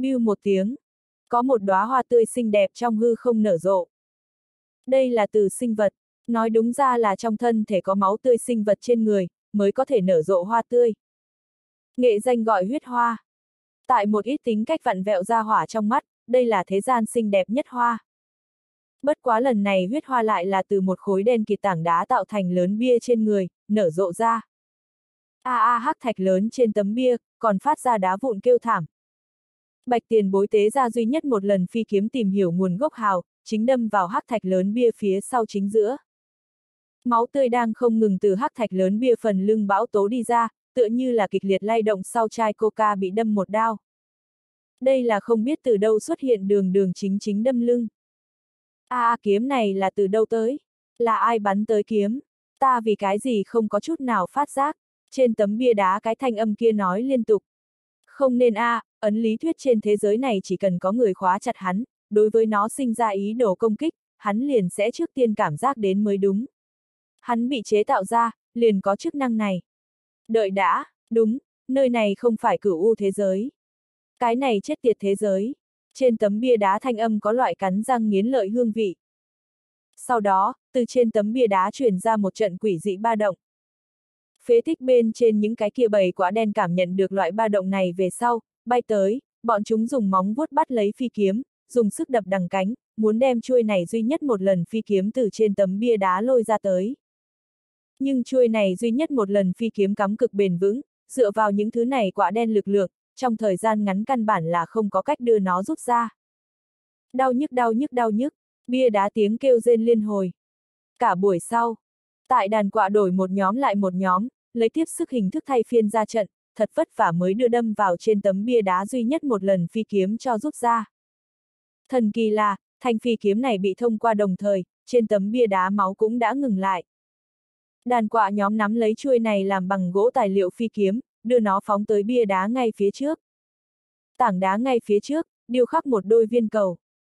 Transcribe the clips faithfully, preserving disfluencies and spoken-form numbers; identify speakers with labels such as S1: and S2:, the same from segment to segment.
S1: Bưu một tiếng, có một đóa hoa tươi xinh đẹp trong hư không nở rộ. Đây là từ sinh vật, nói đúng ra là trong thân thể có máu tươi sinh vật trên người, mới có thể nở rộ hoa tươi. Nghệ danh gọi huyết hoa. Tại một ít tính cách vặn vẹo ra hỏa trong mắt, đây là thế gian xinh đẹp nhất hoa. Bất quá lần này huyết hoa lại là từ một khối đen kịt tảng đá tạo thành lớn bia trên người, nở rộ ra. A a hắc thạch lớn trên tấm bia, còn phát ra đá vụn kêu thảm. Bạch tiền bối tế ra duy nhất một lần phi kiếm tìm hiểu nguồn gốc hào, chính đâm vào hắc thạch lớn bia phía sau chính giữa. Máu tươi đang không ngừng từ hắc thạch lớn bia phần lưng bão tố đi ra, tựa như là kịch liệt lay động sau chai coca bị đâm một đao. Đây là không biết từ đâu xuất hiện đường đường chính chính đâm lưng. A à, kiếm này là từ đâu tới? Là ai bắn tới kiếm? Ta vì cái gì không có chút nào phát giác? Trên tấm bia đá cái thanh âm kia nói liên tục. Không nên a, à, ấn lý thuyết trên thế giới này chỉ cần có người khóa chặt hắn, đối với nó sinh ra ý đồ công kích, hắn liền sẽ trước tiên cảm giác đến mới đúng. Hắn bị chế tạo ra, liền có chức năng này. Đợi đã, đúng, nơi này không phải cửu u thế giới. Cái này chết tiệt thế giới. Trên tấm bia đá thanh âm có loại cắn răng nghiến lợi hương vị. Sau đó, từ trên tấm bia đá truyền ra một trận quỷ dị ba động. Phế tích bên trên những cái kia bầy quả đen cảm nhận được loại ba động này về sau, bay tới, bọn chúng dùng móng vuốt bắt lấy phi kiếm, dùng sức đập đằng cánh, muốn đem chuôi này duy nhất một lần phi kiếm từ trên tấm bia đá lôi ra tới. Nhưng chuôi này duy nhất một lần phi kiếm cắm cực bền vững, dựa vào những thứ này quả đen lực lượng, trong thời gian ngắn căn bản là không có cách đưa nó rút ra. Đau nhức đau nhức đau nhức, bia đá tiếng kêu rên liên hồi. Cả buổi sau, tại đàn quạ đổi một nhóm lại một nhóm, lấy tiếp sức hình thức thay phiên ra trận, thật vất vả mới đưa đâm vào trên tấm bia đá duy nhất một lần phi kiếm cho rút ra. Thần kỳ là, thanh phi kiếm này bị thông qua đồng thời, trên tấm bia đá máu cũng đã ngừng lại. Đàn quạ nhóm nắm lấy chuôi này làm bằng gỗ tài liệu phi kiếm, đưa nó phóng tới bia đá ngay phía trước. Tảng đá ngay phía trước, điêu khắc một đôi viên cầu.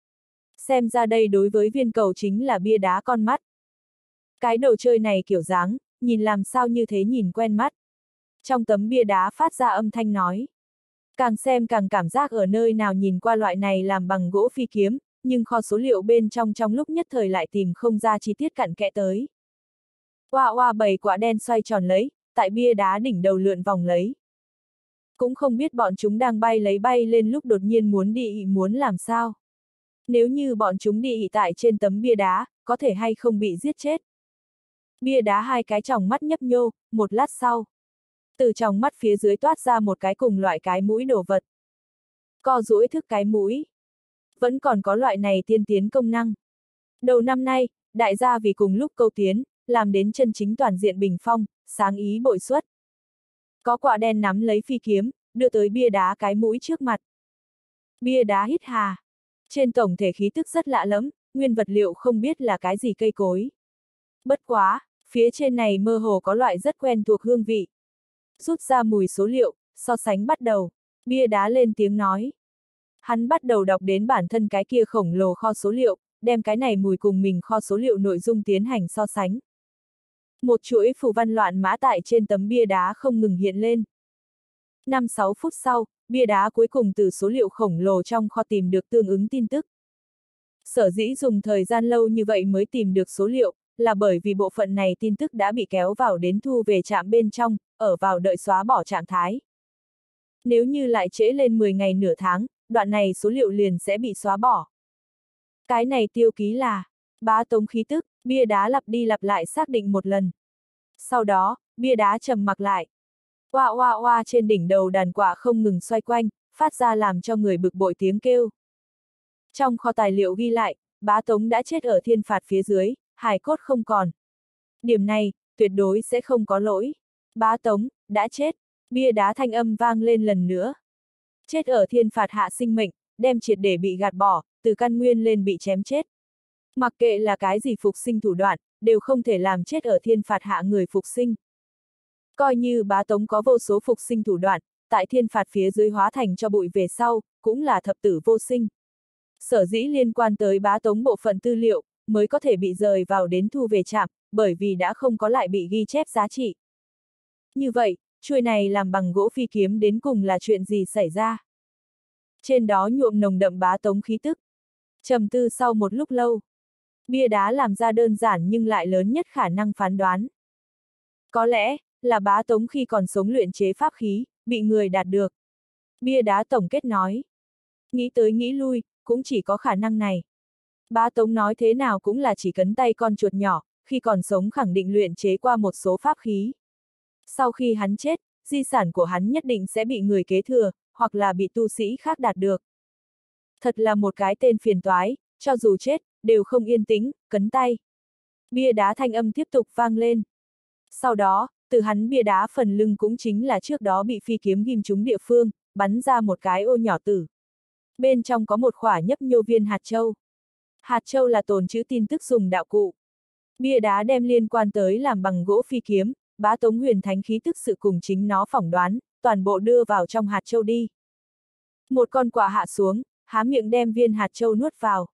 S1: Xem ra đây đối với viên cầu chính là bia đá con mắt. Cái đồ chơi này kiểu dáng, nhìn làm sao như thế nhìn quen mắt. Trong tấm bia đá phát ra âm thanh nói. Càng xem càng cảm giác ở nơi nào nhìn qua loại này làm bằng gỗ phi kiếm, nhưng kho số liệu bên trong trong lúc nhất thời lại tìm không ra chi tiết cặn kẽ tới. Oa oa bầy quả đen xoay tròn lấy, tại bia đá đỉnh đầu lượn vòng lấy. Cũng không biết bọn chúng đang bay lấy bay lên lúc đột nhiên muốn đi ị muốn làm sao. Nếu như bọn chúng đi ị tại trên tấm bia đá, có thể hay không bị giết chết. Bia đá hai cái tròng mắt nhấp nhô, một lát sau. Từ tròng mắt phía dưới toát ra một cái cùng loại cái mũi đồ vật. Co duỗi thức cái mũi. Vẫn còn có loại này tiên tiến công năng. Đầu năm nay, đại gia vì cùng lúc câu tiến, làm đến chân chính toàn diện bình phong, sáng ý bội xuất. Có quả đen nắm lấy phi kiếm, đưa tới bia đá cái mũi trước mặt. Bia đá hít hà. Trên tổng thể khí tức rất lạ lẫm, nguyên vật liệu không biết là cái gì cây cối. Bất quá, phía trên này mơ hồ có loại rất quen thuộc hương vị. Rút ra mùi số liệu, so sánh bắt đầu, bia đá lên tiếng nói. Hắn bắt đầu đọc đến bản thân cái kia khổng lồ kho số liệu, đem cái này mùi cùng mình kho số liệu nội dung tiến hành so sánh. Một chuỗi phù văn loạn mã tại trên tấm bia đá không ngừng hiện lên. năm sáu phút sau, bia đá cuối cùng từ số liệu khổng lồ trong kho tìm được tương ứng tin tức. Sở dĩ dùng thời gian lâu như vậy mới tìm được số liệu, là bởi vì bộ phận này tin tức đã bị kéo vào đến thu về trạm bên trong, ở vào đợi xóa bỏ trạng thái. Nếu như lại trễ lên mười ngày nửa tháng, đoạn này số liệu liền sẽ bị xóa bỏ. Cái này tiêu ký là bá tống khí tức, bia đá lặp đi lặp lại xác định một lần. Sau đó, bia đá trầm mặc lại. Oa oa oa trên đỉnh đầu đàn quạ không ngừng xoay quanh, phát ra làm cho người bực bội tiếng kêu. Trong kho tài liệu ghi lại, bá tống đã chết ở thiên phạt phía dưới, hài cốt không còn. Điểm này, tuyệt đối sẽ không có lỗi. Bá tống, đã chết, bia đá thanh âm vang lên lần nữa. Chết ở thiên phạt hạ sinh mệnh, đem triệt để bị gạt bỏ, từ căn nguyên lên bị chém chết. Mặc kệ là cái gì phục sinh thủ đoạn, đều không thể làm chết ở thiên phạt hạ người phục sinh. Coi như bá tống có vô số phục sinh thủ đoạn, tại thiên phạt phía dưới hóa thành cho bụi về sau, cũng là thập tử vô sinh. Sở dĩ liên quan tới bá tống bộ phận tư liệu, mới có thể bị rời vào đến thu về trạm, bởi vì đã không có lại bị ghi chép giá trị. Như vậy, chuôi này làm bằng gỗ phi kiếm đến cùng là chuyện gì xảy ra? Trên đó nhuộm nồng đậm bá tống khí tức. Trầm tư sau một lúc lâu, bia đá làm ra đơn giản nhưng lại lớn nhất khả năng phán đoán. Có lẽ, là bá tống khi còn sống luyện chế pháp khí, bị người đạt được. Bia đá tổng kết nói. Nghĩ tới nghĩ lui, cũng chỉ có khả năng này. Bá tống nói thế nào cũng là chỉ cấn tay con chuột nhỏ, khi còn sống khẳng định luyện chế qua một số pháp khí. Sau khi hắn chết, di sản của hắn nhất định sẽ bị người kế thừa, hoặc là bị tu sĩ khác đạt được. Thật là một cái tên phiền toái, cho dù chết, đều không yên tĩnh, cấn tay. Bia đá thanh âm tiếp tục vang lên. Sau đó, từ hắn bia đá phần lưng cũng chính là trước đó bị phi kiếm ghim trúng địa phương, bắn ra một cái ô nhỏ tử. Bên trong có một khỏa nhấp nhô viên hạt châu. Hạt châu là tồn trữ tin tức dùng đạo cụ. Bia đá đem liên quan tới làm bằng gỗ phi kiếm, bá tống huyền thánh khí tức sự cùng chính nó phỏng đoán, toàn bộ đưa vào trong hạt châu đi. Một con quạ hạ xuống, há miệng đem viên hạt châu nuốt vào.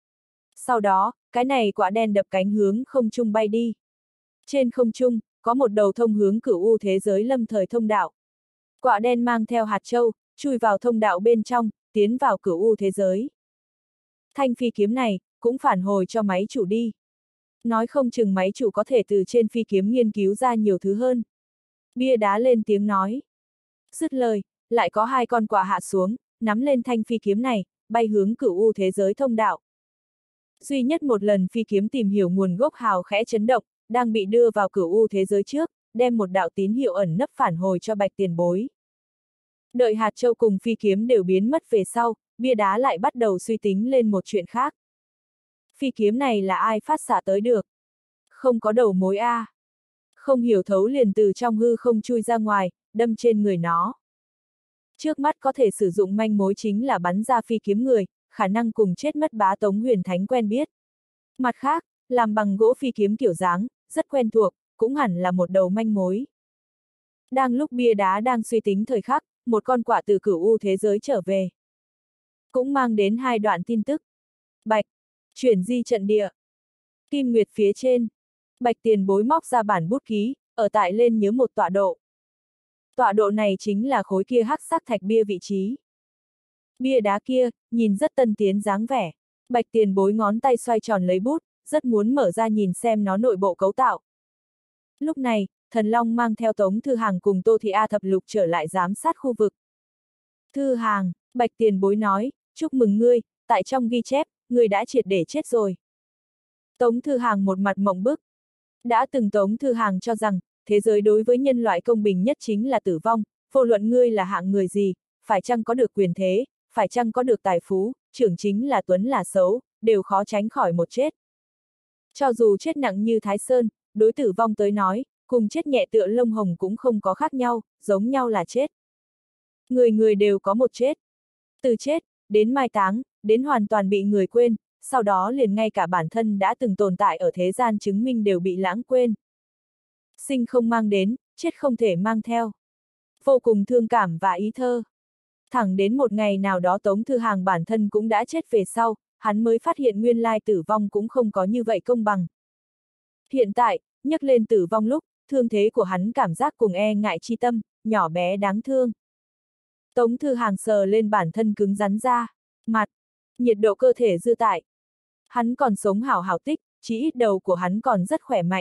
S1: Sau đó, cái này quạ đen đập cánh hướng không trung bay đi. Trên không trung, có một đầu thông hướng cửu u thế giới lâm thời thông đạo. Quạ đen mang theo hạt châu, chui vào thông đạo bên trong, tiến vào cửu u thế giới. Thanh phi kiếm này, cũng phản hồi cho máy chủ đi. Nói không chừng máy chủ có thể từ trên phi kiếm nghiên cứu ra nhiều thứ hơn. Bia đá lên tiếng nói. Dứt lời, lại có hai con quạ hạ xuống, nắm lên thanh phi kiếm này, bay hướng cửu u thế giới thông đạo. Duy nhất một lần phi kiếm tìm hiểu nguồn gốc hào khẽ chấn động, đang bị đưa vào cửu u thế giới trước, đem một đạo tín hiệu ẩn nấp phản hồi cho Bạch Tiền Bối. Đợi hạt châu cùng phi kiếm đều biến mất về sau, bia đá lại bắt đầu suy tính lên một chuyện khác. Phi kiếm này là ai phát xạ tới được? Không có đầu mối a. Không hiểu thấu liền từ trong hư không chui ra ngoài, đâm trên người nó. Trước mắt có thể sử dụng manh mối chính là bắn ra phi kiếm người, khả năng cùng chết mất bá tống huyền thánh quen biết. Mặt khác, làm bằng gỗ phi kiếm kiểu dáng, rất quen thuộc, cũng hẳn là một đầu manh mối. Đang lúc bia đá đang suy tính thời khắc, một con quạ từ cửu u thế giới trở về. Cũng mang đến hai đoạn tin tức. Bạch, chuyển di trận địa. Kim Nguyệt phía trên. Bạch Tiền Bối móc ra bản bút ký, ở tại lên nhớ một tọa độ. Tọa độ này chính là khối kia hắc sắc thạch bia vị trí. Bia đá kia, nhìn rất tân tiến dáng vẻ. Bạch Tiền Bối ngón tay xoay tròn lấy bút, rất muốn mở ra nhìn xem nó nội bộ cấu tạo. Lúc này, Thần Long mang theo Tống Thư Hàng cùng Tô Thị A Thập Lục trở lại giám sát khu vực. Thư Hàng, Bạch Tiền Bối nói, chúc mừng ngươi, tại trong ghi chép, ngươi đã triệt để chết rồi. Tống Thư Hàng một mặt mộng bức. Đã từng Tống Thư Hàng cho rằng, thế giới đối với nhân loại công bình nhất chính là tử vong, vô luận ngươi là hạng người gì, phải chăng có được quyền thế, phải chăng có được tài phú, trưởng chính là tuấn là xấu, đều khó tránh khỏi một chết. Cho dù chết nặng như Thái Sơn, đối tử vong tới nói, cùng chết nhẹ tựa lông hồng cũng không có khác nhau, giống nhau là chết. Người người đều có một chết. Từ chết, đến mai táng, đến hoàn toàn bị người quên, sau đó liền ngay cả bản thân đã từng tồn tại ở thế gian chứng minh đều bị lãng quên. Sinh không mang đến, chết không thể mang theo. Vô cùng thương cảm và ý thơ. Thẳng đến một ngày nào đó Tống Thư Hàng bản thân cũng đã chết về sau, hắn mới phát hiện nguyên lai tử vong cũng không có như vậy công bằng. Hiện tại, nhắc lên tử vong lúc, thương thế của hắn cảm giác cùng e ngại chi tâm, nhỏ bé đáng thương. Tống Thư Hàng sờ lên bản thân cứng rắn ra, mặt, nhiệt độ cơ thể dư tại. Hắn còn sống hảo hảo tích, chỉ ít đầu của hắn còn rất khỏe mạnh.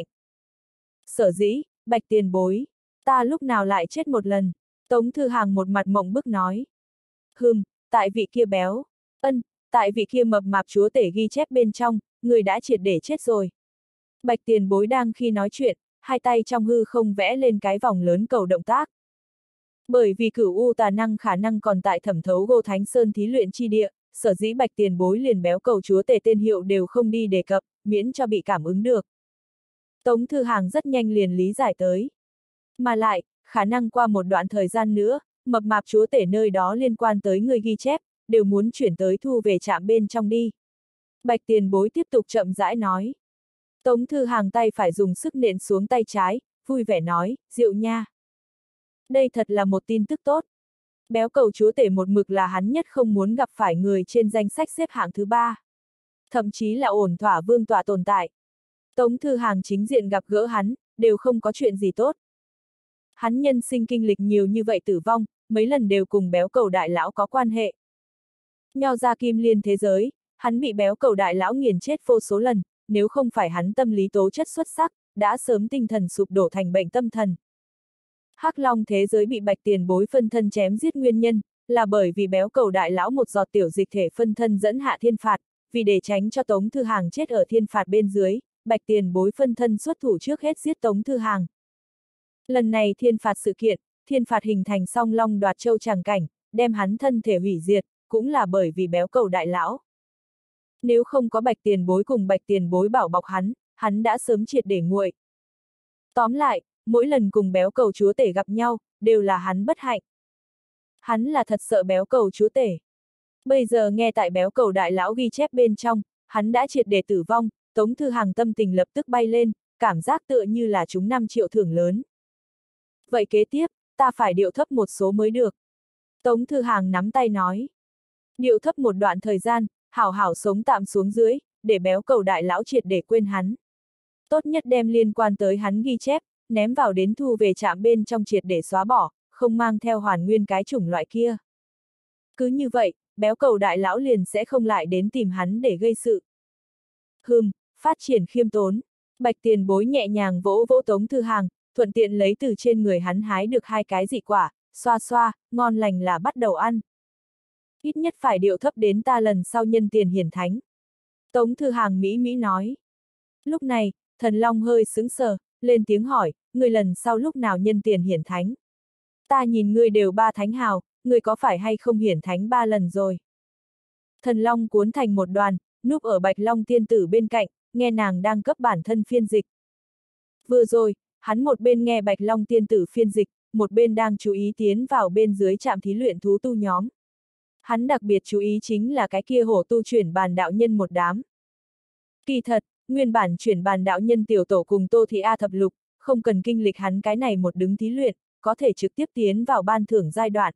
S1: Sở dĩ, Bạch Tiền Bối, ta lúc nào lại chết một lần, Tống Thư Hàng một mặt mộng bức nói. Hừm, tại vị kia béo, ân, tại vị kia mập mạp chúa tể ghi chép bên trong, người đã triệt để chết rồi. Bạch Tiền Bối đang khi nói chuyện, hai tay trong hư không vẽ lên cái vòng lớn cầu động tác. Bởi vì cửu u tà năng khả năng còn tại thẩm thấu Gô Thánh Sơn thí luyện chi địa, sở dĩ Bạch Tiền Bối liền béo cầu chúa tể tên hiệu đều không đi đề cập, miễn cho bị cảm ứng được. Tống Thư Hàng rất nhanh liền lý giải tới. Mà lại, khả năng qua một đoạn thời gian nữa, mập mạp chúa tể nơi đó liên quan tới người ghi chép, đều muốn chuyển tới thu về trạm bên trong đi. Bạch Tiền Bối tiếp tục chậm rãi nói. Tống Thư Hàng tay phải dùng sức nện xuống tay trái, vui vẻ nói, diệu nha. Đây thật là một tin tức tốt. Béo cầu chúa tể một mực là hắn nhất không muốn gặp phải người trên danh sách xếp hạng thứ ba. Thậm chí là ổn thỏa vương tọa tồn tại. Tống Thư Hàng chính diện gặp gỡ hắn, đều không có chuyện gì tốt. Hắn nhân sinh kinh lịch nhiều như vậy tử vong, mấy lần đều cùng béo cầu đại lão có quan hệ. Nho ra kim liên thế giới, hắn bị béo cầu đại lão nghiền chết vô số lần, nếu không phải hắn tâm lý tố chất xuất sắc, đã sớm tinh thần sụp đổ thành bệnh tâm thần. Hắc Long thế giới bị Bạch Tiền Bối phân thân chém giết nguyên nhân, là bởi vì béo cầu đại lão một giọt tiểu dịch thể phân thân dẫn hạ thiên phạt, vì để tránh cho Tống Thư Hàng chết ở thiên phạt bên dưới, Bạch Tiền Bối phân thân xuất thủ trước hết giết Tống Thư Hàng. Lần này thiên phạt sự kiện, thiên phạt hình thành song long đoạt châu tràng cảnh, đem hắn thân thể hủy diệt, cũng là bởi vì béo cầu đại lão. Nếu không có Bạch Tiền Bối cùng Bạch Tiền Bối bảo bọc hắn, hắn đã sớm triệt để nguội. Tóm lại, mỗi lần cùng béo cầu chúa tể gặp nhau, đều là hắn bất hạnh. Hắn là thật sợ béo cầu chúa tể. Bây giờ nghe tại béo cầu đại lão ghi chép bên trong, hắn đã triệt để tử vong, Tống Thư Hàng tâm tình lập tức bay lên, cảm giác tựa như là trúng năm triệu thưởng lớn. Vậy kế tiếp, ta phải điệu thấp một số mới được. Tống Thư Hàng nắm tay nói. Điệu thấp một đoạn thời gian, hảo hảo sống tạm xuống dưới, để béo cầu đại lão triệt để quên hắn. Tốt nhất đem liên quan tới hắn ghi chép, ném vào đến thu về trạm bên trong triệt để xóa bỏ, không mang theo hoàn nguyên cái chủng loại kia. Cứ như vậy, béo cầu đại lão liền sẽ không lại đến tìm hắn để gây sự. Hừm, phát triển khiêm tốn. Bạch Tiền Bối nhẹ nhàng vỗ vỗ Tống Thư Hàng, thuận tiện lấy từ trên người hắn hái được hai cái dị quả, xoa xoa, ngon lành là bắt đầu ăn. Ít nhất phải điệu thấp đến ta lần sau nhân tiền hiển thánh. Tống Thư Hàng mỹ mỹ nói. Lúc này, Thần Long hơi sững sờ, lên tiếng hỏi, ngươi lần sau lúc nào nhân tiền hiển thánh? Ta nhìn ngươi đều ba thánh hào, ngươi có phải hay không hiển thánh ba lần rồi? Thần Long cuốn thành một đoàn, núp ở Bạch Long tiên tử bên cạnh, nghe nàng đang cấp bản thân phiên dịch. Vừa rồi, hắn một bên nghe Bạch Long tiên tử phiên dịch, một bên đang chú ý tiến vào bên dưới trạm thí luyện thú tu nhóm. Hắn đặc biệt chú ý chính là cái kia hổ tu chuyển bàn đạo nhân một đám. Kỳ thật, nguyên bản chuyển bàn đạo nhân tiểu tổ cùng Tô Thị A thập lục, không cần kinh lịch hắn cái này một đứng thí luyện, có thể trực tiếp tiến vào ban thưởng giai đoạn.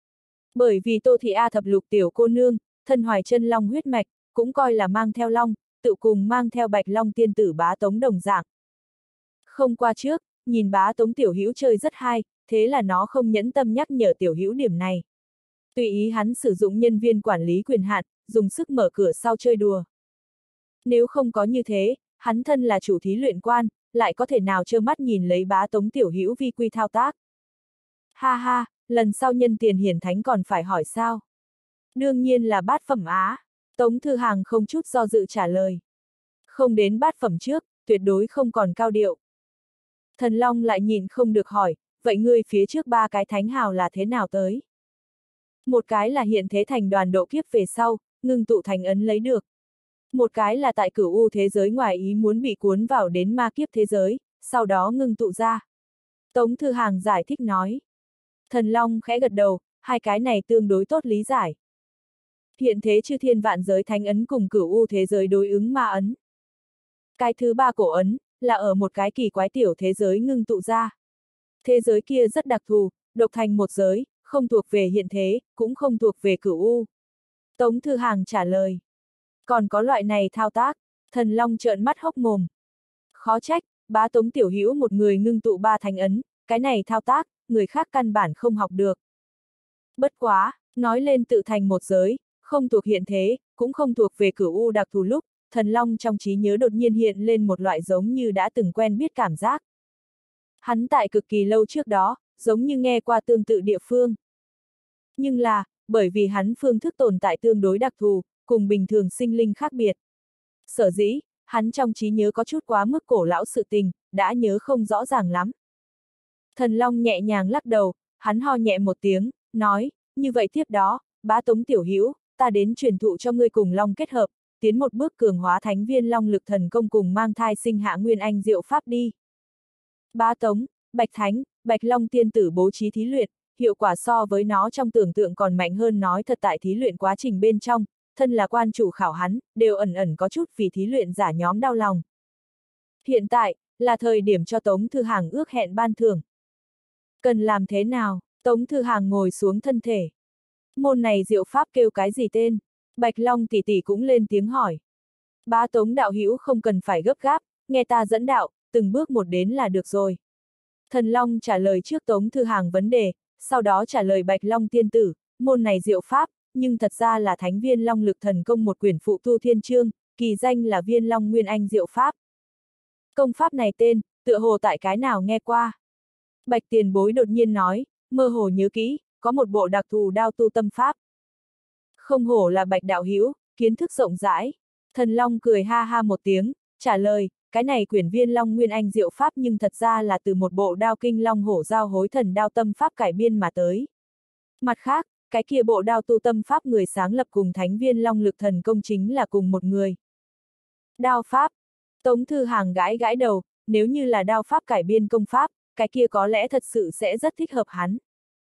S1: Bởi vì Tô Thị A thập lục tiểu cô nương, thân hoài chân long huyết mạch, cũng coi là mang theo long, tự cùng mang theo Bạch Long tiên tử Bá Tống đồng dạng. Không qua trước, nhìn Bá Tống tiểu hữu chơi rất hay, thế là nó không nhẫn tâm nhắc nhở tiểu hữu điểm này. Tùy ý hắn sử dụng nhân viên quản lý quyền hạn, dùng sức mở cửa sau chơi đùa. Nếu không có như thế, hắn thân là chủ thí luyện quan, lại có thể nào trơ mắt nhìn lấy Bá Tống tiểu hữu vi quy thao tác. Ha ha, lần sau nhân tiền hiển thánh còn phải hỏi sao? Đương nhiên là bát phẩm á. Tống Thư Hàng không chút do dự trả lời. Không đến bát phẩm trước, tuyệt đối không còn cao điệu. Thần Long lại nhìn không được hỏi, vậy ngươi phía trước ba cái thánh hào là thế nào tới? Một cái là hiện thế thành đoàn độ kiếp về sau, ngưng tụ thành ấn lấy được. Một cái là tại cửu u thế giới ngoài ý muốn bị cuốn vào đến ma kiếp thế giới, sau đó ngưng tụ ra. Tống Thư Hàng giải thích nói. Thần Long khẽ gật đầu, hai cái này tương đối tốt lý giải. Hiện thế chư thiên vạn giới thánh ấn cùng cửu u thế giới đối ứng ma ấn. Cái thứ ba cổ ấn, là ở một cái kỳ quái tiểu thế giới ngưng tụ ra. Thế giới kia rất đặc thù, độc thành một giới, không thuộc về hiện thế, cũng không thuộc về cửu u. Tống Thư Hàng trả lời. Còn có loại này thao tác, Thần Long trợn mắt hốc mồm. Khó trách, Bá Tống tiểu hữu một người ngưng tụ ba thánh ấn, cái này thao tác, người khác căn bản không học được. Bất quá, nói lên tự thành một giới, không thuộc hiện thế, cũng không thuộc về cửu u đặc thù lúc, Thần Long trong trí nhớ đột nhiên hiện lên một loại giống như đã từng quen biết cảm giác. Hắn tại cực kỳ lâu trước đó, giống như nghe qua tương tự địa phương. Nhưng là, bởi vì hắn phương thức tồn tại tương đối đặc thù, cùng bình thường sinh linh khác biệt. Sở dĩ, hắn trong trí nhớ có chút quá mức cổ lão sự tình, đã nhớ không rõ ràng lắm. Thần Long nhẹ nhàng lắc đầu, hắn ho nhẹ một tiếng, nói, như vậy tiếp đó, Bá Tống tiểu hữu, ta đến truyền thụ cho ngươi cùng Long kết hợp, tiến một bước cường hóa thánh viên Long lực thần công cùng mang thai sinh hạ nguyên anh diệu pháp đi. Bá Tống, Bạch Thánh, Bạch Long tiên tử bố trí thí luyện, hiệu quả so với nó trong tưởng tượng còn mạnh hơn. Nói thật, tại thí luyện quá trình bên trong, thân là quan chủ khảo hắn, đều ẩn ẩn có chút vì thí luyện giả nhóm đau lòng. Hiện tại, là thời điểm cho Tống Thư Hàng ước hẹn ban thưởng. Cần làm thế nào? Tống Thư Hàng ngồi xuống thân thể. Môn này diệu pháp kêu cái gì tên? Bạch Long tỷ tỷ cũng lên tiếng hỏi. Bá Tống đạo hữu không cần phải gấp gáp, nghe ta dẫn đạo, từng bước một đến là được rồi. Thần Long trả lời trước Tống Thư Hàng vấn đề, sau đó trả lời Bạch Long tiên tử, môn này diệu pháp, nhưng thật ra là Thánh Viên Long Lực Thần Công một quyển phụ tu thiên chương, kỳ danh là Viên Long Nguyên Anh Diệu Pháp. Công pháp này tên, tựa hồ tại cái nào nghe qua. Bạch tiền bối đột nhiên nói, mơ hồ nhớ kỹ, có một bộ đặc thù đao tu tâm pháp. Không hổ là Bạch đạo hữu, kiến thức rộng rãi. Thần Long cười ha ha một tiếng, trả lời, cái này quyển Viên Long Nguyên Anh Diệu Pháp nhưng thật ra là từ một bộ đao kinh long hổ giao hối thần đao tâm pháp cải biên mà tới. Mặt khác, cái kia bộ đao tu tâm pháp người sáng lập cùng Thánh Viên Long Lực Thần Công chính là cùng một người. Đao pháp. Tống Thư Hàng gãi gãi đầu, nếu như là đao pháp cải biên công pháp, cái kia có lẽ thật sự sẽ rất thích hợp hắn.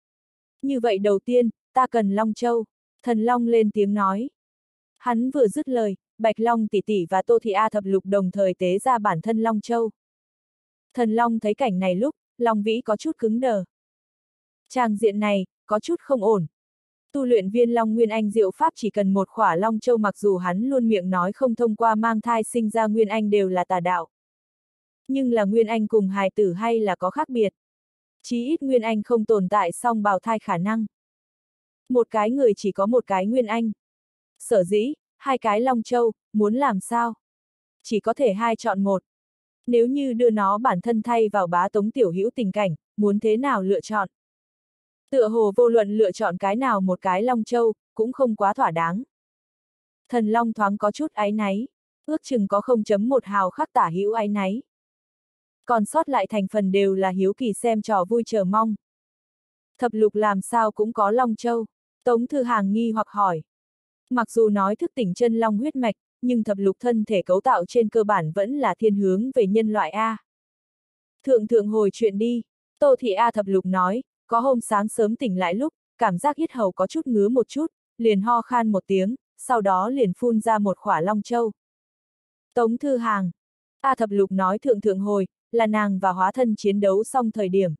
S1: Như vậy đầu tiên, ta cần Long Châu. Thần Long lên tiếng nói. Hắn vừa dứt lời, Bạch Long tỷ tỷ và Tô Thị A Thập Lục đồng thời tế ra bản thân Long Châu. Thần Long thấy cảnh này lúc, Long Vĩ có chút cứng đờ. Tràng diện này, có chút không ổn. Tu luyện Viên Long Nguyên Anh Diệu Pháp chỉ cần một khỏa Long Châu, mặc dù hắn luôn miệng nói không thông qua mang thai sinh ra Nguyên Anh đều là tà đạo. Nhưng là Nguyên Anh cùng hài tử hay là có khác biệt. Chí ít Nguyên Anh không tồn tại song bào thai khả năng. Một cái người chỉ có một cái Nguyên Anh. Sở dĩ, hai cái Long Châu, muốn làm sao? Chỉ có thể hai chọn một. Nếu như đưa nó bản thân thay vào bá Tống tiểu hữu tình cảnh, muốn thế nào lựa chọn? Tựa hồ vô luận lựa chọn cái nào một cái Long Châu, cũng không quá thỏa đáng. Thần Long thoáng có chút áy náy, ước chừng có không chấm một hào khắc tả hữu áy náy. Còn sót lại thành phần đều là hiếu kỳ xem trò vui chờ mong. Thập lục làm sao cũng có Long Châu? Tống Thư Hàng nghi hoặc hỏi. Mặc dù nói thức tỉnh chân long huyết mạch, nhưng thập lục thân thể cấu tạo trên cơ bản vẫn là thiên hướng về nhân loại A. Thượng thượng hồi chuyện đi, Tô Thị A Thập Lục nói, có hôm sáng sớm tỉnh lại lúc, cảm giác yết hầu có chút ngứa một chút, liền ho khan một tiếng, sau đó liền phun ra một khỏa Long Châu. Tống Thư Hàng. A Thập Lục nói thượng thượng hồi, là nàng và hóa thân chiến đấu xong thời điểm.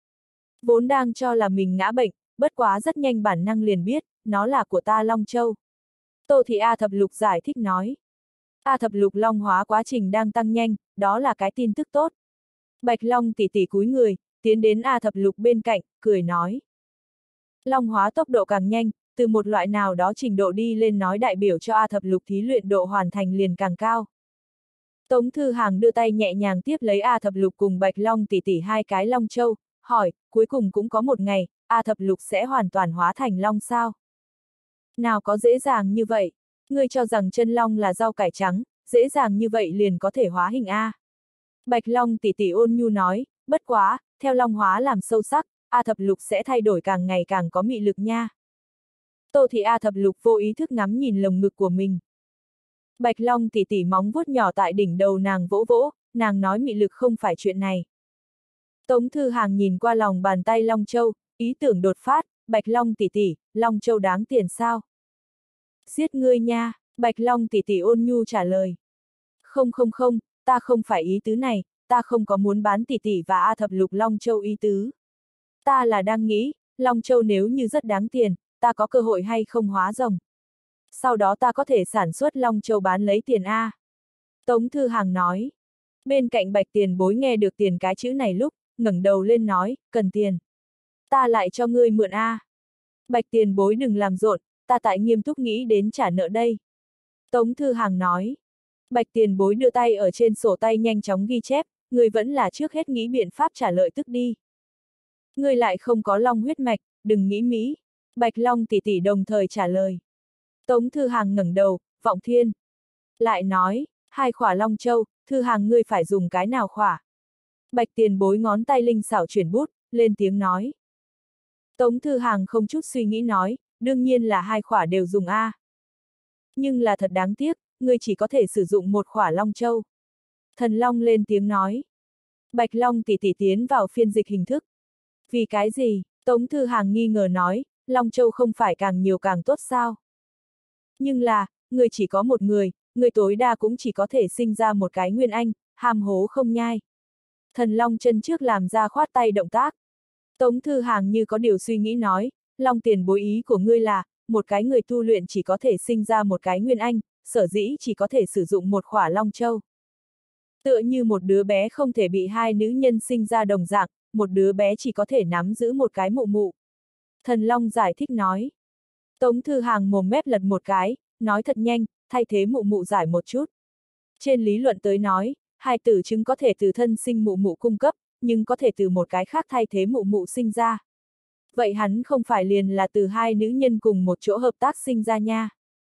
S1: Vốn đang cho là mình ngã bệnh, bất quá rất nhanh bản năng liền biết, nó là của ta Long Châu. Tô Thị A Thập Lục giải thích nói. A Thập Lục Long hóa quá trình đang tăng nhanh, đó là cái tin tức tốt. Bạch Long tỷ tỷ cúi người, tiến đến A Thập Lục bên cạnh, cười nói. Long hóa tốc độ càng nhanh, từ một loại nào đó trình độ đi lên nói đại biểu cho A Thập Lục thí luyện độ hoàn thành liền càng cao. Tống Thư Hàng đưa tay nhẹ nhàng tiếp lấy A Thập Lục cùng Bạch Long tỷ tỷ hai cái Long Châu, hỏi, cuối cùng cũng có một ngày, A Thập Lục sẽ hoàn toàn hóa thành Long sao? Nào có dễ dàng như vậy, ngươi cho rằng chân Long là rau cải trắng, dễ dàng như vậy liền có thể hóa hình A. Bạch Long tỷ tỷ ôn nhu nói, bất quá, theo Long hóa làm sâu sắc, A Thập Lục sẽ thay đổi càng ngày càng có mị lực nha. Tô Thị A Thập Lục vô ý thức ngắm nhìn lồng ngực của mình. Bạch Long tỷ tỷ móng vuốt nhỏ tại đỉnh đầu nàng vỗ vỗ, nàng nói mị lực không phải chuyện này. Tống Thư Hàng nhìn qua lòng bàn tay Long Châu, ý tưởng đột phát, Bạch Long tỷ tỷ, Long Châu đáng tiền sao? Giết ngươi nha, Bạch Long tỷ tỷ ôn nhu trả lời. Không không không, ta không phải ý tứ này, ta không có muốn bán tỷ tỷ và A Thập Lục Long Châu ý tứ. Ta là đang nghĩ, Long Châu nếu như rất đáng tiền, ta có cơ hội hay không hóa rồng. Sau đó ta có thể sản xuất Long Châu bán lấy tiền A. Tống Thư Hàng nói. Bên cạnh Bạch tiền bối nghe được tiền cái chữ này lúc, ngẩng đầu lên nói, cần tiền. Ta lại cho ngươi mượn A. Bạch tiền bối đừng làm rộn, ta tại nghiêm túc nghĩ đến trả nợ đây. Tống Thư Hàng nói. Bạch tiền bối đưa tay ở trên sổ tay nhanh chóng ghi chép, ngươi vẫn là trước hết nghĩ biện pháp trả lợi tức đi. Ngươi lại không có long huyết mạch, đừng nghĩ mỹ. Bạch Long tỷ tỷ đồng thời trả lời. Tống Thư Hàng ngẩng đầu, vọng thiên. Lại nói, hai khỏa Long Châu, Thư Hàng ngươi phải dùng cái nào khỏa? Bạch tiền bối ngón tay linh xảo chuyển bút, lên tiếng nói. Tống Thư Hàng không chút suy nghĩ nói, đương nhiên là hai khỏa đều dùng A. Nhưng là thật đáng tiếc, ngươi chỉ có thể sử dụng một khỏa Long Châu. Thần Long lên tiếng nói. Bạch Long tỷ tỷ tiến vào phiên dịch hình thức. Vì cái gì? Tống Thư Hàng nghi ngờ nói, Long Châu không phải càng nhiều càng tốt sao? Nhưng là, người chỉ có một người, người tối đa cũng chỉ có thể sinh ra một cái Nguyên Anh, ham hố không nhai. Thần Long chân trước làm ra khoát tay động tác. Tống Thư Hàng như có điều suy nghĩ nói, Long tiền bối ý của ngươi là, một cái người tu luyện chỉ có thể sinh ra một cái Nguyên Anh, sở dĩ chỉ có thể sử dụng một khỏa Long Châu. Tựa như một đứa bé không thể bị hai nữ nhân sinh ra đồng dạng, một đứa bé chỉ có thể nắm giữ một cái mụ mụ. Thần Long giải thích nói. Tống Thư Hàng mồm mép lật một cái, nói thật nhanh, thay thế mụ mụ giải một chút. Trên lý luận tới nói, hai tử chứng có thể từ thân sinh mụ mụ cung cấp, nhưng có thể từ một cái khác thay thế mụ mụ sinh ra. Vậy hắn không phải liền là từ hai nữ nhân cùng một chỗ hợp tác sinh ra nha.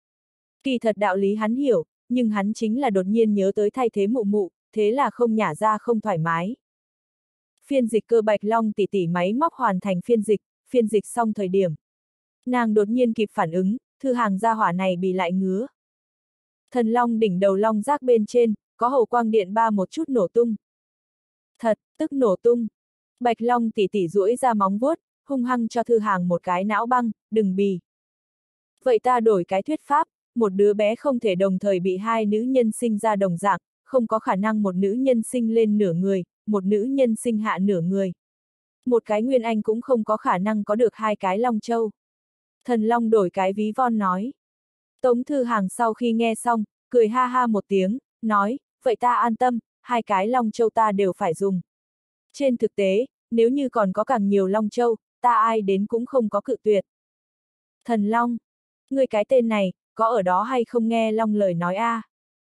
S1: Kỳ thật đạo lý hắn hiểu, nhưng hắn chính là đột nhiên nhớ tới thay thế mụ mụ, thế là không nhả ra không thoải mái. Phiên dịch cơ Bạch Long tỷ tỷ máy móc hoàn thành phiên dịch, phiên dịch xong thời điểm. Nàng đột nhiên kịp phản ứng, Thư Hàng gia hỏa này bị lại ngứa. Thần long đỉnh đầu long giác bên trên, có hầu quang điện ba một chút nổ tung. Thật, tức nổ tung. Bạch Long tỷ tỷ duỗi ra móng vuốt, hung hăng cho Thư Hàng một cái não băng, đừng bì. Vậy ta đổi cái thuyết pháp, một đứa bé không thể đồng thời bị hai nữ nhân sinh ra đồng dạng, không có khả năng một nữ nhân sinh lên nửa người, một nữ nhân sinh hạ nửa người. Một cái Nguyên Anh cũng không có khả năng có được hai cái Long Châu. Thần Long đổi cái ví von nói. Tống Thư Hàng sau khi nghe xong, cười ha ha một tiếng, nói, vậy ta an tâm, hai cái Long Châu ta đều phải dùng. Trên thực tế, nếu như còn có càng nhiều Long Châu, ta ai đến cũng không có cự tuyệt. Thần Long, ngươi cái tên này, có ở đó hay không nghe Long lời nói a? À?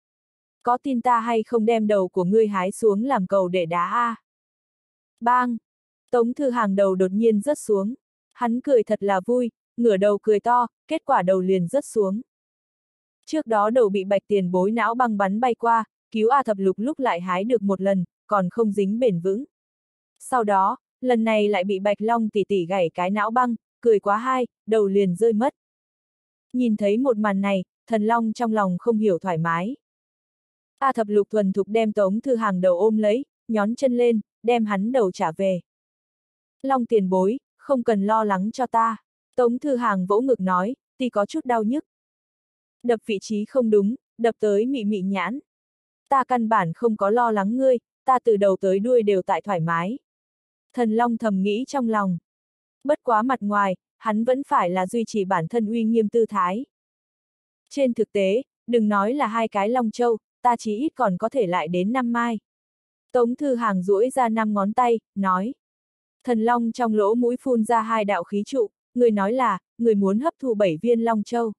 S1: Có tin ta hay không đem đầu của ngươi hái xuống làm cầu để đá a? À? Bang! Tống Thư Hàng đầu đột nhiên rớt xuống. Hắn cười thật là vui, ngửa đầu cười to, kết quả đầu liền rớt xuống. Trước đó đầu bị Bạch Tiền Bối não băng bắn bay qua, cứu A Thập Lục lúc lại hái được một lần, còn không dính bền vững. Sau đó, lần này lại bị Bạch Long tỷ tỷ gảy cái não băng, cười quá hai, đầu liền rơi mất. Nhìn thấy một màn này, Thần Long trong lòng không hiểu thoải mái. A Thập Lục thuần thục đem Tống Thư Hàng đầu ôm lấy, nhón chân lên, đem hắn đầu trả về. Long tiền bối, không cần lo lắng cho ta. Tống Thư Hàng vỗ ngực nói, tuy có chút đau nhức. Đập vị trí không đúng, đập tới mị mị nhãn. Ta căn bản không có lo lắng ngươi, ta từ đầu tới đuôi đều tại thoải mái. Thần Long thầm nghĩ trong lòng. Bất quá mặt ngoài, hắn vẫn phải là duy trì bản thân uy nghiêm tư thái. Trên thực tế, đừng nói là hai cái Long Châu, ta chí ít còn có thể lại đến năm mai. Tống Thư Hàng duỗi ra năm ngón tay, nói. Thần Long trong lỗ mũi phun ra hai đạo khí trụ, người nói là, người muốn hấp thu bảy viên Long Châu.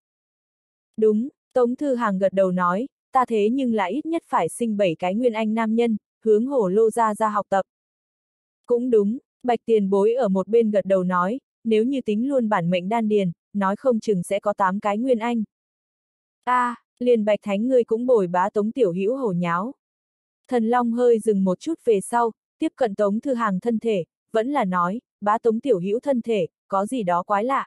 S1: Đúng, Tống Thư Hàng gật đầu nói, ta thế nhưng là ít nhất phải sinh bảy cái Nguyên Anh nam nhân, hướng Hổ Lô Gia ra học tập. Cũng đúng, Bạch Tiền Bối ở một bên gật đầu nói, nếu như tính luôn bản mệnh đan điền, nói không chừng sẽ có tám cái Nguyên Anh. A, à, liền Bạch Thánh ngươi cũng bồi bá Tống Tiểu Hữu hổ nháo. Thần Long hơi dừng một chút về sau, tiếp cận Tống Thư Hàng thân thể, vẫn là nói, bá Tống Tiểu Hữu thân thể, có gì đó quái lạ.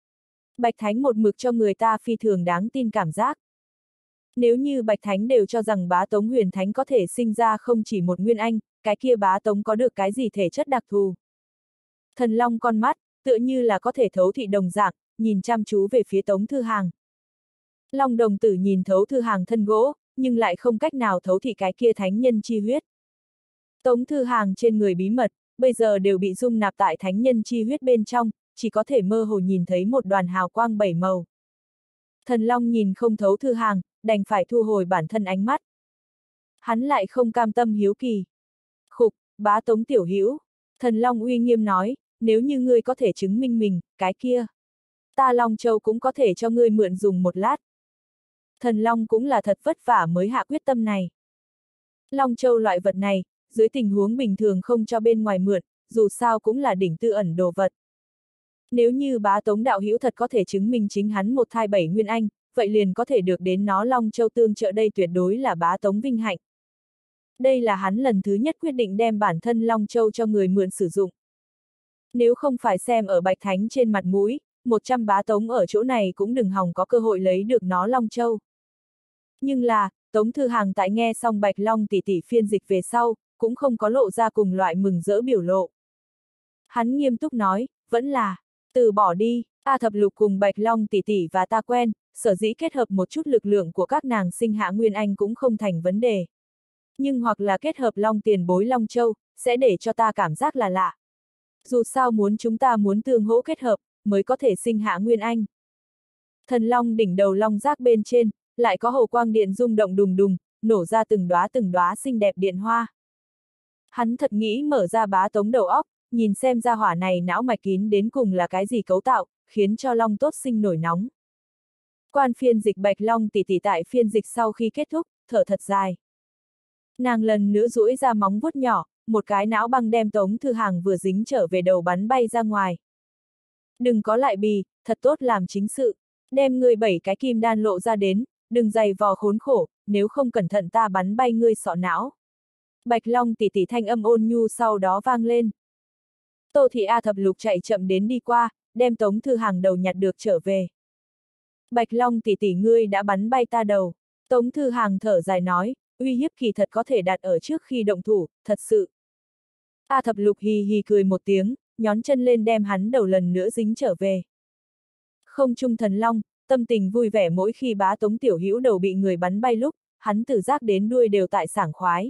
S1: Bạch Thánh một mực cho người ta phi thường đáng tin cảm giác. Nếu như Bạch Thánh đều cho rằng bá Tống Huyền Thánh có thể sinh ra không chỉ một Nguyên Anh, cái kia bá Tống có được cái gì thể chất đặc thù. Thần Long con mắt, tựa như là có thể thấu thị đồng dạng, nhìn chăm chú về phía Tống Thư Hàng. Long đồng tử nhìn thấu Thư Hàng thân gỗ, nhưng lại không cách nào thấu thị cái kia thánh nhân chi huyết. Tống Thư Hàng trên người bí mật, bây giờ đều bị dung nạp tại thánh nhân chi huyết bên trong, chỉ có thể mơ hồ nhìn thấy một đoàn hào quang bảy màu. Thần Long nhìn không thấu Thư Hàng, đành phải thu hồi bản thân ánh mắt. Hắn lại không cam tâm hiếu kỳ. Khục, bá Tống Tiểu Hữu, Thần Long uy nghiêm nói, nếu như ngươi có thể chứng minh mình, cái kia. Ta Long Châu cũng có thể cho ngươi mượn dùng một lát. Thần Long cũng là thật vất vả mới hạ quyết tâm này. Long Châu loại vật này, dưới tình huống bình thường không cho bên ngoài mượn, dù sao cũng là đỉnh tư ẩn đồ vật. Nếu như bá Tống đạo hữu thật có thể chứng minh chính hắn một thai bảy Nguyên Anh, vậy liền có thể được đến nó Long Châu tương trợ, đây tuyệt đối là bá Tống vinh hạnh. Đây là hắn lần thứ nhất quyết định đem bản thân Long Châu cho người mượn sử dụng. Nếu không phải xem ở Bạch Thánh trên mặt mũi, một trăm bá Tống ở chỗ này cũng đừng hòng có cơ hội lấy được nó Long Châu. Nhưng là, Tống Thư Hàng tại nghe xong Bạch Long tỷ tỷ phiên dịch về sau, cũng không có lộ ra cùng loại mừng rỡ biểu lộ. Hắn nghiêm túc nói, vẫn là, từ bỏ đi, A Thập Lục cùng Bạch Long tỷ tỷ và ta quen, sở dĩ kết hợp một chút lực lượng của các nàng sinh hạ Nguyên Anh cũng không thành vấn đề. Nhưng hoặc là kết hợp Long Tiền Bối Long Châu, sẽ để cho ta cảm giác là lạ. Dù sao muốn chúng ta muốn tương hỗ kết hợp, mới có thể sinh hạ Nguyên Anh. Thần Long đỉnh đầu long giác bên trên, lại có hồ quang điện rung động đùng đùng, nổ ra từng đóa từng đóa xinh đẹp điện hoa. Hắn thật nghĩ mở ra bá Tống đầu óc, nhìn xem ra hỏa này não mạch kín đến cùng là cái gì cấu tạo, khiến cho Long Tốt Sinh nổi nóng. Quan phiên dịch Bạch Long tỷ tỷ tại phiên dịch sau khi kết thúc, thở thật dài. Nàng lần nữa duỗi ra móng vuốt nhỏ, một cái não băng đem Tống Thư Hàng vừa dính trở về đầu bắn bay ra ngoài. Đừng có lại bì, thật tốt làm chính sự, đem ngươi bảy cái kim đan lộ ra đến, đừng giày vò khốn khổ, nếu không cẩn thận ta bắn bay ngươi sọ não. Bạch Long tỷ tỷ thanh âm ôn nhu sau đó vang lên. Tô Thị A Thập Lục chạy chậm đến đi qua, đem Tống Thư Hàng đầu nhặt được trở về. Bạch Long tỷ tỷ ngươi đã bắn bay ta đầu. Tống Thư Hàng thở dài nói, uy hiếp kỳ thật có thể đặt ở trước khi động thủ, thật sự. A Thập Lục hì hì cười một tiếng, nhón chân lên đem hắn đầu lần nữa dính trở về. Không trung thần long, tâm tình vui vẻ mỗi khi bá Tống Tiểu Hữu đầu bị người bắn bay lúc, hắn từ giác đến đuôi đều tại sảng khoái.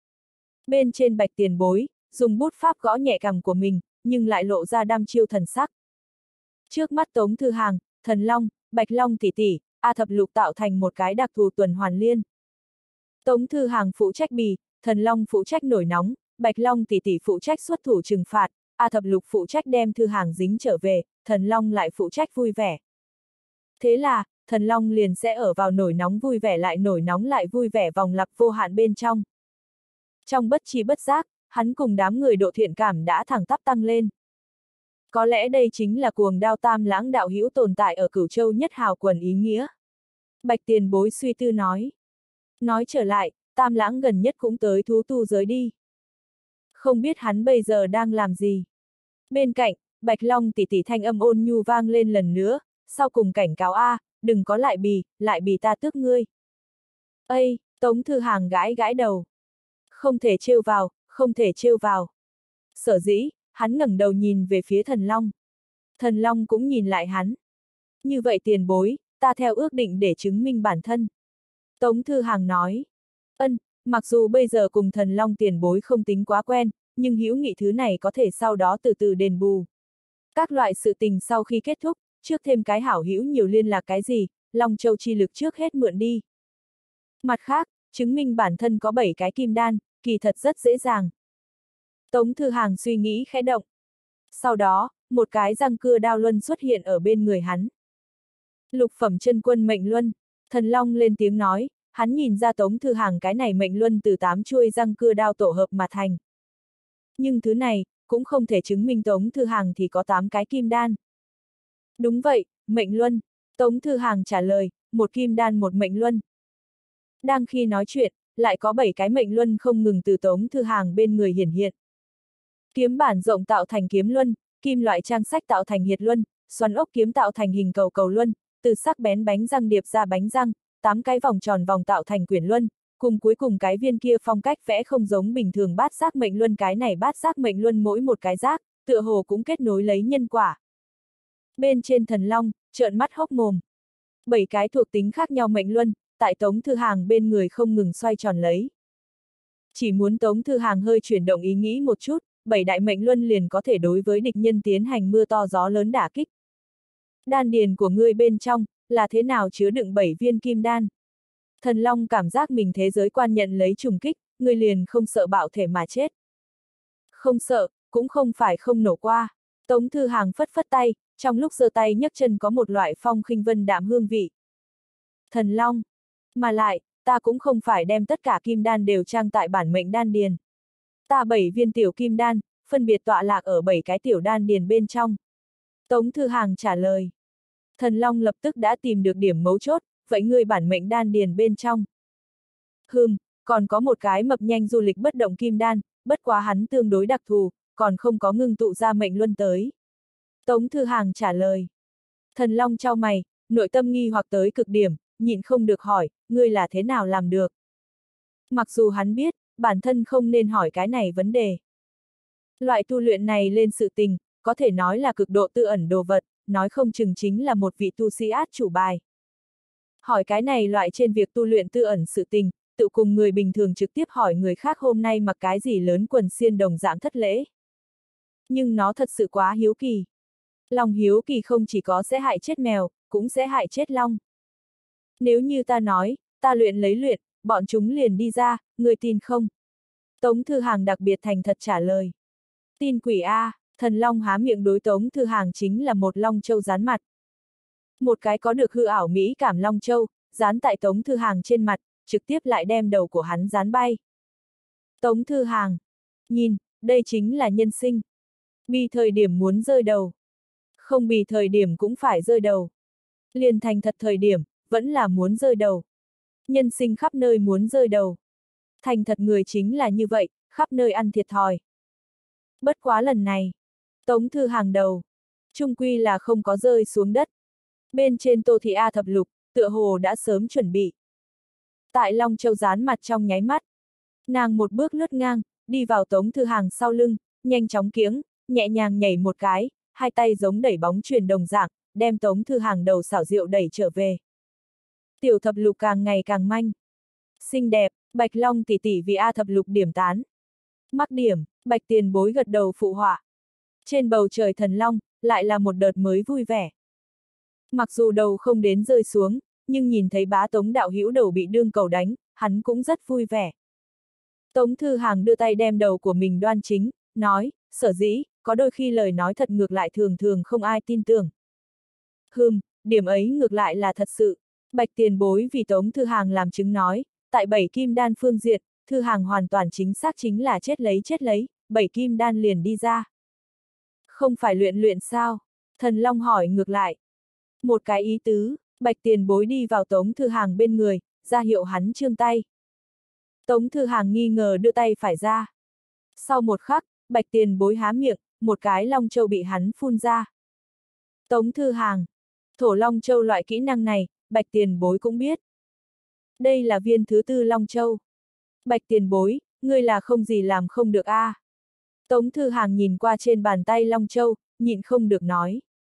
S1: Bên trên Bạch Tiền Bối, dùng bút pháp gõ nhẹ cằm của mình, nhưng lại lộ ra đăm chiêu thần sắc. Trước mắt Tống Thư Hàng, Thần Long, Bạch Long tỷ tỷ, A Thập Lục tạo thành một cái đặc thù tuần hoàn liên. Tống Thư Hàng phụ trách bì, Thần Long phụ trách nổi nóng, Bạch Long tỷ tỷ phụ trách xuất thủ trừng phạt, A Thập Lục phụ trách đem Thư Hàng dính trở về, Thần Long lại phụ trách vui vẻ. Thế là, Thần Long liền sẽ ở vào nổi nóng vui vẻ lại nổi nóng lại vui vẻ vòng lặp vô hạn bên trong. Trong bất tri bất giác, hắn cùng đám người độ thiện cảm đã thẳng tắp tăng lên. Có lẽ đây chính là cuồng đao Tam Lãng đạo hữu tồn tại ở Cửu Châu nhất hào quần ý nghĩa. Bạch Tiền Bối suy tư nói. Nói trở lại, Tam Lãng gần nhất cũng tới thú tu giới đi. Không biết hắn bây giờ đang làm gì. Bên cạnh, Bạch Long tỷ tỷ thanh âm ôn nhu vang lên lần nữa, sau cùng cảnh cáo A, đừng có lại bì, lại bì ta tước ngươi. Ây, Tống Thư Hàng gãi gãi đầu. Không thể trêu vào, không thể trêu vào. Sở dĩ, hắn ngẩng đầu nhìn về phía Thần Long. Thần Long cũng nhìn lại hắn. Như vậy tiền bối, ta theo ước định để chứng minh bản thân. Tống Thư Hàng nói. Ân, mặc dù bây giờ cùng Thần Long tiền bối không tính quá quen, nhưng hữu nghị thứ này có thể sau đó từ từ đền bù. Các loại sự tình sau khi kết thúc, trước thêm cái hảo hữu nhiều liên lạc cái gì, Long Châu chi lực trước hết mượn đi. Mặt khác, chứng minh bản thân có bảy cái kim đan, kỳ thật rất dễ dàng. Tống Thư Hàng suy nghĩ khẽ động. Sau đó, một cái răng cưa đao luân xuất hiện ở bên người hắn. Lục phẩm chân quân mệnh luân, Thần Long lên tiếng nói, hắn nhìn ra Tống Thư Hàng cái này mệnh luân từ tám chuôi răng cưa đao tổ hợp mà thành. Nhưng thứ này, cũng không thể chứng minh Tống Thư Hàng thì có tám cái kim đan. Đúng vậy, mệnh luân, Tống Thư Hàng trả lời, một kim đan một mệnh luân. Đang khi nói chuyện, lại có bảy cái mệnh luân không ngừng từ Tống Thư Hàng bên người hiển hiện. Kiếm bản rộng tạo thành kiếm luân, kim loại trang sách tạo thành hiệt luân, xoắn ốc kiếm tạo thành hình cầu cầu luân, từ sắc bén bánh răng điệp ra bánh răng, tám cái vòng tròn vòng tạo thành quyển luân, cùng cuối cùng cái viên kia phong cách vẽ không giống bình thường bát giác mệnh luân, cái này bát giác mệnh luân mỗi một cái giác, tựa hồ cũng kết nối lấy nhân quả. Bên trên Thần Long, trợn mắt hốc mồm. Bảy cái thuộc tính khác nhau mệnh luân, tại Tống Thư Hàng bên người không ngừng xoay tròn lấy. Chỉ muốn Tống Thư Hàng hơi chuyển động ý nghĩ một chút, bảy đại mệnh luân liền có thể đối với địch nhân tiến hành mưa to gió lớn đả kích. Đan điền của ngươi bên trong, là thế nào chứa đựng bảy viên kim đan? Thần Long cảm giác mình thế giới quan nhận lấy trùng kích, ngươi liền không sợ bạo thể mà chết. Không sợ, cũng không phải không nổ qua. Tống Thư Hàng phất phất tay, trong lúc giơ tay nhấc chân có một loại phong khinh vân đạm hương vị. Thần Long, mà lại, ta cũng không phải đem tất cả kim đan đều trang tại bản mệnh đan điền. Ta bảy viên tiểu kim đan, phân biệt tọa lạc ở bảy cái tiểu đan điền bên trong. Tống Thư Hàng trả lời. Thần Long lập tức đã tìm được điểm mấu chốt, vậy ngươi bản mệnh đan điền bên trong. Hừm, còn có một cái mập nhanh du lịch bất động kim đan, bất quá hắn tương đối đặc thù, còn không có ngưng tụ ra mệnh luân tới. Tống Thư Hàng trả lời. Thần Long chau mày, nội tâm nghi hoặc tới cực điểm, nhịn không được hỏi, ngươi là thế nào làm được? Mặc dù hắn biết, bản thân không nên hỏi cái này vấn đề. Loại tu luyện này lên sự tình, có thể nói là cực độ tự ẩn đồ vật, nói không chừng chính là một vị tu sĩ át chủ bài. Hỏi cái này loại trên việc tu luyện tự ẩn sự tình, tự cùng người bình thường trực tiếp hỏi người khác hôm nay mặc cái gì lớn quần xiên đồng dạng thất lễ. Nhưng nó thật sự quá hiếu kỳ. Lòng hiếu kỳ không chỉ có sẽ hại chết mèo, cũng sẽ hại chết long. Nếu như ta nói, ta luyện lấy luyện, bọn chúng liền đi ra, người tin không? Tống Thư Hàng đặc biệt thành thật trả lời. Tin quỷ A. Thần Long há miệng đối Tống Thư Hàng chính là một Long Châu dán mặt. Một cái có được hư ảo mỹ cảm Long Châu, dán tại Tống Thư Hàng trên mặt, trực tiếp lại đem đầu của hắn dán bay. Tống Thư Hàng, nhìn, đây chính là nhân sinh. Bị thời điểm muốn rơi đầu. Không bị thời điểm cũng phải rơi đầu. Liền thành thật thời điểm, vẫn là muốn rơi đầu. Nhân sinh khắp nơi muốn rơi đầu. Thành thật người chính là như vậy, khắp nơi ăn thiệt thòi. Bất quá lần này, Tống Thư Hàng đầu, chung quy là không có rơi xuống đất. Bên trên Tô Thị A thập lục, tựa hồ đã sớm chuẩn bị. Tại Long Châu dán mặt trong nháy mắt. Nàng một bước lướt ngang, đi vào Tống Thư Hàng sau lưng, nhanh chóng kiếng, nhẹ nhàng nhảy một cái, hai tay giống đẩy bóng chuyền đồng dạng, đem Tống Thư Hàng đầu xảo diệu đẩy trở về. Tiểu thập lục càng ngày càng manh. Xinh đẹp, Bạch Long tỷ tỷ vì A thập lục điểm tán. Mắc điểm, Bạch Tiền Bối gật đầu phụ họa. Trên bầu trời thần long, lại là một đợt mới vui vẻ. Mặc dù đầu không đến rơi xuống, nhưng nhìn thấy bá Tống đạo hữu đầu bị đương cầu đánh, hắn cũng rất vui vẻ. Tống Thư Hàng đưa tay đem đầu của mình đoan chính, nói, sở dĩ, có đôi khi lời nói thật ngược lại thường thường không ai tin tưởng. Hừm, điểm ấy ngược lại là thật sự. Bạch Tiền Bối vì Tống Thư Hàng làm chứng nói, tại bảy kim đan phương diện, Thư Hàng hoàn toàn chính xác chính là chết lấy chết lấy, bảy kim đan liền đi ra. Không phải luyện luyện sao? Thần Long hỏi ngược lại. Một cái ý tứ, Bạch Tiền Bối đi vào Tống Thư Hàng bên người, ra hiệu hắn trương tay. Tống Thư Hàng nghi ngờ đưa tay phải ra. Sau một khắc, Bạch Tiền Bối há miệng, một cái Long Châu bị hắn phun ra. Tống Thư Hàng, thổ Long Châu loại kỹ năng này, Bạch Tiền Bối cũng biết. Đây là viên thứ tư Long Châu. Bạch Tiền Bối, ngươi là không gì làm không được a. À. Tống Thư Hàng nhìn qua trên bàn tay Long Châu, nhịn không được nói.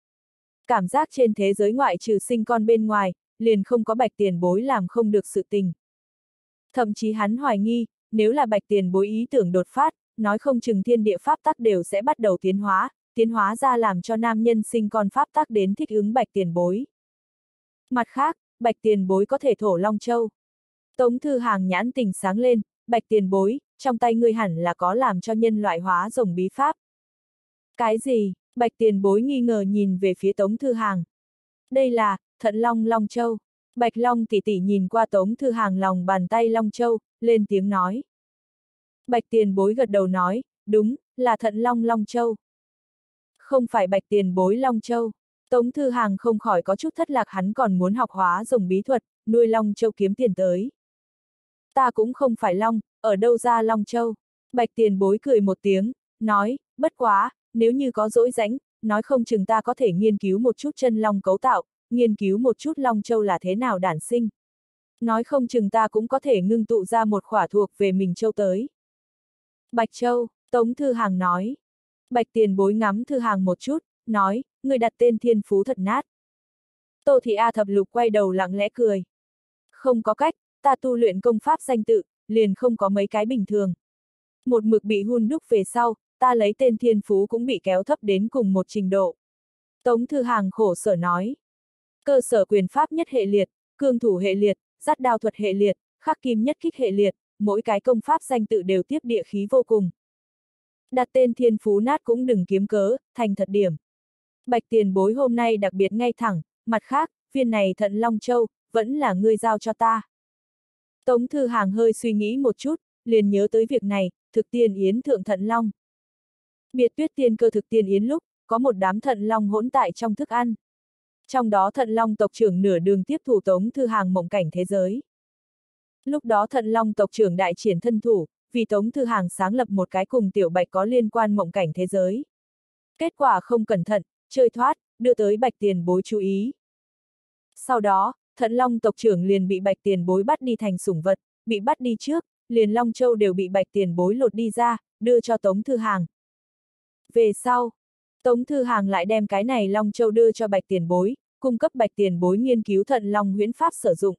S1: Cảm giác trên thế giới ngoại trừ sinh con bên ngoài, liền không có Bạch Tiền Bối làm không được sự tình. Thậm chí hắn hoài nghi, nếu là Bạch Tiền Bối ý tưởng đột phát, nói không chừng thiên địa pháp tắc đều sẽ bắt đầu tiến hóa, tiến hóa ra làm cho nam nhân sinh con pháp tắc đến thích ứng Bạch Tiền Bối. Mặt khác, Bạch Tiền Bối có thể thổ Long Châu. Tống Thư Hàng nhãn tình sáng lên, Bạch Tiền Bối, trong tay ngươi hẳn là có làm cho nhân loại hóa rồng bí pháp. Cái gì? Bạch Tiền Bối nghi ngờ nhìn về phía Tống Thư Hàng. Đây là, Thận Long Long Châu. Bạch Long tỷ tỷ nhìn qua Tống Thư Hàng lòng bàn tay Long Châu, lên tiếng nói. Bạch Tiền Bối gật đầu nói, đúng, là Thận Long Long Châu. Không phải Bạch Tiền Bối Long Châu. Tống Thư Hàng không khỏi có chút thất lạc, hắn còn muốn học hóa rồng bí thuật, nuôi Long Châu kiếm tiền tới. Ta cũng không phải Long, ở đâu ra Long Châu? Bạch Tiền Bối cười một tiếng, nói, bất quá, nếu như có dỗi rãnh, nói không chừng ta có thể nghiên cứu một chút chân Long cấu tạo, nghiên cứu một chút Long Châu là thế nào đản sinh. Nói không chừng ta cũng có thể ngưng tụ ra một khỏa thuộc về mình Châu tới. Bạch Châu, Tống Thư Hàng nói. Bạch Tiền Bối ngắm Thư Hàng một chút, nói, người đặt tên thiên phú thật nát. Tô Thị A thập lục quay đầu lặng lẽ cười. Không có cách, ta tu luyện công pháp danh tự, liền không có mấy cái bình thường. Một mực bị hun đúc về sau, ta lấy tên thiên phú cũng bị kéo thấp đến cùng một trình độ. Tống Thư Hàng khổ sở nói. Cơ sở quyền pháp nhất hệ liệt, cương thủ hệ liệt, dắt đao thuật hệ liệt, khắc kim nhất kích hệ liệt, mỗi cái công pháp danh tự đều tiếp địa khí vô cùng. Đặt tên thiên phú nát cũng đừng kiếm cớ, thành thật điểm. Bạch Tiền Bối hôm nay đặc biệt ngay thẳng, mặt khác, viên này Thận Long Châu, vẫn là ngươi giao cho ta. Tống Thư Hàng hơi suy nghĩ một chút, liền nhớ tới việc này, thực tiên yến thượng Thận Long. Biệt Tuyết tiên cơ thực tiên yến lúc, có một đám Thận Long hỗn tại trong thức ăn. Trong đó Thận Long tộc trưởng nửa đường tiếp thủ Tống Thư Hàng mộng cảnh thế giới. Lúc đó Thận Long tộc trưởng đại triển thân thủ, vì Tống Thư Hàng sáng lập một cái cùng Tiểu Bạch có liên quan mộng cảnh thế giới. Kết quả không cẩn thận, chơi thoát, đưa tới Bạch Tiền Bối chú ý. Sau đó, Thận Long tộc trưởng liền bị Bạch Tiền Bối bắt đi thành sủng vật, bị bắt đi trước, liền Long Châu đều bị Bạch Tiền Bối lột đi ra, đưa cho Tống Thư Hàng. Về sau, Tống Thư Hàng lại đem cái này Long Châu đưa cho Bạch Tiền Bối, cung cấp Bạch Tiền Bối nghiên cứu Thận Long huyễn pháp sử dụng.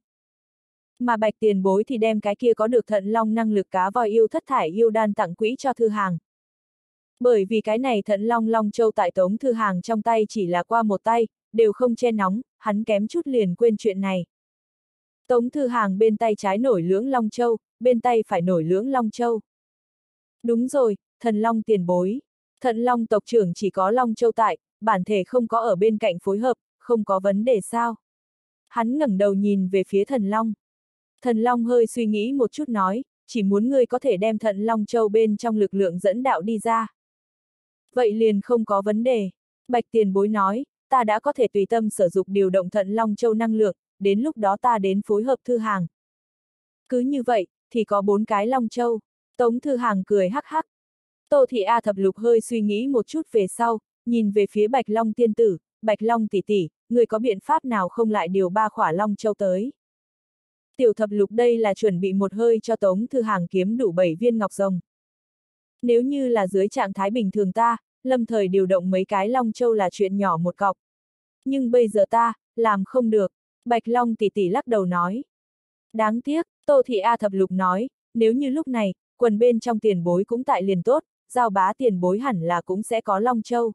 S1: Mà Bạch Tiền Bối thì đem cái kia có được Thận Long năng lực cá voi yêu thất thải yêu đan tặng quỹ cho Thư Hàng. Bởi vì cái này Thận Long Long Châu tại Tống Thư Hàng trong tay chỉ là qua một tay, đều không che nóng, hắn kém chút liền quên chuyện này. Tống Thư Hàng bên tay trái nổi lưỡng Long Châu, bên tay phải nổi lưỡng Long Châu. Đúng rồi, Thần Long tiền bối. Thận Long tộc trưởng chỉ có Long Châu tại, bản thể không có ở bên cạnh phối hợp, không có vấn đề sao? Hắn ngẩng đầu nhìn về phía Thần Long. Thần Long hơi suy nghĩ một chút nói, chỉ muốn ngươi có thể đem Thận Long Châu bên trong lực lượng dẫn đạo đi ra. Vậy liền không có vấn đề. Bạch Tiền Bối nói, ta đã có thể tùy tâm sử dụng điều động Thận Long Châu năng lượng, đến lúc đó ta đến phối hợp Thư Hàng. Cứ như vậy, thì có bốn cái Long Châu. Tống Thư Hàng cười hắc hắc. Tô Thị A Thập Lục hơi suy nghĩ một chút về sau, nhìn về phía Bạch Long tiên tử, Bạch Long tỷ tỷ, người có biện pháp nào không lại điều ba khỏa Long Châu tới? Tiểu Thập Lục đây là chuẩn bị một hơi cho Tống Thư Hàng kiếm đủ bảy viên ngọc rồng. Nếu như là dưới trạng thái bình thường ta, lâm thời điều động mấy cái Long Châu là chuyện nhỏ một cọc. Nhưng bây giờ ta, làm không được, Bạch Long tỷ tỷ lắc đầu nói. Đáng tiếc, Tô Thị A Thập Lục nói, nếu như lúc này, quần bên trong tiền bối cũng tại liền tốt, giao bá tiền bối hẳn là cũng sẽ có Long Châu.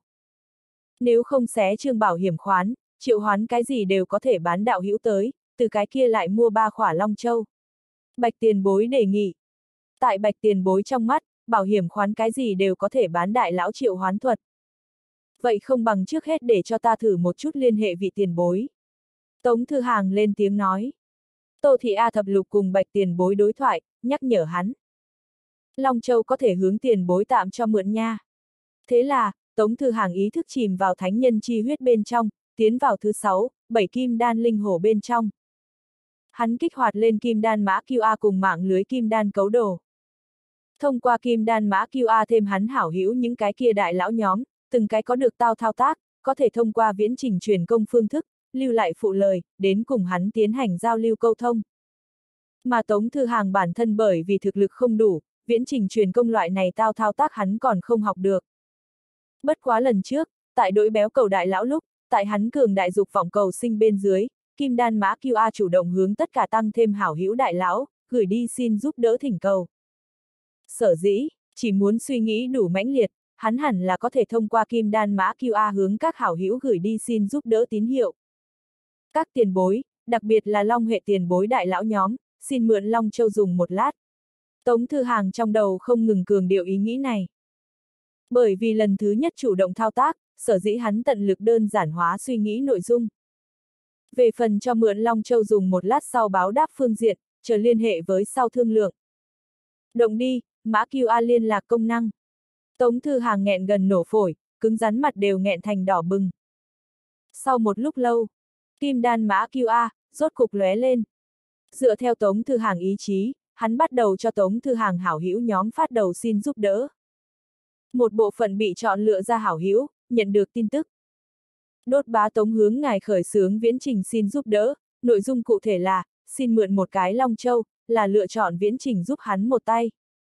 S1: Nếu không xé trương bảo hiểm khoán, triệu hoán cái gì đều có thể bán đạo hữu tới, từ cái kia lại mua ba khỏa Long Châu. Bạch tiền bối đề nghị. Tại Bạch tiền bối trong mắt, bảo hiểm khoán cái gì đều có thể bán đại lão triệu hoán thuật. Vậy không bằng trước hết để cho ta thử một chút liên hệ vị tiền bối. Tống Thư Hàng lên tiếng nói. Tô Thị A Thập Lục cùng Bạch tiền bối đối thoại, nhắc nhở hắn. Long Châu có thể hướng tiền bối tạm cho mượn nha. Thế là, Tống Thư Hàng ý thức chìm vào thánh nhân chi huyết bên trong, tiến vào thứ sáu, bảy kim đan linh hổ bên trong. Hắn kích hoạt lên kim đan mã quy rờ cùng mạng lưới kim đan cấu đồ. Thông qua kim đan mã quy rờ thêm hắn hảo hữu những cái kia đại lão nhóm, từng cái có được tao thao tác, có thể thông qua viễn trình truyền công phương thức, lưu lại phụ lời, đến cùng hắn tiến hành giao lưu câu thông. Mà Tống Thư Hàng bản thân bởi vì thực lực không đủ, viễn trình truyền công loại này tao thao tác hắn còn không học được. Bất quá lần trước, tại đối béo cầu đại lão lúc, tại hắn cường đại dục vọng cầu sinh bên dưới, kim đan mã quy rờ chủ động hướng tất cả tăng thêm hảo hữu đại lão, gửi đi xin giúp đỡ thỉnh cầu. Sở dĩ, chỉ muốn suy nghĩ đủ mãnh liệt, hắn hẳn là có thể thông qua kim đan mã quy rờ hướng các hảo hữu gửi đi xin giúp đỡ tín hiệu. Các tiền bối, đặc biệt là Long hệ tiền bối đại lão nhóm, xin mượn Long Châu dùng một lát. Tống Thư Hàng trong đầu không ngừng cường điệu ý nghĩ này. Bởi vì lần thứ nhất chủ động thao tác, sở dĩ hắn tận lực đơn giản hóa suy nghĩ nội dung. Về phần cho mượn Long Châu dùng một lát sau báo đáp phương diện, chờ liên hệ với sau thương lượng. Động đi, mã quy rờ liên lạc công năng. Tống Thư Hàng nghẹn gần nổ phổi, cứng rắn mặt đều nghẹn thành đỏ bừng. Sau một lúc lâu, kim đan mã quy rờ, rốt cục lóe lên. Dựa theo Tống Thư Hàng ý chí, hắn bắt đầu cho Tống Thư Hàng hảo hữu nhóm phát đầu xin giúp đỡ. Một bộ phận bị chọn lựa ra hảo hữu, nhận được tin tức. Đốt bá Tống hướng ngài khởi xướng viễn trình xin giúp đỡ, nội dung cụ thể là, xin mượn một cái Long Châu, là lựa chọn viễn trình giúp hắn một tay.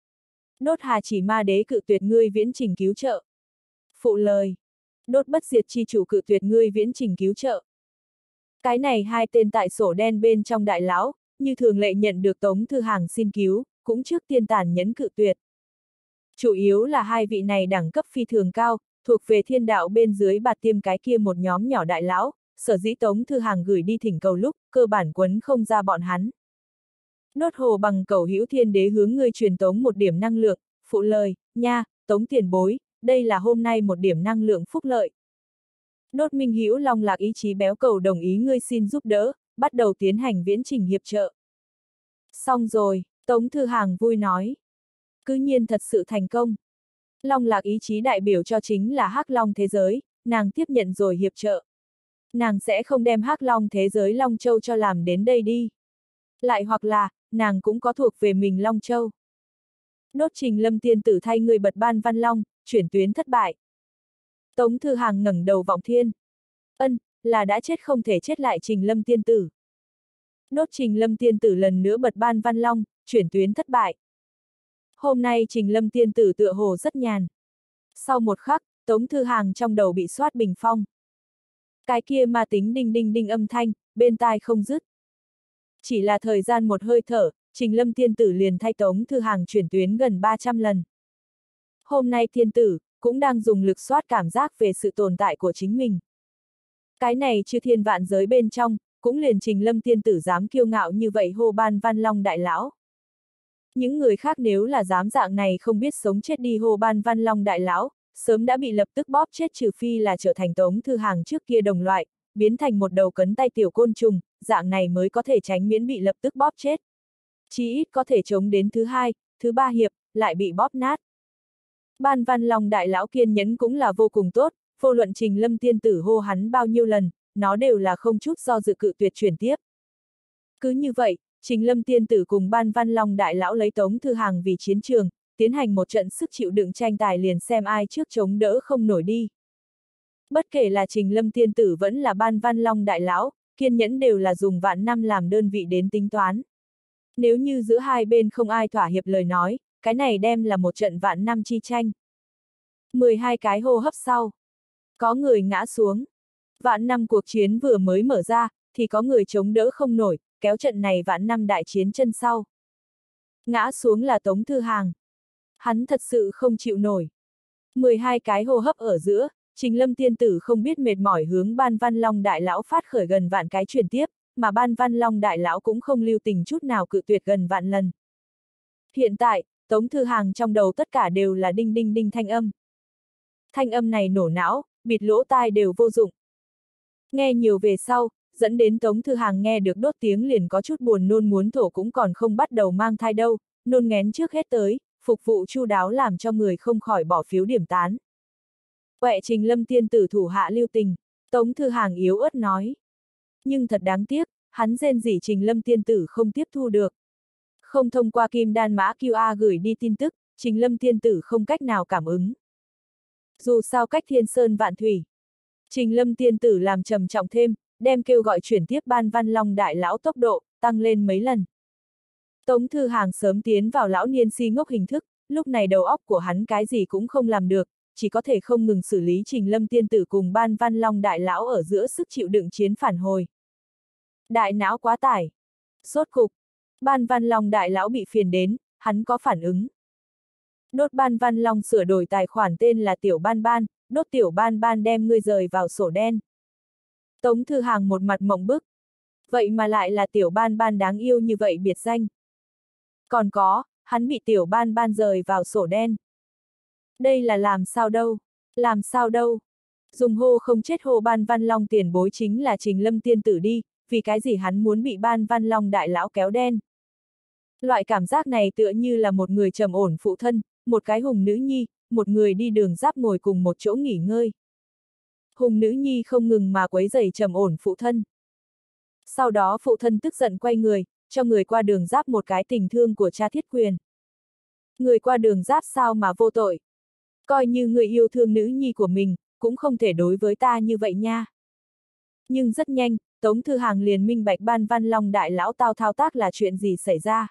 S1: Đốt Hà Chỉ Ma Đế cự tuyệt ngươi viễn trình cứu trợ. Phụ lời. Đốt Bất Diệt chi chủ cự tuyệt ngươi viễn trình cứu trợ. Cái này hai tên tại sổ đen bên trong đại lão, như thường lệ nhận được Tống Thư Hàng xin cứu, cũng trước tiên tàn nhẫn cự tuyệt. Chủ yếu là hai vị này đẳng cấp phi thường cao, thuộc về thiên đạo bên dưới bạt tiêm cái kia một nhóm nhỏ đại lão, sở dĩ Tống Thư Hàng gửi đi thỉnh cầu lúc, cơ bản quấn không ra bọn hắn. Nốt hồ bằng cầu hữu thiên đế hướng ngươi truyền tống một điểm năng lượng, phụ lời, nha, Tống tiền bối, đây là hôm nay một điểm năng lượng phúc lợi. Nốt minh hữu long lạc ý chí béo cầu đồng ý ngươi xin giúp đỡ, bắt đầu tiến hành viễn trình hiệp trợ. Xong rồi, Tống Thư Hàng vui nói. Cứ nhiên thật sự thành công. Long lạc ý chí đại biểu cho chính là Hắc Long thế giới, nàng tiếp nhận rồi hiệp trợ. Nàng sẽ không đem Hắc Long thế giới Long Châu cho làm đến đây đi. Lại hoặc là, nàng cũng có thuộc về mình Long Châu. Nốt Trình Lâm tiên tử thay người bật ban văn long, chuyển tuyến thất bại. Tống Thư Hàng ngẩng đầu vọng thiên. Ân, là đã chết không thể chết lại Trình Lâm tiên tử. Nốt Trình Lâm tiên tử lần nữa bật ban văn long, chuyển tuyến thất bại. Hôm nay Trình Lâm tiên tử tựa hồ rất nhàn. Sau một khắc, Tống Thư Hàng trong đầu bị soát bình phong. Cái kia ma tính đinh đinh đinh âm thanh, bên tai không dứt. Chỉ là thời gian một hơi thở, Trình Lâm tiên tử liền thay Tống Thư Hàng chuyển tuyến gần ba trăm lần. Hôm nay tiên tử, cũng đang dùng lực soát cảm giác về sự tồn tại của chính mình. Cái này chư thiên vạn giới bên trong, cũng liền Trình Lâm tiên tử dám kiêu ngạo như vậy hô ban văn long đại lão. Những người khác nếu là dám dạng này không biết sống chết đi hô ban văn long đại lão, sớm đã bị lập tức bóp chết trừ phi là trở thành Tống Thư Hàng trước kia đồng loại, biến thành một đầu cấn tay tiểu côn trùng, dạng này mới có thể tránh miễn bị lập tức bóp chết. Chí ít có thể chống đến thứ hai, thứ ba hiệp, lại bị bóp nát. Ban Văn Long đại lão kiên nhẫn cũng là vô cùng tốt, vô luận Trình Lâm tiên tử hô hắn bao nhiêu lần, nó đều là không chút do dự cự tuyệt chuyển tiếp. Cứ như vậy, Trình Lâm tiên tử cùng Ban Văn Long đại lão lấy Tống Thư Hàng vì chiến trường, tiến hành một trận sức chịu đựng tranh tài liền xem ai trước chống đỡ không nổi đi. Bất kể là Trình Lâm tiên tử vẫn là Ban Văn Long đại lão, kiên nhẫn đều là dùng vạn năm làm đơn vị đến tính toán. Nếu như giữa hai bên không ai thỏa hiệp lời nói, cái này đem là một trận vạn năm chi tranh. mười hai cái hô hấp sau, có người ngã xuống. Vạn năm cuộc chiến vừa mới mở ra, thì có người chống đỡ không nổi, kéo trận này vạn năm đại chiến chân sau. Ngã xuống là Tống Thư Hàng. Hắn thật sự không chịu nổi. mười hai cái hô hấp ở giữa, Trình Lâm tiên tử không biết mệt mỏi hướng Ban Văn Long đại lão phát khởi gần vạn cái chuyển tiếp, mà Ban Văn Long đại lão cũng không lưu tình chút nào cự tuyệt gần vạn lần. Hiện tại, Tống Thư Hàng trong đầu tất cả đều là đinh đinh đinh thanh âm. Thanh âm này nổ não, bịt lỗ tai đều vô dụng. Nghe nhiều về sau, dẫn đến Tống Thư Hàng nghe được đốt tiếng liền có chút buồn nôn muốn thổ cũng còn không bắt đầu mang thai đâu, nôn ngén trước hết tới, phục vụ chu đáo làm cho người không khỏi bỏ phiếu điểm tán. Quẹ Trình Lâm tiên tử thủ hạ lưu tình, Tống Thư Hàng yếu ớt nói. Nhưng thật đáng tiếc, hắn rên rỉ Trình Lâm tiên tử không tiếp thu được. Không thông qua kim đan mã quy rờ gửi đi tin tức, Trình Lâm tiên tử không cách nào cảm ứng. Dù sao cách thiên sơn vạn thủy, Trình Lâm tiên tử làm trầm trọng thêm, đem kêu gọi chuyển tiếp Ban Văn Long đại lão tốc độ, tăng lên mấy lần. Tống Thư Hàng sớm tiến vào lão niên si ngốc hình thức, lúc này đầu óc của hắn cái gì cũng không làm được, chỉ có thể không ngừng xử lý Trình Lâm tiên tử cùng Ban Văn Long đại lão ở giữa sức chịu đựng chiến phản hồi. Đại não quá tải. Sốt cục. Ban Văn Long đại lão bị phiền đến, hắn có phản ứng. Đốt Ban Văn Long sửa đổi tài khoản tên là Tiểu Ban Ban, đốt Tiểu Ban Ban đem ngươi rời vào sổ đen. Tống Thư Hàng một mặt mộng bức. Vậy mà lại là Tiểu Ban Ban đáng yêu như vậy biệt danh. Còn có, hắn bị Tiểu Ban Ban rời vào sổ đen. Đây là làm sao đâu? Làm sao đâu? Dùng hô không chết hô Ban Văn Long tiền bối chính là Trình Lâm tiên tử đi, vì cái gì hắn muốn bị Ban Văn Long đại lão kéo đen? Loại cảm giác này tựa như là một người trầm ổn phụ thân, một cái hùng nữ nhi, một người đi đường giáp ngồi cùng một chỗ nghỉ ngơi. Hùng nữ nhi không ngừng mà quấy rầy trầm ổn phụ thân. Sau đó phụ thân tức giận quay người, cho người qua đường giáp một cái tình thương của cha thiết quyền. Người qua đường giáp sao mà vô tội? Coi như người yêu thương nữ nhi của mình, cũng không thể đối với ta như vậy nha. Nhưng rất nhanh, Tống Thư Hàng liền minh bạch Ban Văn Long đại lão tao thao tác là chuyện gì xảy ra.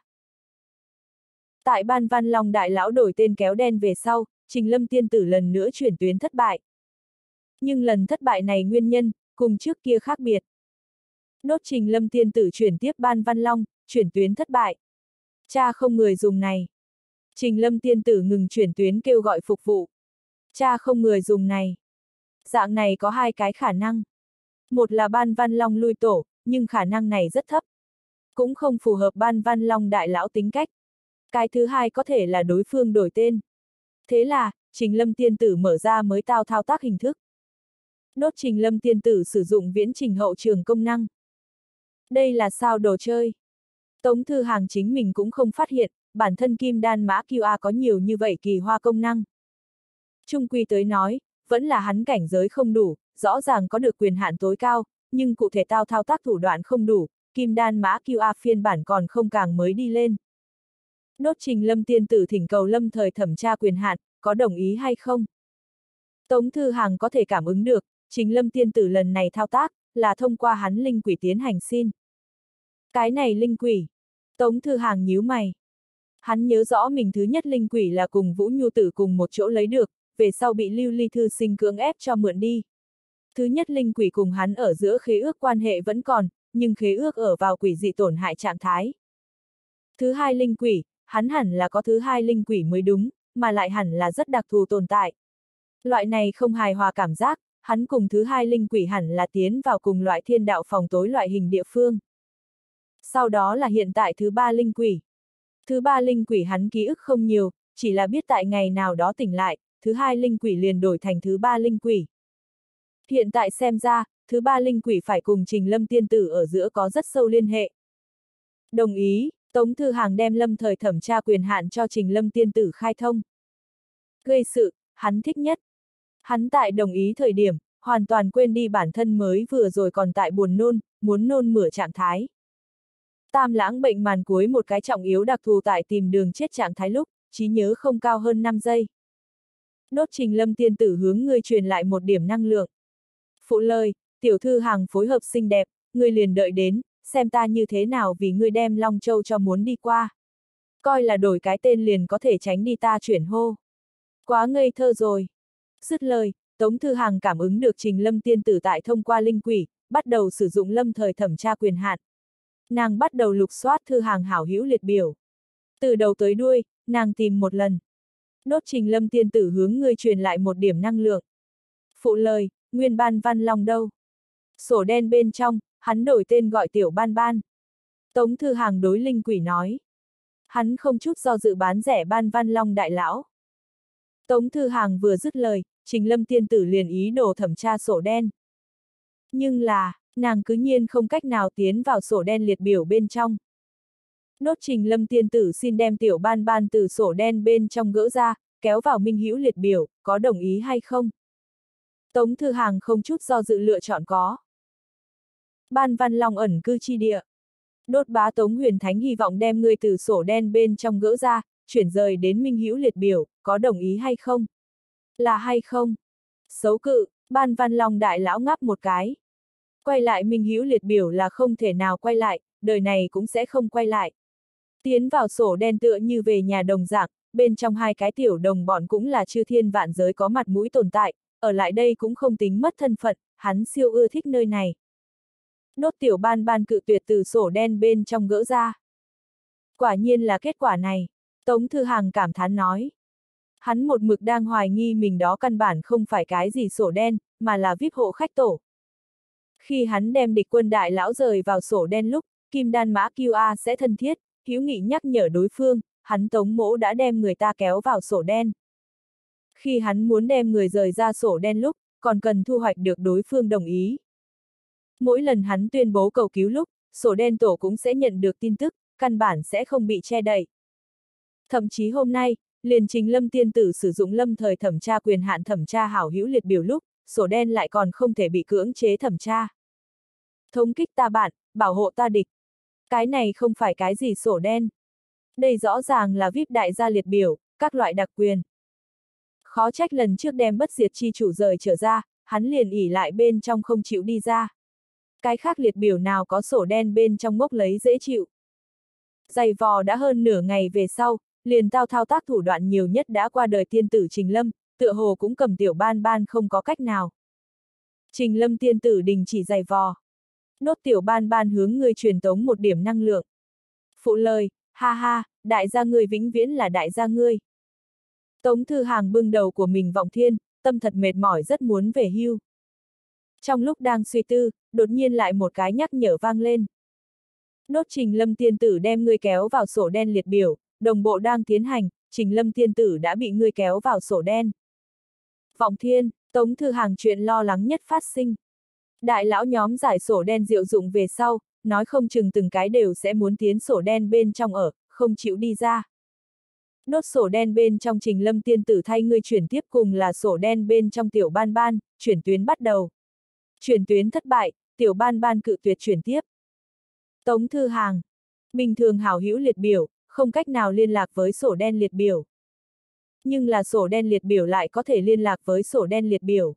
S1: Tại Ban Văn Long đại lão đổi tên kéo đen về sau, Trình Lâm tiên tử lần nữa chuyển tuyến thất bại. Nhưng lần thất bại này nguyên nhân, cùng trước kia khác biệt. Đốt Trình Lâm tiên tử chuyển tiếp Ban Văn Long, chuyển tuyến thất bại. Cha không người dùng này. Trình Lâm tiên tử ngừng chuyển tuyến kêu gọi phục vụ. Cha không người dùng này. Dạng này có hai cái khả năng. Một là Ban Văn Long lui tổ, nhưng khả năng này rất thấp. Cũng không phù hợp Ban Văn Long đại lão tính cách. Cái thứ hai có thể là đối phương đổi tên. Thế là, Trình Lâm tiên tử mở ra mới tao thao tác hình thức. Đốt Trình Lâm tiên tử sử dụng viễn trình hậu trường công năng. Đây là sao đồ chơi? Tống Thư Hàng chính mình cũng không phát hiện, bản thân kim đan mã quy rờ có nhiều như vậy kỳ hoa công năng. Trung quy tới nói, vẫn là hắn cảnh giới không đủ, rõ ràng có được quyền hạn tối cao, nhưng cụ thể tao thao tác thủ đoạn không đủ, kim đan mã quy rờ phiên bản còn không càng mới đi lên. Đốt Trình Lâm tiên tử thỉnh cầu lâm thời thẩm tra quyền hạn, có đồng ý hay không? Tống Thư Hàng có thể cảm ứng được, Trình Lâm tiên tử lần này thao tác, là thông qua hắn linh quỷ tiến hành xin. Cái này linh quỷ. Tống Thư Hàng nhíu mày. Hắn nhớ rõ mình thứ nhất linh quỷ là cùng Vũ Nhu Tử cùng một chỗ lấy được, về sau bị Lưu Ly Thư Sinh cưỡng ép cho mượn đi. Thứ nhất linh quỷ cùng hắn ở giữa khế ước quan hệ vẫn còn, nhưng khế ước ở vào quỷ dị tổn hại trạng thái. Thứ hai linh quỷ, hắn hẳn là có thứ hai linh quỷ mới đúng, mà lại hẳn là rất đặc thù tồn tại. Loại này không hài hòa cảm giác, hắn cùng thứ hai linh quỷ hẳn là tiến vào cùng loại thiên đạo phòng tối loại hình địa phương. Sau đó là hiện tại thứ ba linh quỷ. Thứ ba linh quỷ hắn ký ức không nhiều, chỉ là biết tại ngày nào đó tỉnh lại, thứ hai linh quỷ liền đổi thành thứ ba linh quỷ. Hiện tại xem ra, thứ ba linh quỷ phải cùng Trình Lâm tiên tử ở giữa có rất sâu liên hệ. Đồng ý, Tống Thư Hàng đem lâm thời thẩm tra quyền hạn cho Trình Lâm tiên tử khai thông. Gây sự, hắn thích nhất. Hắn tại đồng ý thời điểm, hoàn toàn quên đi bản thân mới vừa rồi còn tại buồn nôn, muốn nôn mửa trạng thái. Tam lãng bệnh màn cuối một cái trọng yếu đặc thù tại tìm đường chết trạng thái lúc, trí nhớ không cao hơn năm giây. Nốt Trình Lâm tiên tử hướng ngươi truyền lại một điểm năng lượng. Phụ lời, tiểu thư Hàng phối hợp xinh đẹp, ngươi liền đợi đến, xem ta như thế nào vì ngươi đem Long Châu cho muốn đi qua. Coi là đổi cái tên liền có thể tránh đi ta chuyển hô. Quá ngây thơ rồi. Dứt lời, Tống Thư Hàng cảm ứng được Trình Lâm tiên tử tại thông qua linh quỷ, bắt đầu sử dụng lâm thời thẩm tra quyền hạn. Nàng bắt đầu lục soát Thư Hàng hảo hữu liệt biểu. Từ đầu tới đuôi, nàng tìm một lần. Nốt Trình Lâm tiên tử hướng ngươi truyền lại một điểm năng lượng. Phụ lời, nguyên ban văn long đâu? Sổ đen bên trong, hắn đổi tên gọi tiểu ban ban. Tống Thư Hàng đối linh quỷ nói. Hắn không chút do dự bán rẻ ban văn long đại lão. Tống Thư Hàng vừa dứt lời, Trình Lâm tiên tử liền ý đồ thẩm tra sổ đen. Nhưng là, nàng cứ nhiên không cách nào tiến vào sổ đen liệt biểu bên trong. Nốt Trình Lâm tiên tử xin đem tiểu ban ban từ sổ đen bên trong gỡ ra, kéo vào minh hữu liệt biểu, có đồng ý hay không? Tống Thư Hàng không chút do dự lựa chọn có. Ban văn long ẩn cư chi địa. Đốt bá Tống Huyền Thánh hy vọng đem ngươi từ sổ đen bên trong gỡ ra, chuyển rời đến minh hữu liệt biểu, có đồng ý hay không? Là hay không? Xấu cự, ban văn long đại lão ngáp một cái. Quay lại minh hữu liệt biểu là không thể nào quay lại, đời này cũng sẽ không quay lại. Tiến vào sổ đen tựa như về nhà đồng dạng, bên trong hai cái tiểu đồng bọn cũng là chư thiên vạn giới có mặt mũi tồn tại, ở lại đây cũng không tính mất thân phận, hắn siêu ưa thích nơi này. Nốt tiểu ban ban cự tuyệt từ sổ đen bên trong gỡ ra. Quả nhiên là kết quả này, Tống Thư Hàng cảm thán nói. Hắn một mực đang hoài nghi mình đó căn bản không phải cái gì sổ đen, mà là víp hộ khách tổ. Khi hắn đem địch quân đại lão rời vào sổ đen lúc, kim đan mã quy rờ sẽ thân thiết, hữu nghị nhắc nhở đối phương, hắn Tống Mỗ đã đem người ta kéo vào sổ đen. Khi hắn muốn đem người rời ra sổ đen lúc, còn cần thu hoạch được đối phương đồng ý. Mỗi lần hắn tuyên bố cầu cứu lúc, sổ đen tổ cũng sẽ nhận được tin tức, căn bản sẽ không bị che đậy. Thậm chí hôm nay, liền Trình Lâm tiên tử sử dụng lâm thời thẩm tra quyền hạn thẩm tra hảo hữu liệt biểu lúc, sổ đen lại còn không thể bị cưỡng chế thẩm tra. Thống kích ta bạn, bảo hộ ta địch. Cái này không phải cái gì sổ đen. Đây rõ ràng là víp đại gia liệt biểu, các loại đặc quyền. Khó trách lần trước đem bất diệt chi chủ rời trở ra, hắn liền ỉ lại bên trong không chịu đi ra. Cái khác liệt biểu nào có sổ đen bên trong ngốc lấy dễ chịu. Giày vò đã hơn nửa ngày về sau, liền tao thao tác thủ đoạn nhiều nhất đã qua đời tiên tử Trình Lâm, tựa hồ cũng cầm tiểu ban ban không có cách nào. Trình Lâm tiên tử đình chỉ giày vò. Nốt tiểu ban ban hướng người truyền tống một điểm năng lượng. Phụ lời, ha ha, đại gia ngươi vĩnh viễn là đại gia ngươi. Tống Thư Hàng bưng đầu của mình vọng thiên, tâm thật mệt mỏi rất muốn về hưu. Trong lúc đang suy tư, đột nhiên lại một cái nhắc nhở vang lên. Nốt Trình Lâm tiên tử đem ngươi kéo vào sổ đen liệt biểu, đồng bộ đang tiến hành, Trình Lâm tiên tử đã bị ngươi kéo vào sổ đen. Vọng thiên, Tống Thư Hàng chuyện lo lắng nhất phát sinh. Đại lão nhóm giải sổ đen diệu dụng về sau, nói không chừng từng cái đều sẽ muốn tiến sổ đen bên trong ở, không chịu đi ra. Nốt sổ đen bên trong Trình Lâm tiên tử thay ngươi chuyển tiếp cùng là sổ đen bên trong tiểu ban ban, chuyển tuyến bắt đầu. Chuyển tuyến thất bại, tiểu ban ban cự tuyệt chuyển tiếp. Tống Thư Hàng. Bình thường hảo hữu liệt biểu, không cách nào liên lạc với sổ đen liệt biểu. Nhưng là sổ đen liệt biểu lại có thể liên lạc với sổ đen liệt biểu.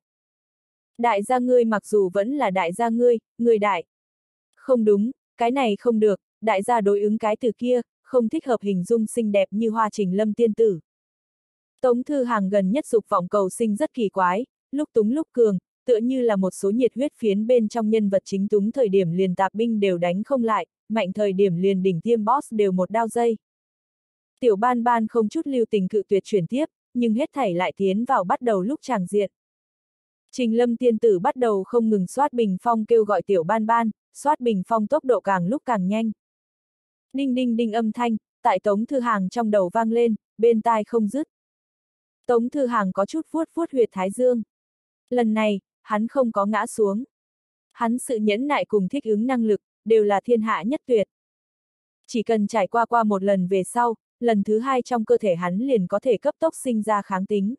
S1: Đại gia ngươi mặc dù vẫn là đại gia ngươi, ngươi đại. Không đúng, cái này không được, đại gia đối ứng cái từ kia, không thích hợp hình dung xinh đẹp như hoa Trình Lâm tiên tử. Tống Thư Hàng gần nhất dục vọng cầu sinh rất kỳ quái, lúc túng lúc cường, tựa như là một số nhiệt huyết phiến bên trong nhân vật chính túng thời điểm liền tạp binh đều đánh không lại, mạnh thời điểm liền đỉnh tiêm boss đều một đao dây. Tiểu ban ban không chút lưu tình cự tuyệt chuyển tiếp, nhưng hết thảy lại tiến vào bắt đầu lúc tràng diện. Trình Lâm tiên tử bắt đầu không ngừng soát bình phong kêu gọi tiểu ban ban, soát bình phong tốc độ càng lúc càng nhanh. Đinh đinh đinh âm thanh, tại Tống Thư Hàng trong đầu vang lên, bên tai không dứt. Tống Thư Hàng có chút vuốt vuốt huyệt thái dương. Lần này, hắn không có ngã xuống. Hắn sự nhẫn nại cùng thích ứng năng lực, đều là thiên hạ nhất tuyệt. Chỉ cần trải qua qua một lần về sau, lần thứ hai trong cơ thể hắn liền có thể cấp tốc sinh ra kháng tính.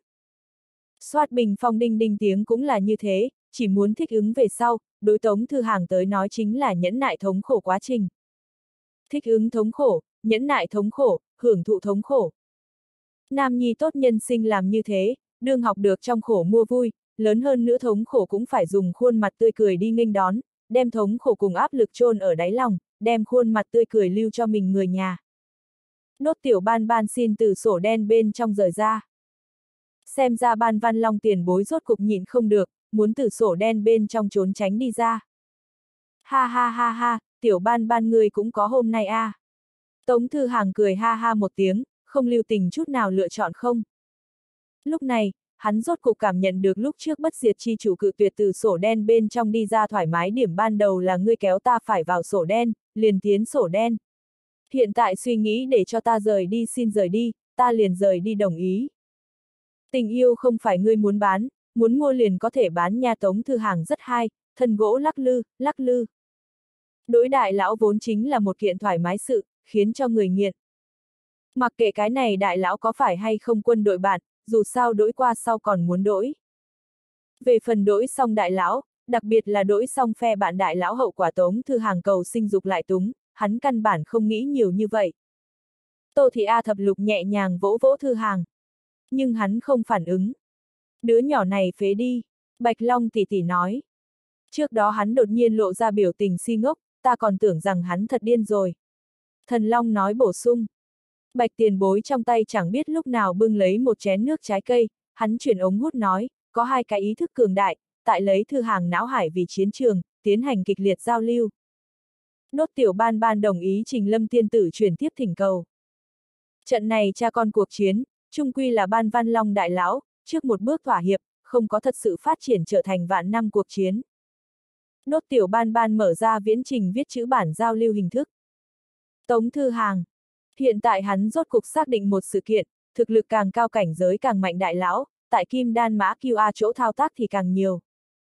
S1: Xoát bình phong đinh đinh tiếng cũng là như thế, chỉ muốn thích ứng về sau, đối Tống Thư Hàng tới nói chính là nhẫn nại thống khổ quá trình. Thích ứng thống khổ, nhẫn nại thống khổ, hưởng thụ thống khổ. Nam nhi tốt nhân sinh làm như thế, đương học được trong khổ mua vui, lớn hơn nữa thống khổ cũng phải dùng khuôn mặt tươi cười đi nghênh đón, đem thống khổ cùng áp lực chôn ở đáy lòng, đem khuôn mặt tươi cười lưu cho mình người nhà. Nốt tiểu ban ban xin từ sổ đen bên trong rời ra. Xem ra Ban Văn Long tiền bối rốt cục nhịn không được, muốn từ sổ đen bên trong trốn tránh đi ra. Ha ha ha ha, tiểu ban ban người cũng có hôm nay a. À. Tống Thư Hàng cười ha ha một tiếng, không lưu tình chút nào lựa chọn không. Lúc này, hắn rốt cục cảm nhận được lúc trước bất diệt chi chủ cự tuyệt từ sổ đen bên trong đi ra thoải mái điểm ban đầu là ngươi kéo ta phải vào sổ đen, liền tiến sổ đen. Hiện tại suy nghĩ để cho ta rời đi xin rời đi, ta liền rời đi đồng ý. Tình yêu không phải ngươi muốn bán, muốn mua liền có thể bán nha. Tống Thư Hàng rất hay, thân gỗ lắc lư, lắc lư. Đối đại lão vốn chính là một kiện thoải mái sự, khiến cho người nghiện. Mặc kệ cái này đại lão có phải hay không quân đội bạn, dù sao đổi qua sau còn muốn đổi. Về phần đổi xong đại lão, đặc biệt là đổi xong phe bạn đại lão hậu quả Tống Thư Hàng cầu sinh dục lại túng, hắn căn bản không nghĩ nhiều như vậy. Tô Thị A thập lục nhẹ nhàng vỗ vỗ Thư Hàng. Nhưng hắn không phản ứng. Đứa nhỏ này phế đi, Bạch Long tỷ tỷ nói. Trước đó hắn đột nhiên lộ ra biểu tình si ngốc, ta còn tưởng rằng hắn thật điên rồi. Thần Long nói bổ sung. Bạch tiền bối trong tay chẳng biết lúc nào bưng lấy một chén nước trái cây, hắn chuyển ống hút nói, có hai cái ý thức cường đại, tại lấy Thư Hàng não hải vì chiến trường, tiến hành kịch liệt giao lưu. Nốt tiểu ban ban đồng ý trình Lâm tiên tử chuyển tiếp thỉnh cầu. Trận này cha con cuộc chiến, chung quy là Ban Văn Long đại lão, trước một bước thỏa hiệp, không có thật sự phát triển trở thành vạn năm cuộc chiến. Nốt tiểu ban ban mở ra viễn trình viết chữ bản giao lưu hình thức. Tống Thư Hàng. Hiện tại hắn rốt cục xác định một sự kiện, thực lực càng cao cảnh giới càng mạnh đại lão, tại Kim Đan Mã quy a chỗ thao tác thì càng nhiều.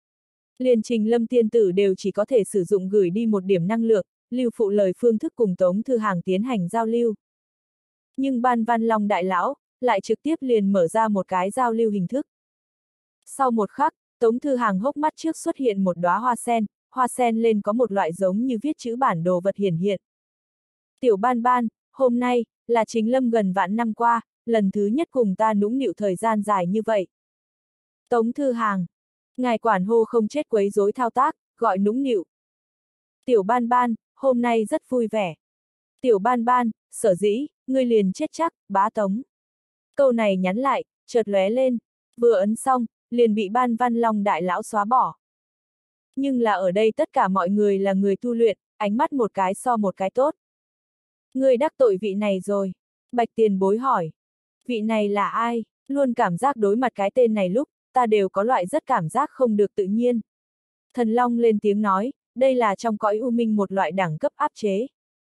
S1: Liền trình Lâm tiên tử đều chỉ có thể sử dụng gửi đi một điểm năng lượng, lưu phụ lời phương thức cùng Tống Thư Hàng tiến hành giao lưu. Nhưng Ban Văn Long đại lão, lại trực tiếp liền mở ra một cái giao lưu hình thức. Sau một khắc, Tống Thư Hàng hốc mắt trước xuất hiện một đóa hoa sen, hoa sen lên có một loại giống như viết chữ bản đồ vật hiển hiện. Tiểu Ban Ban, hôm nay, là Trình Lâm gần vạn năm qua, lần thứ nhất cùng ta nũng nịu thời gian dài như vậy. Tống Thư Hàng. Ngài quản hô không chết quấy rối thao tác, gọi nũng nịu. Tiểu Ban Ban, hôm nay rất vui vẻ. Tiểu Ban Ban, sở dĩ, ngươi liền chết chắc, bá Tống. Câu này nhắn lại, chợt lóe lên, vừa ấn xong, liền bị Ban Văn Long đại lão xóa bỏ. Nhưng là ở đây tất cả mọi người là người tu luyện, ánh mắt một cái so một cái tốt. Ngươi đắc tội vị này rồi. Bạch tiền bối hỏi. Vị này là ai? Luôn cảm giác đối mặt cái tên này lúc, ta đều có loại rất cảm giác không được tự nhiên. Thần Long lên tiếng nói, đây là trong cõi u minh một loại đẳng cấp áp chế.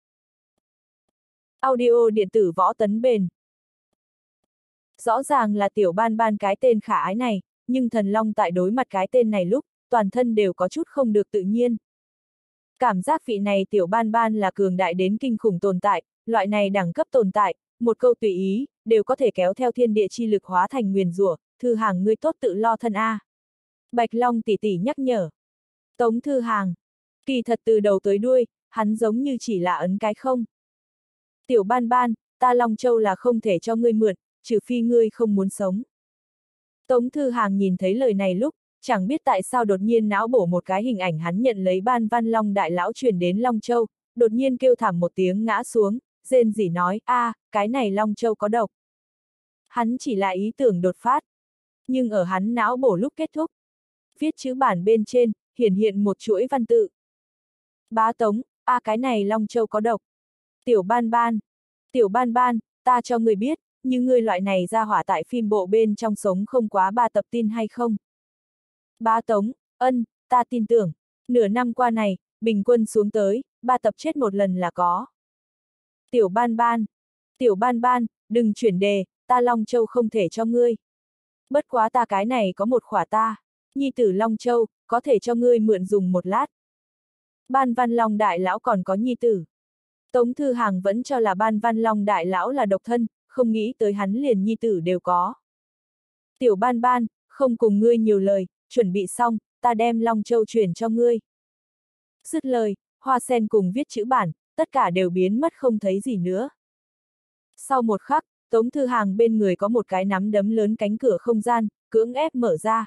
S1: Audio điện tử võ tấn bền. Rõ ràng là Tiểu Ban Ban cái tên khả ái này, nhưng Thần Long tại đối mặt cái tên này lúc, toàn thân đều có chút không được tự nhiên. Cảm giác vị này Tiểu Ban Ban là cường đại đến kinh khủng tồn tại, loại này đẳng cấp tồn tại, một câu tùy ý, đều có thể kéo theo thiên địa chi lực hóa thành nguyền rủa. Thư Hàng ngươi tốt tự lo thân a. Bạch Long tỷ tỷ nhắc nhở. Tống Thư Hàng. Kỳ thật từ đầu tới đuôi, hắn giống như chỉ là ấn cái không. Tiểu Ban Ban, ta Long Châu là không thể cho ngươi mượn, trừ phi ngươi không muốn sống. Tống Thư Hàng nhìn thấy lời này lúc, chẳng biết tại sao đột nhiên não bổ một cái hình ảnh hắn nhận lấy Ban Văn Long đại lão truyền đến Long Châu, đột nhiên kêu thảm một tiếng ngã xuống, rên rỉ nói, a, à, cái này Long Châu có độc. Hắn chỉ là ý tưởng đột phát. Nhưng ở hắn não bổ lúc kết thúc, viết chữ bản bên trên, hiển hiện một chuỗi văn tự. Bá Tống, a à, cái này Long Châu có độc. Tiểu Ban Ban, Tiểu Ban Ban, ta cho người biết, như người loại này ra hỏa tại phim bộ bên trong sống không quá ba tập tin hay không? Bá Tống, ân, ta tin tưởng, nửa năm qua này, bình quân xuống tới, ba tập chết một lần là có. Tiểu Ban Ban, Tiểu Ban Ban, đừng chuyển đề, ta Long Châu không thể cho ngươi. Bất quá ta cái này có một khỏa ta, nhi tử Long Châu, có thể cho ngươi mượn dùng một lát. Ban Văn Long đại lão còn có nhi tử. Tống Thư Hàng vẫn cho là Ban Văn Long đại lão là độc thân, không nghĩ tới hắn liền nhi tử đều có. Tiểu Ban Ban, không cùng ngươi nhiều lời, chuẩn bị xong, ta đem Long Châu chuyển cho ngươi. Dứt lời, hoa sen cùng viết chữ bản, tất cả đều biến mất không thấy gì nữa. Sau một khắc, Tống Thư Hàng bên người có một cái nắm đấm lớn cánh cửa không gian, cưỡng ép mở ra.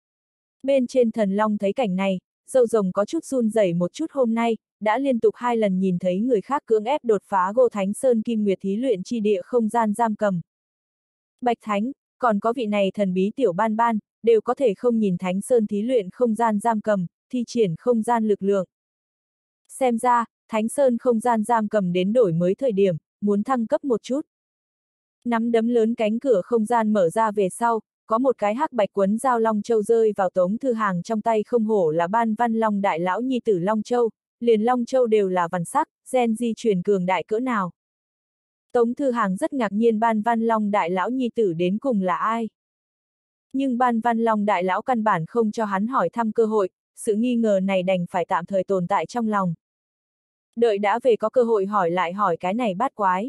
S1: Bên trên Thần Long thấy cảnh này, râu rồng có chút run rẩy một chút, hôm nay, đã liên tục hai lần nhìn thấy người khác cưỡng ép đột phá Ngô Thánh Sơn Kim Nguyệt thí luyện chi địa không gian giam cầm. Bạch Thánh, còn có vị này thần bí Tiểu Ban Ban, đều có thể không nhìn Thánh Sơn thí luyện không gian giam cầm, thi triển không gian lực lượng. Xem ra, Thánh Sơn không gian giam cầm đến đổi mới thời điểm, muốn thăng cấp một chút. Nắm đấm lớn cánh cửa không gian mở ra về sau, có một cái hắc bạch quấn dao Long Châu rơi vào Tống Thư Hàng trong tay, không hổ là Ban Văn Long đại lão nhi tử Long Châu, liền Long Châu đều là vằn sắc, gen di truyền cường đại cỡ nào. Tống Thư Hàng rất ngạc nhiên Ban Văn Long đại lão nhi tử đến cùng là ai. Nhưng Ban Văn Long đại lão căn bản không cho hắn hỏi thăm cơ hội, sự nghi ngờ này đành phải tạm thời tồn tại trong lòng. Đợi đã về có cơ hội hỏi lại hỏi cái này bát quái.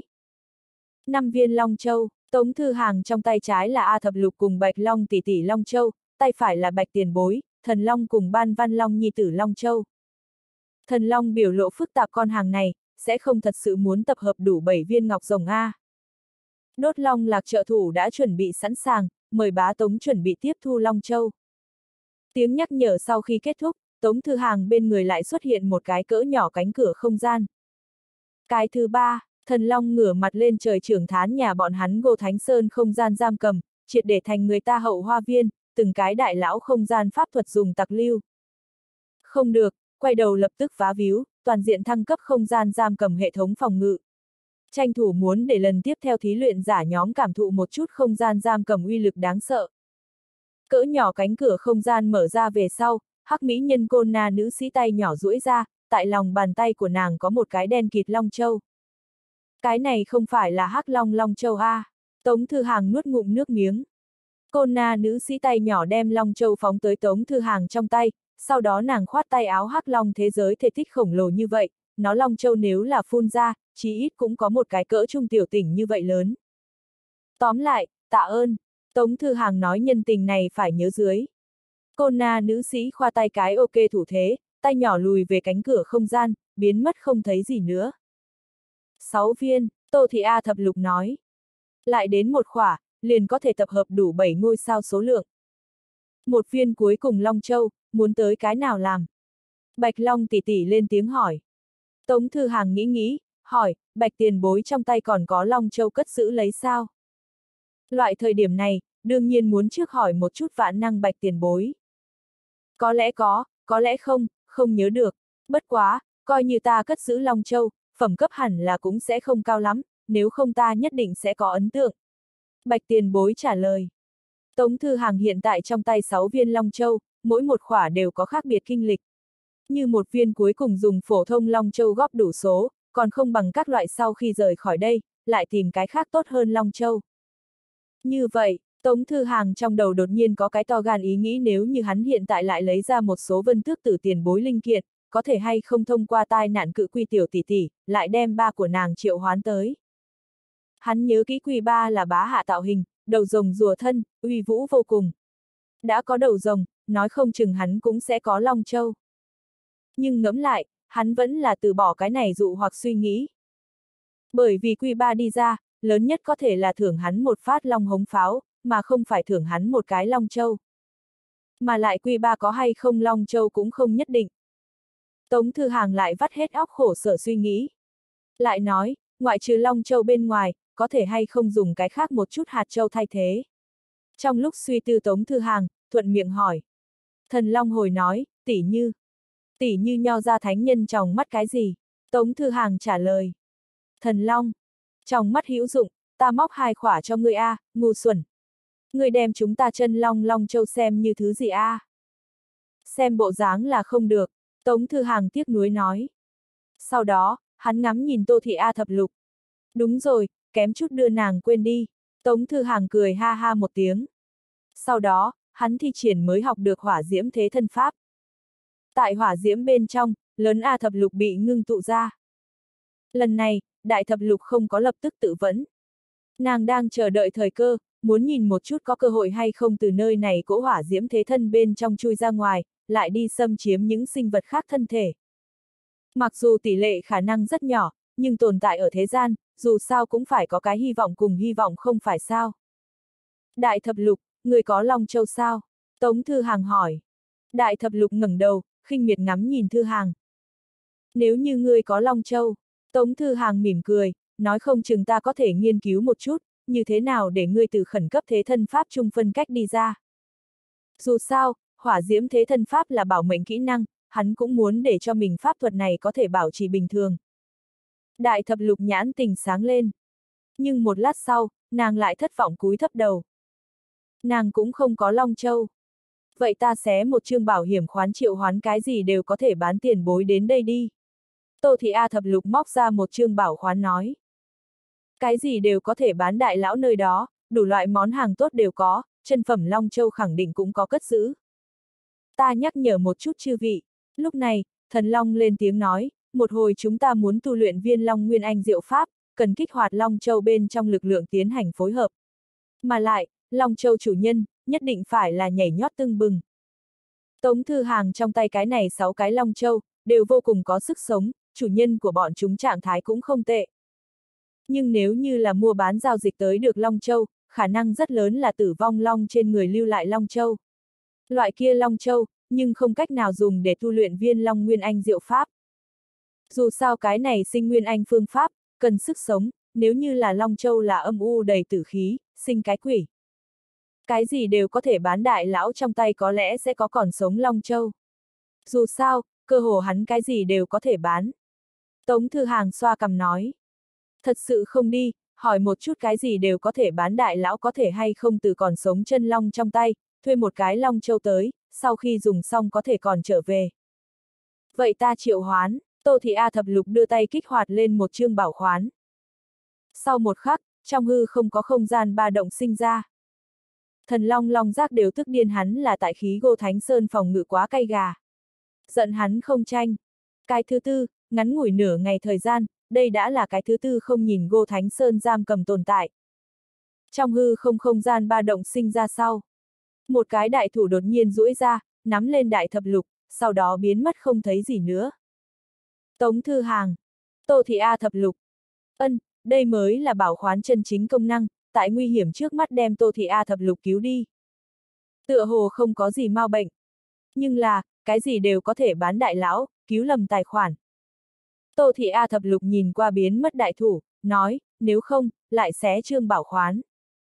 S1: Năm viên Long Châu, Tống Thư Hàng trong tay trái là A Thập Lục cùng Bạch Long tỷ tỷ Long Châu, tay phải là Bạch Tiền Bối, Thần Long cùng Ban Văn Long nhi tử Long Châu. Thần Long biểu lộ phức tạp, con hàng này, sẽ không thật sự muốn tập hợp đủ bảy viên ngọc rồng A. Đốt Long Lạc trợ thủ đã chuẩn bị sẵn sàng, mời bá Tống chuẩn bị tiếp thu Long Châu. Tiếng nhắc nhở sau khi kết thúc, Tống Thư Hàng bên người lại xuất hiện một cái cỡ nhỏ cánh cửa không gian. Cái thứ ba, Thần Long ngửa mặt lên trời trưởng thán nhà bọn hắn Ngô Thánh Sơn không gian giam cầm, triệt để thành người ta hậu hoa viên, từng cái đại lão không gian pháp thuật dùng tặc lưu. Không được, quay đầu lập tức phá víu, toàn diện thăng cấp không gian giam cầm hệ thống phòng ngự. Tranh thủ muốn để lần tiếp theo thí luyện giả nhóm cảm thụ một chút không gian giam cầm uy lực đáng sợ. Cỡ nhỏ cánh cửa không gian mở ra về sau, hắc mỹ nhân Côn Na nữ sĩ tay nhỏ duỗi ra, tại lòng bàn tay của nàng có một cái đen kịt Long Châu. Cái này không phải là hắc long Long Châu a? Tống Thư Hàng nuốt ngụm nước miếng. Côn Na nữ sĩ tay nhỏ đem Long Châu phóng tới Tống Thư Hàng trong tay, sau đó nàng khoát tay áo, hắc long thế giới thể tích khổng lồ như vậy, nó Long Châu nếu là phun ra, chí ít cũng có một cái cỡ trung tiểu tỉnh như vậy lớn. Tóm lại, tạ ơn, Tống Thư Hàng nói nhân tình này phải nhớ dưới. Côn Na nữ sĩ khoa tay cái ok thủ thế, tay nhỏ lùi về cánh cửa không gian, biến mất không thấy gì nữa. Sáu viên, Tô Thị A Thập Lục nói. Lại đến một khỏa, liền có thể tập hợp đủ bảy ngôi sao số lượng. Một viên cuối cùng Long Châu, muốn tới cái nào làm? Bạch Long tỷ tỷ lên tiếng hỏi. Tống Thư Hàng nghĩ nghĩ, hỏi, Bạch Tiền Bối trong tay còn có Long Châu cất giữ lấy sao? Loại thời điểm này, đương nhiên muốn trước hỏi một chút vạn năng Bạch Tiền Bối. Có lẽ có, có lẽ không, không nhớ được. Bất quá, coi như ta cất giữ Long Châu, phẩm cấp hẳn là cũng sẽ không cao lắm, nếu không ta nhất định sẽ có ấn tượng. Bạch Tiền Bối trả lời. Tống Thư Hàng hiện tại trong tay sáu viên Long Châu, mỗi một khỏa đều có khác biệt kinh lịch. Như một viên cuối cùng dùng phổ thông Long Châu góp đủ số, còn không bằng các loại sau khi rời khỏi đây, lại tìm cái khác tốt hơn Long Châu. Như vậy, Tống Thư Hàng trong đầu đột nhiên có cái to gan ý nghĩ, nếu như hắn hiện tại lại lấy ra một số Vân Tước Tử tiền bối linh kiện, có thể hay không thông qua tai nạn cự quy tiểu tỷ tỷ, lại đem ba của nàng triệu hoán tới. Hắn nhớ kỹ quy ba là bá hạ tạo hình, đầu rồng rùa thân, uy vũ vô cùng. Đã có đầu rồng, nói không chừng hắn cũng sẽ có Long Châu. Nhưng ngẫm lại, hắn vẫn là từ bỏ cái này dụ hoặc suy nghĩ. Bởi vì quy ba đi ra, lớn nhất có thể là thưởng hắn một phát long hống pháo, mà không phải thưởng hắn một cái Long Châu. Mà lại quy ba có hay không Long Châu cũng không nhất định. Tống Thư Hàng lại vắt hết óc khổ sở suy nghĩ. Lại nói, ngoại trừ Long Châu bên ngoài, có thể hay không dùng cái khác một chút hạt châu thay thế. Trong lúc suy tư Tống Thư Hàng, thuận miệng hỏi. Thần Long hồi nói, tỷ như. Tỷ như nho ra thánh nhân tròng mắt cái gì? Tống Thư Hàng trả lời. Thần Long. Tròng mắt hữu dụng, ta móc hai khỏa cho ngươi a, ngu xuẩn. Ngươi đem chúng ta chân long Long Châu xem như thứ gì a? Xem bộ dáng là không được, Tống Thư Hàng tiếc nuối nói. Sau đó, hắn ngắm nhìn Tô Thị A Thập Lục. Đúng rồi, kém chút đưa nàng quên đi. Tống Thư Hàng cười ha ha một tiếng. Sau đó, hắn thi triển mới học được hỏa diễm thế thân pháp. Tại hỏa diễm bên trong, lớn A thập lục bị ngưng tụ ra. Lần này, đại thập lục không có lập tức tự vẫn. Nàng đang chờ đợi thời cơ, muốn nhìn một chút có cơ hội hay không từ nơi này cỗ hỏa diễm thế thân bên trong chui ra ngoài, lại đi xâm chiếm những sinh vật khác thân thể. Mặc dù tỷ lệ khả năng rất nhỏ, nhưng tồn tại ở thế gian, dù sao cũng phải có cái hy vọng cùng hy vọng không phải sao. Đại thập lục, người có Long Châu sao? Tống Thư Hàng hỏi. Đại thập lục ngẩng đầu, khinh miệt ngắm nhìn Thư Hàng. Nếu như ngươi có Long Châu, Tống Thư Hàng mỉm cười, nói không chừng ta có thể nghiên cứu một chút, như thế nào để ngươi từ khẩn cấp thế thân pháp trung phân cách đi ra. Dù sao, hỏa diễm thế thân pháp là bảo mệnh kỹ năng, hắn cũng muốn để cho mình pháp thuật này có thể bảo trì bình thường. Đại thập lục nhãn tình sáng lên. Nhưng một lát sau, nàng lại thất vọng cúi thấp đầu. Nàng cũng không có Long Châu. Vậy ta xé một chương bảo hiểm khoán triệu hoán cái gì đều có thể bán tiền bối đến đây đi. Tô Thị A thập lục móc ra một chương bảo khoán nói. Cái gì đều có thể bán đại lão nơi đó, đủ loại món hàng tốt đều có, chân phẩm Long Châu khẳng định cũng có cất giữ. Ta nhắc nhở một chút chư vị. Lúc này, thần Long lên tiếng nói, một hồi chúng ta muốn tu luyện viên Long Nguyên Anh diệu pháp, cần kích hoạt Long Châu bên trong lực lượng tiến hành phối hợp. Mà lại, Long Châu chủ nhân, nhất định phải là nhảy nhót tưng bừng. Tống Thư Hàng trong tay cái này sáu cái Long Châu, đều vô cùng có sức sống, chủ nhân của bọn chúng trạng thái cũng không tệ. Nhưng nếu như là mua bán giao dịch tới được Long Châu, khả năng rất lớn là tử vong Long trên người lưu lại Long Châu. Loại kia Long Châu, nhưng không cách nào dùng để tu luyện viên Long Nguyên Anh diệu pháp. Dù sao cái này sinh Nguyên Anh phương pháp, cần sức sống, nếu như là Long Châu là âm u đầy tử khí, sinh cái quỷ. Cái gì đều có thể bán đại lão trong tay có lẽ sẽ có còn sống Long Châu. Dù sao, cơ hồ hắn cái gì đều có thể bán. Tống Thư Hàng xoa cằm nói. Thật sự không đi, hỏi một chút cái gì đều có thể bán đại lão có thể hay không từ còn sống chân long trong tay, thuê một cái Long Châu tới, sau khi dùng xong có thể còn trở về. Vậy ta triệu hoán, Tô Thị A thập lục đưa tay kích hoạt lên một chương bảo khoán. Sau một khắc, trong hư không có không gian ba động sinh ra. Thần Long Long Giác đều tức điên hắn là tại khí Gô Thánh Sơn phòng ngự quá cay gà. Giận hắn không tranh. Cái thứ tư, ngắn ngủi nửa ngày thời gian, đây đã là cái thứ tư không nhìn Gô Thánh Sơn giam cầm tồn tại. Trong hư không không gian ba động sinh ra sau. Một cái đại thủ đột nhiên duỗi ra, nắm lên đại thập lục, sau đó biến mất không thấy gì nữa. Tống Thư Hàng. Tô Thị A thập lục. Ân, đây mới là bảo khoán chân chính công năng, tại nguy hiểm trước mắt đem Tô Thị A thập lục cứu đi. Tựa hồ không có gì mau bệnh. Nhưng là, cái gì đều có thể bán đại lão, cứu lầm tài khoản. Tô Thị A thập lục nhìn qua biến mất đại thủ, nói, nếu không, lại xé chương bảo khoán.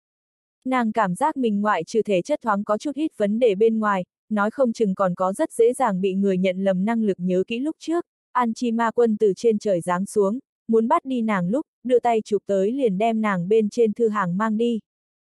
S1: Nàng cảm giác mình ngoại trừ thể chất thoáng có chút ít vấn đề bên ngoài, nói không chừng còn có rất dễ dàng bị người nhận lầm năng lực nhớ kỹ lúc trước, An Chi Ma Quân từ trên trời giáng xuống, muốn bắt đi nàng lúc, đưa tay chụp tới liền đem nàng bên trên Thư Hàng mang đi.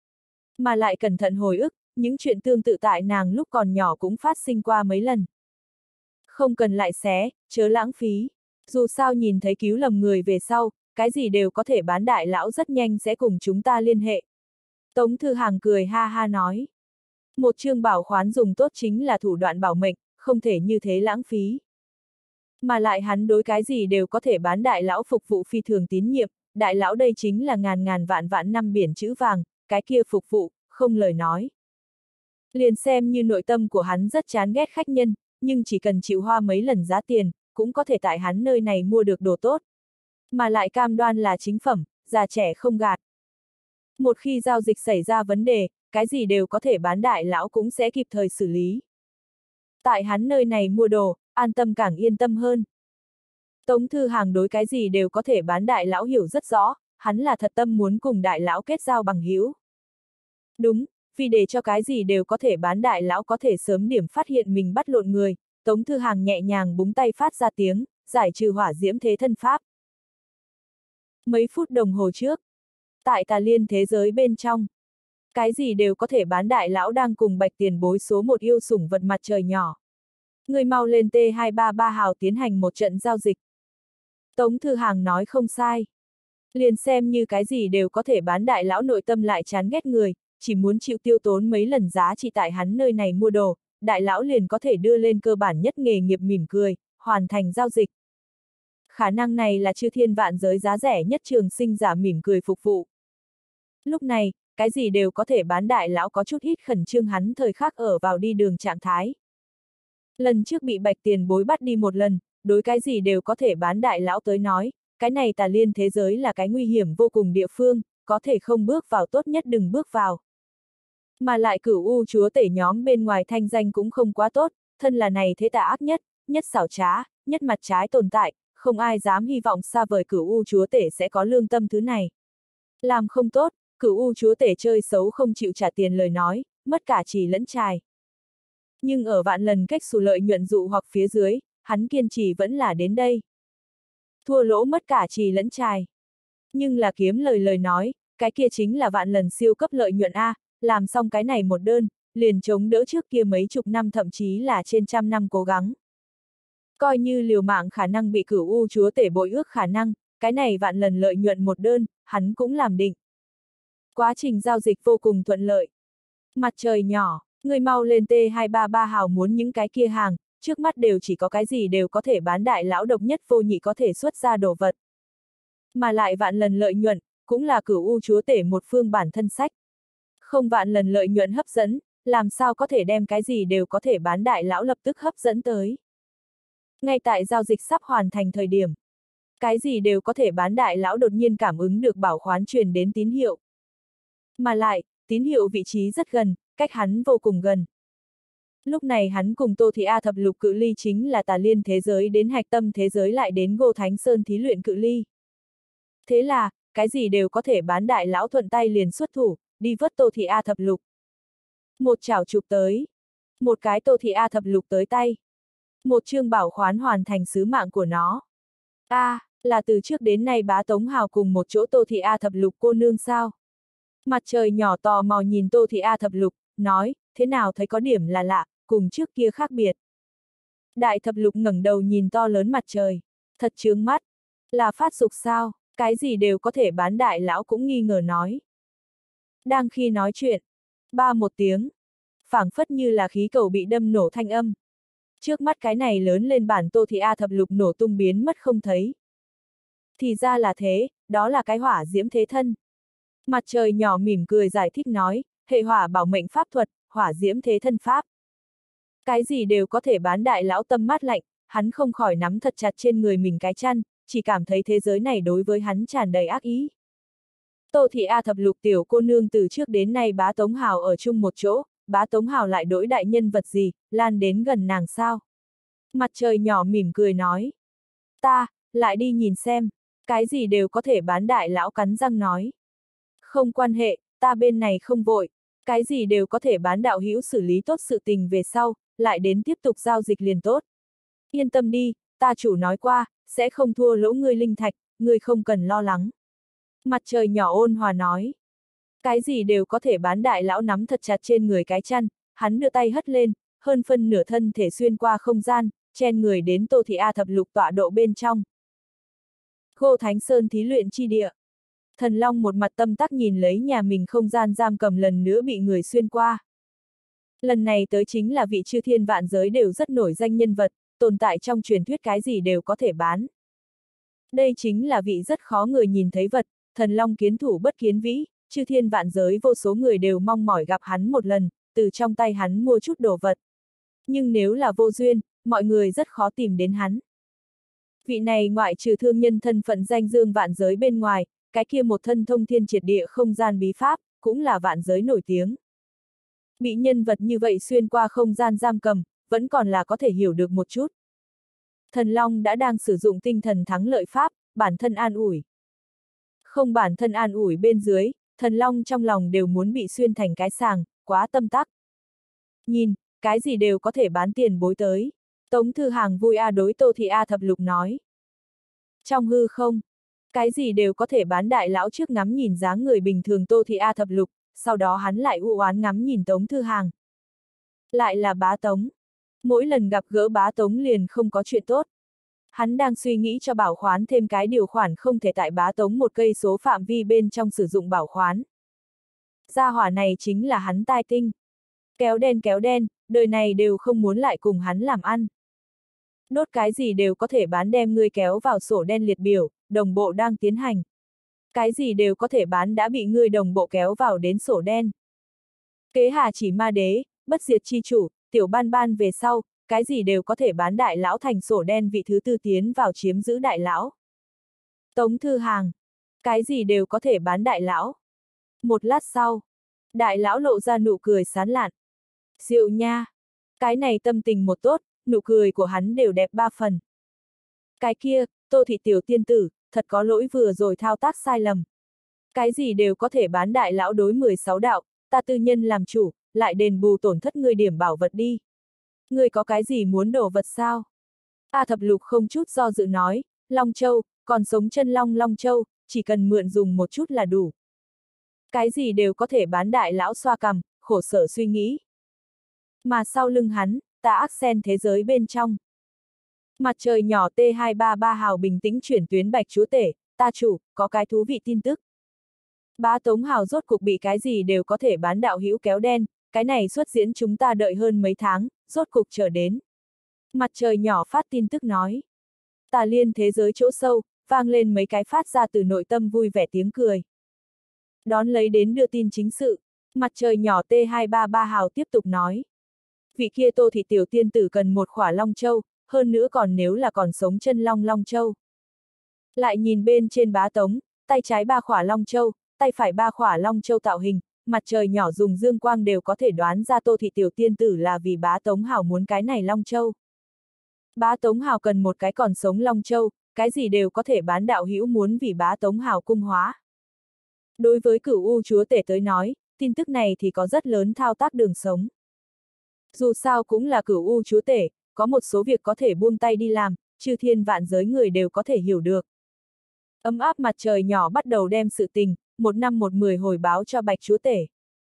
S1: Mà lại cẩn thận hồi ức, những chuyện tương tự tại nàng lúc còn nhỏ cũng phát sinh qua mấy lần. Không cần lại xé, chớ lãng phí. Dù sao nhìn thấy cứu lầm người về sau, cái gì đều có thể bán đại lão rất nhanh sẽ cùng chúng ta liên hệ. Tống Thư Hàng cười ha ha nói. Một chương bảo khoán dùng tốt chính là thủ đoạn bảo mệnh, không thể như thế lãng phí. Mà lại hắn đối cái gì đều có thể bán đại lão phục vụ phi thường tín nhiệm, đại lão đây chính là ngàn ngàn vạn vạn năm biển chữ vàng, cái kia phục vụ, không lời nói. Liền xem như nội tâm của hắn rất chán ghét khách nhân, nhưng chỉ cần chịu hoa mấy lần giá tiền, cũng có thể tại hắn nơi này mua được đồ tốt. Mà lại cam đoan là chính phẩm, già trẻ không gạt. Một khi giao dịch xảy ra vấn đề, cái gì đều có thể bán đại lão cũng sẽ kịp thời xử lý. Tại hắn nơi này mua đồ, an tâm càng yên tâm hơn. Tống Thư Hàng đối cái gì đều có thể bán đại lão hiểu rất rõ, hắn là thật tâm muốn cùng đại lão kết giao bằng hữu. Đúng, vì để cho cái gì đều có thể bán đại lão có thể sớm điểm phát hiện mình bắt lộn người, Tống Thư Hàng nhẹ nhàng búng tay phát ra tiếng, giải trừ hỏa diễm thế thân pháp. Mấy phút đồng hồ trước, tại Tà Liên thế giới bên trong, cái gì đều có thể bán đại lão đang cùng Bạch Tiền Bối số một yêu sủng vật mặt trời nhỏ. Người mau lên T hai ba ba hào tiến hành một trận giao dịch. Tống Thư Hàng nói không sai. Liền xem như cái gì đều có thể bán đại lão nội tâm lại chán ghét người, chỉ muốn chịu tiêu tốn mấy lần giá trị tại hắn nơi này mua đồ, đại lão liền có thể đưa lên cơ bản nhất nghề nghiệp mỉm cười, hoàn thành giao dịch. Khả năng này là chư thiên vạn giới giá rẻ nhất trường sinh giả mỉm cười phục vụ. Lúc này, cái gì đều có thể bán đại lão có chút hít khẩn trương, hắn thời khắc ở vào đi đường trạng thái. Lần trước bị bạch tiền bối bắt đi một lần, đối cái gì đều có thể bán đại lão tới nói, cái này tà liên thế giới là cái nguy hiểm vô cùng địa phương, có thể không bước vào tốt nhất đừng bước vào. Mà lại cửu u chúa tể nhóm bên ngoài thanh danh cũng không quá tốt, thân là này thế tà ác nhất, nhất xảo trá, nhất mặt trái tồn tại, không ai dám hy vọng xa vời cửu u chúa tể sẽ có lương tâm thứ này. Làm không tốt, cửu u chúa tể chơi xấu không chịu trả tiền lời nói, mất cả trì lẫn trài. Nhưng ở vạn lần cách xù lợi nhuận dụ hoặc phía dưới, hắn kiên trì vẫn là đến đây. Thua lỗ mất cả trì lẫn trài. Nhưng là kiếm lời lời nói, cái kia chính là vạn lần siêu cấp lợi nhuận A, làm xong cái này một đơn, liền chống đỡ trước kia mấy chục năm thậm chí là trên trăm năm cố gắng. Coi như liều mạng khả năng bị cửu u chúa tể bội ước khả năng, cái này vạn lần lợi nhuận một đơn, hắn cũng làm định. Quá trình giao dịch vô cùng thuận lợi. Mặt trời nhỏ, người mau lên T hai ba ba hào muốn những cái kia hàng, trước mắt đều chỉ có cái gì đều có thể bán đại lão độc nhất vô nhị có thể xuất ra đồ vật. Mà lại vạn lần lợi nhuận, cũng là cửu u chúa tể một phương bản thân sách. Không vạn lần lợi nhuận hấp dẫn, làm sao có thể đem cái gì đều có thể bán đại lão lập tức hấp dẫn tới. Ngay tại giao dịch sắp hoàn thành thời điểm, cái gì đều có thể bán đại lão đột nhiên cảm ứng được bảo khoán truyền đến tín hiệu. Mà lại, tín hiệu vị trí rất gần, cách hắn vô cùng gần. Lúc này hắn cùng Tô Thị A thập lục cự ly chính là tà liên thế giới đến hạch tâm thế giới lại đến Ngô Thánh Sơn thí luyện cự ly. Thế là, cái gì đều có thể bán đại lão thuận tay liền xuất thủ, đi vớt Tô Thị A thập lục. Một chảo chụp tới. Một cái Tô Thị A thập lục tới tay. Một chương bảo khoán hoàn thành sứ mạng của nó. A, à, là từ trước đến nay bá Tống Hào cùng một chỗ Tô Thị A thập lục cô nương sao? Mặt trời nhỏ tò mò nhìn Tô Thị A thập lục, nói, thế nào thấy có điểm là lạ, cùng trước kia khác biệt. Đại thập lục ngẩng đầu nhìn to lớn mặt trời, thật chướng mắt, là phát dục sao, cái gì đều có thể bán đại lão cũng nghi ngờ nói. Đang khi nói chuyện, ba một tiếng, phảng phất như là khí cầu bị đâm nổ thanh âm. Trước mắt cái này lớn lên bản Tô Thị A thập lục nổ tung biến mất không thấy. Thì ra là thế, đó là cái hỏa diễm thế thân. Mặt trời nhỏ mỉm cười giải thích nói, hệ hỏa bảo mệnh pháp thuật, hỏa diễm thế thân pháp. Cái gì đều có thể bán đại lão tâm mát lạnh, hắn không khỏi nắm thật chặt trên người mình cái chăn, chỉ cảm thấy thế giới này đối với hắn tràn đầy ác ý. Tô Thị A thập lục tiểu cô nương từ trước đến nay bá Tống Hào ở chung một chỗ, bá Tống Hào lại đổi đại nhân vật gì, lan đến gần nàng sao? Mặt trời nhỏ mỉm cười nói. Ta, lại đi nhìn xem, cái gì đều có thể bán đại lão cắn răng nói. Không quan hệ, ta bên này không vội, cái gì đều có thể bán đạo hữu xử lý tốt sự tình về sau, lại đến tiếp tục giao dịch liền tốt. Yên tâm đi, ta chủ nói qua, sẽ không thua lỗ ngươi linh thạch, ngươi không cần lo lắng. Mặt trời nhỏ ôn hòa nói. Cái gì đều có thể bán đại lão nắm thật chặt trên người cái chăn, hắn đưa tay hất lên, hơn phân nửa thân thể xuyên qua không gian, chen người đến Tô Thị A thập lục tọa độ bên trong. Ngô Thánh Sơn thí luyện chi địa. Thần Long một mặt tâm tắc nhìn lấy nhà mình không gian giam cầm lần nữa bị người xuyên qua. Lần này tới chính là vị chư thiên vạn giới đều rất nổi danh nhân vật, tồn tại trong truyền thuyết cái gì đều có thể bán. Đây chính là vị rất khó người nhìn thấy vật, Thần Long kiến thủ bất kiến vĩ, chư thiên vạn giới vô số người đều mong mỏi gặp hắn một lần, từ trong tay hắn mua chút đồ vật. Nhưng nếu là vô duyên, mọi người rất khó tìm đến hắn. Vị này ngoại trừ thương nhân thân phận danh dương vạn giới bên ngoài, cái kia một thân thông thiên triệt địa không gian bí pháp, cũng là vạn giới nổi tiếng. Bị nhân vật như vậy xuyên qua không gian giam cầm, vẫn còn là có thể hiểu được một chút. Thần Long đã đang sử dụng tinh thần thắng lợi pháp, bản thân an ủi. Không bản thân an ủi bên dưới, Thần Long trong lòng đều muốn bị xuyên thành cái sàng, quá tâm tắc. Nhìn, cái gì đều có thể bán tiền bối tới. Tống Thư Hàng vui a đối Tô Thị A thập lục nói. Trong hư không, cái gì đều có thể bán đại lão trước ngắm nhìn dáng người bình thường Tô Thị A thập lục, sau đó hắn lại u oán ngắm nhìn Tống Thư Hàng. Lại là bá Tống. Mỗi lần gặp gỡ bá Tống liền không có chuyện tốt. Hắn đang suy nghĩ cho bảo khoán thêm cái điều khoản không thể tại bá Tống một cây số phạm vi bên trong sử dụng bảo khoán. Gia hỏa này chính là hắn tai tinh. Kéo đen kéo đen, đời này đều không muốn lại cùng hắn làm ăn. Đốt cái gì đều có thể bán đem ngươi kéo vào sổ đen liệt biểu, đồng bộ đang tiến hành. Cái gì đều có thể bán đã bị ngươi đồng bộ kéo vào đến sổ đen. Kế hà chỉ ma đế, bất diệt chi chủ, tiểu ban ban về sau, cái gì đều có thể bán đại lão thành sổ đen vị thứ tư tiến vào chiếm giữ đại lão. Tống Thư Hàng, cái gì đều có thể bán đại lão. Một lát sau, đại lão lộ ra nụ cười sán lạn. Diệu nha, cái này tâm tình một tốt, nụ cười của hắn đều đẹp ba phần. Cái kia, Tô thị tiểu tiên tử, thật có lỗi vừa rồi thao tác sai lầm. Cái gì đều có thể bán đại lão đối mười sáu đạo, ta tư nhân làm chủ, lại đền bù tổn thất ngươi điểm bảo vật đi. Ngươi có cái gì muốn đổ vật sao? A Thập Lục không chút do dự nói, Long Châu, còn sống chân long Long Châu, chỉ cần mượn dùng một chút là đủ. Cái gì đều có thể bán đại lão xoa cằm, khổ sở suy nghĩ. Mà sau lưng hắn, ta ác sen thế giới bên trong. Mặt trời nhỏ T hai ba ba hào bình tĩnh chuyển tuyến bạch chúa tể, ta chủ, có cái thú vị tin tức. Bá Tống Hào rốt cuộc bị cái gì đều có thể bán đạo hữu kéo đen, cái này xuất diễn chúng ta đợi hơn mấy tháng, rốt cục trở đến. Mặt trời nhỏ phát tin tức nói. Tà liên thế giới chỗ sâu, vang lên mấy cái phát ra từ nội tâm vui vẻ tiếng cười. Đón lấy đến đưa tin chính sự, mặt trời nhỏ T hai ba ba hào tiếp tục nói. Vị kia Tô thị tiểu tiên tử cần một khỏa Long Châu, hơn nữa còn nếu là còn sống chân long Long Châu. Lại nhìn bên trên Bá Tống, tay trái ba khỏa Long Châu, tay phải ba khỏa Long Châu tạo hình, mặt trời nhỏ dùng dương quang đều có thể đoán ra Tô thị tiểu tiên tử là vì Bá Tống Hào muốn cái này Long Châu. Bá Tống Hào cần một cái còn sống Long Châu, cái gì đều có thể bán đạo hữu muốn vì Bá Tống Hào cung hóa. Đối với Cửu U chúa tể tới nói, tin tức này thì có rất lớn thao tác đường sống. Dù sao cũng là Cửu U chúa tể, có một số việc có thể buông tay đi làm, chư thiên vạn giới người đều có thể hiểu được. Ấm áp mặt trời nhỏ bắt đầu đem sự tình, một năm một mười hồi báo cho bạch chúa tể.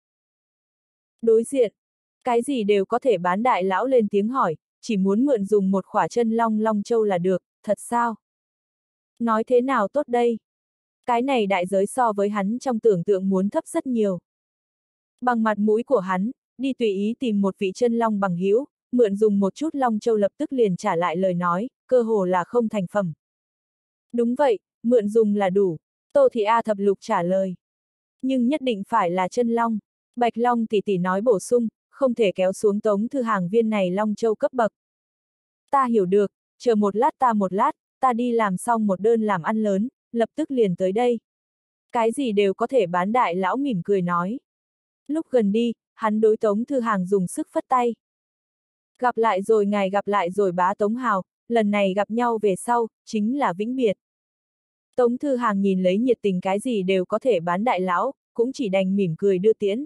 S1: Đối diện, cái gì đều có thể bán đại lão lên tiếng hỏi, chỉ muốn mượn dùng một khỏa chân long Long Châu là được, thật sao? Nói thế nào tốt đây? Cái này đại giới so với hắn trong tưởng tượng muốn thấp rất nhiều. Bằng mặt mũi của hắn, đi tùy ý tìm một vị chân long bằng hữu, mượn dùng một chút Long Châu lập tức liền trả lại lời nói, cơ hồ là không thành phẩm. Đúng vậy, mượn dùng là đủ, Tô thị A Thập Lục trả lời. Nhưng nhất định phải là chân long, Bạch Long tỷ tỷ nói bổ sung, không thể kéo xuống Tống Thư Hàng viên này Long Châu cấp bậc. Ta hiểu được, chờ một lát ta một lát, ta đi làm xong một đơn làm ăn lớn, lập tức liền tới đây. Cái gì đều có thể bán đại lão mỉm cười nói. Lúc gần đi, hắn đối Tống Thư Hàng dùng sức phất tay. Gặp lại rồi ngài gặp lại rồi Bá Tống Hào, lần này gặp nhau về sau, chính là vĩnh biệt. Tống Thư Hàng nhìn lấy nhiệt tình cái gì đều có thể bán đại lão, cũng chỉ đành mỉm cười đưa tiễn.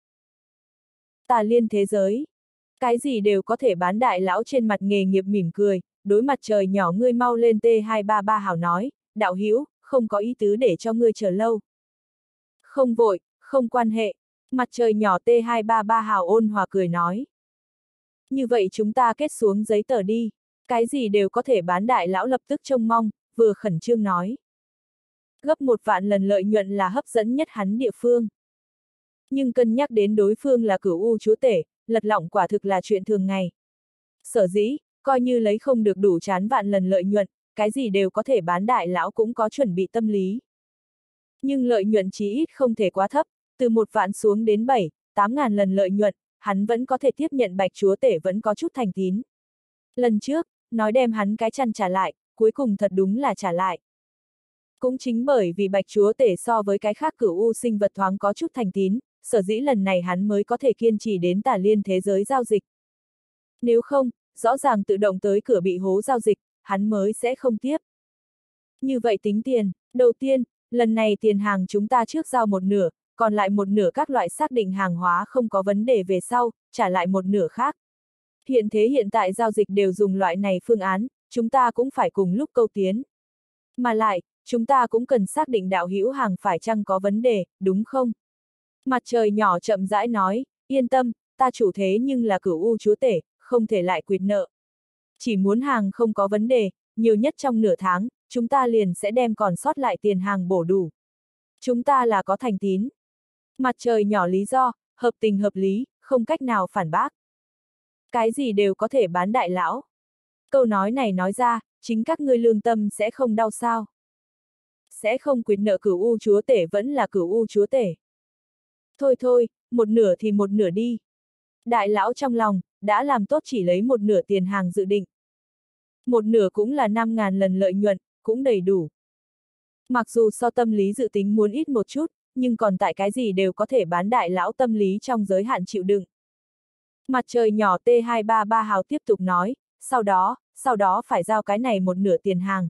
S1: Tà liên thế giới. Cái gì đều có thể bán đại lão trên mặt nghề nghiệp mỉm cười, đối mặt trời nhỏ ngươi mau lên T hai ba ba hào nói, đạo hữu không có ý tứ để cho ngươi chờ lâu. Không vội, không quan hệ, mặt trời nhỏ T hai ba ba hào ôn hòa cười nói. Như vậy chúng ta kết xuống giấy tờ đi, cái gì đều có thể bán đại lão lập tức trông mong, vừa khẩn trương nói. Gấp một vạn lần lợi nhuận là hấp dẫn nhất hắn địa phương. Nhưng cân nhắc đến đối phương là Cửu U chúa tể, lật lọng quả thực là chuyện thường ngày. Sở dĩ, coi như lấy không được đủ chán vạn lần lợi nhuận, cái gì đều có thể bán đại lão cũng có chuẩn bị tâm lý. Nhưng lợi nhuận chí ít không thể quá thấp, từ một vạn xuống đến bảy, tám ngàn lần lợi nhuận, hắn vẫn có thể tiếp nhận bạch chúa tể vẫn có chút thành tín. Lần trước, nói đem hắn cái chăn trả lại, cuối cùng thật đúng là trả lại. Cũng chính bởi vì bạch chúa tể so với cái khác Cửu U sinh vật thoáng có chút thành tín, sở dĩ lần này hắn mới có thể kiên trì đến Tà liên thế giới giao dịch. Nếu không, rõ ràng tự động tới cửa bị hố giao dịch, hắn mới sẽ không tiếp. Như vậy tính tiền, đầu tiên, lần này tiền hàng chúng ta trước giao một nửa, còn lại một nửa các loại xác định hàng hóa không có vấn đề về sau, trả lại một nửa khác. Hiện thế hiện tại giao dịch đều dùng loại này phương án, chúng ta cũng phải cùng lúc câu tiến. Mà lại, chúng ta cũng cần xác định đạo hữu hàng phải chăng có vấn đề, đúng không? Mặt trời nhỏ chậm rãi nói, yên tâm, ta chủ thế nhưng là Cửu U chúa tể, không thể lại quyệt nợ. Chỉ muốn hàng không có vấn đề, nhiều nhất trong nửa tháng, chúng ta liền sẽ đem còn sót lại tiền hàng bổ đủ. Chúng ta là có thành tín. Mặt trời nhỏ lý do, hợp tình hợp lý, không cách nào phản bác. Cái gì đều có thể bán đại lão. Câu nói này nói ra, chính các ngươi lương tâm sẽ không đau sao. Sẽ không quyết nợ cửu u chúa tể vẫn là cửu u chúa tể. Thôi thôi, một nửa thì một nửa đi. Đại lão trong lòng, đã làm tốt chỉ lấy một nửa tiền hàng dự định. Một nửa cũng là năm ngàn lần lợi nhuận, cũng đầy đủ. Mặc dù so tâm lý dự tính muốn ít một chút, nhưng còn tại cái gì đều có thể bán đại lão tâm lý trong giới hạn chịu đựng. Mặt trời nhỏ T hai ba ba hào tiếp tục nói, sau đó, sau đó phải giao cái này một nửa tiền hàng.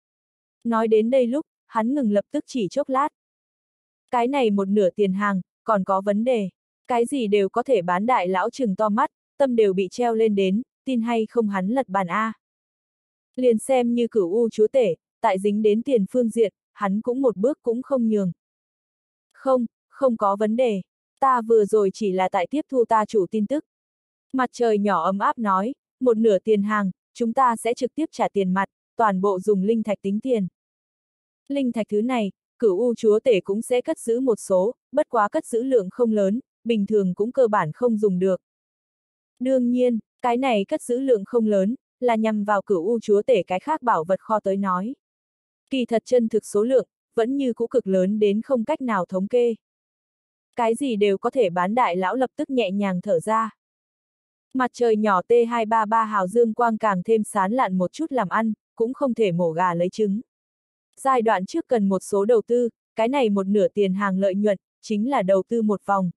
S1: Nói đến đây lúc, hắn ngừng lập tức chỉ chốc lát. Cái này một nửa tiền hàng, còn có vấn đề. Cái gì đều có thể bán đại lão trừng to mắt, tâm đều bị treo lên đến, tin hay không hắn lật bàn A. Liền xem như cửu u chúa tể, tại dính đến tiền phương diện, hắn cũng một bước cũng không nhường. Không, không có vấn đề. Ta vừa rồi chỉ là tại tiếp thu ta chủ tin tức. Mặt trời nhỏ ấm áp nói, một nửa tiền hàng, chúng ta sẽ trực tiếp trả tiền mặt, toàn bộ dùng linh thạch tính tiền. Linh thạch thứ này, cửu u chúa tể cũng sẽ cất giữ một số, bất quá cất giữ lượng không lớn, bình thường cũng cơ bản không dùng được. Đương nhiên, cái này cất giữ lượng không lớn, là nhằm vào cửu u chúa tể cái khác bảo vật kho tới nói. Kỳ thật chân thực số lượng, vẫn như cũ cực lớn đến không cách nào thống kê. Cái gì đều có thể bán đại lão lập tức nhẹ nhàng thở ra. Mặt trời nhỏ T hai ba ba hào dương quang càng thêm sán lạn một chút làm ăn, cũng không thể mổ gà lấy trứng. Giai đoạn trước cần một số đầu tư, cái này một nửa tiền hàng lợi nhuận, chính là đầu tư một vòng.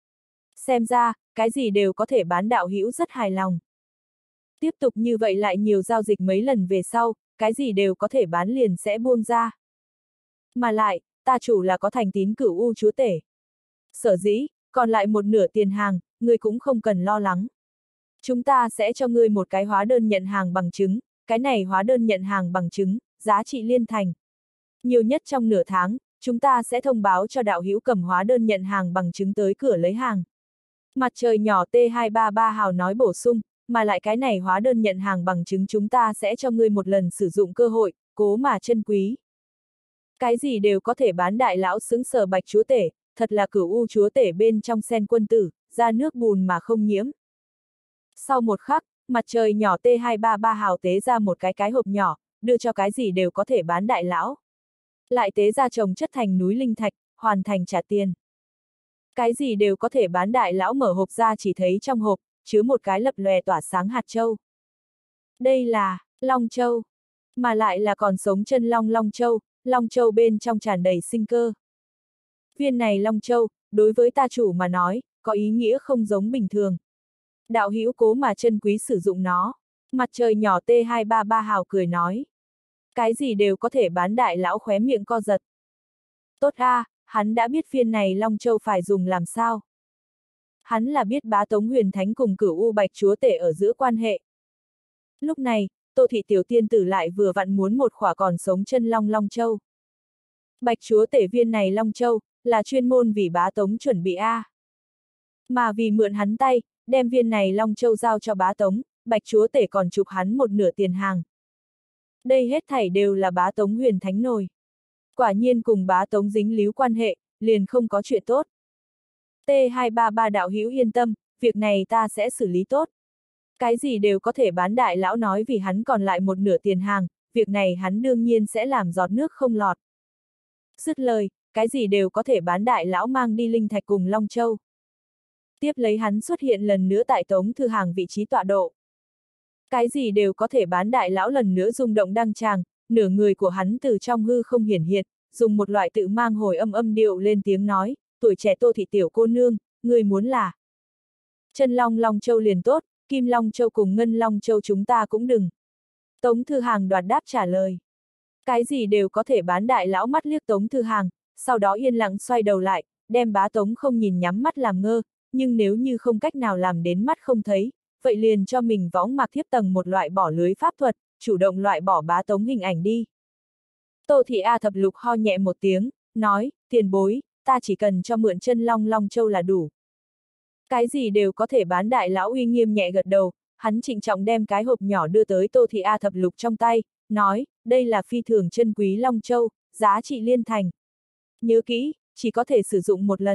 S1: Xem ra, cái gì đều có thể bán đạo hữu rất hài lòng. Tiếp tục như vậy lại nhiều giao dịch mấy lần về sau, cái gì đều có thể bán liền sẽ buông ra. Mà lại, ta chủ là có thành tín cửu u chúa tể. Sở dĩ, còn lại một nửa tiền hàng, ngươi cũng không cần lo lắng. Chúng ta sẽ cho ngươi một cái hóa đơn nhận hàng bằng chứng, cái này hóa đơn nhận hàng bằng chứng, giá trị liên thành. Nhiều nhất trong nửa tháng, chúng ta sẽ thông báo cho đạo hữu cầm hóa đơn nhận hàng bằng chứng tới cửa lấy hàng. Mặt trời nhỏ T hai ba ba hào nói bổ sung, mà lại cái này hóa đơn nhận hàng bằng chứng chúng ta sẽ cho ngươi một lần sử dụng cơ hội, cố mà chân quý. Cái gì đều có thể bán đại lão xứng sờ bạch chúa tể, thật là cửu u chúa tể bên trong sen quân tử, ra nước bùn mà không nhiễm. Sau một khắc, mặt trời nhỏ T hai ba ba hào tế ra một cái cái hộp nhỏ, đưa cho cái gì đều có thể bán đại lão. Lại tế ra trồng chất thành núi linh thạch, hoàn thành trả tiền. Cái gì đều có thể bán đại lão mở hộp ra chỉ thấy trong hộp, chứa một cái lập lòe tỏa sáng hạt châu. Đây là, Long Châu. Mà lại là còn sống chân long Long Châu, Long Châu bên trong tràn đầy sinh cơ. Viên này Long Châu, đối với ta chủ mà nói, có ý nghĩa không giống bình thường. Đạo hữu cố mà chân quý sử dụng nó. Mặt trời nhỏ T hai ba ba hào cười nói. Cái gì đều có thể bán đại lão khóe miệng co giật. Tốt a, à, hắn đã biết viên này Long Châu phải dùng làm sao. Hắn là biết bá Tống Huyền Thánh cùng cửu u bạch chúa tể ở giữa quan hệ. Lúc này, Tô thị tiểu tiên tử lại vừa vặn muốn một khỏa còn sống chân long Long Châu. Bạch chúa tể viên này Long Châu, là chuyên môn vì bá Tống chuẩn bị a. Mà vì mượn hắn tay, đem viên này Long Châu giao cho bá Tống, bạch chúa tể còn chụp hắn một nửa tiền hàng. Đây hết thảy đều là bá Tống Huyền Thánh nồi. Quả nhiên cùng bá Tống dính líu quan hệ, liền không có chuyện tốt. T hai ba ba đạo hữu yên tâm, việc này ta sẽ xử lý tốt. Cái gì đều có thể bán đại lão nói vì hắn còn lại một nửa tiền hàng, việc này hắn đương nhiên sẽ làm giọt nước không lọt. Dứt lời, cái gì đều có thể bán đại lão mang đi linh thạch cùng Long Châu. Tiếp lấy hắn xuất hiện lần nữa tại Tống Thư Hàng vị trí tọa độ. Cái gì đều có thể bán đại lão lần nữa rung động đăng tràng, nửa người của hắn từ trong hư không hiển hiện, dùng một loại tự mang hồi âm âm điệu lên tiếng nói, tuổi trẻ Tô thị tiểu cô nương, người muốn là chân long Long Châu liền tốt, kim Long Châu cùng ngân Long Châu chúng ta cũng đừng. Tống Thư Hàng đoạt đáp trả lời. Cái gì đều có thể bán đại lão mắt liếc Tống Thư Hàng, sau đó yên lặng xoay đầu lại, đem bá Tống không nhìn nhắm mắt làm ngơ, nhưng nếu như không cách nào làm đến mắt không thấy, vậy liền cho mình võng mặc thiếp tầng một loại bỏ lưới pháp thuật, chủ động loại bỏ bá Tống hình ảnh đi. Tô thị A thập lục ho nhẹ một tiếng, nói, tiền bối, ta chỉ cần cho mượn chân long Long Châu là đủ. Cái gì đều có thể bán đại lão uy nghiêm nhẹ gật đầu, hắn trịnh trọng đem cái hộp nhỏ đưa tới Tô thị A thập lục trong tay, nói, đây là phi thường chân quý Long Châu, giá trị liên thành. Nhớ kỹ, chỉ có thể sử dụng một lần,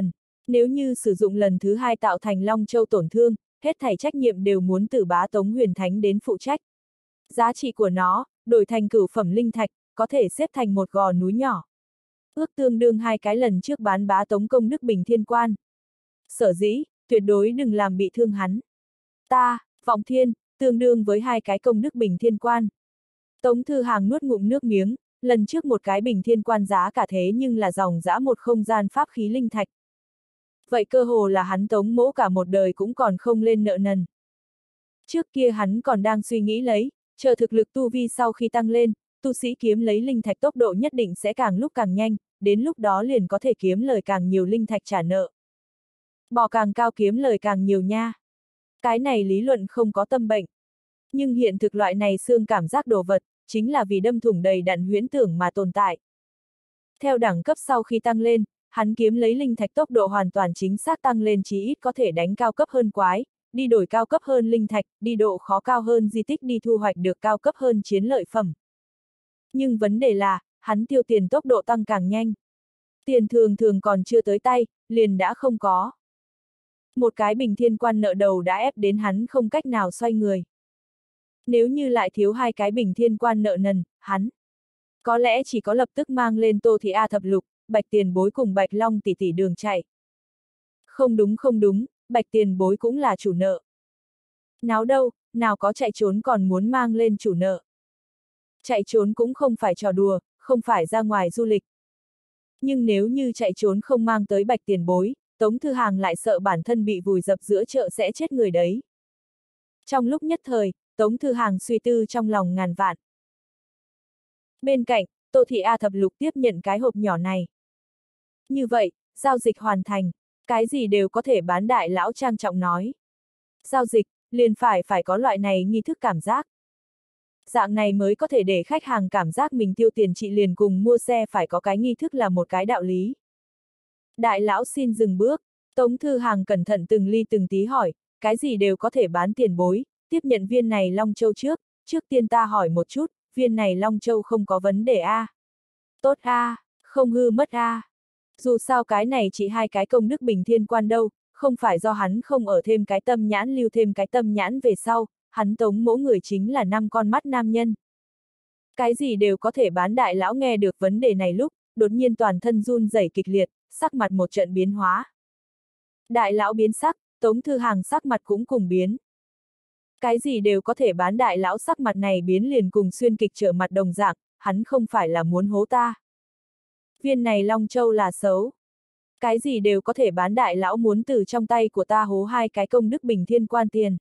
S1: Nếu như sử dụng lần thứ hai tạo thành Long Châu tổn thương, hết thảy trách nhiệm đều muốn từ bá Tống Huyền Thánh đến phụ trách. Giá trị của nó, đổi thành cửu phẩm linh thạch, có thể xếp thành một gò núi nhỏ. Ước tương đương hai cái lần trước bán bá Tống công đức bình thiên quan. Sở dĩ, tuyệt đối đừng làm bị thương hắn. Ta, Vọng Thiên, tương đương với hai cái công đức bình thiên quan. Tống Thư Hàng nuốt ngụm nước miếng, lần trước một cái bình thiên quan giá cả thế nhưng là dòng dã một không gian pháp khí linh thạch. Vậy cơ hồ là hắn Tống mỗ cả một đời cũng còn không lên nợ nần. Trước kia hắn còn đang suy nghĩ lấy, chờ thực lực tu vi sau khi tăng lên, tu sĩ kiếm lấy linh thạch tốc độ nhất định sẽ càng lúc càng nhanh, đến lúc đó liền có thể kiếm lời càng nhiều linh thạch trả nợ. Bò càng cao kiếm lời càng nhiều nha. Cái này lý luận không có tâm bệnh. Nhưng hiện thực loại này xương cảm giác đồ vật, chính là vì đâm thủng đầy đặn huyễn tưởng mà tồn tại. Theo đẳng cấp sau khi tăng lên, hắn kiếm lấy linh thạch tốc độ hoàn toàn chính xác tăng lên, chí ít có thể đánh cao cấp hơn quái, đi đổi cao cấp hơn linh thạch, đi độ khó cao hơn di tích, đi thu hoạch được cao cấp hơn chiến lợi phẩm. Nhưng vấn đề là, hắn tiêu tiền tốc độ tăng càng nhanh. Tiền thường thường còn chưa tới tay, liền đã không có. Một cái bình thiên quan nợ đầu đã ép đến hắn không cách nào xoay người. Nếu như lại thiếu hai cái bình thiên quan nợ nần, hắn có lẽ chỉ có lập tức mang lên Tô Thị A Thập Lục, Bạch Tiền Bối cùng Bạch Long tỷ tỷ đường chạy. Không đúng không đúng, Bạch Tiền Bối cũng là chủ nợ. Náo đâu, nào có chạy trốn còn muốn mang lên chủ nợ. Chạy trốn cũng không phải trò đùa, không phải ra ngoài du lịch. Nhưng nếu như chạy trốn không mang tới Bạch Tiền Bối, Tống Thư Hàng lại sợ bản thân bị vùi dập giữa chợ sẽ chết người đấy. Trong lúc nhất thời, Tống Thư Hàng suy tư trong lòng ngàn vạn. Bên cạnh, Tô Thị A Thập Lục tiếp nhận cái hộp nhỏ này. Như vậy, giao dịch hoàn thành, cái gì đều có thể bán, đại lão trang trọng nói. Giao dịch, liền phải phải có loại này nghi thức cảm giác. Dạng này mới có thể để khách hàng cảm giác mình tiêu tiền trị liền cùng mua xe phải có cái nghi thức là một cái đạo lý. Đại lão xin dừng bước, Tống Thư Hàng cẩn thận từng ly từng tí hỏi, cái gì đều có thể bán, tiền bối, tiếp nhận viên này Long Châu trước, trước tiên ta hỏi một chút, viên này Long Châu không có vấn đề a? À? Tốt a, à, không hư mất a. À. Dù sao cái này chỉ hai cái công đức bình thiên quan đâu, không phải do hắn không ở thêm cái tâm nhãn, lưu thêm cái tâm nhãn về sau, hắn Tống mỗ người chính là năm con mắt nam nhân. Cái gì đều có thể bán, đại lão nghe được vấn đề này lúc, đột nhiên toàn thân run rẩy kịch liệt, sắc mặt một trận biến hóa. Đại lão biến sắc, Tống Thư Hàng sắc mặt cũng cùng biến. Cái gì đều có thể bán, đại lão sắc mặt này biến liền cùng xuyên kịch trở mặt đồng dạng, hắn không phải là muốn hố ta. Viên này Long Châu là xấu. Cái gì đều có thể bán, đại lão muốn từ trong tay của ta hố hai cái công đức bình thiên quan tiền.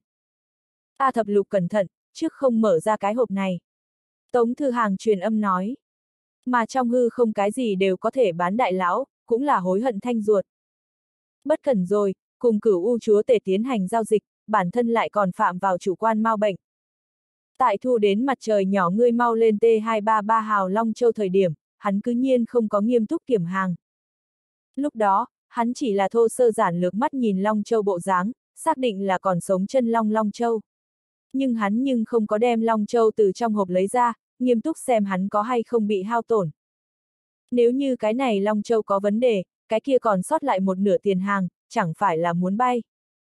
S1: A Thập Lục cẩn thận, trước không mở ra cái hộp này. Tống Thư Hàng truyền âm nói. Mà trong hư không cái gì đều có thể bán, đại lão, cũng là hối hận thanh ruột. Bất cẩn rồi, cùng Cửu U chúa tể tiến hành giao dịch, bản thân lại còn phạm vào chủ quan mau bệnh. Tại thu đến mặt trời nhỏ ngươi mau lên T hai ba ba hào Long Châu thời điểm, hắn cứ nhiên không có nghiêm túc kiểm hàng. Lúc đó, hắn chỉ là thô sơ giản lược mắt nhìn Long Châu bộ dáng, xác định là còn sống chân long Long Châu. Nhưng hắn nhưng không có đem Long Châu từ trong hộp lấy ra, nghiêm túc xem hắn có hay không bị hao tổn. Nếu như cái này Long Châu có vấn đề, cái kia còn sót lại một nửa tiền hàng, chẳng phải là muốn bay.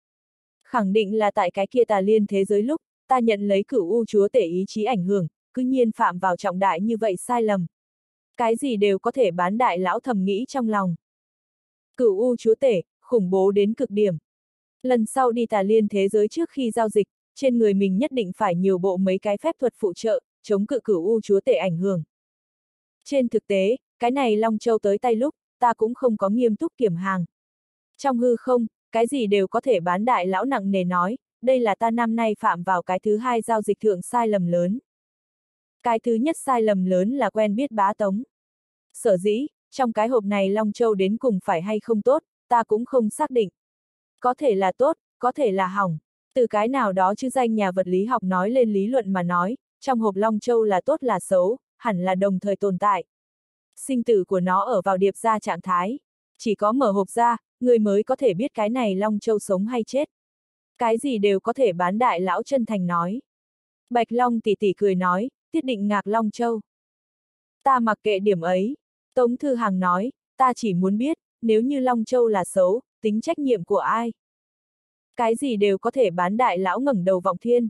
S1: Khẳng định là tại cái kia Tà Liên thế giới lúc, ta nhận lấy Cửu U chúa tể ý chí ảnh hưởng, cứ nhiên phạm vào trọng đại như vậy sai lầm. Cái gì đều có thể bán, đại lão thầm nghĩ trong lòng. Cửu U chúa tể, khủng bố đến cực điểm. Lần sau đi Tà Liên thế giới trước khi giao dịch, trên người mình nhất định phải nhiều bộ mấy cái phép thuật phụ trợ, chống cự Cửu U chúa tể ảnh hưởng. Trên thực tế, cái này Long Châu tới tay lúc, ta cũng không có nghiêm túc kiểm hàng. Trong hư không, cái gì đều có thể bán, đại lão nặng nề nói, đây là ta năm nay phạm vào cái thứ hai giao dịch thượng sai lầm lớn. Cái thứ nhất sai lầm lớn là quen biết bá Tống. Sở dĩ, trong cái hộp này Long Châu đến cùng phải hay không tốt, ta cũng không xác định. Có thể là tốt, có thể là hỏng. Từ cái nào đó chứ danh nhà vật lý học nói lên lý luận mà nói, trong hộp Long Châu là tốt là xấu, hẳn là đồng thời tồn tại. Sinh tử của nó ở vào điệp ra trạng thái. Chỉ có mở hộp ra, người mới có thể biết cái này Long Châu sống hay chết. Cái gì đều có thể bán, đại lão chân thành nói. Bạch Long tỷ tỷ cười nói, tiết định ngạc Long Châu. Ta mặc kệ điểm ấy. Tống Thư Hàng nói, ta chỉ muốn biết, nếu như Long Châu là xấu, tính trách nhiệm của ai? Cái gì đều có thể bán, đại lão ngẩng đầu vọng thiên.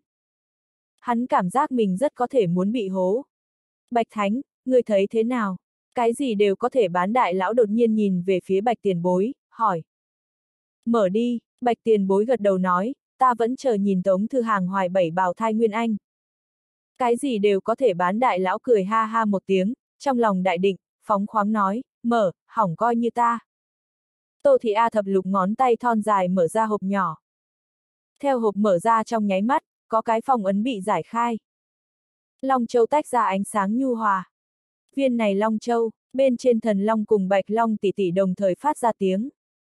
S1: Hắn cảm giác mình rất có thể muốn bị hố. Bạch Thánh, người thấy thế nào? Cái gì đều có thể bán, đại lão đột nhiên nhìn về phía Bạch Tiền Bối, hỏi. Mở đi, Bạch Tiền Bối gật đầu nói, ta vẫn chờ nhìn Tống Thư Hàng hoài bảy bào thai nguyên anh. Cái gì đều có thể bán, đại lão cười ha ha một tiếng, trong lòng đại định, phóng khoáng nói, mở, hỏng coi như ta. Tô Thị A Thập Lục ngón tay thon dài mở ra hộp nhỏ. Theo hộp mở ra trong nháy mắt, có cái phong ấn bị giải khai. Long châu tách ra ánh sáng nhu hòa. Viên này Long châu, bên trên Thần Long cùng Bạch Long tỷ tỷ đồng thời phát ra tiếng.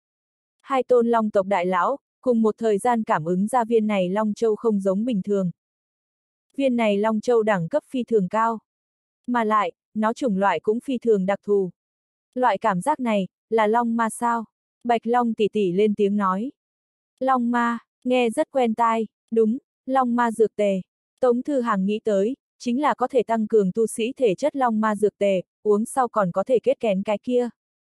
S1: Hai tôn Long tộc đại lão, cùng một thời gian cảm ứng ra viên này Long châu không giống bình thường. Viên này Long châu đẳng cấp phi thường cao. Mà lại, nó chủng loại cũng phi thường đặc thù. Loại cảm giác này, là Long ma sao? Bạch Long tỷ tỷ lên tiếng nói. Long ma, nghe rất quen tai, đúng, Long ma dược tề. Tống Thư Hàng nghĩ tới, chính là có thể tăng cường tu sĩ thể chất Long ma dược tề, uống sau còn có thể kết kén cái kia.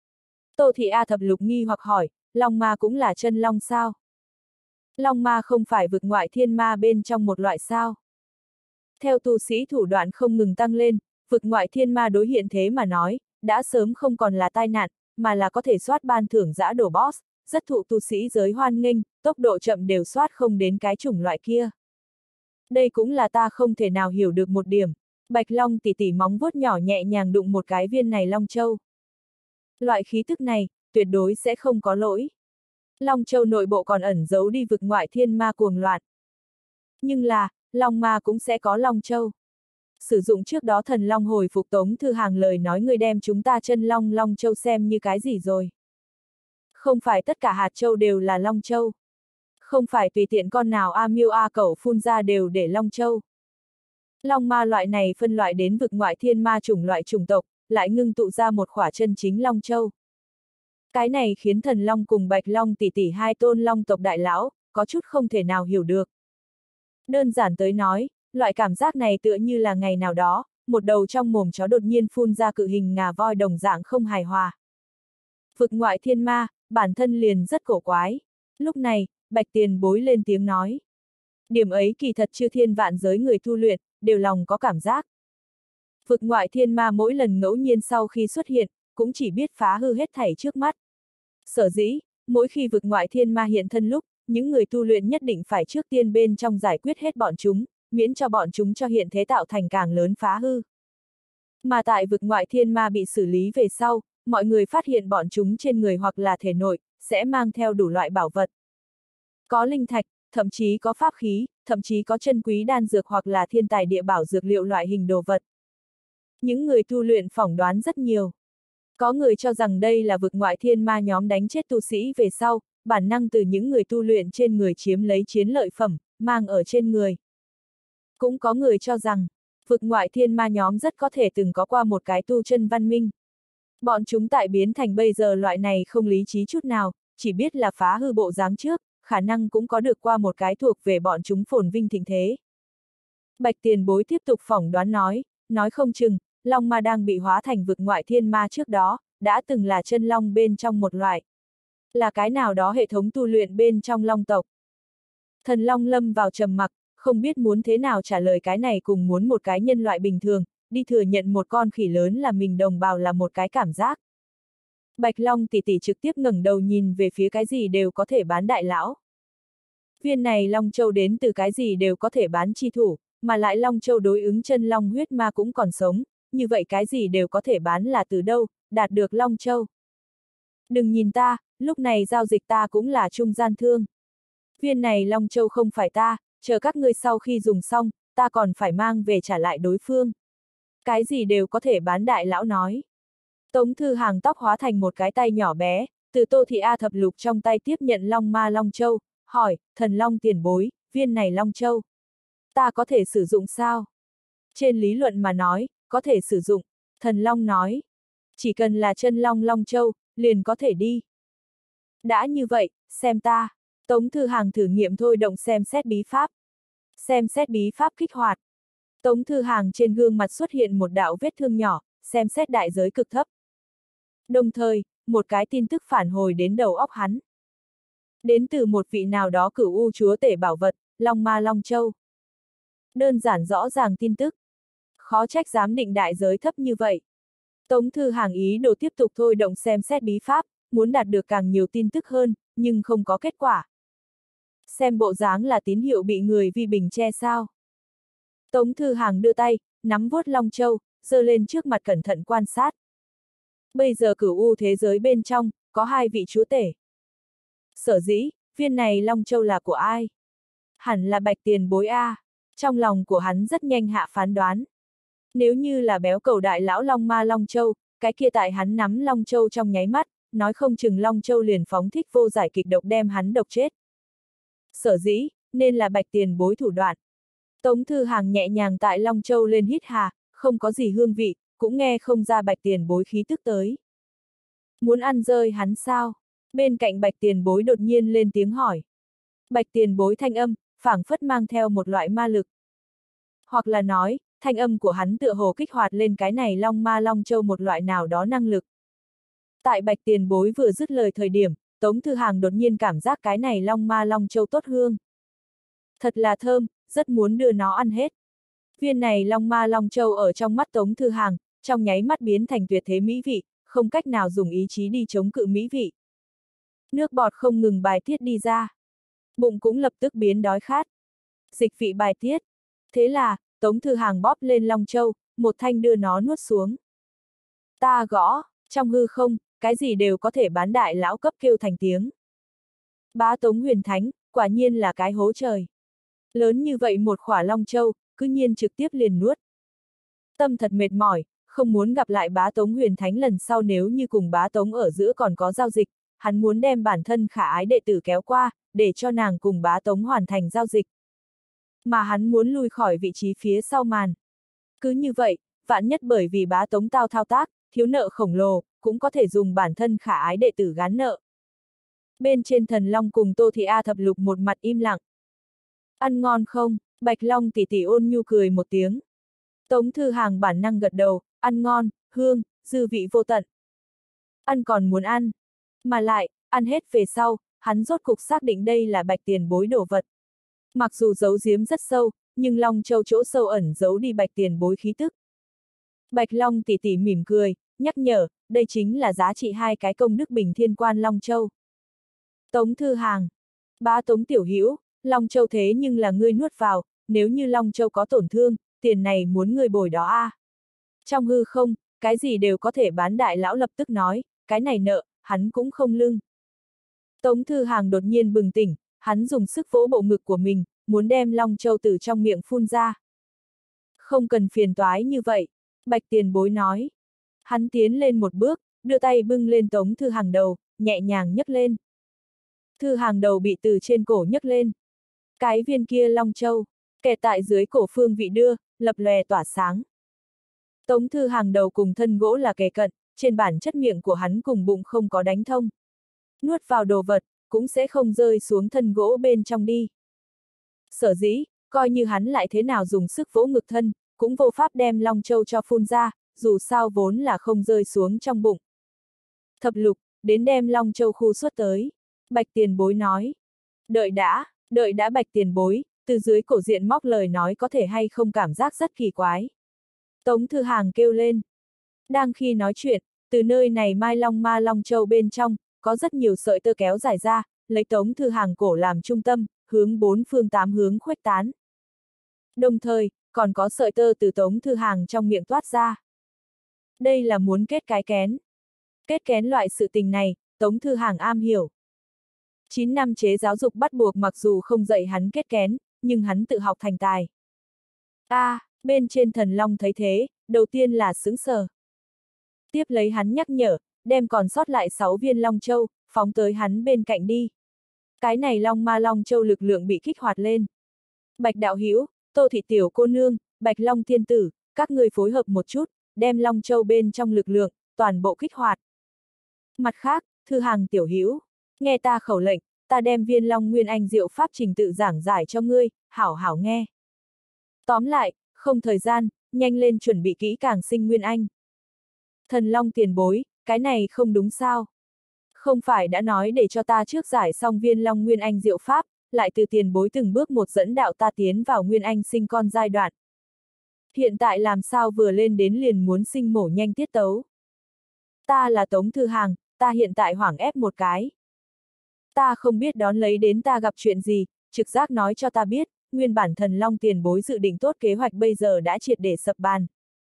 S1: Tô Thị A Thập Lục nghi hoặc hỏi, Long ma cũng là chân long sao? Long ma không phải vực ngoại thiên ma bên trong một loại sao? Theo tu sĩ thủ đoạn không ngừng tăng lên, vực ngoại thiên ma đối hiện thế mà nói, đã sớm không còn là tai nạn, mà là có thể soát ban thưởng giã đổ boss, rất thụ tu sĩ giới hoan nghênh, tốc độ chậm đều soát không đến cái chủng loại kia. Đây cũng là ta không thể nào hiểu được một điểm. Bạch Long tỉ tỉ móng vuốt nhỏ nhẹ nhàng đụng một cái viên này Long châu. Loại khí tức này, tuyệt đối sẽ không có lỗi. Long châu nội bộ còn ẩn giấu đi vực ngoại thiên ma cuồng loạn. Nhưng là, Long ma cũng sẽ có Long châu. Sử dụng trước đó Thần Long hồi phục Tống Thư Hàng lời nói, người đem chúng ta chân Long Long châu xem như cái gì rồi. Không phải tất cả hạt châu đều là Long châu. Không phải tùy tiện con nào A miêu A cẩu phun ra đều để Long châu. Long ma loại này phân loại đến vực ngoại thiên ma chủng loại chủng tộc, lại ngưng tụ ra một khỏa chân chính Long châu. Cái này khiến Thần Long cùng Bạch Long tỷ tỷ hai tôn Long tộc đại lão, có chút không thể nào hiểu được. Đơn giản tới nói, loại cảm giác này tựa như là ngày nào đó, một đầu trong mồm chó đột nhiên phun ra cự hình ngà voi đồng dạng không hài hòa. Vực ngoại thiên ma, bản thân liền rất cổ quái. Lúc này, Bạch Tiền Bối lên tiếng nói. Điểm ấy kỳ thật chư thiên vạn giới người tu luyện, đều lòng có cảm giác. Vực ngoại thiên ma mỗi lần ngẫu nhiên sau khi xuất hiện, cũng chỉ biết phá hư hết thảy trước mắt. Sở dĩ, mỗi khi vực ngoại thiên ma hiện thân lúc, những người tu luyện nhất định phải trước tiên bên trong giải quyết hết bọn chúng, miễn cho bọn chúng cho hiện thế tạo thành càng lớn phá hư. Mà tại vực ngoại thiên ma bị xử lý về sau, mọi người phát hiện bọn chúng trên người hoặc là thể nội, sẽ mang theo đủ loại bảo vật. Có linh thạch, thậm chí có pháp khí, thậm chí có chân quý đan dược hoặc là thiên tài địa bảo dược liệu loại hình đồ vật. Những người tu luyện phỏng đoán rất nhiều. Có người cho rằng đây là vực ngoại thiên ma nhóm đánh chết tu sĩ về sau, bản năng từ những người tu luyện trên người chiếm lấy chiến lợi phẩm, mang ở trên người. Cũng có người cho rằng, vực ngoại thiên ma nhóm rất có thể từng có qua một cái tu chân văn minh. Bọn chúng tại biến thành bây giờ loại này không lý trí chút nào, chỉ biết là phá hư bộ dáng trước, khả năng cũng có được qua một cái thuộc về bọn chúng phồn vinh thịnh thế. Bạch Tiền Bối tiếp tục phỏng đoán nói, nói không chừng, Long ma đang bị hóa thành vực ngoại thiên ma trước đó, đã từng là chân long bên trong một loại. Là cái nào đó hệ thống tu luyện bên trong long tộc. Thần Long lâm vào trầm mặc, không biết muốn thế nào trả lời cái này, cùng muốn một cái nhân loại bình thường, đi thừa nhận một con khỉ lớn là mình đồng bào là một cái cảm giác. Bạch Long tỷ tỷ trực tiếp ngẩng đầu nhìn về phía cái gì đều có thể bán đại lão. Viên này Long châu đến từ cái gì đều có thể bán chi thủ, mà lại Long châu đối ứng chân long huyết ma cũng còn sống, như vậy cái gì đều có thể bán là từ đâu, đạt được Long châu. Đừng nhìn ta, lúc này giao dịch ta cũng là trung gian thương. Viên này Long châu không phải ta, chờ các ngươi sau khi dùng xong, ta còn phải mang về trả lại đối phương. Cái gì đều có thể bán, đại lão nói. Tống Thư Hàng tóc hóa thành một cái tay nhỏ bé, từ Tô Thị A Thập Lục trong tay tiếp nhận Long ma Long châu, hỏi, Thần Long tiền bối, viên này Long châu, ta có thể sử dụng sao? Trên lý luận mà nói, có thể sử dụng. Thần Long nói, chỉ cần là chân Long Long châu, liền có thể đi. Đã như vậy, xem ta. Tống Thư Hàng thử nghiệm thôi động xem xét bí pháp. Xem xét bí pháp kích hoạt. Tống Thư Hàng trên gương mặt xuất hiện một đạo vết thương nhỏ, xem xét đại giới cực thấp. Đồng thời, một cái tin tức phản hồi đến đầu óc hắn. Đến từ một vị nào đó cửu u chúa tể bảo vật, Long Ma Long Châu. Đơn giản rõ ràng tin tức. Khó trách giám định đại giới thấp như vậy. Tống Thư Hàng ý đồ tiếp tục thôi động xem xét bí pháp, muốn đạt được càng nhiều tin tức hơn, nhưng không có kết quả. Xem bộ dáng là tín hiệu bị người vi bình che sao. Tống Thư Hàng đưa tay, nắm vuốt Long Châu, giơ lên trước mặt cẩn thận quan sát. Bây giờ cửu u thế giới bên trong, có hai vị chúa tể. Sở dĩ, viên này Long Châu là của ai? Hẳn là Bạch Tiền Bối A. Trong lòng của hắn rất nhanh hạ phán đoán. Nếu như là béo cầu đại lão Long Ma Long Châu, cái kia tại hắn nắm Long Châu trong nháy mắt, nói không chừng Long Châu liền phóng thích vô giải kịch độc đem hắn độc chết. Sở dĩ, nên là Bạch Tiền Bối thủ đoạn. Tống Thư Hàng nhẹ nhàng tại Long Châu lên hít hà, không có gì hương vị, cũng nghe không ra Bạch Tiền Bối khí tức tới. Muốn ăn rơi hắn sao? Bên cạnh Bạch Tiền Bối đột nhiên lên tiếng hỏi. Bạch Tiền Bối thanh âm, phảng phất mang theo một loại ma lực. Hoặc là nói, thanh âm của hắn tựa hồ kích hoạt lên cái này Long Ma Long Châu một loại nào đó năng lực. Tại Bạch Tiền Bối vừa dứt lời thời điểm, Tống Thư Hàng đột nhiên cảm giác cái này Long Ma Long Châu tốt hương. Thật là thơm, rất muốn đưa nó ăn hết. Viên này Long Ma Long Châu ở trong mắt Tống Thư Hàng, trong nháy mắt biến thành tuyệt thế mỹ vị, không cách nào dùng ý chí đi chống cự mỹ vị. Nước bọt không ngừng bài tiết đi ra. Bụng cũng lập tức biến đói khát. Dịch vị bài tiết. Thế là, Tống Thư Hàng bóp lên Long Châu, một thanh đưa nó nuốt xuống. Ta gõ, trong hư không, cái gì đều có thể bán đại lão cấp kêu thành tiếng. Bá Tống Huyền Thánh, quả nhiên là cái hố trời. Lớn như vậy một khỏa Long Châu, cứ nhiên trực tiếp liền nuốt. Tâm thật mệt mỏi, không muốn gặp lại Bá Tống Huyền Thánh lần sau nếu như cùng Bá Tống ở giữa còn có giao dịch, hắn muốn đem bản thân khả ái đệ tử kéo qua, để cho nàng cùng Bá Tống hoàn thành giao dịch. Mà hắn muốn lui khỏi vị trí phía sau màn. Cứ như vậy, vạn nhất bởi vì Bá Tống tao thao tác, thiếu nợ khổng lồ, cũng có thể dùng bản thân khả ái đệ tử gán nợ. Bên trên Thần Long cùng Tô Thị A Thập Lục một mặt im lặng. Ăn ngon không? Bạch Long tỷ tỷ ôn nhu cười một tiếng. Tống Thư Hàng bản năng gật đầu, ăn ngon, hương, dư vị vô tận. Ăn còn muốn ăn. Mà lại, ăn hết về sau, hắn rốt cục xác định đây là Bạch Tiền Bối đồ vật. Mặc dù giấu giếm rất sâu, nhưng Long Châu chỗ sâu ẩn giấu đi Bạch Tiền Bối khí tức. Bạch Long tỷ tỷ mỉm cười, nhắc nhở, đây chính là giá trị hai cái công đức bình thiên quan Long Châu. Tống Thư Hàng. Bá Tống tiểu hữu, Long Châu thế nhưng là ngươi nuốt vào, nếu như Long Châu có tổn thương, tiền này muốn ngươi bồi đó a. À. Trong hư không, cái gì đều có thể bán đại lão lập tức nói, cái này nợ, hắn cũng không lưng. Tống Thư Hàng đột nhiên bừng tỉnh, hắn dùng sức vỗ bộ ngực của mình, muốn đem Long Châu từ trong miệng phun ra. Không cần phiền toái như vậy, Bạch Tiền Bối nói. Hắn tiến lên một bước, đưa tay bưng lên Tống Thư Hàng đầu, nhẹ nhàng nhấc lên. Thư Hàng đầu bị từ trên cổ nhấc lên. Cái viên kia Long Châu, kẹt tại dưới cổ phương vị đưa, lập lòe tỏa sáng. Tống Thư Hàng đầu cùng thân gỗ là kề cận, trên bản chất miệng của hắn cùng bụng không có đánh thông. Nuốt vào đồ vật, cũng sẽ không rơi xuống thân gỗ bên trong đi. Sở dĩ, coi như hắn lại thế nào dùng sức vỗ ngực thân, cũng vô pháp đem Long Châu cho phun ra, dù sao vốn là không rơi xuống trong bụng. Thập Lục, đến đem Long Châu khu xuất tới. Bạch Tiền Bối nói. Đợi đã, đợi đã Bạch Tiền Bối, từ dưới cổ diện móc lời nói có thể hay không cảm giác rất kỳ quái. Tống Thư Hàng kêu lên. Đang khi nói chuyện, từ nơi này Mai Long Ma Long Châu bên trong, có rất nhiều sợi tơ kéo dài ra, lấy Tống Thư Hàng cổ làm trung tâm, hướng bốn phương tám hướng khuếch tán. Đồng thời, còn có sợi tơ từ Tống Thư Hàng trong miệng toát ra. Đây là muốn kết cái kén. Kết kén loại sự tình này, Tống Thư Hàng am hiểu. chín năm chế giáo dục bắt buộc mặc dù không dạy hắn kết kén, nhưng hắn tự học thành tài. A, à, bên trên Thần Long thấy thế, đầu tiên là sững sờ. Tiếp lấy hắn nhắc nhở, đem còn sót lại sáu viên Long Châu, phóng tới hắn bên cạnh đi. Cái này Long Ma Long Châu lực lượng bị kích hoạt lên. Bạch đạo hữu, Tô thị tiểu cô nương, Bạch Long thiên tử, các người phối hợp một chút, đem Long Châu bên trong lực lượng, toàn bộ kích hoạt. Mặt khác, Thư Hàng tiểu hữu, nghe ta khẩu lệnh, ta đem viên Long Nguyên Anh diệu pháp trình tự giảng giải cho ngươi, hảo hảo nghe. Tóm lại, không thời gian, nhanh lên chuẩn bị kỹ càng sinh Nguyên Anh. Thần Long tiền bối, cái này không đúng sao? Không phải đã nói để cho ta trước giải xong viên Long Nguyên Anh diệu pháp, lại từ tiền bối từng bước một dẫn đạo ta tiến vào Nguyên Anh sinh con giai đoạn. Hiện tại làm sao vừa lên đến liền muốn sinh mổ nhanh tiết tấu. Ta là Tống Thư Hàng, ta hiện tại hoảng ép một cái. Ta không biết đón lấy đến ta gặp chuyện gì, trực giác nói cho ta biết, nguyên bản Thần Long tiền bối dự định tốt kế hoạch bây giờ đã triệt để sập bàn.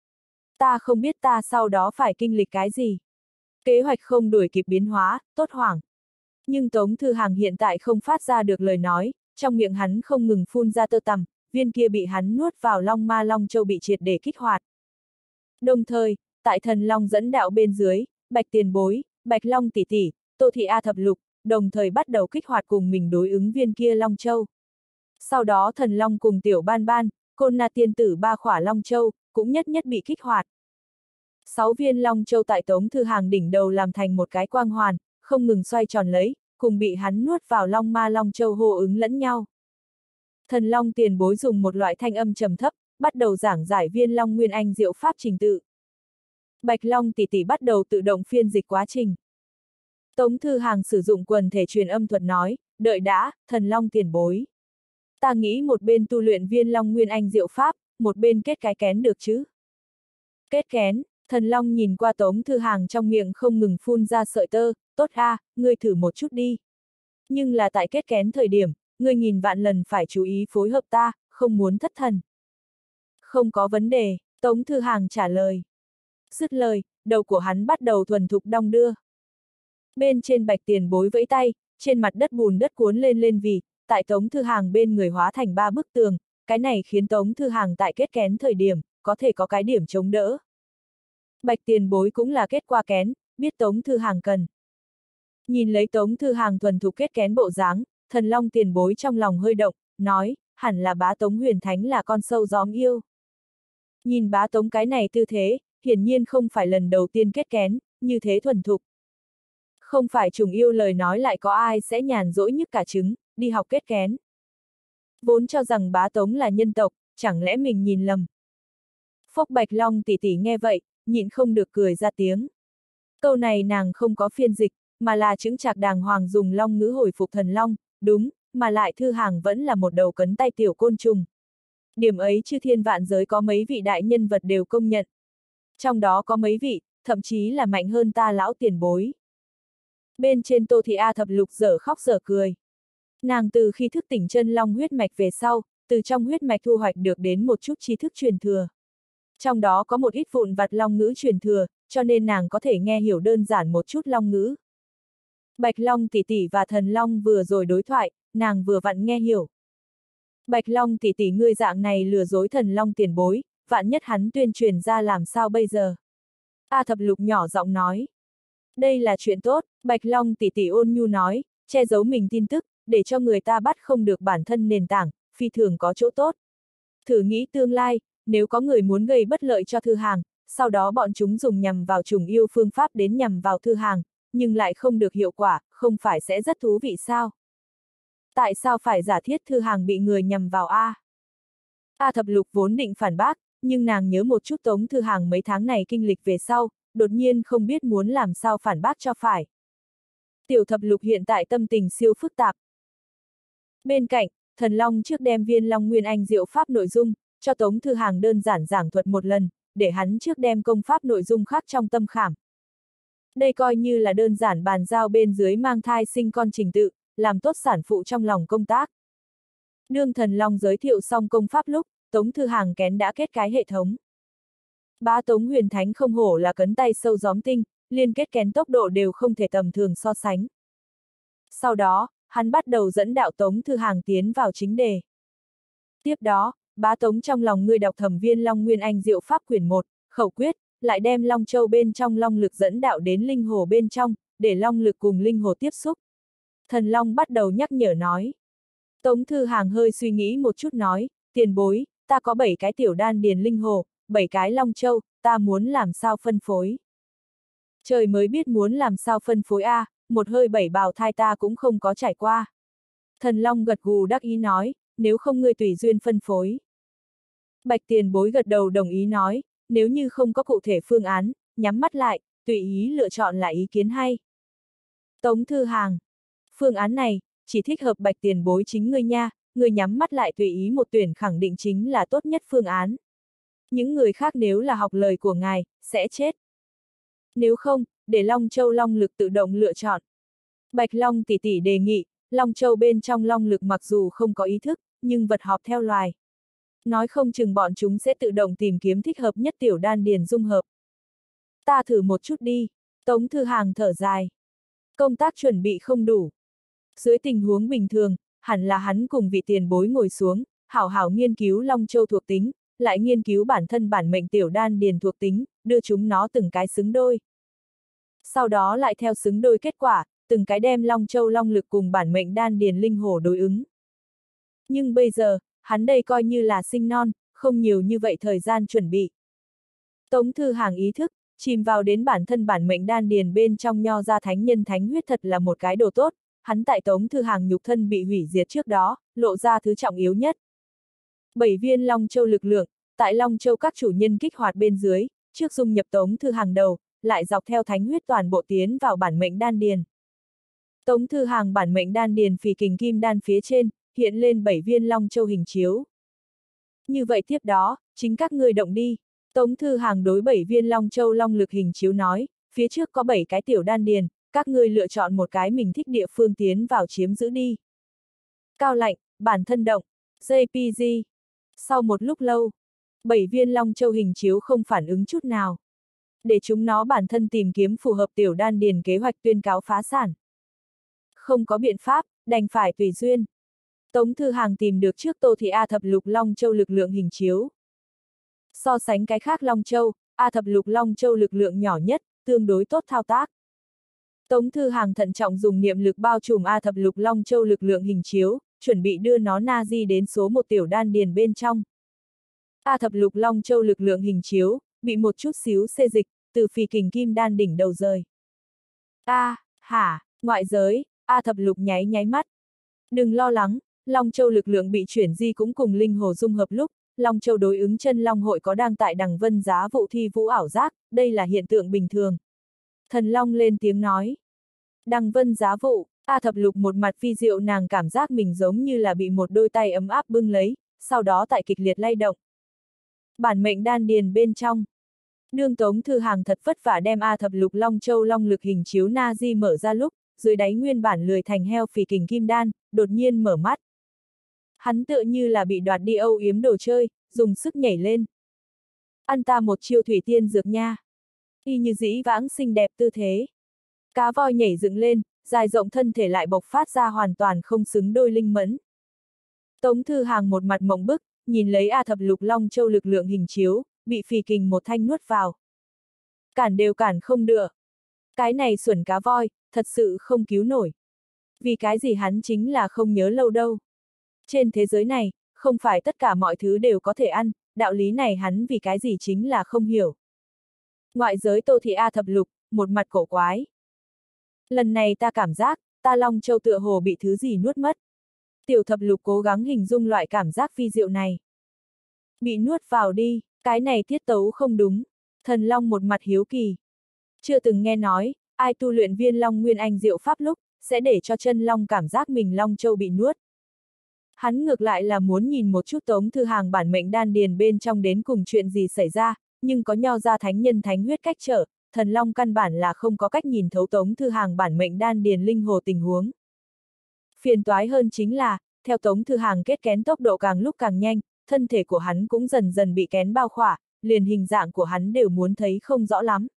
S1: Ta không biết ta sau đó phải kinh lịch cái gì. Kế hoạch không đuổi kịp biến hóa, tốt hoảng. Nhưng Tống Thư Hàng hiện tại không phát ra được lời nói, trong miệng hắn không ngừng phun ra tơ tằm, viên kia bị hắn nuốt vào Long Ma Long Châu bị triệt để kích hoạt. Đồng thời, tại Thần Long dẫn đạo bên dưới, Bạch Tiền Bối, Bạch Long tỷ tỷ, Tô Thị A Thập Lục, đồng thời bắt đầu kích hoạt cùng mình đối ứng viên kia Long Châu. Sau đó Thần Long cùng Tiểu Ban Ban, Côn Na Tiên Tử ba khỏa Long Châu, cũng nhất nhất bị kích hoạt. Sáu viên Long Châu tại Tống Thư Hàng đỉnh đầu làm thành một cái quang hoàn, không ngừng xoay tròn lấy, cùng bị hắn nuốt vào Long Ma Long Châu hô ứng lẫn nhau. Thần Long tiền bối dùng một loại thanh âm trầm thấp, bắt đầu giảng giải viên Long Nguyên Anh diệu pháp trình tự. Bạch Long tỷ tỷ bắt đầu tự động phiên dịch quá trình. Tống Thư Hàng sử dụng quần thể truyền âm thuật nói, đợi đã, Thần Long tiền bối. Ta nghĩ một bên tu luyện viên Long Nguyên Anh diệu pháp, một bên kết cái kén được chứ. Kết kén, Thần Long nhìn qua Tống Thư Hàng trong miệng không ngừng phun ra sợi tơ, tốt a, ngươi thử một chút đi. Nhưng là tại kết kén thời điểm, ngươi nghìn vạn lần phải chú ý phối hợp ta, không muốn thất thần. Không có vấn đề, Tống Thư Hàng trả lời. Dứt lời, đầu của hắn bắt đầu thuần thục đong đưa. Bên trên Bạch Tiền Bối vẫy tay, trên mặt đất bùn đất cuốn lên lên vì, tại Tống Thư Hàng bên người hóa thành ba bức tường, cái này khiến Tống Thư Hàng tại kết kén thời điểm, có thể có cái điểm chống đỡ. Bạch Tiền Bối cũng là kết qua kén, biết Tống Thư Hàng cần. Nhìn lấy Tống Thư Hàng thuần thục kết kén bộ dáng, Thần Long Tiền Bối trong lòng hơi động, nói, hẳn là bá Tống Huyền Thánh là con sâu gióm yêu. Nhìn bá Tống cái này tư thế, hiển nhiên không phải lần đầu tiên kết kén, như thế thuần thục. Không phải trùng yêu lời nói lại có ai sẽ nhàn rỗi nhức cả trứng, đi học kết kén. Vốn cho rằng bá Tống là nhân tộc, chẳng lẽ mình nhìn lầm. Phốc Bạch Long tỷ tỷ nghe vậy, nhịn không được cười ra tiếng. Câu này nàng không có phiên dịch, mà là chững chạc đàng hoàng dùng long ngữ hồi phục Thần Long, đúng, mà lại Thư Hàng vẫn là một đầu cấn tay tiểu côn trùng. Điểm ấy chư thiên vạn giới có mấy vị đại nhân vật đều công nhận. Trong đó có mấy vị, thậm chí là mạnh hơn ta lão tiền bối. Bên trên Tô Thị A Thập Lục dở khóc dở cười. Nàng từ khi thức tỉnh chân long huyết mạch về sau, từ trong huyết mạch thu hoạch được đến một chút tri thức truyền thừa. Trong đó có một ít vụn vặt long ngữ truyền thừa, cho nên nàng có thể nghe hiểu đơn giản một chút long ngữ. Bạch Long tỷ tỷ và Thần Long vừa rồi đối thoại, nàng vừa vặn nghe hiểu. Bạch Long tỷ tỷ ngươi dạng này lừa dối Thần Long tiền bối, vạn nhất hắn tuyên truyền ra làm sao bây giờ? A Thập Lục nhỏ giọng nói. Đây là chuyện tốt, Bạch Long tỷ tỷ ôn nhu nói, che giấu mình tin tức, để cho người ta bắt không được bản thân nền tảng, phi thường có chỗ tốt. Thử nghĩ tương lai, nếu có người muốn gây bất lợi cho Thư Hàng, sau đó bọn chúng dùng nhằm vào trùng yêu phương pháp đến nhằm vào Thư Hàng, nhưng lại không được hiệu quả, không phải sẽ rất thú vị sao? Tại sao phải giả thiết Thư Hàng bị người nhằm vào A? A Thập Lục vốn định phản bác, nhưng nàng nhớ một chút Tống Thư Hàng mấy tháng này kinh lịch về sau, đột nhiên không biết muốn làm sao phản bác cho phải. Tiểu Thập Lục hiện tại tâm tình siêu phức tạp. Bên cạnh, Thần Long trước đem viên Long Nguyên Anh diệu pháp nội dung, cho Tống Thư Hàng đơn giản giảng thuật một lần, để hắn trước đem công pháp nội dung khác trong tâm khảm. Đây coi như là đơn giản bàn giao bên dưới mang thai sinh con trình tự, làm tốt sản phụ trong lòng công tác. Đương Thần Long giới thiệu xong công pháp lúc, Tống Thư Hàng kén đã kết cái hệ thống. Bá Tống Huyền Thánh không hổ là cấn tay sâu gióm tinh, liên kết kén tốc độ đều không thể tầm thường so sánh. Sau đó, hắn bắt đầu dẫn đạo Tống Thư Hàng tiến vào chính đề. Tiếp đó, bá Tống trong lòng ngươi đọc thẩm viên Long Nguyên Anh diệu pháp quyển một, khẩu quyết, lại đem Long Châu bên trong long lực dẫn đạo đến linh hồ bên trong, để long lực cùng linh hồ tiếp xúc. Thần Long bắt đầu nhắc nhở nói. Tống Thư Hàng hơi suy nghĩ một chút nói, tiền bối, ta có bảy cái tiểu đan điền linh hồ, bảy cái Long Châu, ta muốn làm sao phân phối. Trời mới biết muốn làm sao phân phối a, à, một hơi bảy bào thai ta cũng không có trải qua. Thần Long gật gù đắc ý nói, nếu không ngươi tùy duyên phân phối. Bạch Tiền Bối gật đầu đồng ý nói, nếu như không có cụ thể phương án, nhắm mắt lại, tùy ý lựa chọn là ý kiến hay. Tống Thư Hàng. Phương án này, chỉ thích hợp Bạch tiền bối chính ngươi nha, ngươi nhắm mắt lại tùy ý một tuyển khẳng định chính là tốt nhất phương án. Những người khác nếu là học lời của ngài, sẽ chết. Nếu không, để Long Châu Long Lực tự động lựa chọn. Bạch Long tỷ tỷ đề nghị, Long Châu bên trong Long Lực mặc dù không có ý thức, nhưng vật họp theo loài. Nói không chừng bọn chúng sẽ tự động tìm kiếm thích hợp nhất tiểu đan điền dung hợp. Ta thử một chút đi, Tống Thư Hàng thở dài. Công tác chuẩn bị không đủ. Dưới tình huống bình thường, hẳn là hắn cùng vị tiền bối ngồi xuống, hảo hảo nghiên cứu Long Châu thuộc tính, lại nghiên cứu bản thân bản mệnh tiểu đan điền thuộc tính, đưa chúng nó từng cái xứng đôi. Sau đó lại theo xứng đôi kết quả, từng cái đem Long Châu Long Lực cùng bản mệnh đan điền linh hồ đối ứng. Nhưng bây giờ, hắn đây coi như là sinh non, không nhiều như vậy thời gian chuẩn bị. Tống Thư Hàng ý thức, chìm vào đến bản thân bản mệnh đan điền bên trong nho ra thánh nhân thánh huyết thật là một cái đồ tốt, hắn tại Tống Thư Hàng nhục thân bị hủy diệt trước đó, lộ ra thứ trọng yếu nhất. Bảy viên Long Châu lực lượng, tại Long Châu các chủ nhân kích hoạt bên dưới, trước dung nhập Tống Thư Hàng đầu, lại dọc theo thánh huyết toàn bộ tiến vào bản mệnh đan điền. Tống Thư Hàng bản mệnh đan điền phì kình kim đan phía trên, hiện lên bảy viên Long Châu hình chiếu. Như vậy tiếp đó, chính các ngươi động đi. Tống Thư Hàng đối bảy viên Long Châu Long Lực hình chiếu nói, phía trước có bảy cái tiểu đan điền, các ngươi lựa chọn một cái mình thích địa phương tiến vào chiếm giữ đi. Cao lạnh, bản thân động, gi pê giê. Sau một lúc lâu, bảy viên Long Châu hình chiếu không phản ứng chút nào. Để chúng nó bản thân tìm kiếm phù hợp tiểu đan điền kế hoạch tuyên cáo phá sản. Không có biện pháp, đành phải tùy duyên. Tống Thư Hàng tìm được trước Tô Thị A Thập Lục Long Châu lực lượng hình chiếu. So sánh cái khác Long Châu, A Thập Lục Long Châu lực lượng nhỏ nhất, tương đối tốt thao tác. Tống Thư Hàng thận trọng dùng niệm lực bao trùm A Thập Lục Long Châu lực lượng hình chiếu, chuẩn bị đưa nó na di đến số một tiểu đan điền bên trong. A Thập Lục Long Châu lực lượng hình chiếu, bị một chút xíu xê dịch, từ phì kình kim đan đỉnh đầu rời. A, à, hả, ngoại giới, A Thập Lục nháy nháy mắt. Đừng lo lắng, Long Châu lực lượng bị chuyển di cũng cùng linh hồ dung hợp lúc, Long Châu đối ứng chân Long hội có đang tại đằng vân giá vụ thi vũ ảo giác, đây là hiện tượng bình thường. Thần Long lên tiếng nói. Đằng vân giá vụ, A Thập Lục một mặt phi diệu nàng cảm giác mình giống như là bị một đôi tay ấm áp bưng lấy, sau đó tại kịch liệt lay động. Bản mệnh đan điền bên trong. Đương Tống Thư Hàng thật vất vả đem A Thập Lục Long Châu Long lực hình chiếu na di mở ra lúc, dưới đáy nguyên bản lười thành heo phì kình kim đan, đột nhiên mở mắt. Hắn tựa như là bị đoạt đi âu yếm đồ chơi, dùng sức nhảy lên. Ăn ta một chiêu thủy tiên dược nha. Y như dĩ vãng xinh đẹp tư thế. Cá voi nhảy dựng lên, dài rộng thân thể lại bộc phát ra hoàn toàn không xứng đôi linh mẫn. Tống Thư Hàng một mặt mộng bức, nhìn lấy A Thập Lục Long Châu lực lượng hình chiếu, bị phì kình một thanh nuốt vào. Cản đều cản không được. Cái này xuẩn cá voi, thật sự không cứu nổi. Vì cái gì hắn chính là không nhớ lâu đâu. Trên thế giới này, không phải tất cả mọi thứ đều có thể ăn, đạo lý này hắn vì cái gì chính là không hiểu. Ngoại giới Tô Thị A Thập Lục, một mặt cổ quái. Lần này ta cảm giác, ta Long Châu tựa hồ bị thứ gì nuốt mất. Tiểu Thập Lục cố gắng hình dung loại cảm giác vi diệu này. Bị nuốt vào đi, cái này tiết tấu không đúng. Thần Long một mặt hiếu kỳ. Chưa từng nghe nói, ai tu luyện viên Long Nguyên Anh diệu pháp lúc, sẽ để cho chân Long cảm giác mình Long Châu bị nuốt. Hắn ngược lại là muốn nhìn một chút Tống Thư Hàng bản mệnh đan điền bên trong đến cùng chuyện gì xảy ra, nhưng có nho ra thánh nhân thánh huyết cách trở, thần Long căn bản là không có cách nhìn thấu Tống Thư Hàng bản mệnh đan điền linh hồ tình huống. Phiền toái hơn chính là, theo Tống Thư Hàng kết kén tốc độ càng lúc càng nhanh, thân thể của hắn cũng dần dần bị kén bao khỏa, liền hình dạng của hắn đều muốn thấy không rõ lắm.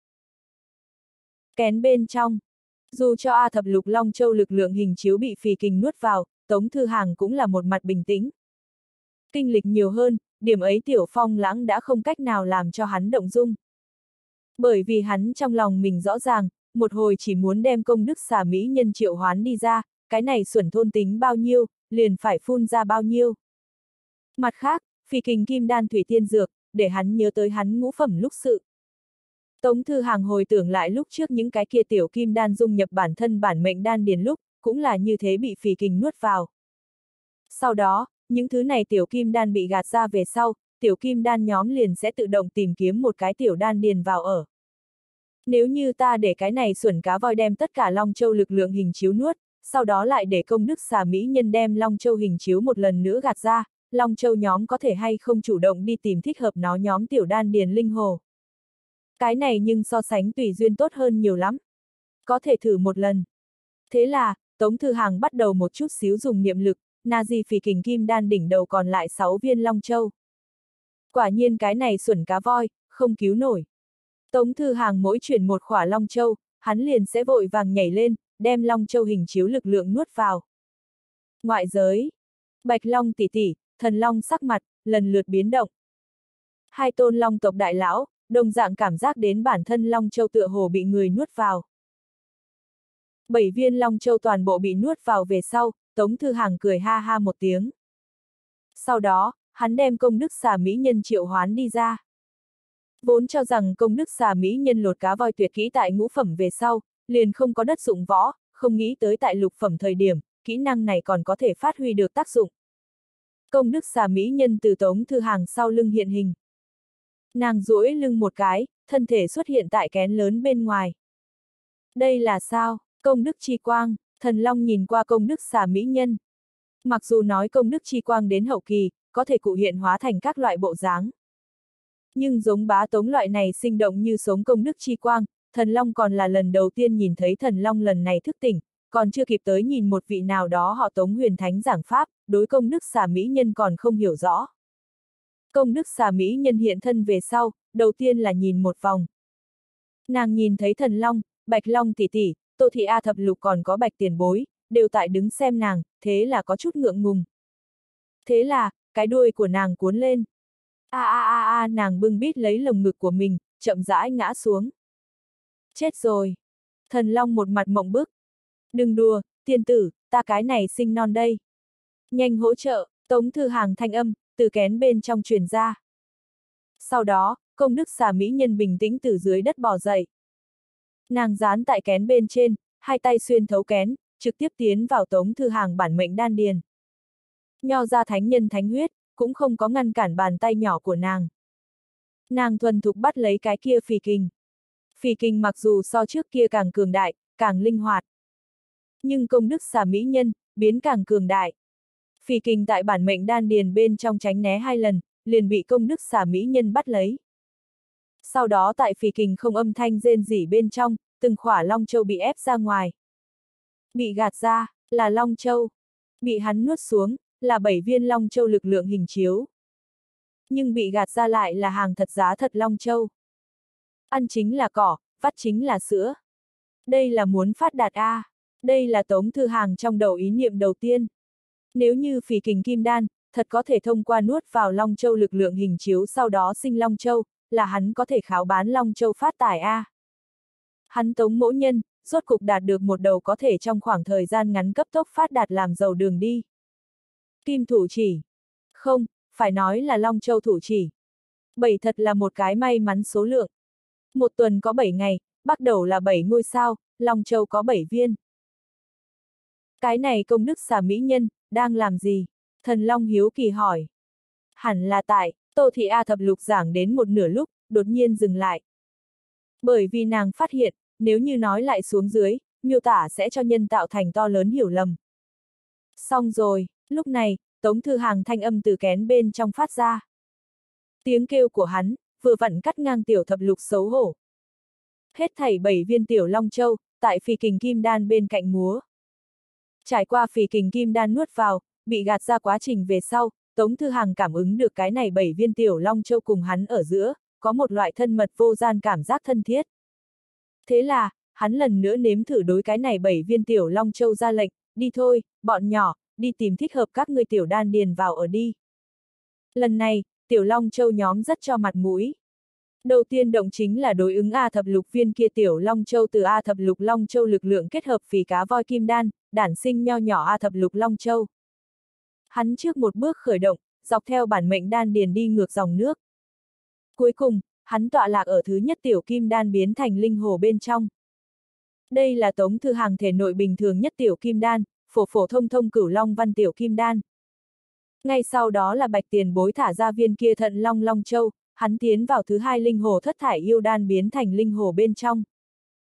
S1: Kén bên trong. Dù cho A Thập Lục Long Châu lực lượng hình chiếu bị phì kình nuốt vào, Tống Thư Hàng cũng là một mặt bình tĩnh. Kinh lịch nhiều hơn, điểm ấy Tiểu Phong Lãng đã không cách nào làm cho hắn động dung. Bởi vì hắn trong lòng mình rõ ràng, một hồi chỉ muốn đem công đức xà mỹ nhân triệu hoán đi ra, cái này xuẩn thôn tính bao nhiêu, liền phải phun ra bao nhiêu. Mặt khác, phì kình kim đan thủy tiên dược, để hắn nhớ tới hắn ngũ phẩm lúc sự. Tống Thư Hàng hồi tưởng lại lúc trước những cái kia tiểu kim đan dung nhập bản thân bản mệnh đan điền lúc, cũng là như thế bị phì kình nuốt vào. Sau đó, những thứ này tiểu kim đan bị gạt ra về sau, tiểu kim đan nhóm liền sẽ tự động tìm kiếm một cái tiểu đan điền vào ở. Nếu như ta để cái này xuẩn cá voi đem tất cả Long Châu lực lượng hình chiếu nuốt, sau đó lại để công đức xà mỹ nhân đem Long Châu hình chiếu một lần nữa gạt ra, Long Châu nhóm có thể hay không chủ động đi tìm thích hợp nó nhóm tiểu đan điền linh hồ. Cái này nhưng so sánh tùy duyên tốt hơn nhiều lắm. Có thể thử một lần. Thế là, Tống Thư Hàng bắt đầu một chút xíu dùng niệm lực, na di phì kình kim đan đỉnh đầu còn lại sáu viên Long Châu. Quả nhiên cái này xuẩn cá voi, không cứu nổi. Tống Thư Hàng mỗi chuyển một khỏa Long Châu, hắn liền sẽ vội vàng nhảy lên, đem Long Châu hình chiếu lực lượng nuốt vào. Ngoại giới. Bạch Long tỷ tỷ, Thần Long sắc mặt, lần lượt biến động. Hai tôn Long tộc đại lão, đồng dạng cảm giác đến bản thân Long Châu tựa hồ bị người nuốt vào. Bảy viên Long Châu toàn bộ bị nuốt vào về sau, Tống Thư Hàng cười ha ha một tiếng. Sau đó, hắn đem công đức xà mỹ nhân triệu hoán đi ra. Vốn cho rằng công đức xà mỹ nhân lột cá voi tuyệt kỹ tại ngũ phẩm về sau, liền không có đất dụng võ, không nghĩ tới tại lục phẩm thời điểm, kỹ năng này còn có thể phát huy được tác dụng. Công đức xà mỹ nhân từ Tống Thư Hàng sau lưng hiện hình. Nàng duỗi lưng một cái, thân thể xuất hiện tại kén lớn bên ngoài. Đây là sao? Công đức chi quang, Thần Long nhìn qua công đức xà mỹ nhân. Mặc dù nói công đức chi quang đến hậu kỳ, có thể cụ hiện hóa thành các loại bộ dáng. Nhưng giống bá tống loại này sinh động như sống công đức chi quang, Thần Long còn là lần đầu tiên nhìn thấy Thần Long lần này thức tỉnh, còn chưa kịp tới nhìn một vị nào đó họ Tống huyền thánh giảng pháp, đối công đức xà mỹ nhân còn không hiểu rõ. Công đức xà mỹ nhân hiện thân về sau, đầu tiên là nhìn một vòng. Nàng nhìn thấy Thần Long, Bạch Long tỷ tỷ, Tô Thị A Thập Lục còn có Bạch Tiền Bối, đều tại đứng xem nàng, thế là có chút ngượng ngùng. Thế là, cái đuôi của nàng cuốn lên. A a a a nàng bưng bít lấy lồng ngực của mình, chậm rãi ngã xuống. Chết rồi. Thần Long một mặt mộng bức. Đừng đùa, tiên tử, ta cái này sinh non đây. Nhanh hỗ trợ, Tống Thư Hàng thanh âm, từ kén bên trong truyền ra. Sau đó, công đức xà mỹ nhân bình tĩnh từ dưới đất bò dậy. Nàng dán tại kén bên trên, hai tay xuyên thấu kén, trực tiếp tiến vào Tống Thư Hàng bản mệnh đan điền. Nho ra thánh nhân thánh huyết, cũng không có ngăn cản bàn tay nhỏ của nàng. Nàng thuần thục bắt lấy cái kia phì kình. Phì kình mặc dù so trước kia càng cường đại, càng linh hoạt. Nhưng công đức xà mỹ nhân, biến càng cường đại. Phì kình tại bản mệnh đan điền bên trong tránh né hai lần, liền bị công đức xà mỹ nhân bắt lấy. Sau đó tại phì kình không âm thanh rên rỉ bên trong, từng khỏa Long Châu bị ép ra ngoài. Bị gạt ra, là Long Châu. Bị hắn nuốt xuống, là bảy viên Long Châu lực lượng hình chiếu. Nhưng bị gạt ra lại là hàng thật giá thật Long Châu. Ăn chính là cỏ, vắt chính là sữa. Đây là muốn phát đạt a. À. Đây là Tống Thư Hàng trong đầu ý niệm đầu tiên. Nếu như phì kình kim đan, thật có thể thông qua nuốt vào Long Châu lực lượng hình chiếu sau đó sinh Long Châu, là hắn có thể kháo bán Long Châu phát tài a. À. Hắn Tống mỗ nhân, rốt cục đạt được một đầu có thể trong khoảng thời gian ngắn cấp tốc phát đạt làm giàu đường đi. Kim thủ chỉ. Không, phải nói là Long Châu thủ chỉ. Bảy thật là một cái may mắn số lượng. Một tuần có bảy ngày, bắt đầu là bảy ngôi sao, Long Châu có bảy viên. Cái này công đức xà mỹ nhân, đang làm gì? Thần Long hiếu kỳ hỏi. Hẳn là tại, Tô Thị A Thập Lục giảng đến một nửa lúc, đột nhiên dừng lại. Bởi vì nàng phát hiện, nếu như nói lại xuống dưới, miêu tả sẽ cho nhân tạo thành to lớn hiểu lầm. Xong rồi, lúc này, Tống Thư Hàng thanh âm từ kén bên trong phát ra. Tiếng kêu của hắn, vừa vặn cắt ngang tiểu thập lục xấu hổ. Hết thảy bảy viên tiểu Long Châu, tại phì kình kim đan bên cạnh múa. Trải qua phì kình kim đan nuốt vào, bị gạt ra quá trình về sau, Tống Thư Hàng cảm ứng được cái này bảy viên tiểu Long Châu cùng hắn ở giữa, có một loại thân mật vô gian cảm giác thân thiết. Thế là, hắn lần nữa nếm thử đối cái này bảy viên tiểu Long Châu ra lệnh, đi thôi, bọn nhỏ, đi tìm thích hợp các ngươi tiểu đan điền vào ở đi. Lần này, tiểu Long Châu nhóm rất cho mặt mũi. Đầu tiên động chính là đối ứng A Thập Lục viên kia tiểu Long Châu từ A Thập Lục Long Châu lực lượng kết hợp phì cá voi kim đan, đản sinh nho nhỏ A Thập Lục Long Châu. Hắn trước một bước khởi động, dọc theo bản mệnh đan điền đi ngược dòng nước. Cuối cùng, hắn tọa lạc ở thứ nhất tiểu kim đan biến thành linh hồ bên trong. Đây là Tống Thư Hàng thể nội bình thường nhất tiểu kim đan, phổ phổ thông thông cửu long văn tiểu kim đan. Ngay sau đó là Bạch Tiền Bối thả ra viên kia thận long Long Châu, hắn tiến vào thứ hai linh hồ thất thải yêu đan biến thành linh hồ bên trong.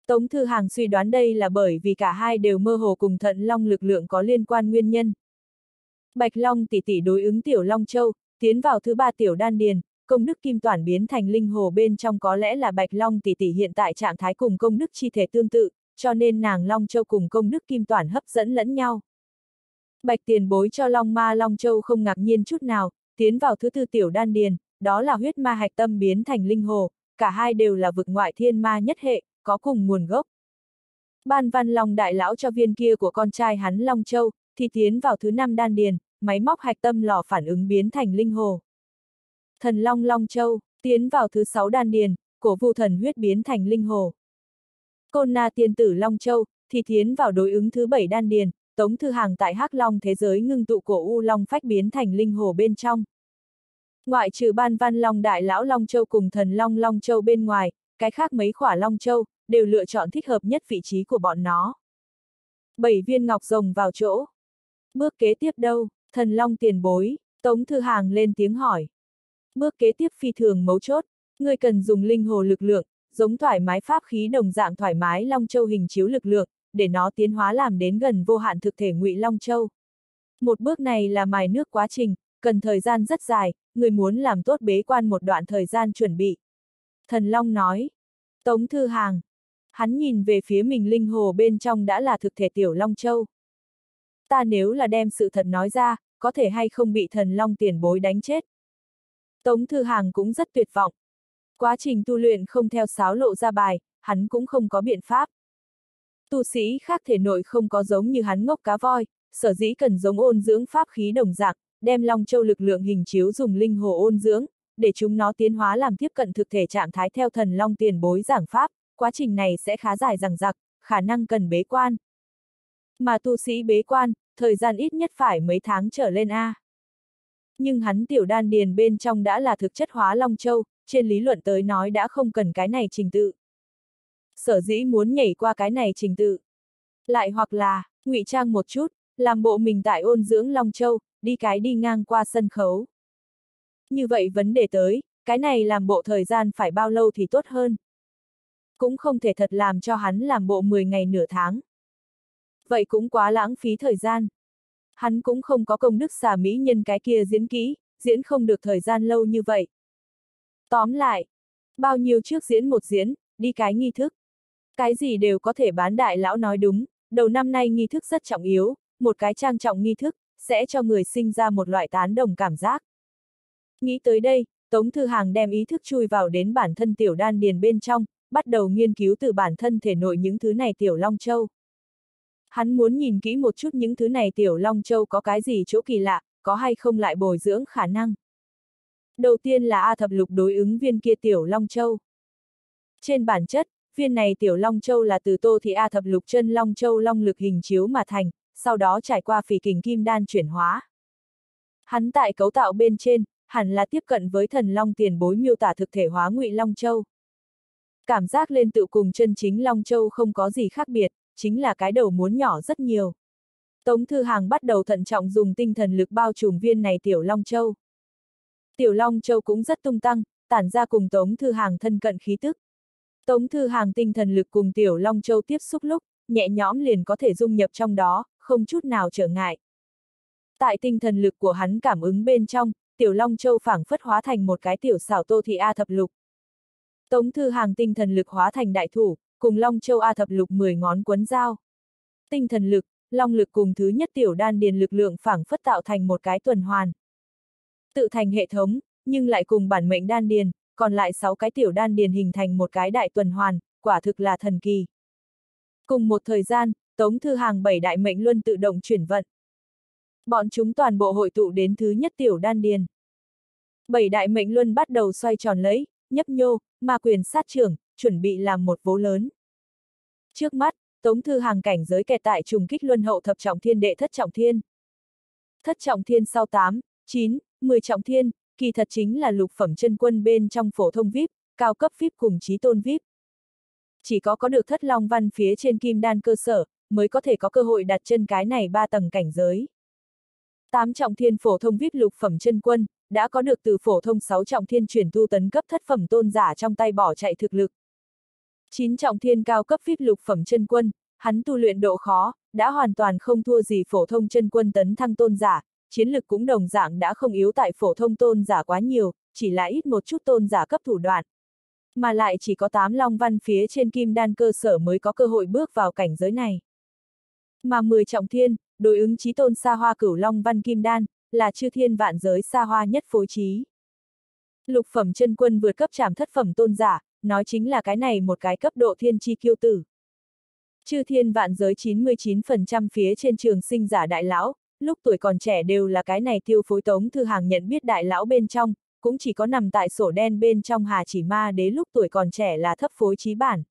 S1: Tống Thư Hàng suy đoán đây là bởi vì cả hai đều mơ hồ cùng Thận Long lực lượng có liên quan nguyên nhân. Bạch Long tỷ tỷ đối ứng Tiểu Long Châu, tiến vào thứ ba tiểu đan điền, công đức kim toản biến thành linh hồ bên trong có lẽ là Bạch Long tỷ tỷ hiện tại trạng thái cùng công đức chi thể tương tự, cho nên nàng Long Châu cùng công đức kim toản hấp dẫn lẫn nhau. Bạch tiền bối cho Long Ma Long Châu không ngạc nhiên chút nào, tiến vào thứ tư tiểu đan điền, đó là huyết ma hạch tâm biến thành linh hồ, cả hai đều là vực ngoại thiên ma nhất hệ, có cùng nguồn gốc. Ban Văn Long đại lão cho viên kia của con trai hắn Long Châu, thì tiến vào thứ năm đan điền, máy móc hạch tâm lò phản ứng biến thành linh hồ. Thần Long Long Châu, tiến vào thứ sáu đan điền, cổ vu thần huyết biến thành linh hồ. Côn Na tiên tử Long Châu, thì tiến vào đối ứng thứ bảy đan điền, Tống Thư Hàng tại Hắc Long thế giới ngưng tụ cổ U Long phách biến thành linh hồ bên trong. Ngoại trừ Ban Văn Long đại lão Long Châu cùng thần Long Long Châu bên ngoài, cái khác mấy khỏa Long Châu, đều lựa chọn thích hợp nhất vị trí của bọn nó. Bảy viên ngọc rồng vào chỗ. Bước kế tiếp đâu, thần Long tiền bối, Tống Thư Hàng lên tiếng hỏi. Bước kế tiếp phi thường mấu chốt, ngươi cần dùng linh hồ lực lượng, giống thoải mái pháp khí đồng dạng thoải mái Long Châu hình chiếu lực lượng, để nó tiến hóa làm đến gần vô hạn thực thể ngụy Long Châu. Một bước này là mài nước quá trình, cần thời gian rất dài, người muốn làm tốt bế quan một đoạn thời gian chuẩn bị. Thần Long nói. Tống Thư Hàng. Hắn nhìn về phía mình linh hồ bên trong đã là thực thể tiểu Long Châu. Ta nếu là đem sự thật nói ra, có thể hay không bị thần Long tiền bối đánh chết. Tống Thư Hàng cũng rất tuyệt vọng. Quá trình tu luyện không theo sáo lộ ra bài, hắn cũng không có biện pháp. Tu sĩ khác thể nội không có giống như hắn ngốc cá voi, sở dĩ cần giống ôn dưỡng pháp khí đồng dạng, đem Long Châu lực lượng hình chiếu dùng linh hồ ôn dưỡng, để chúng nó tiến hóa làm tiếp cận thực thể trạng thái theo thần Long tiền bối giảng pháp, quá trình này sẽ khá dài dằng dặc, khả năng cần bế quan. Mà tu sĩ bế quan, thời gian ít nhất phải mấy tháng trở lên a. Nhưng hắn tiểu đan điền bên trong đã là thực chất hóa Long Châu, trên lý luận tới nói đã không cần cái này trình tự. Sở dĩ muốn nhảy qua cái này trình tự. Lại hoặc là, ngụy trang một chút, làm bộ mình tại ôn dưỡng Long Châu, đi cái đi ngang qua sân khấu. Như vậy vấn đề tới, cái này làm bộ thời gian phải bao lâu thì tốt hơn. Cũng không thể thật làm cho hắn làm bộ mười ngày nửa tháng. Vậy cũng quá lãng phí thời gian. Hắn cũng không có công đức xà mỹ nhân cái kia diễn kỹ, diễn không được thời gian lâu như vậy. Tóm lại, bao nhiêu trước diễn một diễn, đi cái nghi thức. Cái gì đều có thể bán đại lão nói đúng, đầu năm nay nghi thức rất trọng yếu, một cái trang trọng nghi thức, sẽ cho người sinh ra một loại tán đồng cảm giác. Nghĩ tới đây, Tống Thư Hàng đem ý thức chui vào đến bản thân tiểu đan điền bên trong, bắt đầu nghiên cứu từ bản thân thể nội những thứ này tiểu Long Châu. Hắn muốn nhìn kỹ một chút những thứ này tiểu Long Châu có cái gì chỗ kỳ lạ, có hay không lại bồi dưỡng khả năng. Đầu tiên là A thập lục đối ứng viên kia tiểu Long Châu. Trên bản chất, viên này tiểu Long Châu là từ Tô Thị A thập lục chân Long Châu long lực hình chiếu mà thành, sau đó trải qua phỉ kình kim đan chuyển hóa. Hắn tại cấu tạo bên trên, hẳn là tiếp cận với thần Long tiền bối miêu tả thực thể hóa ngụy Long Châu. Cảm giác lên tự cùng chân chính Long Châu không có gì khác biệt, chính là cái đầu muốn nhỏ rất nhiều. Tống Thư Hàng bắt đầu thận trọng dùng tinh thần lực bao trùm viên này tiểu Long Châu. Tiểu Long Châu cũng rất tung tăng, tản ra cùng Tống Thư Hàng thân cận khí tức. Tống Thư Hàng tinh thần lực cùng tiểu Long Châu tiếp xúc lúc, nhẹ nhõm liền có thể dung nhập trong đó, không chút nào trở ngại. Tại tinh thần lực của hắn cảm ứng bên trong, tiểu Long Châu phảng phất hóa thành một cái tiểu xảo Tô Thị A thập lục. Tống Thư Hàng tinh thần lực hóa thành đại thủ, cùng Long Châu A thập lục mười ngón quấn dao. Tinh thần lực, long lực cùng thứ nhất tiểu đan điền lực lượng phảng phất tạo thành một cái tuần hoàn. Tự thành hệ thống, nhưng lại cùng bản mệnh đan điền, còn lại sáu cái tiểu đan điền hình thành một cái đại tuần hoàn, quả thực là thần kỳ. Cùng một thời gian, Tống Thư Hàng bảy đại mệnh luân tự động chuyển vận. Bọn chúng toàn bộ hội tụ đến thứ nhất tiểu đan điền. Bảy đại mệnh luân bắt đầu xoay tròn lấy, nhấp nhô, ma quyền sát trưởng, chuẩn bị làm một vố lớn. Trước mắt, Tống Thư Hàng cảnh giới kẹt tại trùng kích luân hậu thập trọng thiên đệ thất trọng thiên. Thất trọng thiên sau tám, chín, mười trọng thiên, kỳ thật chính là lục phẩm chân quân bên trong phổ thông vi ai pi, cao cấp vi ai pi cùng chí tôn vi ai pi. Chỉ có có được thất long văn phía trên kim đan cơ sở, mới có thể có cơ hội đặt chân cái này ba tầng cảnh giới. Tám trọng thiên phổ thông vi ai pi lục phẩm chân quân, đã có được từ phổ thông sáu trọng thiên chuyển tu tấn cấp thất phẩm tôn giả trong tay bỏ chạy thực lực. Chín trọng thiên cao cấp vê i pê lục phẩm chân quân, hắn tu luyện độ khó, đã hoàn toàn không thua gì phổ thông chân quân tấn thăng tôn giả, chiến lực cũng đồng dạng đã không yếu tại phổ thông tôn giả quá nhiều, chỉ là ít một chút tôn giả cấp thủ đoạn. Mà lại chỉ có tám long văn phía trên kim đan cơ sở mới có cơ hội bước vào cảnh giới này. Mà mười trọng thiên, đối ứng chí tôn xa hoa cửu long văn kim đan, là chư thiên vạn giới xa hoa nhất phối trí. Lục phẩm chân quân vượt cấp trảm thất phẩm tôn giả, nói chính là cái này một cái cấp độ thiên chi kiêu tử. Chư thiên vạn giới chín mươi chín phần trăm phía trên trường sinh giả đại lão, lúc tuổi còn trẻ đều là cái này tiêu phối Tống Thư Hàng nhận biết đại lão bên trong, cũng chỉ có nằm tại sổ đen bên trong Hà Chỉ Ma Đế lúc tuổi còn trẻ là thấp phối trí bản.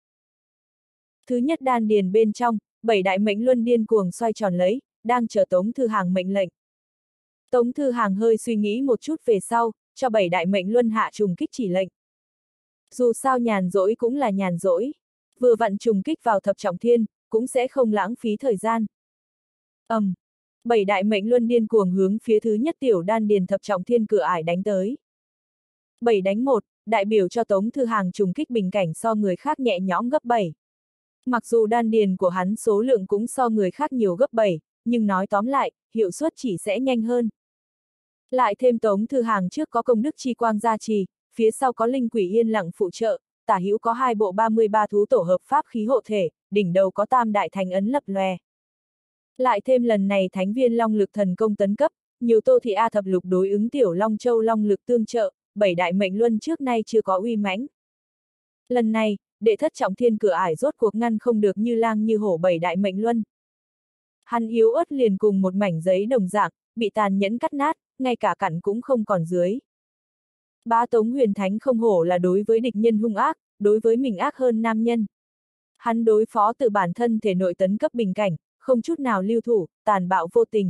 S1: Thứ nhất đan điền bên trong, bảy đại mệnh luân điên cuồng xoay tròn lấy, đang chờ Tống Thư Hàng mệnh lệnh. Tống Thư Hàng hơi suy nghĩ một chút về sau, cho bảy đại mệnh luân hạ trùng kích chỉ lệnh. Dù sao nhàn rỗi cũng là nhàn rỗi, vừa vặn trùng kích vào thập trọng thiên, cũng sẽ không lãng phí thời gian. ầm, um, bảy đại mệnh luân điên cuồng hướng phía thứ nhất tiểu đan điền thập trọng thiên cửa ải đánh tới. bảy đánh một, đại biểu cho Tống Thư Hàng trùng kích bình cảnh so người khác nhẹ nhõm gấp bảy. Mặc dù đan điền của hắn số lượng cũng so người khác nhiều gấp bảy, nhưng nói tóm lại, hiệu suất chỉ sẽ nhanh hơn. Lại thêm Tống Thư Hàng trước có công đức chi quang gia trì, phía sau có linh quỷ yên lặng phụ trợ, tả hữu có hai bộ ba mươi ba thú tổ hợp pháp khí hộ thể, đỉnh đầu có tam đại thánh ấn lập lòe. Lại thêm lần này thánh viên long lực thần công tấn cấp, nhiều tô thị A thập lục đối ứng tiểu long châu long lực tương trợ, bảy đại mệnh luân trước nay chưa có uy mãnh. Lần này, đệ thất trọng thiên cửa ải rốt cuộc ngăn không được như lang như hổ bảy đại mệnh luân. Hắn yếu ớt liền cùng một mảnh giấy đồng dạng, bị tàn nhẫn cắt nát, ngay cả cặn cũng không còn dưới. Bá Tống Huyền Thánh không hổ là đối với địch nhân hung ác, đối với mình ác hơn nam nhân. Hắn đối phó tự bản thân thể nội tấn cấp bình cảnh, không chút nào lưu thủ, tàn bạo vô tình.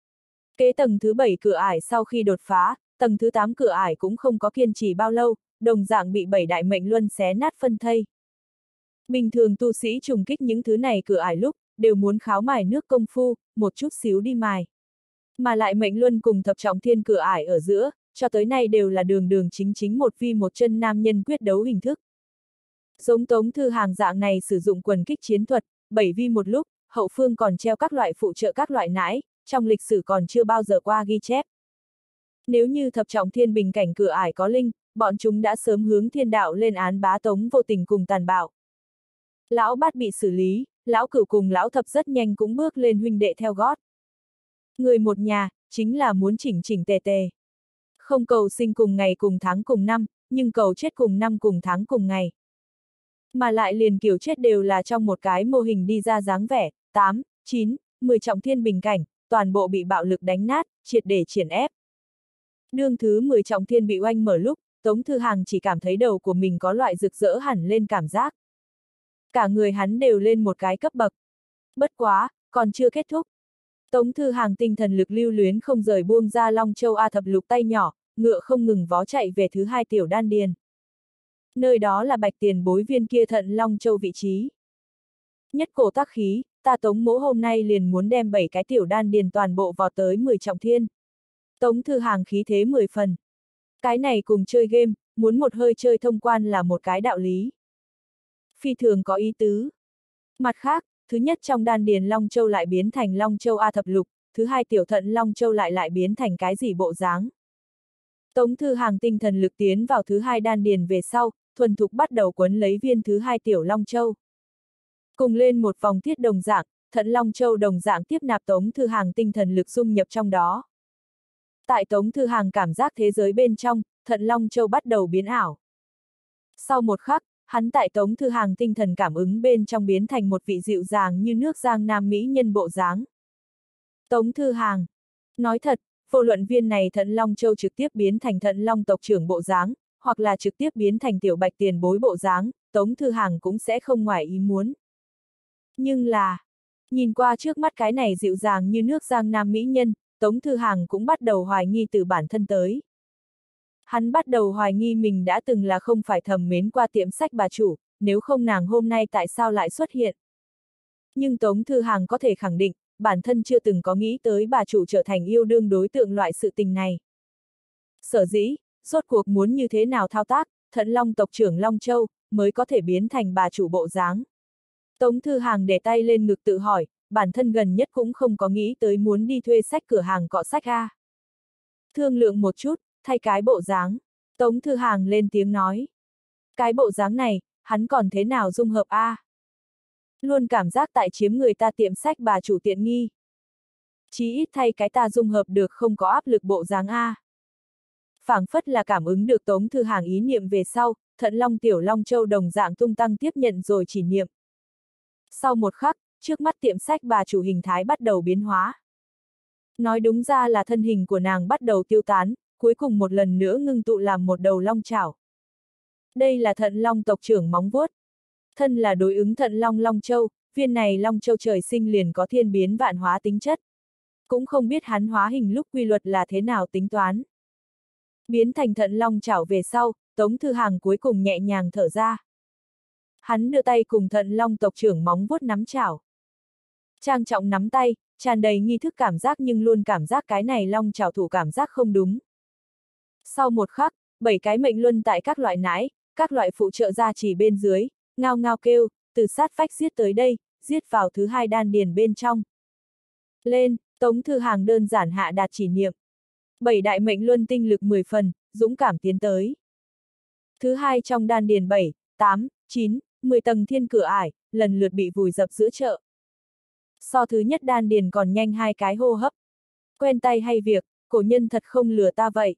S1: Kế tầng thứ bảy cửa ải sau khi đột phá, tầng thứ tám cửa ải cũng không có kiên trì bao lâu, đồng dạng bị bảy đại mệnh luân xé nát phân thây. Bình thường tu sĩ trùng kích những thứ này cửa ải lúc, đều muốn kháo mài nước công phu, một chút xíu đi mài. Mà lại mệnh luân cùng thập trọng thiên cửa ải ở giữa, cho tới nay đều là đường đường chính chính một vi một chân nam nhân quyết đấu hình thức. Giống Tống Thư Hàng dạng này sử dụng quần kích chiến thuật, bảy vi một lúc, hậu phương còn treo các loại phụ trợ các loại nãi, trong lịch sử còn chưa bao giờ qua ghi chép. Nếu như thập trọng thiên bình cảnh cửa ải có linh, bọn chúng đã sớm hướng thiên đạo lên án Bá Tống vô tình cùng tàn bạo. Lão Bát bị xử lý, lão Cửu cùng lão Thập rất nhanh cũng bước lên huynh đệ theo gót. Người một nhà, chính là muốn chỉnh chỉnh tề tề. Không cầu sinh cùng ngày cùng tháng cùng năm, nhưng cầu chết cùng năm cùng tháng cùng ngày. Mà lại liền kiểu chết đều là trong một cái mô hình đi ra dáng vẻ, tám, chín, mười trọng thiên bình cảnh, toàn bộ bị bạo lực đánh nát, triệt để triển ép. Đương thứ mười trọng thiên bị oanh mở lúc, Tống Thư Hàng chỉ cảm thấy đầu của mình có loại rực rỡ hẳn lên cảm giác. Cả người hắn đều lên một cái cấp bậc. Bất quá, còn chưa kết thúc. Tống Thư Hàng tinh thần lực lưu luyến không rời buông ra Long Châu A thập lục tay nhỏ, ngựa không ngừng vó chạy về thứ hai tiểu đan điền. Nơi đó là Bạch Tiền Bối viên kia thận Long Châu vị trí. Nhất cổ tác khí, ta Tống mỗ hôm nay liền muốn đem bảy cái tiểu đan điền toàn bộ vào tới mười trọng thiên. Tống Thư Hàng khí thế mười phần. Cái này cùng chơi game, muốn một hơi chơi thông quan là một cái đạo lý. Phi thường có ý tứ. Mặt khác, thứ nhất trong đan điền Long Châu lại biến thành Long Châu A thập lục, thứ hai tiểu thận Long Châu lại lại biến thành cái gì bộ dáng. Tống Thư Hàng tinh thần lực tiến vào thứ hai đan điền về sau, thuần thục bắt đầu quấn lấy viên thứ hai tiểu Long Châu. Cùng lên một vòng thiết đồng dạng, thận Long Châu đồng dạng tiếp nạp Tống Thư Hàng tinh thần lực dung nhập trong đó. Tại Tống Thư Hàng cảm giác thế giới bên trong, thận Long Châu bắt đầu biến ảo. Sau một khắc, hắn tại Tống Thư Hàng tinh thần cảm ứng bên trong biến thành một vị dịu dàng như nước giang nam mỹ nhân bộ dáng. Tống Thư Hàng. Nói thật, vô luận viên này thận Long Châu trực tiếp biến thành thận Long tộc trưởng bộ dáng, hoặc là trực tiếp biến thành tiểu Bạch Tiền Bối bộ dáng, Tống Thư Hàng cũng sẽ không ngoài ý muốn. Nhưng là, nhìn qua trước mắt cái này dịu dàng như nước giang nam mỹ nhân, Tống Thư Hàng cũng bắt đầu hoài nghi từ bản thân tới. Hắn bắt đầu hoài nghi mình đã từng là không phải thầm mến qua tiệm sách bà chủ, nếu không nàng hôm nay tại sao lại xuất hiện. Nhưng Tống Thư Hàng có thể khẳng định, bản thân chưa từng có nghĩ tới bà chủ trở thành yêu đương đối tượng loại sự tình này. Sở dĩ, rốt cuộc muốn như thế nào thao tác, thận Long tộc trưởng Long Châu, mới có thể biến thành bà chủ bộ dáng. Tống Thư Hàng để tay lên ngực tự hỏi, bản thân gần nhất cũng không có nghĩ tới muốn đi thuê sách cửa hàng cọ sách a. Thương lượng một chút, thay cái bộ dáng. Tống Thư Hàng lên tiếng nói. Cái bộ dáng này, hắn còn thế nào dung hợp a? Luôn cảm giác tại chiếm người ta tiệm sách bà chủ tiện nghi. Chí ít thay cái ta dung hợp được không có áp lực bộ dáng a. Phảng phất là cảm ứng được Tống Thư Hàng ý niệm về sau, Thận Long Tiểu Long Châu đồng dạng tung tăng tiếp nhận rồi chỉ niệm. Sau một khắc, trước mắt tiệm sách bà chủ hình thái bắt đầu biến hóa. Nói đúng ra là thân hình của nàng bắt đầu tiêu tán, cuối cùng một lần nữa ngưng tụ làm một đầu long chảo. Đây là Thận Long tộc trưởng móng vuốt. Thân là đối ứng Thận Long Long Châu, viên này Long Châu trời sinh liền có thiên biến vạn hóa tính chất. Cũng không biết hắn hóa hình lúc quy luật là thế nào tính toán. Biến thành Thận Long chảo về sau, Tống Thư Hàng cuối cùng nhẹ nhàng thở ra. Hắn đưa tay cùng Thận Long tộc trưởng móng vuốt nắm chảo. Trang trọng nắm tay, tràn đầy nghi thức cảm giác nhưng luôn cảm giác cái này long chảo thủ cảm giác không đúng. Sau một khắc, bảy cái mệnh luân tại các loại nãi, các loại phụ trợ gia trì bên dưới, ngao ngao kêu, từ sát vách giết tới đây, giết vào thứ hai đan điền bên trong. Lên, Tống Thư Hàng đơn giản hạ đạt chỉ niệm. Bảy đại mệnh luân tinh lực mười phần, dũng cảm tiến tới. Thứ hai trong đan điền bảy, tám, chín, mười tầng thiên cửa ải, lần lượt bị vùi dập giữa chợ. So thứ nhất đan điền còn nhanh hai cái hô hấp. Quen tay hay việc, cổ nhân thật không lừa ta vậy.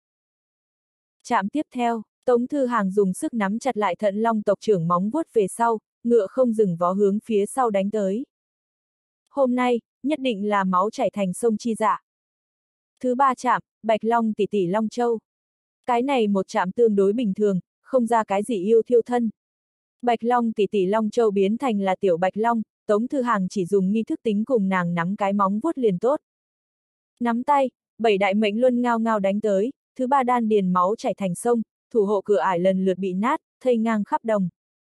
S1: Chạm tiếp theo, Tống Thư Hàng dùng sức nắm chặt lại Thận Long tộc trưởng móng vuốt về sau, ngựa không dừng vó hướng phía sau đánh tới. Hôm nay, nhất định là máu chảy thành sông chi dạ. Thứ ba chạm, Bạch Long tỷ tỷ Long Châu. Cái này một chạm tương đối bình thường, không ra cái gì yêu thiêu thân. Bạch Long tỷ tỷ Long Châu biến thành là tiểu Bạch Long, Tống Thư Hàng chỉ dùng nghi thức tính cùng nàng nắm cái móng vuốt liền tốt. Nắm tay, bảy đại mệnh luân ngao ngao đánh tới, thứ ba đan điền máu chảy thành sông, thủ hộ cửa ải lần lượt bị nát, thây ngang khắp đồng.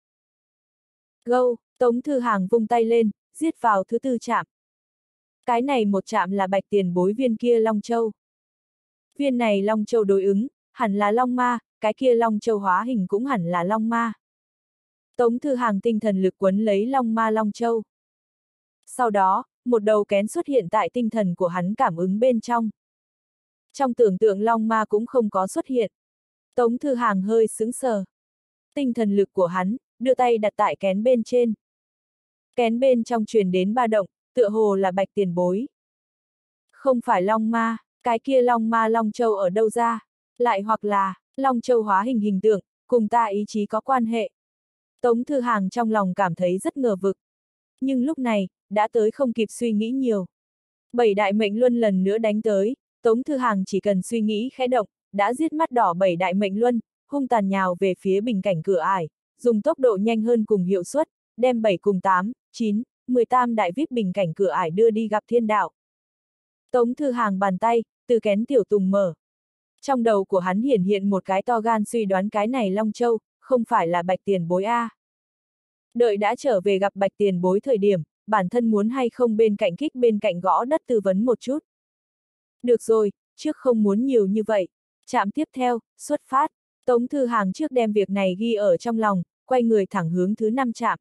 S1: Gâu, Tống Thư Hàng vung tay lên, giết vào thứ tư chạm. Cái này một chạm là Bạch tiền bối viên kia Long Châu. Viên này Long Châu đối ứng, hẳn là Long Ma, cái kia Long Châu hóa hình cũng hẳn là Long Ma. Tống Thư Hàng tinh thần lực quấn lấy Long Ma Long Châu. Sau đó, một đầu kén xuất hiện tại tinh thần của hắn cảm ứng bên trong. Trong tưởng tượng Long Ma cũng không có xuất hiện. Tống Thư Hàng hơi sững sờ. Tinh thần lực của hắn, đưa tay đặt tại kén bên trên. Kén bên trong truyền đến ba động, tựa hồ là Bạch tiền bối. Không phải Long Ma, cái kia Long Ma Long Châu ở đâu ra? Lại hoặc là, Long Châu hóa hình hình tượng, cùng ta ý chí có quan hệ. Tống Thư Hàng trong lòng cảm thấy rất ngờ vực. Nhưng lúc này, đã tới không kịp suy nghĩ nhiều. Bảy đại mệnh luân lần nữa đánh tới, Tống Thư Hàng chỉ cần suy nghĩ khẽ động, đã giết mắt đỏ bảy đại mệnh luân, hung tàn nhào về phía bình cảnh cửa ải, dùng tốc độ nhanh hơn cùng hiệu suất, đem bảy cùng tám, chín, mười tam đại vip bình cảnh cửa ải đưa đi gặp thiên đạo. Tống Thư Hàng bàn tay, từ kén tiểu tùng mở. Trong đầu của hắn hiển hiện một cái to gan suy đoán cái này Long Châu, không phải là Bạch tiền bối a. Đợi đã trở về gặp Bạch tiền bối thời điểm, bản thân muốn hay không bên cạnh kích bên cạnh gõ đất tư vấn một chút. Được rồi, trước không muốn nhiều như vậy. Chạm tiếp theo, xuất phát. Tống Thư Hàng trước đem việc này ghi ở trong lòng, quay người thẳng hướng thứ năm chạm.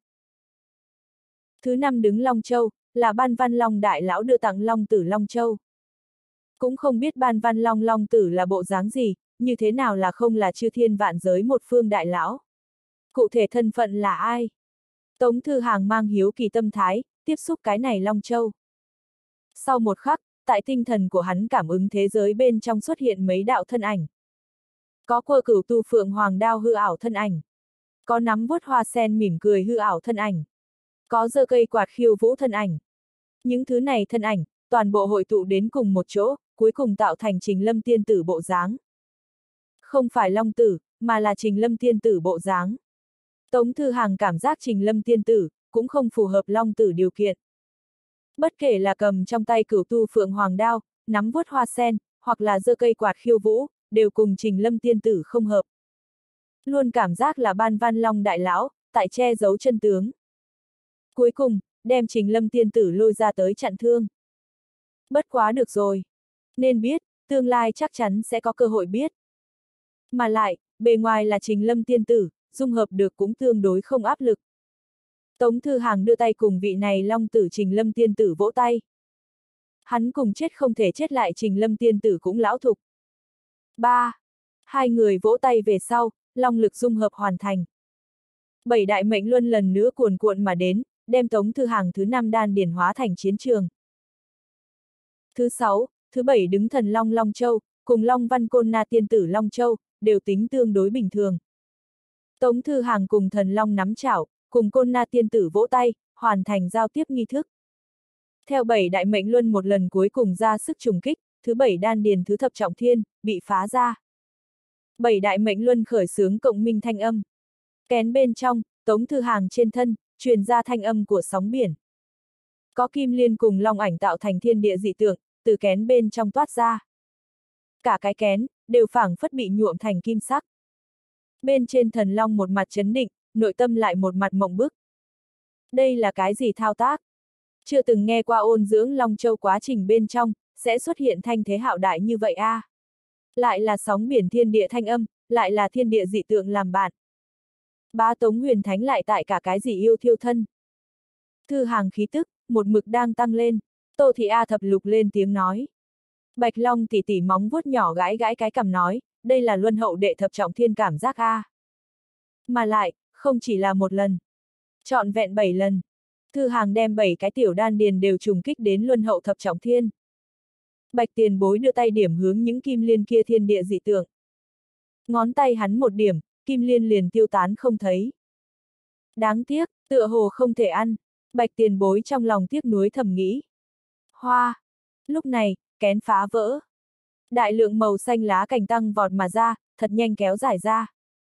S1: Thứ năm đứng Long Châu, là Ban Văn Long đại lão đưa tặng Long Tử Long Châu. Cũng không biết Ban Văn Long Long Tử là bộ dáng gì, như thế nào là không là chư thiên vạn giới một phương đại lão. Cụ thể thân phận là ai? Tống Thư Hàng mang hiếu kỳ tâm thái, tiếp xúc cái này Long Châu. Sau một khắc, tại tinh thần của hắn cảm ứng thế giới bên trong xuất hiện mấy đạo thân ảnh. Có quơ cửu tu phượng hoàng đao hư ảo thân ảnh. Có nắm vuốt hoa sen mỉm cười hư ảo thân ảnh. Có giơ cây quạt khiêu vũ thân ảnh. Những thứ này thân ảnh, toàn bộ hội tụ đến cùng một chỗ, cuối cùng tạo thành Trình Lâm tiên tử bộ dáng. Không phải Long Tử, mà là Trình Lâm tiên tử bộ dáng. Tống Thư Hàng cảm giác Trình Lâm tiên tử, cũng không phù hợp Long Tử điều kiện. Bất kể là cầm trong tay cửu tu phượng hoàng đao, nắm vuốt hoa sen, hoặc là giơ cây quạt khiêu vũ, đều cùng Trình Lâm tiên tử không hợp. Luôn cảm giác là Ban Văn Long đại lão, tại che giấu chân tướng. Cuối cùng, đem Trình Lâm tiên tử lôi ra tới chặn thương. Bất quá được rồi. Nên biết, tương lai chắc chắn sẽ có cơ hội biết. Mà lại, bề ngoài là Trình Lâm tiên tử, dung hợp được cũng tương đối không áp lực. Tống Thư Hàng đưa tay cùng vị này Long Tử Trình Lâm tiên tử vỗ tay. Hắn cùng chết không thể chết lại, Trình Lâm tiên tử cũng lão thục. Ba. Hai người vỗ tay về sau, long lực dung hợp hoàn thành. Bảy đại mệnh luân lần nữa cuồn cuộn mà đến, đem Tống Thư Hàng thứ năm đan điển hóa thành chiến trường. Thứ sáu, thứ bảy đứng thần Long Long Châu, cùng Long Văn Côn Na tiên tử Long Châu, đều tính tương đối bình thường. Tống Thư Hàng cùng thần Long nắm chảo, cùng Côn Na tiên tử vỗ tay, hoàn thành giao tiếp nghi thức. Theo bảy đại mệnh luân một lần cuối cùng ra sức trùng kích, thứ bảy đan điền thứ thập trọng thiên, bị phá ra. Bảy đại mệnh luân khởi xướng cộng minh thanh âm. Kén bên trong, Tống Thư Hàng trên thân, truyền ra thanh âm của sóng biển. Có kim liên cùng long ảnh tạo thành thiên địa dị tượng, từ kén bên trong toát ra. Cả cái kén, đều phảng phất bị nhuộm thành kim sắc. Bên trên thần long một mặt chấn định, nội tâm lại một mặt mộng bức. Đây là cái gì thao tác? Chưa từng nghe qua ôn dưỡng Long Châu quá trình bên trong, sẽ xuất hiện thanh thế hạo đại như vậy a. À. Lại là sóng biển thiên địa thanh âm, lại là thiên địa dị tượng làm bạn. Bá Tống Huyền Thánh lại tại cả cái gì yêu thiêu thân. Thư Hàng khí tức, một mực đang tăng lên, Tô Thị A Thập Lục lên tiếng nói. Bạch Long tỉ tỉ móng vuốt nhỏ gãi gãi cái cằm nói, đây là luân hậu đệ thập trọng thiên cảm giác a. À. Mà lại, không chỉ là một lần. Trọn vẹn bảy lần. Thư Hàng đem bảy cái tiểu đan điền đều trùng kích đến luân hậu thập trọng thiên. Bạch Tiền Bối đưa tay điểm hướng những kim liên kia thiên địa dị tượng. Ngón tay hắn một điểm, kim liên liền tiêu tán không thấy. Đáng tiếc, tựa hồ không thể ăn. Bạch Tiền Bối trong lòng tiếc nuối thầm nghĩ. Hoa! Lúc này, kén phá vỡ. Đại lượng màu xanh lá cành tăng vọt mà ra, thật nhanh kéo dài ra.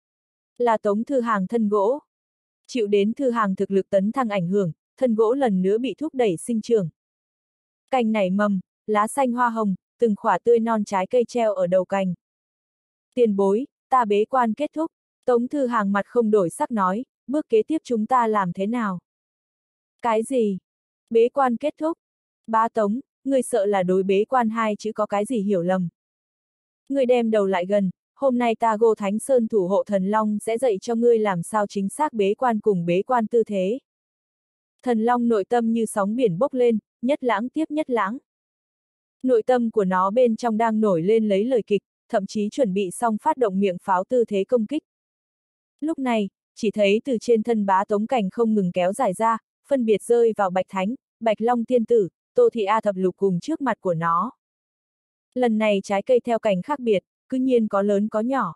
S1: Là Tống Thư Hàng thân gỗ. Chịu đến Thư Hàng thực lực tấn thăng ảnh hưởng, thân gỗ lần nữa bị thúc đẩy sinh trưởng. Cành nảy mầm, lá xanh hoa hồng, từng khỏa tươi non trái cây treo ở đầu cành. Tiền bối, ta bế quan kết thúc. Tống Thư Hàng mặt không đổi sắc nói, bước kế tiếp chúng ta làm thế nào? Cái gì? Bế quan kết thúc? Bá Tống, ngươi sợ là đối bế quan hai chữ có cái gì hiểu lầm. Ngươi đem đầu lại gần, hôm nay ta Gô Thánh Sơn thủ hộ thần Long sẽ dạy cho ngươi làm sao chính xác bế quan cùng bế quan tư thế. Thần Long nội tâm như sóng biển bốc lên, nhất lãng tiếp nhất lãng. Nội tâm của nó bên trong đang nổi lên lấy lời kịch, thậm chí chuẩn bị xong phát động miệng pháo tư thế công kích. Lúc này, chỉ thấy từ trên thân Bá Tống cảnh không ngừng kéo dài ra, phân biệt rơi vào Bạch Thánh, Bạch Long tiên tử, Tô Thị A Thập Lục cùng trước mặt của nó. Lần này trái cây theo cành khác biệt, cứ nhiên có lớn có nhỏ.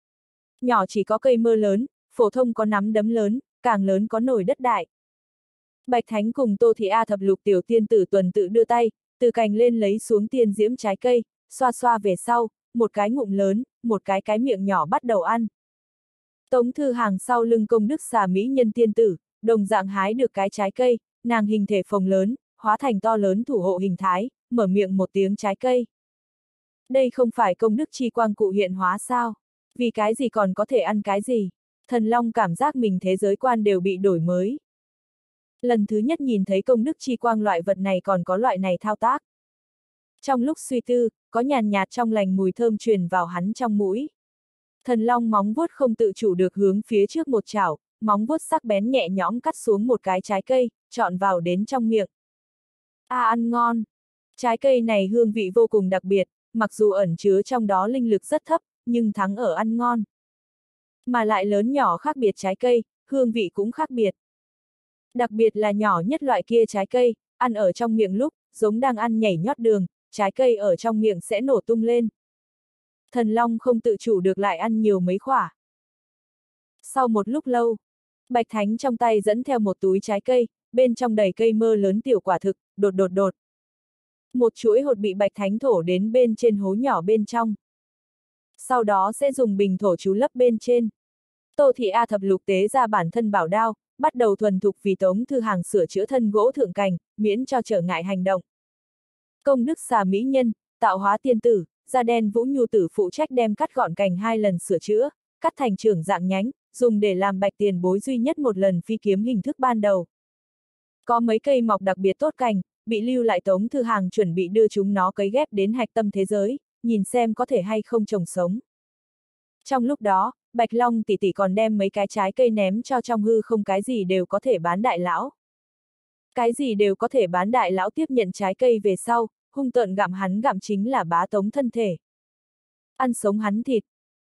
S1: Nhỏ chỉ có cây mơ lớn, phổ thông có nắm đấm lớn, càng lớn có nồi đất đại. Bạch Thánh cùng Tô Thị A Thập Lục tiểu tiên tử tuần tự đưa tay, từ cành lên lấy xuống tiên diễm trái cây, xoa xoa về sau, một cái ngụm lớn, một cái cái miệng nhỏ bắt đầu ăn. Tống Thư Hàng sau lưng công đức xà mỹ nhân tiên tử, đồng dạng hái được cái trái cây, nàng hình thể phồng lớn, hóa thành to lớn thủ hộ hình thái, mở miệng một tiếng trái cây. Đây không phải công đức chi quang cụ hiện hóa sao? Vì cái gì còn có thể ăn cái gì? Thần Long cảm giác mình thế giới quan đều bị đổi mới. Lần thứ nhất nhìn thấy công đức chi quang loại vật này còn có loại này thao tác. Trong lúc suy tư, có nhàn nhạt trong lành mùi thơm truyền vào hắn trong mũi. Thần Long móng vuốt không tự chủ được hướng phía trước một chảo, móng vuốt sắc bén nhẹ nhõm cắt xuống một cái trái cây, trọn vào đến trong miệng. A à, ăn ngon! Trái cây này hương vị vô cùng đặc biệt, mặc dù ẩn chứa trong đó linh lực rất thấp, nhưng thắng ở ăn ngon. Mà lại lớn nhỏ khác biệt trái cây, hương vị cũng khác biệt. Đặc biệt là nhỏ nhất loại kia trái cây, ăn ở trong miệng lúc, giống đang ăn nhảy nhót đường, trái cây ở trong miệng sẽ nổ tung lên. Thần Long không tự chủ được lại ăn nhiều mấy khỏa. Sau một lúc lâu, Bạch Thánh trong tay dẫn theo một túi trái cây, bên trong đầy cây mơ lớn tiểu quả thực, đột đột đột. Một chuỗi hột bị Bạch Thánh thổ đến bên trên hố nhỏ bên trong. Sau đó sẽ dùng bình thổ chú lấp bên trên. Tô Thị A Thập Lục tế ra bản thân bảo đao, bắt đầu thuần thục vì Tống Thư Hàng sửa chữa thân gỗ thượng cành, miễn cho trở ngại hành động. Công đức xà mỹ nhân, tạo hóa tiên tử, da đen Vũ Nhu tử phụ trách đem cắt gọn cành hai lần sửa chữa, cắt thành trưởng dạng nhánh, dùng để làm Bạch Tiền Bối duy nhất một lần phi kiếm hình thức ban đầu. Có mấy cây mọc đặc biệt tốt cành, bị lưu lại Tống Thư Hàng chuẩn bị đưa chúng nó cấy ghép đến hạch tâm thế giới, nhìn xem có thể hay không trồng sống. Trong lúc đó, Bạch Long tỷ tỷ còn đem mấy cái trái cây ném cho trong hư không, cái gì đều có thể bán đại lão. Cái gì đều có thể bán đại lão tiếp nhận trái cây về sau, hung tợn gặm hắn gặm chính là Bá Tống thân thể. Ăn sống hắn thịt.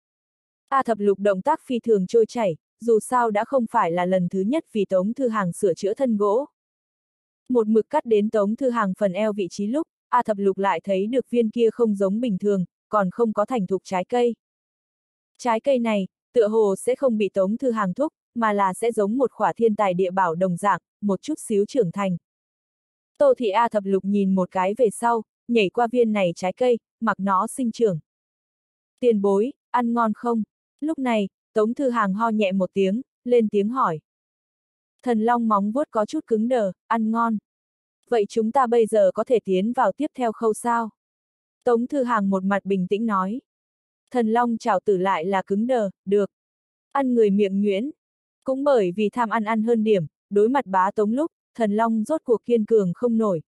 S1: A Thập Lục động tác phi thường trôi chảy, dù sao đã không phải là lần thứ nhất vì Tống Thư Hàng sửa chữa thân gỗ. Một mực cắt đến Tống Thư Hàng phần eo vị trí lúc, A Thập Lục lại thấy được viên kia không giống bình thường, còn không có thành thục trái cây. Trái cây này, tựa hồ sẽ không bị Tống Thư Hàng thúc, mà là sẽ giống một khỏa thiên tài địa bảo đồng dạng, một chút xíu trưởng thành. Tô Thị A Thập Lục nhìn một cái về sau, nhảy qua viên này trái cây, mặc nó sinh trưởng. Tiền bối, ăn ngon không? Lúc này, Tống Thư Hàng ho nhẹ một tiếng, lên tiếng hỏi. Thần Long móng vuốt có chút cứng đờ, ăn ngon. Vậy chúng ta bây giờ có thể tiến vào tiếp theo khâu sao? Tống Thư Hàng một mặt bình tĩnh nói. Thần Long chảo tử lại là cứng đờ, được. Ăn người miệng nhuyễn. Cũng bởi vì tham ăn ăn hơn điểm, đối mặt Bá Tống lúc, Thần Long rốt cuộc kiên cường không nổi.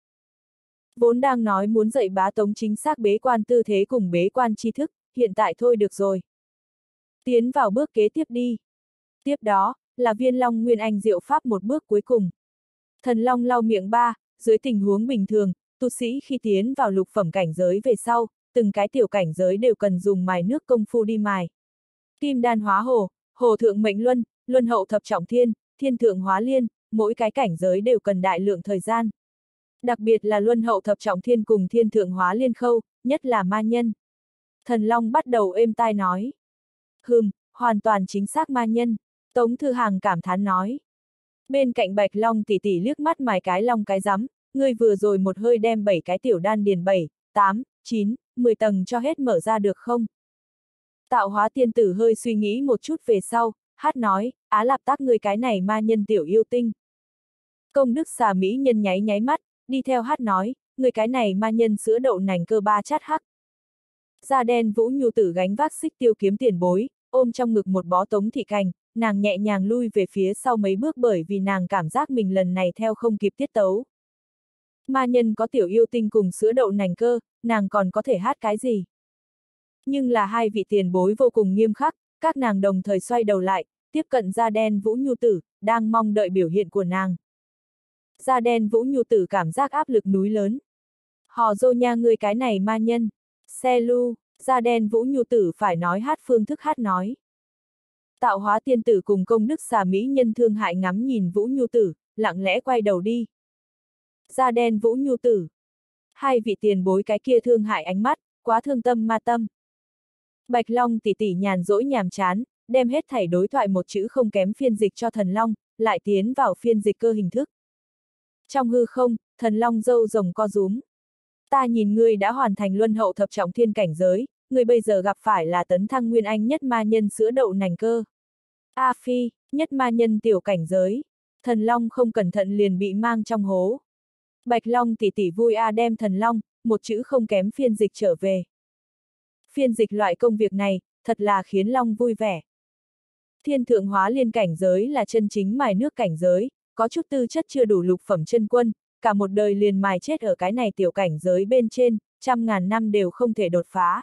S1: Vốn đang nói muốn dạy Bá Tống chính xác bế quan tư thế cùng bế quan tri thức, hiện tại thôi được rồi. Tiến vào bước kế tiếp đi. Tiếp đó, là viên Long Nguyên Anh diệu pháp một bước cuối cùng. Thần Long lau miệng ba, dưới tình huống bình thường, tu sĩ khi tiến vào lục phẩm cảnh giới về sau, từng cái tiểu cảnh giới đều cần dùng mài nước công phu đi mài. Kim đan hóa hồ, hồ thượng mệnh luân, luân hậu thập trọng thiên, thiên thượng hóa liên, mỗi cái cảnh giới đều cần đại lượng thời gian. Đặc biệt là luân hậu thập trọng thiên cùng thiên thượng hóa liên khâu, nhất là ma nhân. Thần Long bắt đầu êm tai nói. Hừm, hoàn toàn chính xác ma nhân. Tống Thư Hàng cảm thán nói. Bên cạnh Bạch Long tỷ tỷ liếc mắt mài cái long cái rắm, ngươi vừa rồi một hơi đem bảy cái tiểu đan điền bảy, tám, chín, mười tầng cho hết mở ra được không? Tạo hóa tiên tử hơi suy nghĩ một chút về sau, hát nói, Á Lạp Tác ngươi cái này ma nhân tiểu yêu tinh. Công đức xà mỹ nhân nháy nháy mắt, đi theo hát nói, ngươi cái này ma nhân sữa đậu nành cơ ba chát hắc. Da đen Vũ Nhu tử gánh vác xích tiêu kiếm tiền bối, ôm trong ngực một bó Tống Thị Cành, nàng nhẹ nhàng lui về phía sau mấy bước bởi vì nàng cảm giác mình lần này theo không kịp tiết tấu. Ma nhân có tiểu yêu tinh cùng sữa đậu nành cơ, nàng còn có thể hát cái gì? Nhưng là hai vị tiền bối vô cùng nghiêm khắc, các nàng đồng thời xoay đầu lại, tiếp cận da đen Vũ Nhu tử, đang mong đợi biểu hiện của nàng. Da đen Vũ Nhu tử cảm giác áp lực núi lớn. Hò dô nha ngươi cái này ma nhân. Xe lu, da đen Vũ Nhu tử phải nói hát phương thức hát nói. Tạo hóa tiên tử cùng công đức xà mỹ nhân thương hại ngắm nhìn Vũ Nhu tử, lặng lẽ quay đầu đi. Da đen Vũ Nhu tử. Hai vị tiền bối cái kia thương hại ánh mắt, quá thương tâm ma tâm. Bạch Long tỷ tỷ nhàn rỗi nhàm chán, đem hết thảy đối thoại một chữ không kém phiên dịch cho Thần Long, lại tiến vào phiên dịch cơ hình thức. Trong hư không, Thần Long râu rồng co rúm. Ta nhìn ngươi đã hoàn thành luân hậu thập trọng thiên cảnh giới, ngươi bây giờ gặp phải là tấn thăng nguyên anh nhất ma nhân sữa đậu nành cơ. A phi, nhất ma nhân tiểu cảnh giới. Thần Long không cẩn thận liền bị mang trong hố. Bạch Long tỷ tỷ vui a đem Thần Long, một chữ không kém phiên dịch trở về. Phiên dịch loại công việc này, thật là khiến Long vui vẻ. Thiên thượng hóa liên cảnh giới là chân chính mài nước cảnh giới, có chút tư chất chưa đủ lục phẩm chân quân, cả một đời liền mài chết ở cái này tiểu cảnh giới bên trên, trăm ngàn năm đều không thể đột phá.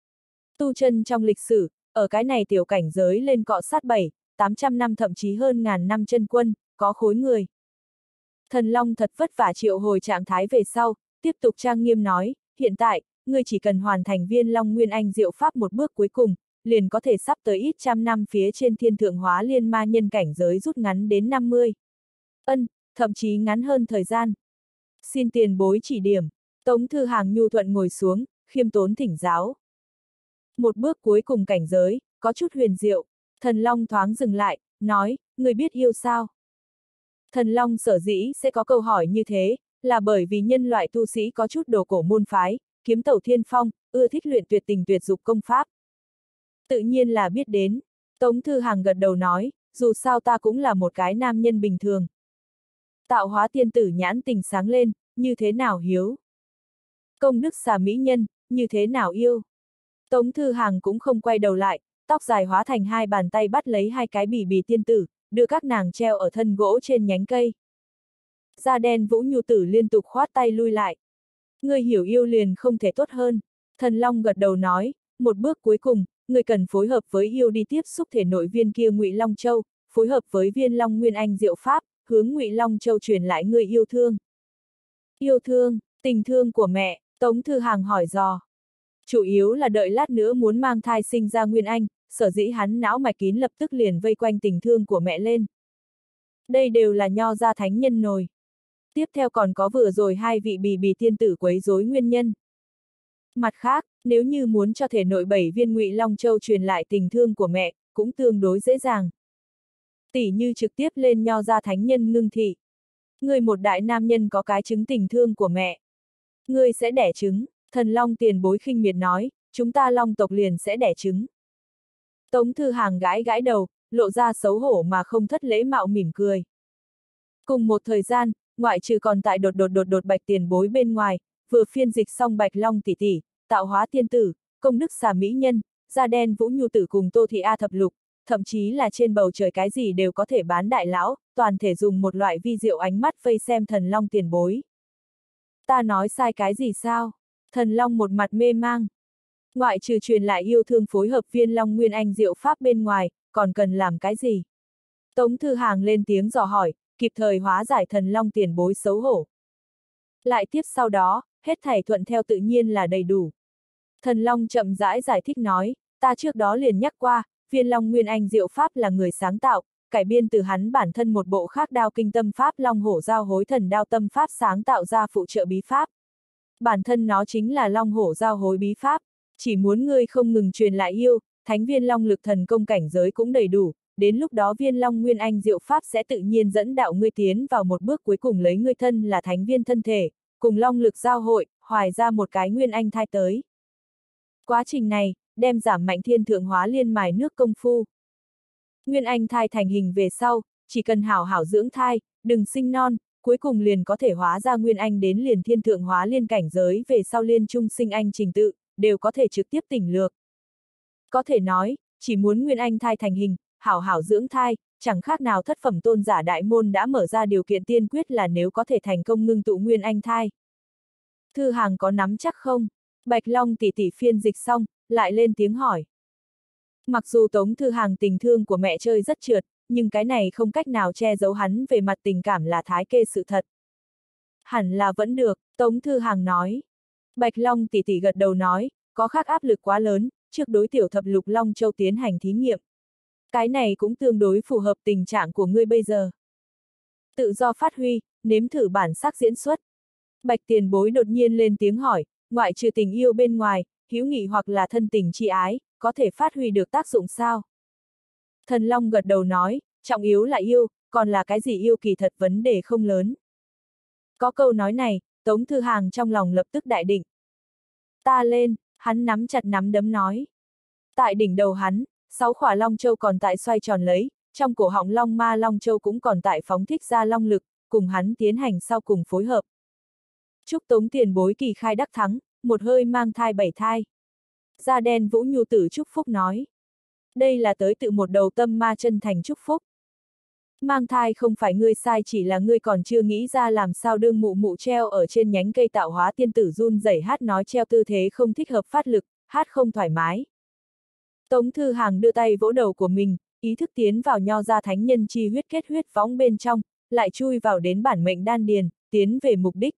S1: Tu chân trong lịch sử, ở cái này tiểu cảnh giới lên cọ sát bảy, tám trăm năm thậm chí hơn ngàn năm chân quân, có khối người. Thần Long thật vất vả triệu hồi trạng thái về sau, tiếp tục trang nghiêm nói, hiện tại, ngươi chỉ cần hoàn thành viên Long Nguyên Anh diệu pháp một bước cuối cùng, liền có thể sắp tới ít trăm năm phía trên thiên thượng hóa liên ma nhân cảnh giới rút ngắn đến năm mươi. Ân, thậm chí ngắn hơn thời gian. Xin tiền bối chỉ điểm. Tống Thư Hàng nhu thuận ngồi xuống, khiêm tốn thỉnh giáo. Một bước cuối cùng cảnh giới, có chút huyền diệu. Thần Long thoáng dừng lại, nói, người biết yêu sao? Thần Long sở dĩ sẽ có câu hỏi như thế, là bởi vì nhân loại tu sĩ có chút đồ cổ môn phái, kiếm tẩu thiên phong, ưa thích luyện tuyệt tình tuyệt dục công pháp. Tự nhiên là biết đến. Tống Thư Hàng gật đầu nói, dù sao ta cũng là một cái nam nhân bình thường. Tạo hóa tiên tử nhãn tình sáng lên, như thế nào hiếu? Công đức xà mỹ nhân, như thế nào yêu? Tống Thư Hàng cũng không quay đầu lại, tóc dài hóa thành hai bàn tay bắt lấy hai cái bỉ bỉ tiên tử, đưa các nàng treo ở thân gỗ trên nhánh cây. Da đen Vũ Nhu tử liên tục khoát tay lui lại. Người hiểu yêu liền không thể tốt hơn. Thần Long gật đầu nói, Một bước cuối cùng, người cần phối hợp với yêu đi tiếp xúc thể nội viên kia Ngụy Long Châu, phối hợp với viên Long Nguyên Anh diệu pháp, hướng Ngụy Long Châu truyền lại người yêu thương. Yêu thương, tình thương của mẹ, Tống Thư Hàng hỏi dò. Chủ yếu là đợi lát nữa muốn mang thai sinh ra Nguyên Anh, sở dĩ hắn não mạch kín lập tức liền vây quanh tình thương của mẹ lên. Đây đều là nho gia thánh nhân nồi. Tiếp theo còn có vừa rồi hai vị bì bì tiên tử quấy rối nguyên nhân. Mặt khác, nếu như muốn cho thể nội bảy viên Ngụy Long Châu truyền lại tình thương của mẹ, cũng tương đối dễ dàng. Tỷ như trực tiếp lên nho gia thánh nhân ngưng thị. Người một đại nam nhân có cái trứng tình thương của mẹ. Người sẽ đẻ trứng, thần Long tiền bối khinh miệt nói, chúng ta Long tộc liền sẽ đẻ trứng. Tống Thư Hàng gãi gãi đầu, lộ ra xấu hổ mà không thất lễ mạo mỉm cười. Cùng một thời gian, ngoại trừ còn tại đột đột đột đột bạch tiền bối bên ngoài, vừa phiên dịch xong Bạch Long tỷ tỷ, tạo hóa tiên tử, công đức xà mỹ nhân, da đen vũ nhu tử cùng Tô Thị A thập lục, thậm chí là trên bầu trời cái gì đều có thể bán đại lão, toàn thể dùng một loại vi diệu ánh mắt vây xem thần Long tiền bối. Ta nói sai cái gì sao? Thần Long một mặt mê mang. Ngoại trừ truyền lại yêu thương phối hợp viên Long Nguyên Anh diệu pháp bên ngoài, còn cần làm cái gì? Tống Thư Hàng lên tiếng dò hỏi, kịp thời hóa giải thần Long tiền bối xấu hổ. Lại tiếp sau đó, hết thảy thuận theo tự nhiên là đầy đủ. Thần Long chậm rãi giải thích nói, ta trước đó liền nhắc qua, viên Long Nguyên Anh diệu pháp là người sáng tạo, cải biên từ hắn bản thân một bộ khác đao kinh tâm pháp Long Hổ Giao Hối Thần Đao Tâm Pháp sáng tạo ra phụ trợ bí pháp. Bản thân nó chính là Long Hổ Giao Hối bí pháp, chỉ muốn ngươi không ngừng truyền lại yêu, thánh viên Long lực thần công cảnh giới cũng đầy đủ, đến lúc đó viên Long Nguyên Anh diệu pháp sẽ tự nhiên dẫn đạo ngươi tiến vào một bước cuối cùng lấy ngươi thân là thánh viên thân thể, cùng Long lực giao hội, hoài ra một cái Nguyên Anh thai tới. Quá trình này, đem giảm mạnh thiên thượng hóa liên mài nước công phu. Nguyên Anh thai thành hình về sau, chỉ cần hảo hảo dưỡng thai, đừng sinh non, cuối cùng liền có thể hóa ra Nguyên Anh đến liền thiên thượng hóa liên cảnh giới về sau liên trung sinh anh trình tự, đều có thể trực tiếp tỉnh lược. Có thể nói, chỉ muốn Nguyên Anh thai thành hình, hảo hảo dưỡng thai, chẳng khác nào thất phẩm tôn giả đại môn đã mở ra điều kiện tiên quyết là nếu có thể thành công ngưng tụ Nguyên Anh thai. Thư Hàng có nắm chắc không? Bạch Long tỷ tỷ phiên dịch xong, lại lên tiếng hỏi. Mặc dù Tống Thư Hàng tình thương của mẹ chơi rất trượt, nhưng cái này không cách nào che giấu hắn về mặt tình cảm là thái kê sự thật. Hẳn là vẫn được, Tống Thư Hàng nói. Bạch Long tỷ tỷ gật đầu nói, có khác áp lực quá lớn, trước đối tiểu thập lục Long Châu tiến hành thí nghiệm. Cái này cũng tương đối phù hợp tình trạng của ngươi bây giờ. Tự do phát huy, nếm thử bản sắc diễn xuất. Bạch tiền bối đột nhiên lên tiếng hỏi, ngoại trừ tình yêu bên ngoài, hữu nghị hoặc là thân tình chi ái, có thể phát huy được tác dụng sao? Thần Long gật đầu nói, trọng yếu là yêu, còn là cái gì yêu kỳ thật vấn đề không lớn. Có câu nói này, Tống Thư Hàng trong lòng lập tức đại định. Ta lên, hắn nắm chặt nắm đấm nói. Tại đỉnh đầu hắn, sáu khỏa Long Châu còn tại xoay tròn lấy, trong cổ họng Long Ma Long Châu cũng còn tại phóng thích ra long lực, cùng hắn tiến hành sau cùng phối hợp. Chúc Tống tiền bối kỳ khai đắc thắng, một hơi mang thai bảy thai. Da đen Vũ Nhu tử chúc phúc nói. Đây là tới tự một đầu tâm ma chân thành chúc phúc. Mang thai không phải ngươi sai, chỉ là ngươi còn chưa nghĩ ra làm sao đương mụ mụ treo ở trên nhánh cây tạo hóa tiên tử run rẩy hát nói treo tư thế không thích hợp phát lực, hát không thoải mái. Tống Thư Hàng đưa tay vỗ đầu của mình, ý thức tiến vào nho gia thánh nhân chi huyết kết huyết võng bên trong, lại chui vào đến bản mệnh đan điền, tiến về mục đích.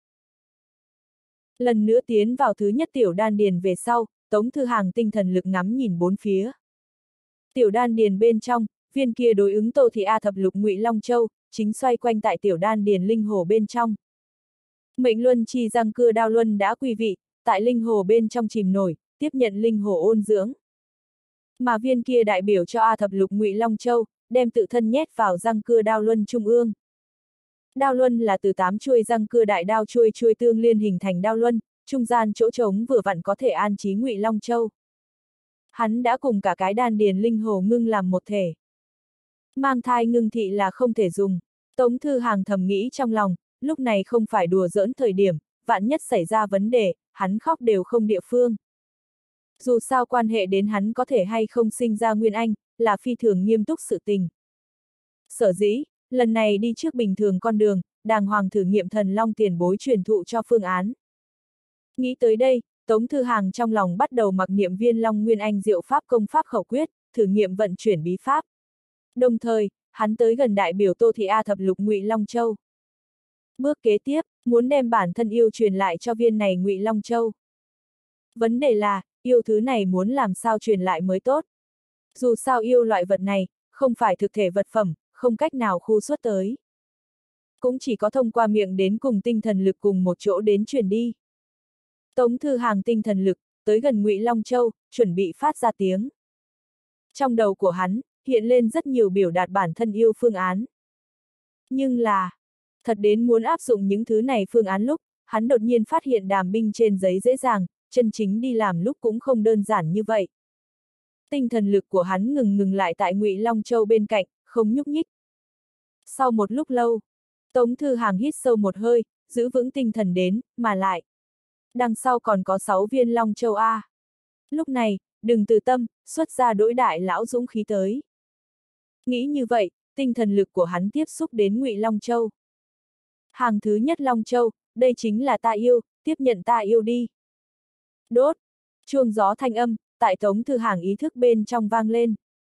S1: Lần nữa tiến vào thứ nhất tiểu đan điền về sau, Tống Thư Hàng tinh thần lực ngắm nhìn bốn phía. Tiểu đan điền bên trong, viên kia đối ứng Tô Thị A thập lục Ngụy Long Châu, chính xoay quanh tại tiểu đan điền linh hồ bên trong. Mệnh luân chi răng cưa đao luân đã quy vị, tại linh hồ bên trong chìm nổi, tiếp nhận linh hồ ôn dưỡng. Mà viên kia đại biểu cho A thập lục Ngụy Long Châu, đem tự thân nhét vào răng cưa đao luân trung ương. Đao luân là từ tám chuôi răng cưa đại đao chuôi chuôi tương liên hình thành đao luân, trung gian chỗ trống vừa vặn có thể an trí Ngụy Long Châu. Hắn đã cùng cả cái đan điền linh hồ ngưng làm một thể. Mang thai ngưng thị là không thể dùng. Tống Thư Hàng thầm nghĩ trong lòng, lúc này không phải đùa giỡn thời điểm, vạn nhất xảy ra vấn đề, hắn khóc đều không địa phương. Dù sao quan hệ đến hắn có thể hay không sinh ra Nguyên Anh, là phi thường nghiêm túc sự tình. Sở dĩ, lần này đi trước bình thường con đường, đàng hoàng thử nghiệm thần Long tiền bối truyền thụ cho phương án. Nghĩ tới đây, Tống Thư Hàng trong lòng bắt đầu mặc niệm viên Long Nguyên Anh diệu pháp công pháp khẩu quyết, thử nghiệm vận chuyển bí pháp. Đồng thời, hắn tới gần đại biểu Tô Thị A thập lục Ngụy Long Châu. Bước kế tiếp, muốn đem bản thân yêu truyền lại cho viên này Ngụy Long Châu. Vấn đề là, yêu thứ này muốn làm sao truyền lại mới tốt. Dù sao yêu loại vật này, không phải thực thể vật phẩm, không cách nào khu xuất tới. Cũng chỉ có thông qua miệng đến cùng tinh thần lực cùng một chỗ đến truyền đi. Tống Thư Hàng tinh thần lực, tới gần Ngụy Long Châu, chuẩn bị phát ra tiếng. Trong đầu của hắn, hiện lên rất nhiều biểu đạt bản thân yêu phương án. Nhưng là, thật đến muốn áp dụng những thứ này phương án lúc, hắn đột nhiên phát hiện đàm binh trên giấy dễ dàng, chân chính đi làm lúc cũng không đơn giản như vậy. Tinh thần lực của hắn ngừng ngừng lại tại Ngụy Long Châu bên cạnh, không nhúc nhích. Sau một lúc lâu, Tống Thư Hàng hít sâu một hơi, giữ vững tinh thần đến, mà lại. Đằng sau còn có sáu viên Long Châu A. Lúc này, đừng từ tâm, xuất ra đối đại lão dũng khí tới. Nghĩ như vậy, tinh thần lực của hắn tiếp xúc đến Ngụy Long Châu. Hàng thứ nhất Long Châu, đây chính là ta yêu, tiếp nhận ta yêu đi. Đốt! Chuông gió thanh âm, tại Tống Thư Hàng ý thức bên trong vang lên.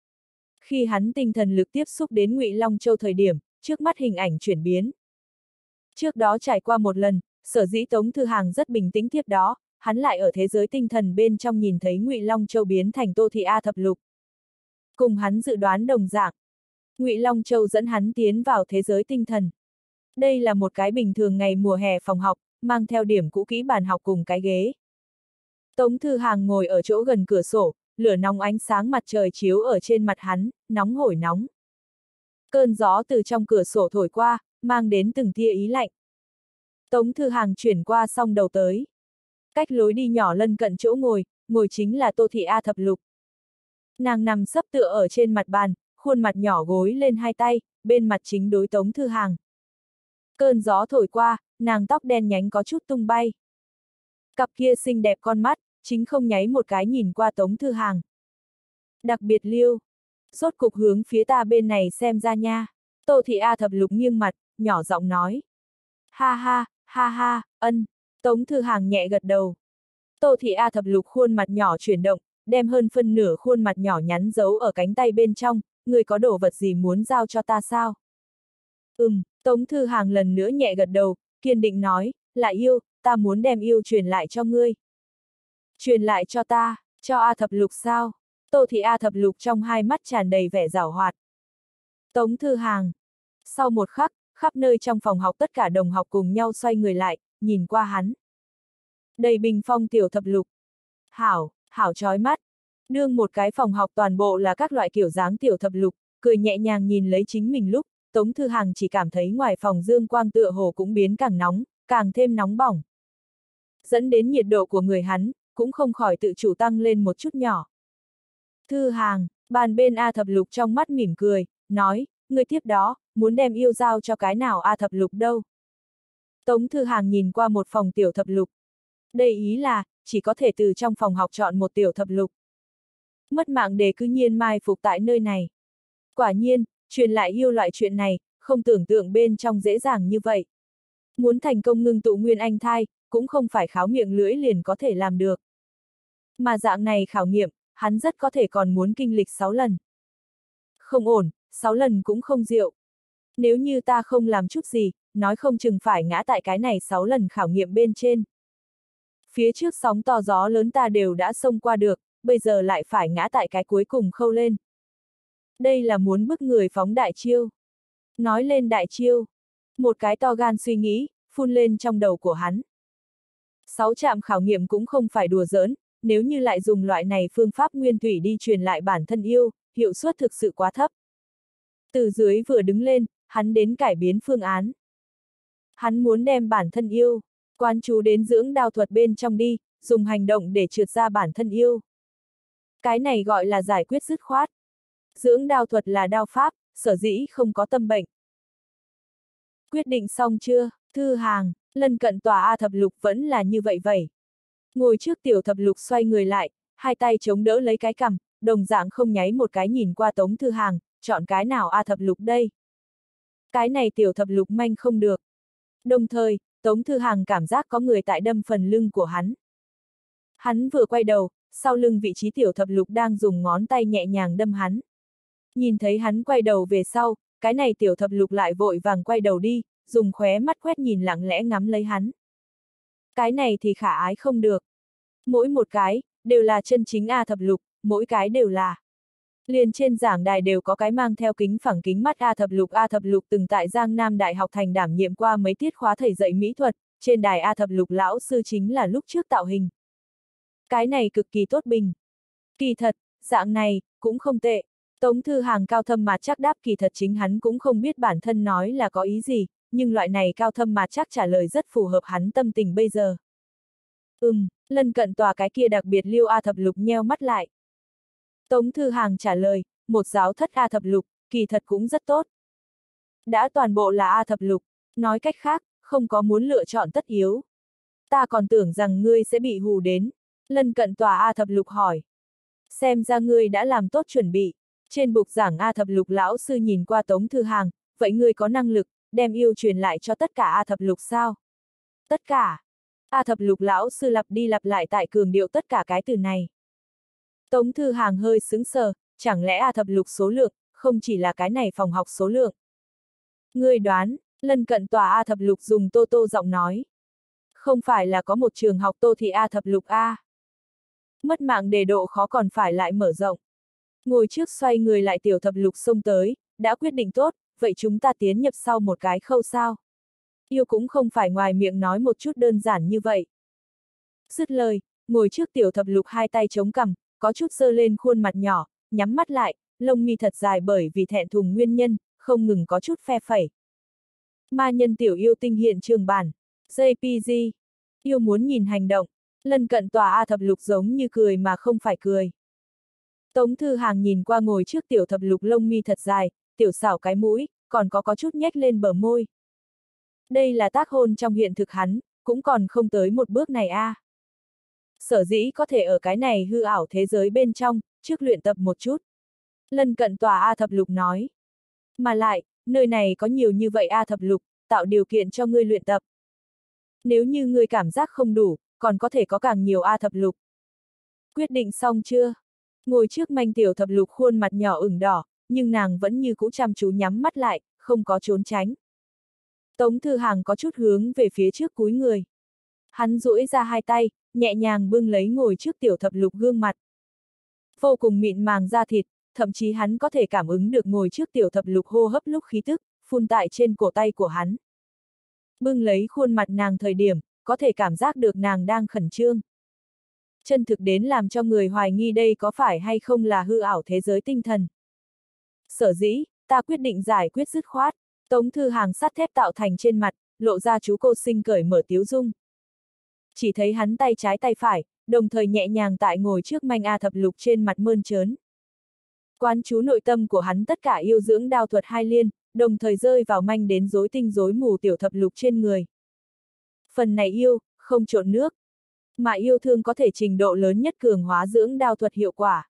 S1: Khi hắn tinh thần lực tiếp xúc đến Ngụy Long Châu thời điểm, trước mắt hình ảnh chuyển biến. Trước đó trải qua một lần, sở dĩ Tống Thư Hàng rất bình tĩnh tiếp đó, hắn lại ở thế giới tinh thần bên trong nhìn thấy Ngụy Long Châu biến thành Tô Thị A thập lục. Cùng hắn dự đoán đồng dạng, Ngụy Long Châu dẫn hắn tiến vào thế giới tinh thần. Đây là một cái bình thường ngày mùa hè phòng học, mang theo điểm cũ kỹ bàn học cùng cái ghế. Tống Thư Hàng ngồi ở chỗ gần cửa sổ, lửa nóng ánh sáng mặt trời chiếu ở trên mặt hắn, nóng hổi nóng. Cơn gió từ trong cửa sổ thổi qua, mang đến từng tia ý lạnh. Tống Thư Hàng chuyển qua song đầu tới. Cách lối đi nhỏ lân cận chỗ ngồi, ngồi chính là Tô Thị A thập lục. Nàng nằm sấp tựa ở trên mặt bàn, khuôn mặt nhỏ gối lên hai tay, bên mặt chính đối Tống Thư Hàng. Cơn gió thổi qua, nàng tóc đen nhánh có chút tung bay. Cặp kia xinh đẹp con mắt, chính không nháy một cái nhìn qua Tống Thư Hàng. Đặc biệt liêu. Rốt cục hướng phía ta bên này xem ra nha. Tô Thị A thập lục nghiêng mặt, nhỏ giọng nói. Ha ha, ha ha, ân. Tống Thư Hàng nhẹ gật đầu. Tô Thị A thập lục khuôn mặt nhỏ chuyển động, đem hơn phân nửa khuôn mặt nhỏ nhắn giấu ở cánh tay bên trong, người có đồ vật gì muốn giao cho ta sao? Ừm, Tống Thư Hàng lần nữa nhẹ gật đầu, kiên định nói, là yêu, ta muốn đem yêu truyền lại cho ngươi. Truyền lại cho ta, cho A thập lục sao? Tô Thị A thập lục trong hai mắt tràn đầy vẻ giảo hoạt. Tống Thư Hàng. Sau một khắc, khắp nơi trong phòng học tất cả đồng học cùng nhau xoay người lại, nhìn qua hắn. Đầy bình phong tiểu thập lục. Hảo, hảo chói mắt. Đương một cái phòng học toàn bộ là các loại kiểu dáng tiểu thập lục, cười nhẹ nhàng nhìn lấy chính mình lúc, Tống Thư Hàng chỉ cảm thấy ngoài phòng dương quang tựa hồ cũng biến càng nóng, càng thêm nóng bỏng. Dẫn đến nhiệt độ của người hắn, cũng không khỏi tự chủ tăng lên một chút nhỏ. Thư Hàng, bàn bên A thập lục trong mắt mỉm cười, nói, người tiếp đó, muốn đem yêu giao cho cái nào A thập lục đâu. Tống Thư Hàng nhìn qua một phòng tiểu thập lục. Đây ý là, chỉ có thể từ trong phòng học chọn một tiểu thập lục. Mất mạng để cứ nhiên mai phục tại nơi này. Quả nhiên, truyền lại yêu loại chuyện này, không tưởng tượng bên trong dễ dàng như vậy. Muốn thành công ngưng tụ nguyên anh thai, cũng không phải kháo miệng lưỡi liền có thể làm được. Mà dạng này khảo nghiệm, hắn rất có thể còn muốn kinh lịch sáu lần. Không ổn, sáu lần cũng không diệu. Nếu như ta không làm chút gì, nói không chừng phải ngã tại cái này sáu lần khảo nghiệm bên trên. Phía trước sóng to gió lớn ta đều đã xông qua được, bây giờ lại phải ngã tại cái cuối cùng khâu lên. Đây là muốn bức người phóng đại chiêu. Nói lên đại chiêu, một cái to gan suy nghĩ, phun lên trong đầu của hắn. Sáu trạm khảo nghiệm cũng không phải đùa giỡn, nếu như lại dùng loại này phương pháp nguyên thủy đi truyền lại bản thân yêu, hiệu suất thực sự quá thấp. Từ dưới vừa đứng lên, hắn đến cải biến phương án. Hắn muốn đem bản thân yêu, quán chú đến dưỡng đao thuật bên trong đi, dùng hành động để trượt ra bản thân yêu. Cái này gọi là giải quyết dứt khoát. Dưỡng đao thuật là đao pháp, sở dĩ không có tâm bệnh. Quyết định xong chưa, Thư Hàng, lân cận tòa A thập lục vẫn là như vậy vậy. Ngồi trước tiểu thập lục xoay người lại, hai tay chống đỡ lấy cái cằm, đồng dạng không nháy một cái nhìn qua Tống Thư Hàng, chọn cái nào A thập lục đây. Cái này tiểu thập lục manh không được. Đồng thời, Tống Thư Hàng cảm giác có người tại đâm phần lưng của hắn. Hắn vừa quay đầu, sau lưng vị trí tiểu thập lục đang dùng ngón tay nhẹ nhàng đâm hắn. Nhìn thấy hắn quay đầu về sau, cái này tiểu thập lục lại vội vàng quay đầu đi, dùng khóe mắt quét nhìn lặng lẽ ngắm lấy hắn. Cái này thì khả ái không được. Mỗi một cái, đều là chân chính A thập lục, mỗi cái đều là. Liền trên giảng đài đều có cái mang theo kính phẳng kính mắt A thập lục. A thập lục từng tại Giang Nam Đại học thành đảm nhiệm qua mấy tiết khóa thầy dạy mỹ thuật, trên đài A thập lục lão sư chính là lúc trước tạo hình. Cái này cực kỳ tốt bình. Kỳ thật, dạng này, cũng không tệ. Tống Thư Hàng cao thâm mà chắc đáp kỳ thật chính hắn cũng không biết bản thân nói là có ý gì, nhưng loại này cao thâm mà chắc trả lời rất phù hợp hắn tâm tình bây giờ. Ừm, lân cận tòa cái kia đặc biệt Liêu A thập lục nheo mắt lại. Tống Thư Hàng trả lời, một giáo thất A thập lục, kỳ thật cũng rất tốt. Đã toàn bộ là A thập lục, nói cách khác, không có muốn lựa chọn tất yếu. Ta còn tưởng rằng ngươi sẽ bị hù đến. Lân cận tòa A thập lục hỏi. Xem ra ngươi đã làm tốt chuẩn bị. Trên bục giảng A thập lục lão sư nhìn qua Tống Thư Hàng, vậy ngươi có năng lực, đem yêu truyền lại cho tất cả A thập lục sao? Tất cả. A thập lục lão sư lặp đi lặp lại tại cường điệu tất cả cái từ này. Tống Thư Hàng hơi sững sờ, chẳng lẽ A thập lục số lượng, không chỉ là cái này phòng học số lượng. Ngươi đoán, lân cận tòa A thập lục dùng tô tô giọng nói. Không phải là có một trường học tô thị A thập lục A. Mất mạng đề độ khó còn phải lại mở rộng. Ngồi trước xoay người lại tiểu thập lục xông tới, đã quyết định tốt, vậy chúng ta tiến nhập sau một cái khâu sao. Yêu cũng không phải ngoài miệng nói một chút đơn giản như vậy. Dứt lời, ngồi trước tiểu thập lục hai tay chống cằm, có chút giơ lên khuôn mặt nhỏ, nhắm mắt lại, lông mi thật dài bởi vì thẹn thùng nguyên nhân, không ngừng có chút phe phẩy. Ma nhân tiểu yêu tinh hiện trường bản. jê pê giê. Yêu muốn nhìn hành động. Lân cận tòa A thập lục giống như cười mà không phải cười. Tống Thư Hàng nhìn qua ngồi trước tiểu thập lục lông mi thật dài, tiểu xảo cái mũi, còn có có chút nhếch lên bờ môi. Đây là tác hôn trong hiện thực hắn, cũng còn không tới một bước này a. À. Sở dĩ có thể ở cái này hư ảo thế giới bên trong, trước luyện tập một chút. Lân cận tòa A thập lục nói. Mà lại, nơi này có nhiều như vậy A thập lục, tạo điều kiện cho ngươi luyện tập. Nếu như ngươi cảm giác không đủ, còn có thể có càng nhiều A thập lục. Quyết định xong chưa? Ngồi trước manh tiểu thập lục khuôn mặt nhỏ ửng đỏ, nhưng nàng vẫn như cũ chăm chú nhắm mắt lại, không có trốn tránh. Tống Thư Hàng có chút hướng về phía trước cúi người. Hắn duỗi ra hai tay, nhẹ nhàng bưng lấy ngồi trước tiểu thập lục gương mặt. Vô cùng mịn màng da thịt, thậm chí hắn có thể cảm ứng được ngồi trước tiểu thập lục hô hấp lúc khí tức, phun tại trên cổ tay của hắn. Bưng lấy khuôn mặt nàng thời điểm, có thể cảm giác được nàng đang khẩn trương. Chân thực đến làm cho người hoài nghi đây có phải hay không là hư ảo thế giới tinh thần. Sở dĩ, ta quyết định giải quyết dứt khoát. Tống Thư Hàng sắt thép tạo thành trên mặt, lộ ra chú cô sinh cởi mở tiếu dung. Chỉ thấy hắn tay trái tay phải, đồng thời nhẹ nhàng tại ngồi trước manh A thập lục trên mặt mơn trớn. Quán chú nội tâm của hắn tất cả yêu dưỡng đao thuật hai liên, đồng thời rơi vào manh đến rối tinh rối mù tiểu thập lục trên người. Phần này yêu, không trộn nước. Mà yêu thương có thể trình độ lớn nhất cường hóa dưỡng đao thuật hiệu quả.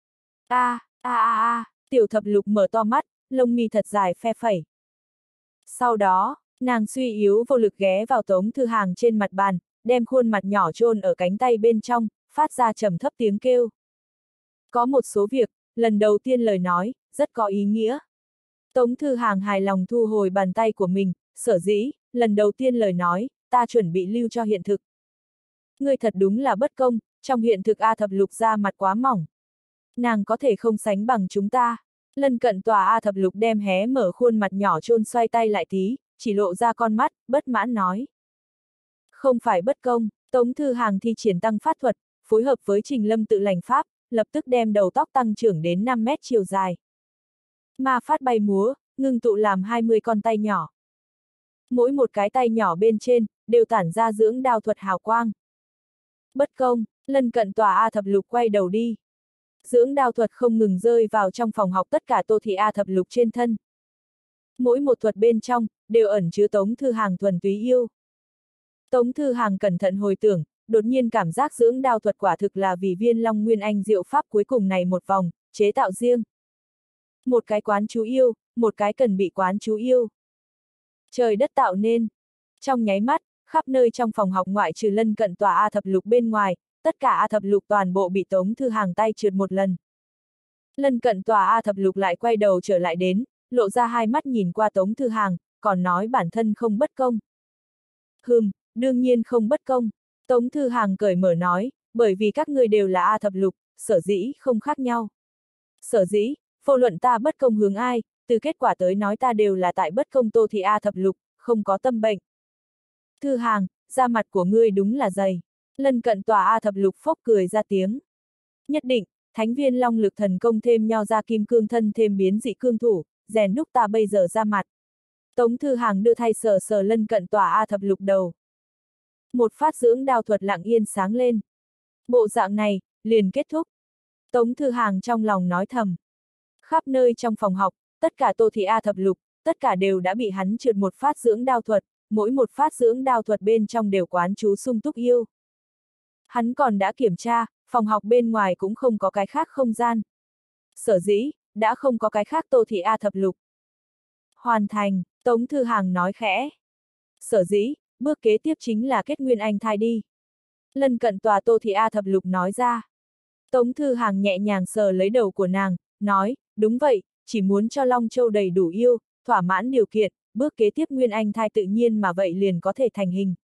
S1: A, a a a, tiểu thập lục mở to mắt, lông mi thật dài phe phẩy. Sau đó, nàng suy yếu vô lực ghé vào Tống Thư Hàng trên mặt bàn, đem khuôn mặt nhỏ chôn ở cánh tay bên trong, phát ra trầm thấp tiếng kêu. Có một số việc, lần đầu tiên lời nói, rất có ý nghĩa. Tống Thư Hàng hài lòng thu hồi bàn tay của mình, sở dĩ, lần đầu tiên lời nói, ta chuẩn bị lưu cho hiện thực. Ngươi thật đúng là bất công, trong hiện thực A thập lục da mặt quá mỏng. Nàng có thể không sánh bằng chúng ta. Lân cận tòa A thập lục đem hé mở khuôn mặt nhỏ chôn xoay tay lại tí, chỉ lộ ra con mắt, bất mãn nói. Không phải bất công, Tống Thư Hàng thi triển tăng phát thuật, phối hợp với Trình Lâm tự lành pháp, lập tức đem đầu tóc tăng trưởng đến năm mét chiều dài. Ma phát bay múa, ngưng tụ làm hai mươi con tay nhỏ. Mỗi một cái tay nhỏ bên trên, đều tản ra dưỡng đao thuật hào quang. Bất công, lân cận tòa A thập lục quay đầu đi. Dưỡng đao thuật không ngừng rơi vào trong phòng học tất cả tô thị A thập lục trên thân. Mỗi một thuật bên trong, đều ẩn chứa Tống Thư Hàng thuần túy yêu. Tống Thư Hàng cẩn thận hồi tưởng, đột nhiên cảm giác dưỡng đao thuật quả thực là vì viên Long Nguyên Anh diệu pháp cuối cùng này một vòng, chế tạo riêng. Một cái quán chú yêu, một cái cần bị quán chú yêu. Trời đất tạo nên. Trong nháy mắt, khắp nơi trong phòng học ngoại trừ lân cận tòa A thập lục bên ngoài, tất cả A thập lục toàn bộ bị Tống Thư Hàng tay trượt một lần. Lân cận tòa A thập lục lại quay đầu trở lại đến, lộ ra hai mắt nhìn qua Tống Thư Hàng, còn nói bản thân không bất công. Hừm, đương nhiên không bất công. Tống Thư Hàng cởi mở nói, bởi vì các ngươi đều là A thập lục, sở dĩ không khác nhau. Sở dĩ, vô luận ta bất công hướng ai, từ kết quả tới nói ta đều là tại bất công Tô Thị A thập lục, không có tâm bệnh. Thư Hàng, da mặt của ngươi đúng là dày. Lân cận tòa A thập lục phốc cười ra tiếng. Nhất định, thánh viên long lực thần công thêm nho ra kim cương thân thêm biến dị cương thủ, rèn đúc ta bây giờ ra mặt. Tống Thư Hàng đưa thay sờ sờ lân cận tòa A thập lục đầu. Một phát dưỡng đao thuật lặng yên sáng lên. Bộ dạng này, liền kết thúc. Tống Thư Hàng trong lòng nói thầm. Khắp nơi trong phòng học, tất cả Tô Thị A thập lục, tất cả đều đã bị hắn trượt một phát dưỡng đao thuật, mỗi một phát dưỡng đao thuật bên trong đều quán chú sung túc yêu. Hắn còn đã kiểm tra, phòng học bên ngoài cũng không có cái khác không gian. Sở dĩ, đã không có cái khác Tô Thị A thập lục. Hoàn thành, Tống Thư Hàng nói khẽ. Sở dĩ, bước kế tiếp chính là kết nguyên anh thai đi. Lân cận tòa Tô Thị A thập lục nói ra. Tống Thư Hàng nhẹ nhàng sờ lấy đầu của nàng, nói, đúng vậy, chỉ muốn cho Long Châu đầy đủ yêu, thỏa mãn điều kiện, bước kế tiếp nguyên anh thai tự nhiên mà vậy liền có thể thành hình.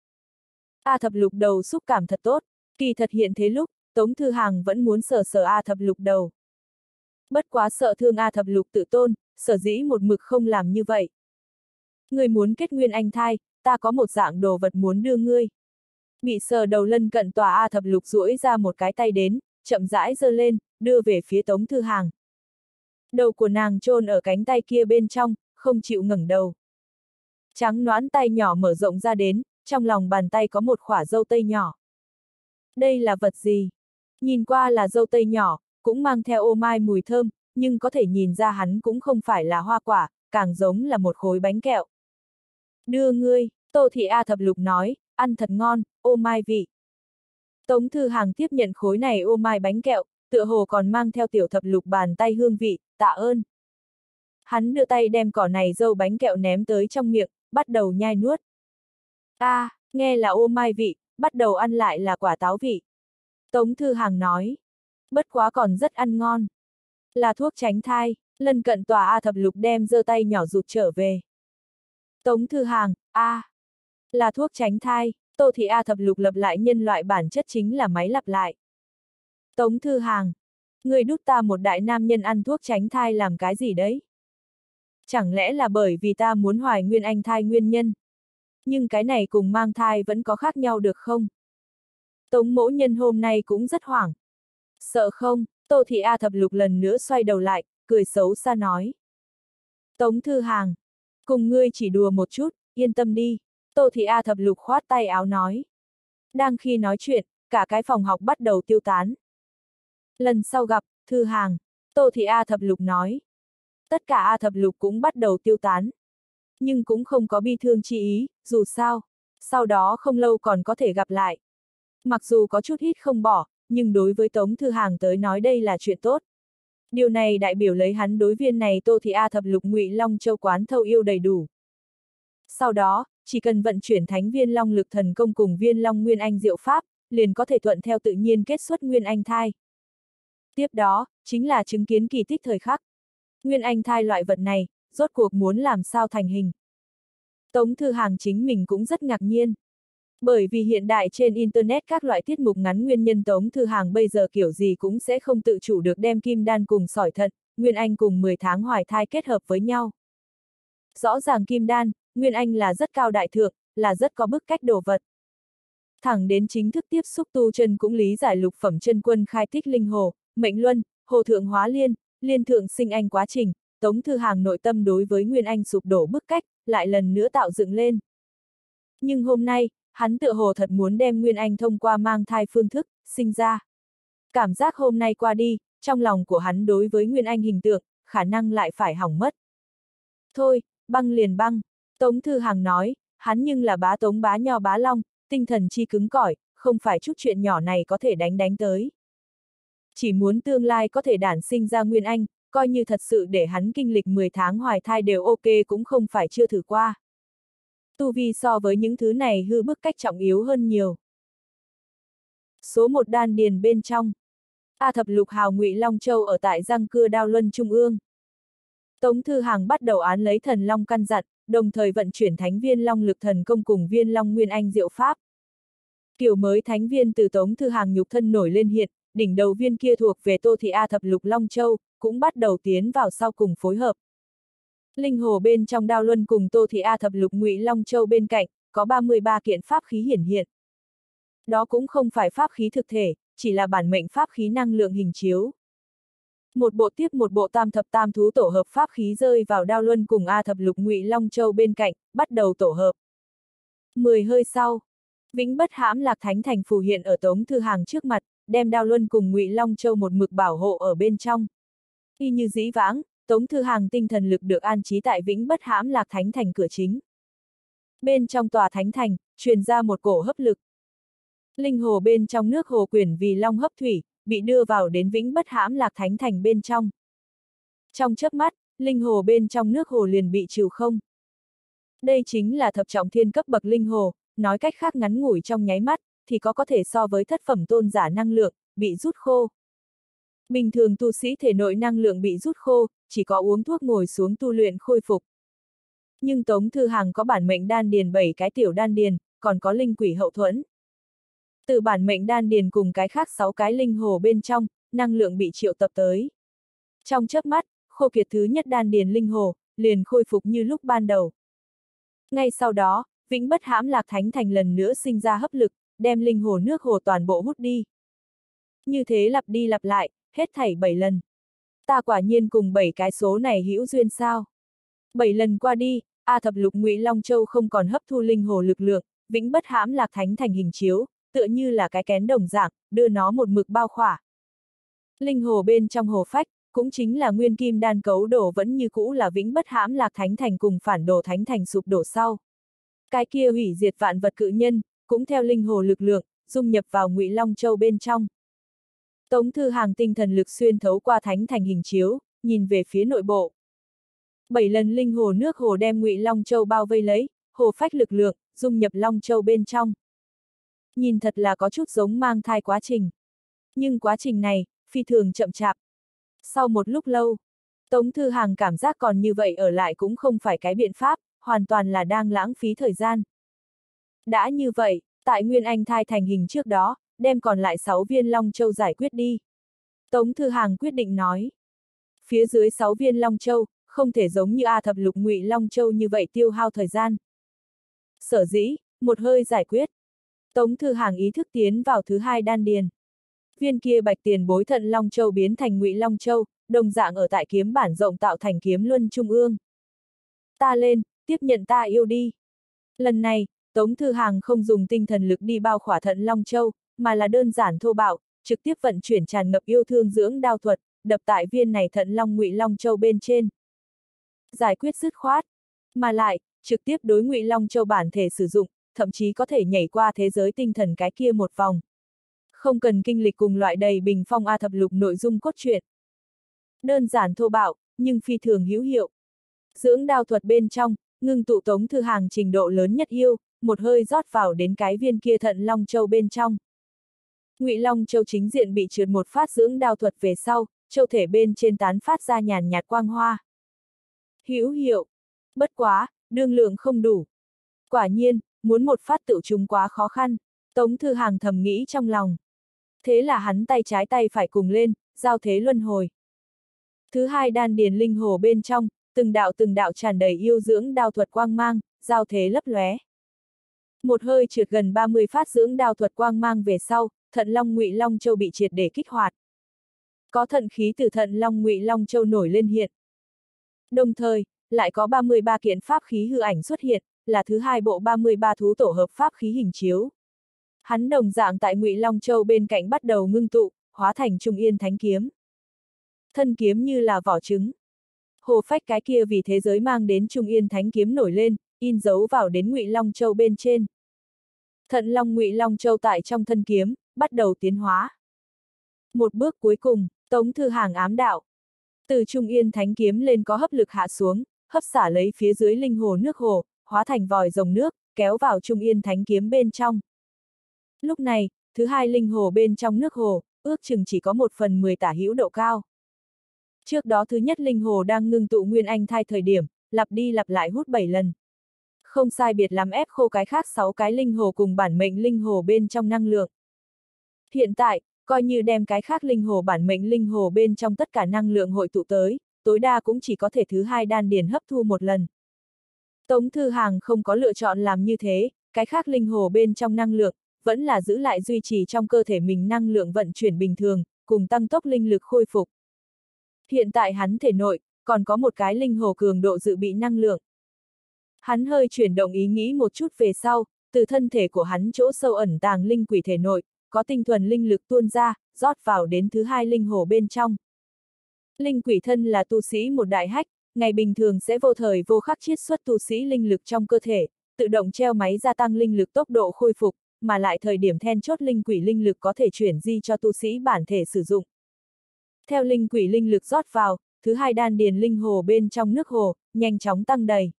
S1: A thập lục đầu xúc cảm thật tốt, kỳ thật hiện thế lúc, Tống Thư Hàng vẫn muốn sờ sờ A thập lục đầu. Bất quá sợ thương A thập lục tự tôn, sở dĩ một mực không làm như vậy. Người muốn kết nguyên anh thai, ta có một dạng đồ vật muốn đưa ngươi. Bị sờ đầu lân cận tòa A thập lục duỗi ra một cái tay đến, chậm rãi giơ lên, đưa về phía Tống Thư Hàng. Đầu của nàng chôn ở cánh tay kia bên trong, không chịu ngẩng đầu. Trắng nõn tay nhỏ mở rộng ra đến, trong lòng bàn tay có một khỏa dâu tây nhỏ. Đây là vật gì? Nhìn qua là dâu tây nhỏ, cũng mang theo ô mai mùi thơm, nhưng có thể nhìn ra hắn cũng không phải là hoa quả, càng giống là một khối bánh kẹo. Đưa ngươi, Tô Thị A thập lục nói, ăn thật ngon, ô mai vị. Tống Thư Hàng tiếp nhận khối này ô mai bánh kẹo, tựa hồ còn mang theo tiểu thập lục bàn tay hương vị, tạ ơn. Hắn đưa tay đem cỏ này dâu bánh kẹo ném tới trong miệng, bắt đầu nhai nuốt. A, à, nghe là ô mai vị, bắt đầu ăn lại là quả táo vị. Tống Thư Hàng nói, bất quá còn rất ăn ngon. Là thuốc tránh thai, lân cận tòa A thập lục đem giơ tay nhỏ rụt trở về. Tống Thư Hàng, a, à, là thuốc tránh thai, Tô Thị A thập lục lập lại nhân loại bản chất chính là máy lặp lại. Tống Thư Hàng, người đút ta một đại nam nhân ăn thuốc tránh thai làm cái gì đấy? Chẳng lẽ là bởi vì ta muốn hoài nguyên anh thai nguyên nhân? Nhưng cái này cùng mang thai vẫn có khác nhau được không? Tống mỗ nhân hôm nay cũng rất hoảng. Sợ không? Tô Thị A thập lục lần nữa xoay đầu lại, cười xấu xa nói. Tống Thư Hàng, cùng ngươi chỉ đùa một chút, yên tâm đi. Tô Thị A thập lục khoát tay áo nói. Đang khi nói chuyện, cả cái phòng học bắt đầu tiêu tán. Lần sau gặp, Thư Hàng, Tô Thị A thập lục nói. Tất cả A thập lục cũng bắt đầu tiêu tán. Nhưng cũng không có bi thương chi ý, dù sao, sau đó không lâu còn có thể gặp lại. Mặc dù có chút hít không bỏ, nhưng đối với Tống Thư Hàng tới nói đây là chuyện tốt. Điều này đại biểu lấy hắn đối viên này Tô Thị A thập lục Ngụy Long Châu quán thâu yêu đầy đủ. Sau đó, chỉ cần vận chuyển thánh viên long lực thần công cùng viên long nguyên anh diệu pháp, liền có thể thuận theo tự nhiên kết xuất nguyên anh thai. Tiếp đó, chính là chứng kiến kỳ tích thời khắc. Nguyên anh thai loại vật này, rốt cuộc muốn làm sao thành hình. Tống Thư Hàng chính mình cũng rất ngạc nhiên. Bởi vì hiện đại trên Internet các loại tiết mục ngắn nguyên nhân Tống Thư Hàng bây giờ kiểu gì cũng sẽ không tự chủ được đem kim đan cùng sỏi thận, nguyên anh cùng mười tháng hoài thai kết hợp với nhau. Rõ ràng kim đan, nguyên anh là rất cao đại thượng, là rất có bức cách đồ vật. Thẳng đến chính thức tiếp xúc tu chân cũng lý giải lục phẩm chân quân khai tích linh hồ, mệnh luân, hồ thượng hóa liên, liên thượng sinh anh quá trình, Tống Thư Hàng nội tâm đối với nguyên anh sụp đổ bức cách, lại lần nữa tạo dựng lên. Nhưng hôm nay, hắn tựa hồ thật muốn đem nguyên anh thông qua mang thai phương thức, sinh ra. Cảm giác hôm nay qua đi, trong lòng của hắn đối với nguyên anh hình tượng, khả năng lại phải hỏng mất. Thôi, băng liền băng, Tống Thư Hàng nói, hắn nhưng là bá Tống bá Nho bá Long, tinh thần chi cứng cỏi, không phải chút chuyện nhỏ này có thể đánh đánh tới. Chỉ muốn tương lai có thể đản sinh ra nguyên anh, coi như thật sự để hắn kinh lịch mười tháng hoài thai đều ok cũng không phải chưa thử qua. Tu vi so với những thứ này hư bức cách trọng yếu hơn nhiều. Số một đan điền bên trong. A thập lục hào Ngụy Long Châu ở tại răng cưa đao luân trung ương. Tống Thư Hàng bắt đầu án lấy thần long căn dặn, đồng thời vận chuyển thánh viên long lực thần công cùng viên long nguyên anh diệu pháp. Kiểu mới thánh viên từ Tống Thư Hàng nhục thân nổi lên hiện, đỉnh đầu viên kia thuộc về Tô Thị A thập lục Long Châu, cũng bắt đầu tiến vào sau cùng phối hợp. Linh hồ bên trong đao luân cùng Tô Thị A thập lục Ngụy Long Châu bên cạnh, có ba mươi ba kiện pháp khí hiển hiện. Đó cũng không phải pháp khí thực thể, chỉ là bản mệnh pháp khí năng lượng hình chiếu. Một bộ tiếp một bộ tam thập tam thú tổ hợp pháp khí rơi vào đao luân cùng A thập lục Ngụy Long Châu bên cạnh, bắt đầu tổ hợp. Mười hơi sau, Vĩnh Bất Hãm Lạc Thánh Thành phù hiện ở Tống Thư Hàng trước mặt, đem đao luân cùng Ngụy Long Châu một mực bảo hộ ở bên trong. Y như dĩ vãng, Tống Thư Hàng tinh thần lực được an trí tại Vĩnh Bất Hãm Lạc Thánh Thành cửa chính. Bên trong tòa Thánh Thành, truyền ra một cổ hấp lực. Linh hồ bên trong nước hồ quyển vì long hấp thủy, bị đưa vào đến Vĩnh Bất Hãm Lạc Thánh Thành bên trong. Trong chớp mắt, linh hồ bên trong nước hồ liền bị trừ không. Đây chính là thập trọng thiên cấp bậc linh hồ, nói cách khác ngắn ngủi trong nháy mắt, thì có có thể so với thất phẩm tôn giả năng lượng, bị rút khô. Bình thường tu sĩ thể nội năng lượng bị rút khô, chỉ có uống thuốc ngồi xuống tu luyện khôi phục. Nhưng Tống Thư Hàng có bản mệnh đan điền bảy cái tiểu đan điền, còn có linh quỷ hậu thuẫn. Từ bản mệnh đan điền cùng cái khác sáu cái linh hồ bên trong, năng lượng bị triệu tập tới. Trong chớp mắt, khô kiệt thứ nhất đan điền linh hồ, liền khôi phục như lúc ban đầu. Ngay sau đó, Vĩnh Bất Hãm Lạc Thánh Thành lần nữa sinh ra hấp lực, đem linh hồ nước hồ toàn bộ hút đi. Như thế lặp đi lặp lại, hết thảy bảy lần. Ta quả nhiên cùng bảy cái số này hữu duyên sao? Bảy lần qua đi, A thập lục Ngụy Long Châu không còn hấp thu linh hồ lực lượng, Vĩnh Bất Hãm Lạc Thánh Thành hình chiếu, tựa như là cái kén đồng dạng, đưa nó một mực bao khỏa. Linh hồ bên trong hồ phách, cũng chính là nguyên kim đan cấu đổ vẫn như cũ là Vĩnh Bất Hãm Lạc Thánh Thành cùng phản đồ Thánh Thành sụp đổ sau. Cái kia hủy diệt vạn vật cự nhân, cũng theo linh hồ lực lượng, dung nhập vào Ngụy Long Châu bên trong. Tống Thư Hàng tinh thần lực xuyên thấu qua Thánh Thành hình chiếu, nhìn về phía nội bộ. Bảy lần linh hồ nước hồ đem Ngụy Long Châu bao vây lấy, hồ phách lực lượng, dung nhập Long Châu bên trong. Nhìn thật là có chút giống mang thai quá trình. Nhưng quá trình này, phi thường chậm chạp. Sau một lúc lâu, Tống Thư Hàng cảm giác còn như vậy ở lại cũng không phải cái biện pháp, hoàn toàn là đang lãng phí thời gian. Đã như vậy, tại Nguyên Anh thai thành hình trước đó, đem còn lại sáu viên Long Châu giải quyết đi. Tống Thư Hàng quyết định nói. Phía dưới sáu viên Long Châu, không thể giống như A thập lục Ngụy Long Châu như vậy tiêu hao thời gian. Sở dĩ, một hơi giải quyết. Tống Thư Hàng ý thức tiến vào thứ hai đan điền. Viên kia bạch tiền bối thận Long Châu biến thành Ngụy Long Châu, đồng dạng ở tại kiếm bản rộng tạo thành kiếm luân trung ương. Ta lên, tiếp nhận ta yêu đi. Lần này, Tống Thư Hàng không dùng tinh thần lực đi bao khỏa thận Long Châu, mà là đơn giản thô bạo, trực tiếp vận chuyển tràn ngập yêu thương dưỡng đao thuật, đập tại viên này thận Long Ngụy Long Châu bên trên. Giải quyết dứt khoát, mà lại, trực tiếp đối Ngụy Long Châu bản thể sử dụng, thậm chí có thể nhảy qua thế giới tinh thần cái kia một vòng. Không cần kinh lịch cùng loại đầy bình phong A thập lục nội dung cốt truyện. Đơn giản thô bạo, nhưng phi thường hữu hiệu. Dưỡng đao thuật bên trong, ngưng tụ Tống Thư Hàng trình độ lớn nhất yêu, một hơi rót vào đến cái viên kia thận Long Châu bên trong. Ngụy Long Châu chính diện bị trượt một phát dưỡng đao thuật về sau, châu thể bên trên tán phát ra nhàn nhạt quang hoa. Hữu hiệu. Bất quá, đương lượng không đủ. Quả nhiên, muốn một phát tự trúng quá khó khăn, Tống Thư Hàng thầm nghĩ trong lòng. Thế là hắn tay trái tay phải cùng lên, giao thế luân hồi. Thứ hai đan điền linh hồ bên trong, từng đạo từng đạo tràn đầy yêu dưỡng đao thuật quang mang, giao thế lấp lóe. Một hơi trượt gần ba mươi phát dưỡng đao thuật quang mang về sau, thận Long Ngụy Long Châu bị triệt để kích hoạt. Có thận khí từ thận Long Ngụy Long Châu nổi lên hiện. Đồng thời, lại có ba mươi ba kiện pháp khí hư ảnh xuất hiện, là thứ hai bộ ba mươi ba thú tổ hợp pháp khí hình chiếu. Hắn đồng dạng tại Ngụy Long Châu bên cạnh bắt đầu ngưng tụ, hóa thành Trung Yên Thánh Kiếm. Thân kiếm như là vỏ trứng. Hồ phách cái kia vì thế giới mang đến Trung Yên Thánh Kiếm nổi lên, in dấu vào đến Ngụy Long Châu bên trên. Thận Long Ngụy Long Châu tại trong thân kiếm, bắt đầu tiến hóa. Một bước cuối cùng, Tống Thư Hàng ám đạo. Từ Trung Yên Thánh Kiếm lên có hấp lực hạ xuống, hấp xả lấy phía dưới linh hồ nước hồ, hóa thành vòi rồng nước, kéo vào Trung Yên Thánh Kiếm bên trong. Lúc này, thứ hai linh hồ bên trong nước hồ, ước chừng chỉ có một phần mười tả hữu độ cao. Trước đó thứ nhất linh hồ đang ngưng tụ nguyên anh thai thời điểm, lặp đi lặp lại hút bảy lần. Không sai biệt lắm ép khô cái khác sáu cái linh hồ cùng bản mệnh linh hồ bên trong năng lượng. Hiện tại, coi như đem cái khác linh hồ bản mệnh linh hồ bên trong tất cả năng lượng hội tụ tới, tối đa cũng chỉ có thể thứ hai đan điền hấp thu một lần. Tống Thư Hàng không có lựa chọn làm như thế, cái khác linh hồ bên trong năng lượng, vẫn là giữ lại duy trì trong cơ thể mình năng lượng vận chuyển bình thường, cùng tăng tốc linh lực khôi phục. Hiện tại hắn thể nội, còn có một cái linh hồ cường độ dự bị năng lượng. Hắn hơi chuyển động ý nghĩ một chút về sau, từ thân thể của hắn chỗ sâu ẩn tàng linh quỷ thể nội, có tinh thuần linh lực tuôn ra, rót vào đến thứ hai linh hồ bên trong. Linh quỷ thân là tu sĩ một đại hách, ngày bình thường sẽ vô thời vô khắc chiết xuất tu sĩ linh lực trong cơ thể, tự động treo máy gia tăng linh lực tốc độ khôi phục, mà lại thời điểm then chốt linh quỷ linh lực có thể chuyển di cho tu sĩ bản thể sử dụng. Theo linh quỷ linh lực rót vào, thứ hai đan điền linh hồ bên trong nước hồ, nhanh chóng tăng đầy.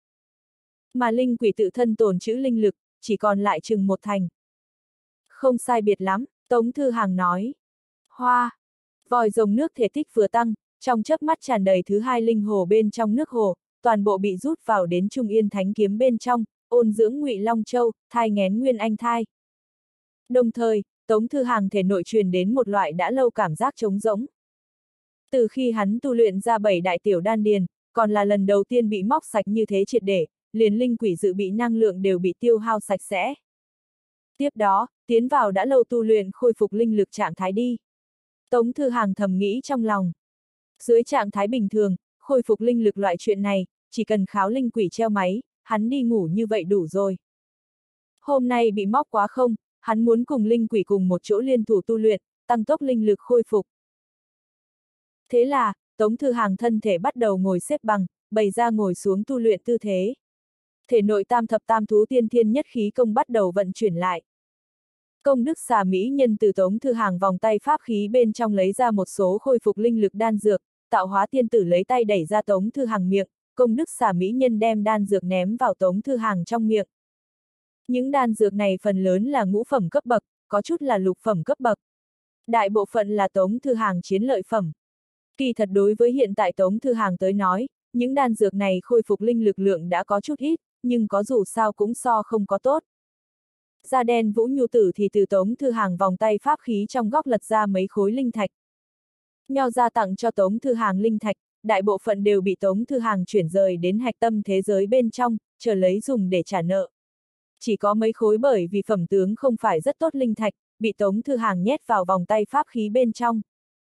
S1: Mà linh quỷ tự thân tồn trữ linh lực, chỉ còn lại chừng một thành. Không sai biệt lắm, Tống Thư Hàng nói. Hoa! Vòi rồng nước thể tích vừa tăng, trong chớp mắt tràn đầy thứ hai linh hồ bên trong nước hồ, toàn bộ bị rút vào đến Trung Yên Thánh Kiếm bên trong, ôn dưỡng Ngụy Long Châu, thai nghén nguyên anh thai. Đồng thời, Tống Thư Hàng thể nội truyền đến một loại đã lâu cảm giác trống rỗng. Từ khi hắn tu luyện ra bảy đại tiểu đan điền, còn là lần đầu tiên bị móc sạch như thế triệt để, liền linh quỷ dự bị năng lượng đều bị tiêu hao sạch sẽ. Tiếp đó, tiến vào đã lâu tu luyện khôi phục linh lực trạng thái đi. Tống Thư Hàng thầm nghĩ trong lòng. Dưới trạng thái bình thường, khôi phục linh lực loại chuyện này, chỉ cần kháo linh quỷ treo máy, hắn đi ngủ như vậy đủ rồi. Hôm nay bị móc quá không, hắn muốn cùng linh quỷ cùng một chỗ liên thủ tu luyện, tăng tốc linh lực khôi phục. Thế là, Tống Thư Hàng thân thể bắt đầu ngồi xếp bằng, bày ra ngồi xuống tu luyện tư thế. Thể nội tam thập tam thú tiên thiên nhất khí công bắt đầu vận chuyển lại. Công đức xà mỹ nhân từ Tống Thư Hàng vòng tay pháp khí bên trong lấy ra một số khôi phục linh lực đan dược, tạo hóa tiên tử lấy tay đẩy ra Tống Thư Hàng miệng, công đức xà mỹ nhân đem đan dược ném vào Tống Thư Hàng trong miệng. Những đan dược này phần lớn là ngũ phẩm cấp bậc, có chút là lục phẩm cấp bậc. Đại bộ phận là Tống Thư Hàng chiến lợi phẩm. Kỳ thật đối với hiện tại Tống Thư Hàng tới nói, những đan dược này khôi phục linh lực lượng đã có chút ít, nhưng có dù sao cũng so không có tốt. Da đen Vũ Nhu Tử thì từ Tống Thư Hàng vòng tay pháp khí trong góc lật ra mấy khối linh thạch. Nho ra tặng cho Tống Thư Hàng linh thạch, đại bộ phận đều bị Tống Thư Hàng chuyển rời đến hạch tâm thế giới bên trong, chờ lấy dùng để trả nợ. Chỉ có mấy khối bởi vì phẩm tướng không phải rất tốt linh thạch, bị Tống Thư Hàng nhét vào vòng tay pháp khí bên trong.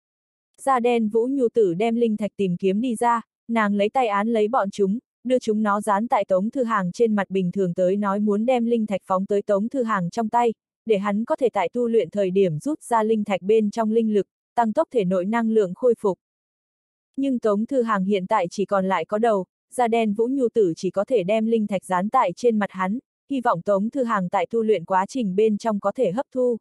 S1: Da đen Vũ Nhu Tử đem linh thạch tìm kiếm đi ra, nàng lấy tay án lấy bọn chúng, đưa chúng nó dán tại Tống Thư Hàng trên mặt bình thường tới nói muốn đem linh thạch phóng tới Tống Thư Hàng trong tay, để hắn có thể tại tu luyện thời điểm rút ra linh thạch bên trong linh lực, tăng tốc thể nội năng lượng khôi phục. Nhưng Tống Thư Hàng hiện tại chỉ còn lại có đầu, da đen Vũ Nhu Tử chỉ có thể đem linh thạch dán tại trên mặt hắn, hy vọng Tống Thư Hàng tại tu luyện quá trình bên trong có thể hấp thu.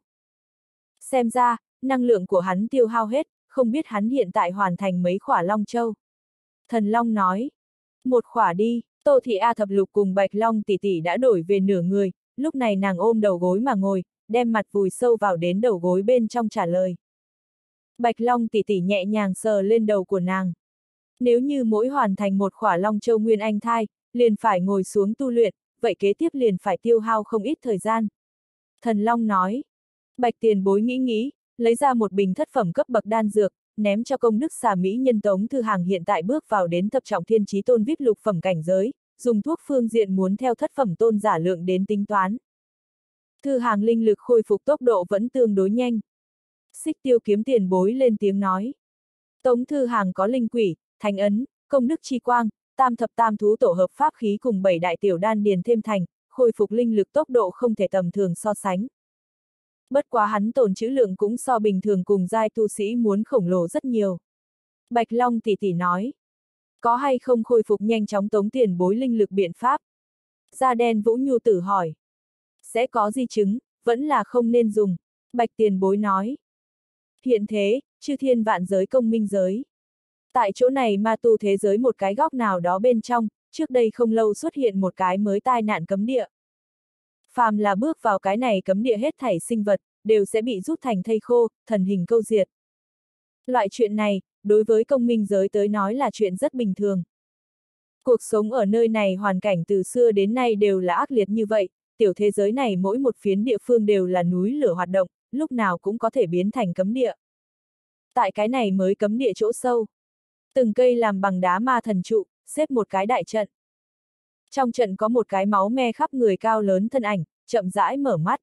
S1: Xem ra, năng lượng của hắn tiêu hao hết, không biết hắn hiện tại hoàn thành mấy khỏa Long Châu. Thần Long nói, một khỏa đi, Tô Thị A Thập Lục cùng Bạch Long tỷ tỷ đã đổi về nửa người, lúc này nàng ôm đầu gối mà ngồi, đem mặt vùi sâu vào đến đầu gối bên trong trả lời. Bạch Long tỷ tỷ nhẹ nhàng sờ lên đầu của nàng. Nếu như mỗi hoàn thành một khỏa Long Châu Nguyên Anh thai, liền phải ngồi xuống tu luyện, vậy kế tiếp liền phải tiêu hao không ít thời gian. Thần Long nói, Bạch tiền bối nghĩ nghĩ, lấy ra một bình thất phẩm cấp bậc đan dược, ném cho công đức xà mỹ nhân Tống Thư Hàng hiện tại bước vào đến thập trọng thiên chí tôn vip lục phẩm cảnh giới, dùng thuốc phương diện muốn theo thất phẩm tôn giả lượng đến tính toán. Thư Hàng linh lực khôi phục tốc độ vẫn tương đối nhanh. Xích Tiêu kiếm tiền bối lên tiếng nói. Tống Thư Hàng có linh quỷ, thánh ấn, công đức chi quang, tam thập tam thú tổ hợp pháp khí cùng bảy đại tiểu đan điền thêm thành, khôi phục linh lực tốc độ không thể tầm thường so sánh. Bất quá hắn tồn trữ lượng cũng so bình thường cùng giai tu sĩ muốn khổng lồ rất nhiều. Bạch Long tỷ tỷ nói. Có hay không khôi phục nhanh chóng Tống tiền bối linh lực biện pháp? Da đen Vũ Nhu Tử hỏi. Sẽ có di chứng, vẫn là không nên dùng. Bạch tiền bối nói. Hiện thế, chư thiên vạn giới công minh giới. Tại chỗ này ma tu thế giới một cái góc nào đó bên trong, trước đây không lâu xuất hiện một cái mới tai nạn cấm địa. Phàm là bước vào cái này cấm địa hết thảy sinh vật, đều sẽ bị rút thành thây khô, thần hình câu diệt. Loại chuyện này, đối với công minh giới tới nói là chuyện rất bình thường. Cuộc sống ở nơi này hoàn cảnh từ xưa đến nay đều là ác liệt như vậy, tiểu thế giới này mỗi một phiến địa phương đều là núi lửa hoạt động, lúc nào cũng có thể biến thành cấm địa. Tại cái này mới cấm địa chỗ sâu. Từng cây làm bằng đá ma thần trụ, xếp một cái đại trận. Trong trận có một cái máu me khắp người cao lớn thân ảnh, chậm rãi mở mắt.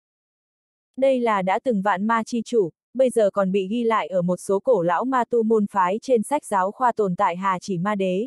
S1: Đây là đã từng vạn ma chi chủ, bây giờ còn bị ghi lại ở một số cổ lão ma tu môn phái trên sách giáo khoa tồn tại Hà Chỉ Ma Đế.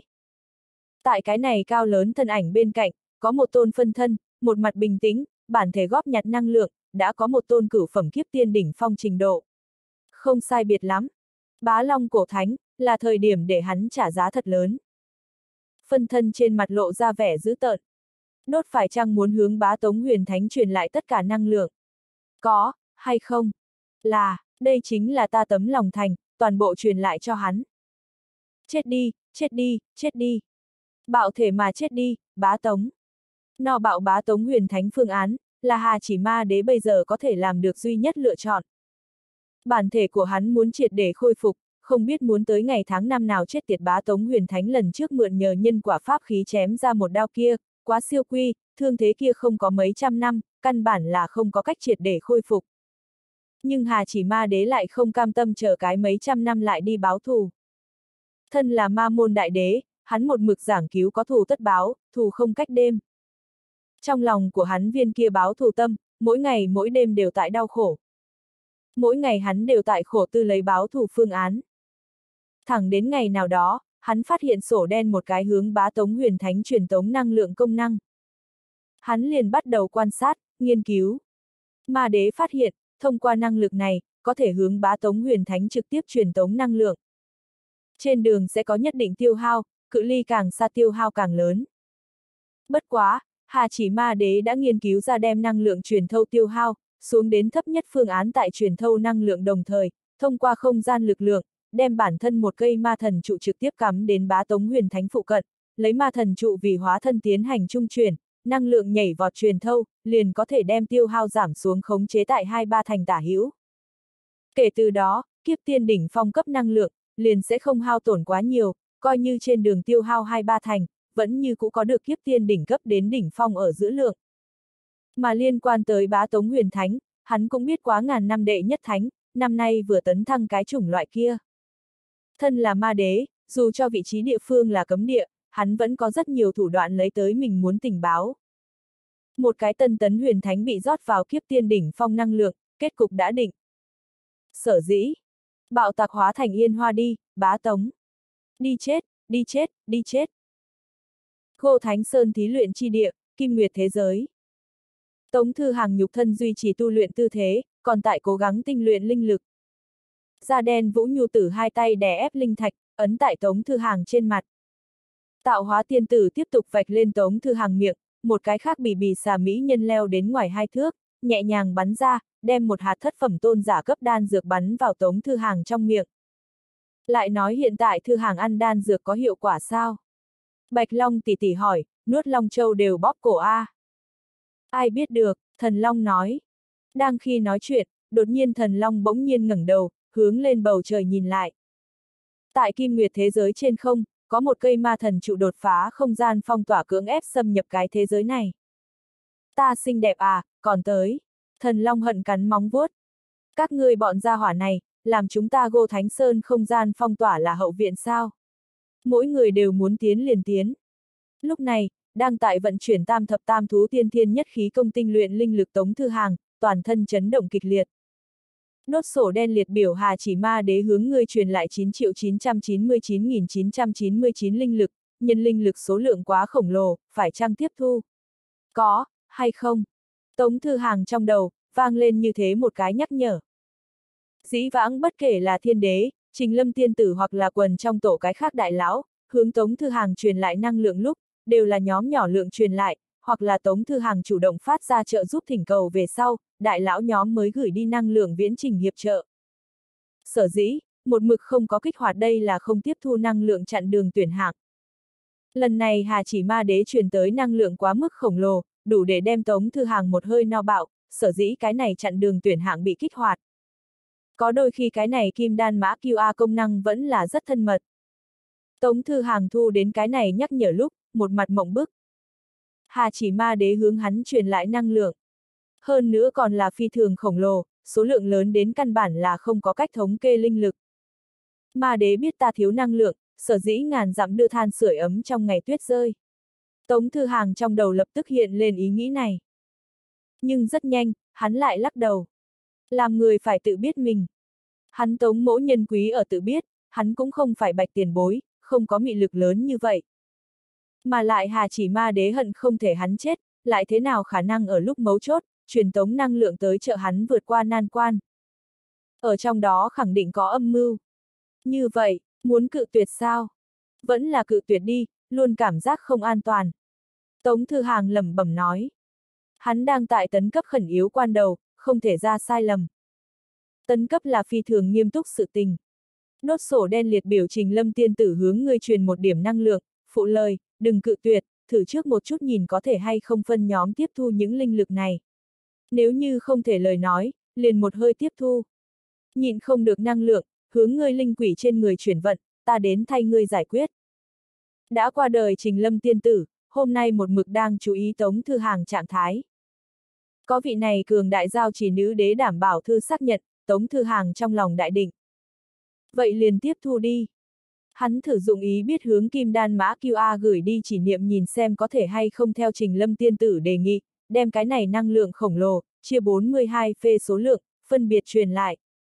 S1: Tại cái này cao lớn thân ảnh bên cạnh, có một tôn phân thân, một mặt bình tĩnh, bản thể góp nhặt năng lượng, đã có một tôn cửu phẩm kiếp tiên đỉnh phong trình độ. Không sai biệt lắm. Bá Long cổ thánh, là thời điểm để hắn trả giá thật lớn. Phân thân trên mặt lộ ra vẻ dữ tợn. Đốt phải chăng muốn hướng Bá Tống Huyền Thánh truyền lại tất cả năng lượng? Có, hay không? Là, đây chính là ta tấm lòng thành, toàn bộ truyền lại cho hắn. Chết đi, chết đi, chết đi. Bạo thể mà chết đi, Bá Tống. No bạo Bá Tống Huyền Thánh phương án, là Hà Chỉ Ma Đế bây giờ có thể làm được duy nhất lựa chọn. Bản thể của hắn muốn triệt để khôi phục, không biết muốn tới ngày tháng năm nào chết tiệt Bá Tống Huyền Thánh lần trước mượn nhờ nhân quả pháp khí chém ra một đao kia, quá siêu quy, thương thế kia không có mấy trăm năm, căn bản là không có cách triệt để khôi phục. Nhưng Hà Chỉ Ma Đế lại không cam tâm chờ cái mấy trăm năm lại đi báo thù. Thân là ma môn đại đế, hắn một mực giảng cứu có thù tất báo, thù không cách đêm. Trong lòng của hắn viên kia báo thù tâm, mỗi ngày mỗi đêm đều tại đau khổ. Mỗi ngày hắn đều tại khổ tư lấy báo thù phương án. Thẳng đến ngày nào đó, hắn phát hiện sổ đen một cái hướng Bá Tống Huyền Thánh truyền tống năng lượng công năng. Hắn liền bắt đầu quan sát, nghiên cứu. Ma đế phát hiện, thông qua năng lực này, có thể hướng Bá Tống Huyền Thánh trực tiếp truyền tống năng lượng. Trên đường sẽ có nhất định tiêu hao, cự ly càng xa tiêu hao càng lớn. Bất quá, Hà Chỉ Ma Đế đã nghiên cứu ra đem năng lượng truyền thâu tiêu hao, xuống đến thấp nhất phương án tại truyền thâu năng lượng đồng thời, thông qua không gian lực lượng, đem bản thân một cây ma thần trụ trực tiếp cắm đến Bá Tống Huyền Thánh phụ cận, lấy ma thần trụ vì hóa thân tiến hành trung truyền, năng lượng nhảy vọt truyền thâu, liền có thể đem tiêu hao giảm xuống khống chế tại hai ba thành tả hữu. Kể từ đó, kiếp tiên đỉnh phong cấp năng lượng, liền sẽ không hao tổn quá nhiều, coi như trên đường tiêu hao hai ba thành, vẫn như cũ có được kiếp tiên đỉnh cấp đến đỉnh phong ở giữa lượng. Mà liên quan tới Bá Tống Huyền Thánh, hắn cũng biết quá ngàn năm đệ nhất thánh, năm nay vừa tấn thăng cái chủng loại kia. Thân là ma đế, dù cho vị trí địa phương là cấm địa, hắn vẫn có rất nhiều thủ đoạn lấy tới mình muốn tình báo. Một cái tân tấn huyền thánh bị rót vào kiếp tiên đỉnh phong năng lượng, kết cục đã định. Sở dĩ, bạo tạc hóa thành yên hoa đi, Bá Tống. Đi chết, đi chết, đi chết. Cô Thánh Sơn thí luyện chi địa, Kim Nguyệt thế giới. Tống Thư Hàng nhục thân duy trì tu luyện tư thế, còn tại cố gắng tinh luyện linh lực. Da đen Vũ Nhu Tử hai tay đè ép linh thạch, ấn tại Tống Thư Hàng trên mặt. Tạo hóa tiên tử tiếp tục vạch lên Tống Thư Hàng miệng, một cái khác bì bì xà mỹ nhân leo đến ngoài hai thước, nhẹ nhàng bắn ra, đem một hạt thất phẩm tôn giả cấp đan dược bắn vào Tống Thư Hàng trong miệng. Lại nói hiện tại Thư Hàng ăn đan dược có hiệu quả sao? Bạch Long tỷ tỷ hỏi, nuốt Long Châu đều bóp cổ a. À? Ai biết được, Thần Long nói. Đang khi nói chuyện, đột nhiên Thần Long bỗng nhiên ngẩng đầu, hướng lên bầu trời nhìn lại. Tại Kim Nguyệt thế giới trên không, có một cây ma thần trụ đột phá không gian phong tỏa cưỡng ép xâm nhập cái thế giới này. Ta xinh đẹp à, còn tới. Thần Long hận cắn móng vuốt. Các ngươi bọn gia hỏa này, làm chúng ta Gô Thánh Sơn không gian phong tỏa là hậu viện sao? Mỗi người đều muốn tiến liền tiến. Lúc này, đang tại vận chuyển tam thập tam thú tiên thiên nhất khí công tinh luyện linh lực Tống Thư Hàng, toàn thân chấn động kịch liệt. Nốt sổ đen liệt biểu Hà Chỉ Ma Đế hướng ngươi truyền lại chín triệu chín trăm chín mươi chín nghìn chín trăm chín mươi chín linh lực, nhân linh lực số lượng quá khổng lồ, phải chăng tiếp thu? Có, hay không? Tống Thư Hàng trong đầu, vang lên như thế một cái nhắc nhở. Dĩ vãng bất kể là thiên đế, Trình Lâm tiên tử hoặc là quần trong tổ cái khác đại lão, hướng Tống Thư Hàng truyền lại năng lượng lúc, đều là nhóm nhỏ lượng truyền lại, hoặc là Tống Thư Hàng chủ động phát ra trợ giúp thỉnh cầu về sau, đại lão nhóm mới gửi đi năng lượng viễn trình hiệp trợ. Sở dĩ, một mực không có kích hoạt đây là không tiếp thu năng lượng chặn đường tuyển hạng. Lần này Hà Chỉ Ma Đế truyền tới năng lượng quá mức khổng lồ, đủ để đem Tống Thư Hàng một hơi no bạo, sở dĩ cái này chặn đường tuyển hạng bị kích hoạt. Có đôi khi cái này kim đan mã quy rờ công năng vẫn là rất thân mật. Tống Thư Hàng thu đến cái này nhắc nhở lúc, một mặt mộng bức. Hà Chỉ Ma Đế hướng hắn truyền lại năng lượng. Hơn nữa còn là phi thường khổng lồ, số lượng lớn đến căn bản là không có cách thống kê linh lực. Ma Đế biết ta thiếu năng lượng, sở dĩ ngàn dặm đưa than sưởi ấm trong ngày tuyết rơi. Tống Thư Hàng trong đầu lập tức hiện lên ý nghĩ này. Nhưng rất nhanh, hắn lại lắc đầu. Làm người phải tự biết mình. Hắn Tống mỗ nhân quý ở tự biết, hắn cũng không phải bạch tiền bối, không có mị lực lớn như vậy. Mà lại Hà Chỉ Ma Đế hận không thể hắn chết, lại thế nào khả năng ở lúc mấu chốt, truyền tống năng lượng tới trợ hắn vượt qua nan quan. Ở trong đó khẳng định có âm mưu. Như vậy, muốn cự tuyệt sao? Vẫn là cự tuyệt đi, luôn cảm giác không an toàn. Tống Thư Hàng lẩm bẩm nói. Hắn đang tại tấn cấp khẩn yếu quan đầu, không thể ra sai lầm. Tấn cấp là phi thường nghiêm túc sự tình. Nốt sổ đen liệt biểu trình Lâm tiên tử hướng ngươi truyền một điểm năng lượng, phụ lời, đừng cự tuyệt, thử trước một chút nhìn có thể hay không phân nhóm tiếp thu những linh lực này. Nếu như không thể lời nói, liền một hơi tiếp thu. Nhịn không được năng lượng, hướng ngươi linh quỷ trên người chuyển vận, ta đến thay ngươi giải quyết. Đã qua đời trình Lâm tiên tử, hôm nay một mực đang chú ý Tống Thư Hàng trạng thái. Có vị này cường đại giao chỉ nữ đế đảm bảo thư xác nhận, Tống Thư Hàng trong lòng đại định. Vậy liền tiếp thu đi. Hắn thử dụng ý biết hướng kim đan mã quy rờ gửi đi chỉ niệm nhìn xem có thể hay không theo trình Lâm tiên tử đề nghị, đem cái này năng lượng khổng lồ, chia bốn mươi hai phê số lượng, phân biệt truyền lại.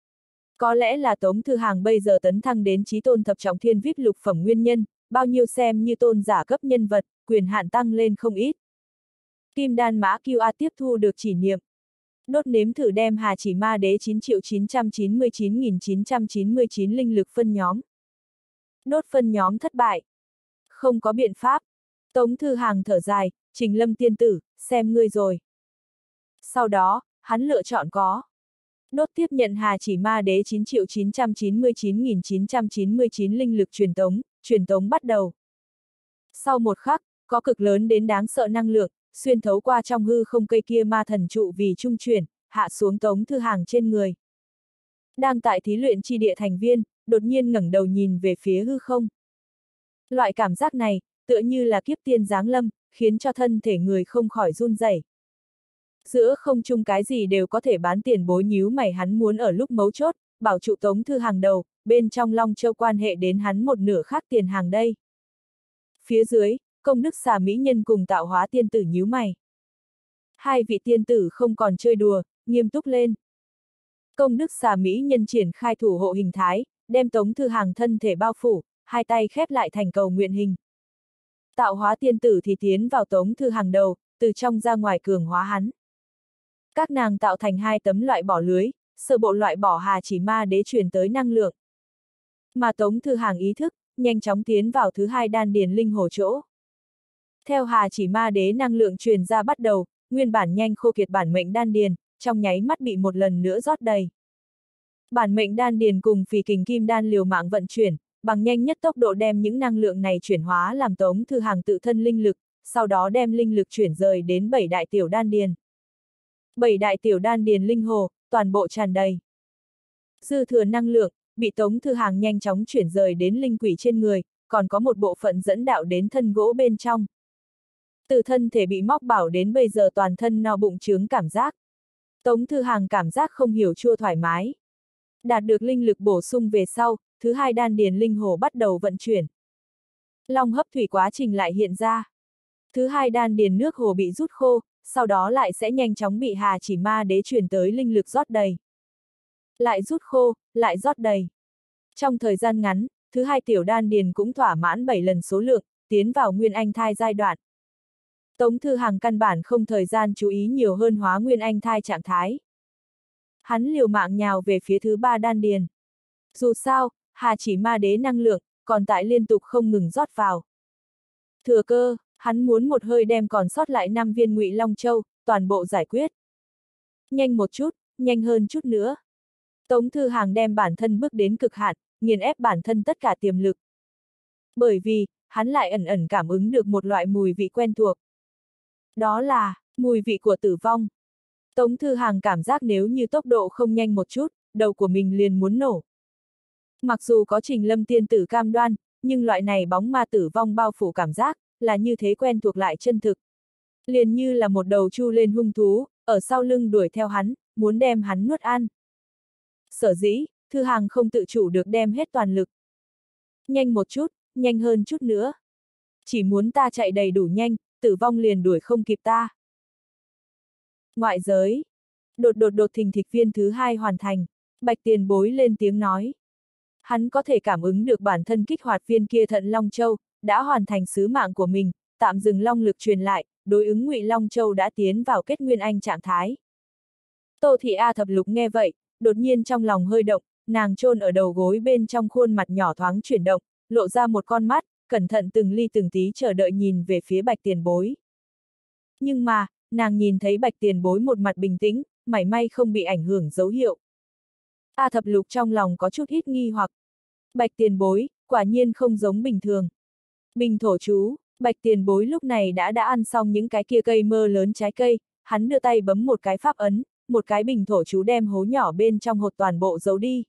S1: Có lẽ là Tống Thư Hàng bây giờ tấn thăng đến chí tôn thập trọng thiên vip lục phẩm nguyên nhân, bao nhiêu xem như tôn giả cấp nhân vật, quyền hạn tăng lên không ít. Kim đan mã quy rờ tiếp thu được chỉ niệm. Đốt nếm thử đem Hà Chỉ Ma Đế chín triệu chín trăm chín mươi chín nghìn chín trăm chín mươi chín linh lực phân nhóm. Đốt phân nhóm thất bại. Không có biện pháp. Tống Thư Hàng thở dài, trình Lâm tiên tử, xem ngươi rồi. Sau đó, hắn lựa chọn có. Đốt tiếp nhận Hà Chỉ Ma Đế chín triệu chín trăm chín mươi chín nghìn chín trăm chín mươi chín linh lực truyền tống, truyền tống bắt đầu. Sau một khắc, có cực lớn đến đáng sợ năng lượng, xuyên thấu qua trong hư không cây kia ma thần trụ vì trung chuyển, hạ xuống Tống Thư Hàng trên người. Đang tại thí luyện chi địa thành viên, đột nhiên ngẩng đầu nhìn về phía hư không. Loại cảm giác này, tựa như là kiếp tiên giáng lâm, khiến cho thân thể người không khỏi run rẩy. Giữa không trung cái gì đều có thể bán tiền bối nhíu mày hắn muốn ở lúc mấu chốt, bảo trụ Tống Thư Hàng đầu, bên trong Long Châu quan hệ đến hắn một nửa khác tiền hàng đây. Phía dưới, Công Đức Xà Mỹ Nhân cùng Tạo Hóa tiên tử nhíu mày. Hai vị tiên tử không còn chơi đùa, nghiêm túc lên. Công Đức Xà Mỹ Nhân triển khai thủ hộ hình thái, đem Tống Thư Hàng thân thể bao phủ, hai tay khép lại thành cầu nguyện hình. Tạo Hóa tiên tử thì tiến vào Tống Thư Hàng đầu, từ trong ra ngoài cường hóa hắn. Các nàng tạo thành hai tấm loại bỏ lưới, sơ bộ loại bỏ Hà Chỉ Ma Đế truyền tới năng lượng. Mà Tống Thư Hàng ý thức, nhanh chóng tiến vào thứ hai đan điền linh hồ chỗ. Theo Hà Chỉ Ma Đế năng lượng truyền ra bắt đầu, nguyên bản nhanh khô kiệt bản mệnh đan điền, trong nháy mắt bị một lần nữa rót đầy. Bản mệnh đan điền cùng phì kình kim đan liều mạng vận chuyển, bằng nhanh nhất tốc độ đem những năng lượng này chuyển hóa làm Tống Thư Hàng tự thân linh lực, sau đó đem linh lực chuyển rời đến bảy đại tiểu đan điền. Bảy đại tiểu đan điền linh hồ, toàn bộ tràn đầy. Dư thừa năng lượng, bị Tống Thư Hàng nhanh chóng chuyển rời đến linh quỷ trên người, còn có một bộ phận dẫn đạo đến thân gỗ bên trong. Từ thân thể bị móc bảo đến bây giờ toàn thân no bụng trướng cảm giác. Tống Thư Hàng cảm giác không hiểu chua thoải mái. Đạt được linh lực bổ sung về sau, thứ hai đan điền linh hồ bắt đầu vận chuyển. Long hấp thủy quá trình lại hiện ra. Thứ hai đan điền nước hồ bị rút khô, sau đó lại sẽ nhanh chóng bị Hà Chỉ Ma Đế truyền tới linh lực rót đầy. Lại rút khô, lại rót đầy. Trong thời gian ngắn, thứ hai tiểu đan điền cũng thỏa mãn bảy lần số lượng, tiến vào nguyên anh thai giai đoạn. Tống Thư Hàng căn bản không thời gian chú ý nhiều hơn hóa nguyên anh thai trạng thái. Hắn liều mạng nhào về phía thứ ba đan điền. Dù sao, Hà Chỉ Ma Đế năng lượng, còn tại liên tục không ngừng rót vào. Thừa cơ, hắn muốn một hơi đem còn sót lại năm viên Ngụy Long Châu, toàn bộ giải quyết. Nhanh một chút, nhanh hơn chút nữa. Tống Thư Hàng đem bản thân bước đến cực hạn, nghiền ép bản thân tất cả tiềm lực. Bởi vì, hắn lại ẩn ẩn cảm ứng được một loại mùi vị quen thuộc. Đó là, mùi vị của tử vong. Tống Thư Hàng cảm giác nếu như tốc độ không nhanh một chút, đầu của mình liền muốn nổ. Mặc dù có Trình Lâm tiên tử cam đoan, nhưng loại này bóng ma tử vong bao phủ cảm giác, là như thế quen thuộc lại chân thực. Liền như là một đầu chu lên hung thú, ở sau lưng đuổi theo hắn, muốn đem hắn nuốt ăn. Sở dĩ, Thư Hàng không tự chủ được đem hết toàn lực. Nhanh một chút, nhanh hơn chút nữa. Chỉ muốn ta chạy đầy đủ nhanh, tử vong liền đuổi không kịp ta. Ngoại giới. Đột đột đột thình thịch viên thứ hai hoàn thành. Bạch Tiền Bối lên tiếng nói. Hắn có thể cảm ứng được bản thân kích hoạt viên kia thận Long Châu, đã hoàn thành sứ mạng của mình, tạm dừng long lực truyền lại, đối ứng Ngụy Long Châu đã tiến vào kết nguyên anh trạng thái. Tô Thị A Thập Lục nghe vậy, đột nhiên trong lòng hơi động, nàng chôn ở đầu gối bên trong khuôn mặt nhỏ thoáng chuyển động, lộ ra một con mắt, cẩn thận từng ly từng tí chờ đợi nhìn về phía Bạch Tiền Bối. Nhưng mà, nàng nhìn thấy Bạch Tiền Bối một mặt bình tĩnh, mảy may không bị ảnh hưởng dấu hiệu. A Thập Lục trong lòng có chút ít nghi hoặc. Bạch Tiền Bối, quả nhiên không giống bình thường. Bình thổ chú, Bạch Tiền Bối lúc này đã đã ăn xong những cái kia cây mơ lớn trái cây, hắn đưa tay bấm một cái pháp ấn, một cái bình thổ chú đem hố nhỏ bên trong hột toàn bộ giấu đi.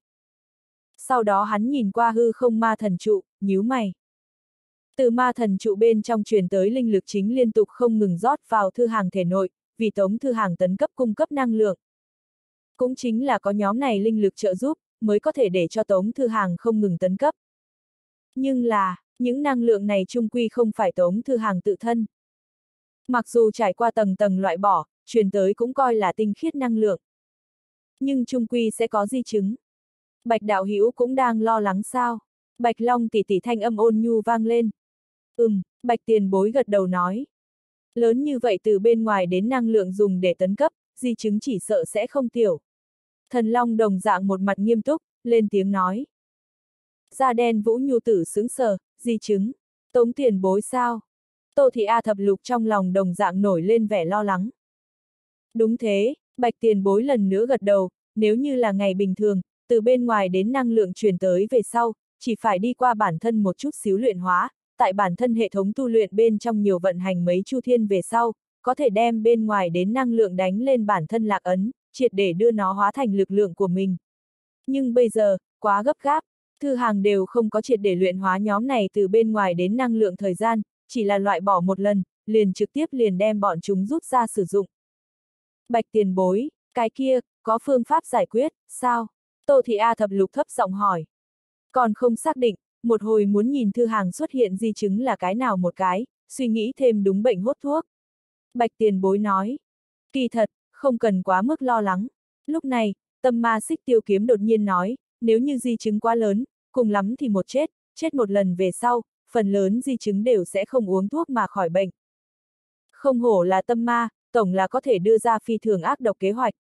S1: Sau đó hắn nhìn qua hư không ma thần trụ, nhíu mày. Từ ma thần trụ bên trong truyền tới linh lực chính liên tục không ngừng rót vào Thư Hàng thể nội, vì Tống Thư Hàng tấn cấp cung cấp năng lượng. Cũng chính là có nhóm này linh lực trợ giúp, mới có thể để cho Tống Thư Hàng không ngừng tấn cấp. Nhưng là, những năng lượng này chung quy không phải Tống Thư Hàng tự thân. Mặc dù trải qua tầng tầng loại bỏ, truyền tới cũng coi là tinh khiết năng lượng. Nhưng chung quy sẽ có di chứng. Bạch đạo hữu cũng đang lo lắng sao? Bạch Long tỷ tỷ thanh âm ôn nhu vang lên. Ừm, Bạch Tiền Bối gật đầu nói. Lớn như vậy từ bên ngoài đến năng lượng dùng để tấn cấp, di chứng chỉ sợ sẽ không tiểu. Thần Long đồng dạng một mặt nghiêm túc, lên tiếng nói. Da đen Vũ Nhu tử sững sờ, di chứng. Tống Tiền Bối sao? Tô Thị A Thập Lục trong lòng đồng dạng nổi lên vẻ lo lắng. Đúng thế, Bạch Tiền Bối lần nữa gật đầu, nếu như là ngày bình thường, từ bên ngoài đến năng lượng truyền tới về sau, chỉ phải đi qua bản thân một chút xíu luyện hóa, tại bản thân hệ thống tu luyện bên trong nhiều vận hành mấy chu thiên về sau, có thể đem bên ngoài đến năng lượng đánh lên bản thân lạc ấn, triệt để đưa nó hóa thành lực lượng của mình. Nhưng bây giờ, quá gấp gáp, Thư Hàng đều không có triệt để luyện hóa nhóm này từ bên ngoài đến năng lượng thời gian, chỉ là loại bỏ một lần, liền trực tiếp liền đem bọn chúng rút ra sử dụng. Bạch Tiền Bối, cái kia, có phương pháp giải quyết, sao? Tô Thị A Thập Lục thấp giọng hỏi. Còn không xác định, một hồi muốn nhìn Thư Hàng xuất hiện di chứng là cái nào một cái, suy nghĩ thêm đúng bệnh hốt thuốc. Bạch Tiền Bối nói. Kỳ thật, không cần quá mức lo lắng. Lúc này, Tâm Ma Xích Tiêu Kiếm đột nhiên nói, nếu như di chứng quá lớn, cùng lắm thì một chết, chết một lần về sau, phần lớn di chứng đều sẽ không uống thuốc mà khỏi bệnh. Không hổ là tâm ma, tổng là có thể đưa ra phi thường ác độc kế hoạch.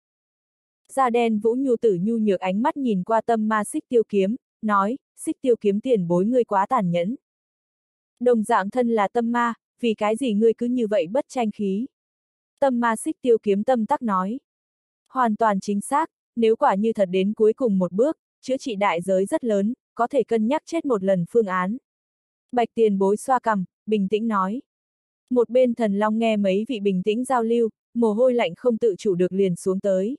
S1: Da đen Vũ Nhu tử nhu nhược ánh mắt nhìn qua Tâm Ma Xích Tiêu Kiếm, nói, Xích Tiêu Kiếm tiền bối ngươi quá tàn nhẫn. Đồng dạng thân là tâm ma, vì cái gì ngươi cứ như vậy bất tranh khí. Tâm Ma Xích Tiêu Kiếm tâm tắc nói. Hoàn toàn chính xác, nếu quả như thật đến cuối cùng một bước, chữa trị đại giới rất lớn, có thể cân nhắc chết một lần phương án. Bạch Tiền Bối xoa cằm, bình tĩnh nói. Một bên Thần Long nghe mấy vị bình tĩnh giao lưu, mồ hôi lạnh không tự chủ được liền xuống tới.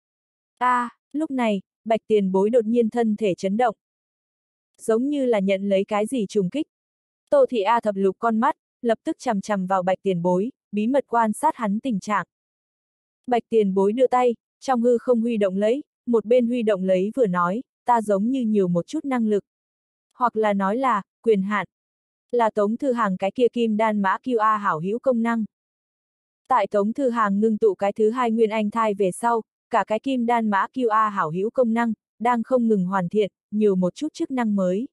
S1: A, à, lúc này, Bạch Tiền Bối đột nhiên thân thể chấn động. Giống như là nhận lấy cái gì trùng kích. Tô Thị A Thập Lục con mắt, lập tức chằm chằm vào Bạch Tiền Bối, bí mật quan sát hắn tình trạng. Bạch Tiền Bối đưa tay, trong hư không huy động lấy, một bên huy động lấy vừa nói, ta giống như nhiều một chút năng lực. Hoặc là nói là, quyền hạn. Là Tống Thư Hàng cái kia kim đan mã Q A hảo hữu công năng. Tại Tống Thư Hàng ngưng tụ cái thứ hai nguyên anh thai về sau, cả cái kim đan mã Q A hảo hữu công năng, đang không ngừng hoàn thiện, nhiều một chút chức năng mới.